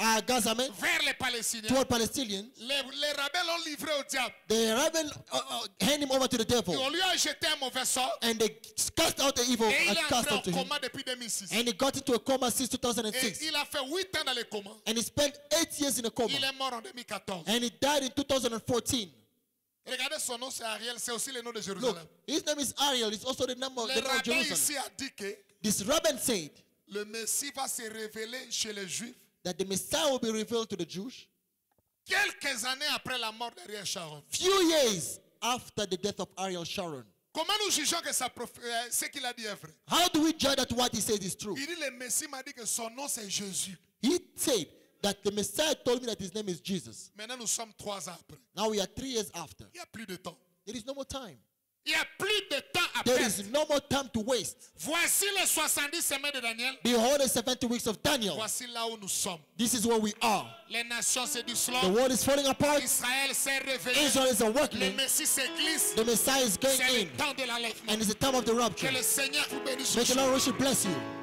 Speaker 2: à Gaza,
Speaker 1: vers les Palestiniens,
Speaker 2: toward Palestinians,
Speaker 1: les, les rebelles l'ont livré au diable.
Speaker 2: the rebel uh, uh, hand him over to the
Speaker 1: Et
Speaker 2: devil,
Speaker 1: on lui a jeté un mauvais sort.
Speaker 2: and they cast out the evil,
Speaker 1: Et il
Speaker 2: uh,
Speaker 1: est
Speaker 2: cast
Speaker 1: entré
Speaker 2: out to
Speaker 1: en
Speaker 2: him,
Speaker 1: coma depuis deux mille six.
Speaker 2: and he got into a coma since two thousand
Speaker 1: Et
Speaker 2: six,
Speaker 1: il a fait huit ans dans le coma.
Speaker 2: and he spent eight years in a coma,
Speaker 1: Il est mort en deux mille quatorze.
Speaker 2: and he died in two thousand fourteen.
Speaker 1: Regardez son nom, c'est Ariel, c'est aussi le nom de
Speaker 2: Look,
Speaker 1: Jérusalem.
Speaker 2: his name is Ariel. It's also the name of,
Speaker 1: Le
Speaker 2: the name of
Speaker 1: rabbin
Speaker 2: Jerusalem.
Speaker 1: ici a dit que
Speaker 2: This rabbin said
Speaker 1: le Messie va se révéler chez les Juifs
Speaker 2: that the Messiah will be revealed to the Jews
Speaker 1: quelques années après la mort d'Ariel Sharon.
Speaker 2: few years after the death of Ariel Sharon.
Speaker 1: Comment nous jugeons que ça prof- euh, ce qu'il a dit est vrai?
Speaker 2: How do we judge that what he says is true?
Speaker 1: Il dit le Messie m'a dit que son nom c'est Jésus.
Speaker 2: He said that the Messiah told me that his name is Jesus.
Speaker 1: Maintenant nous sommes trois ans après.
Speaker 2: Now we are three years after.
Speaker 1: Il n'y a plus de temps.
Speaker 2: There is no more time.
Speaker 1: Il n'y a plus de temps à
Speaker 2: There
Speaker 1: perdre.
Speaker 2: is no more time to waste.
Speaker 1: Voici les soixante-dix semaines de Daniel.
Speaker 2: Behold the seventy weeks of Daniel.
Speaker 1: Voici là où nous sommes.
Speaker 2: This is where we are.
Speaker 1: Les nations se
Speaker 2: The
Speaker 1: disloquent.
Speaker 2: world is falling apart.
Speaker 1: Israël s'est réveillé.
Speaker 2: Israel is
Speaker 1: Le
Speaker 2: awakening.
Speaker 1: Messie se glisse.
Speaker 2: The Messiah is going
Speaker 1: C'est
Speaker 2: in.
Speaker 1: le temps de l'enlèvement.
Speaker 2: And it's the time of the
Speaker 1: Que
Speaker 2: rapture.
Speaker 1: le Seigneur vous bénisse.
Speaker 2: May the Lord richly bless you.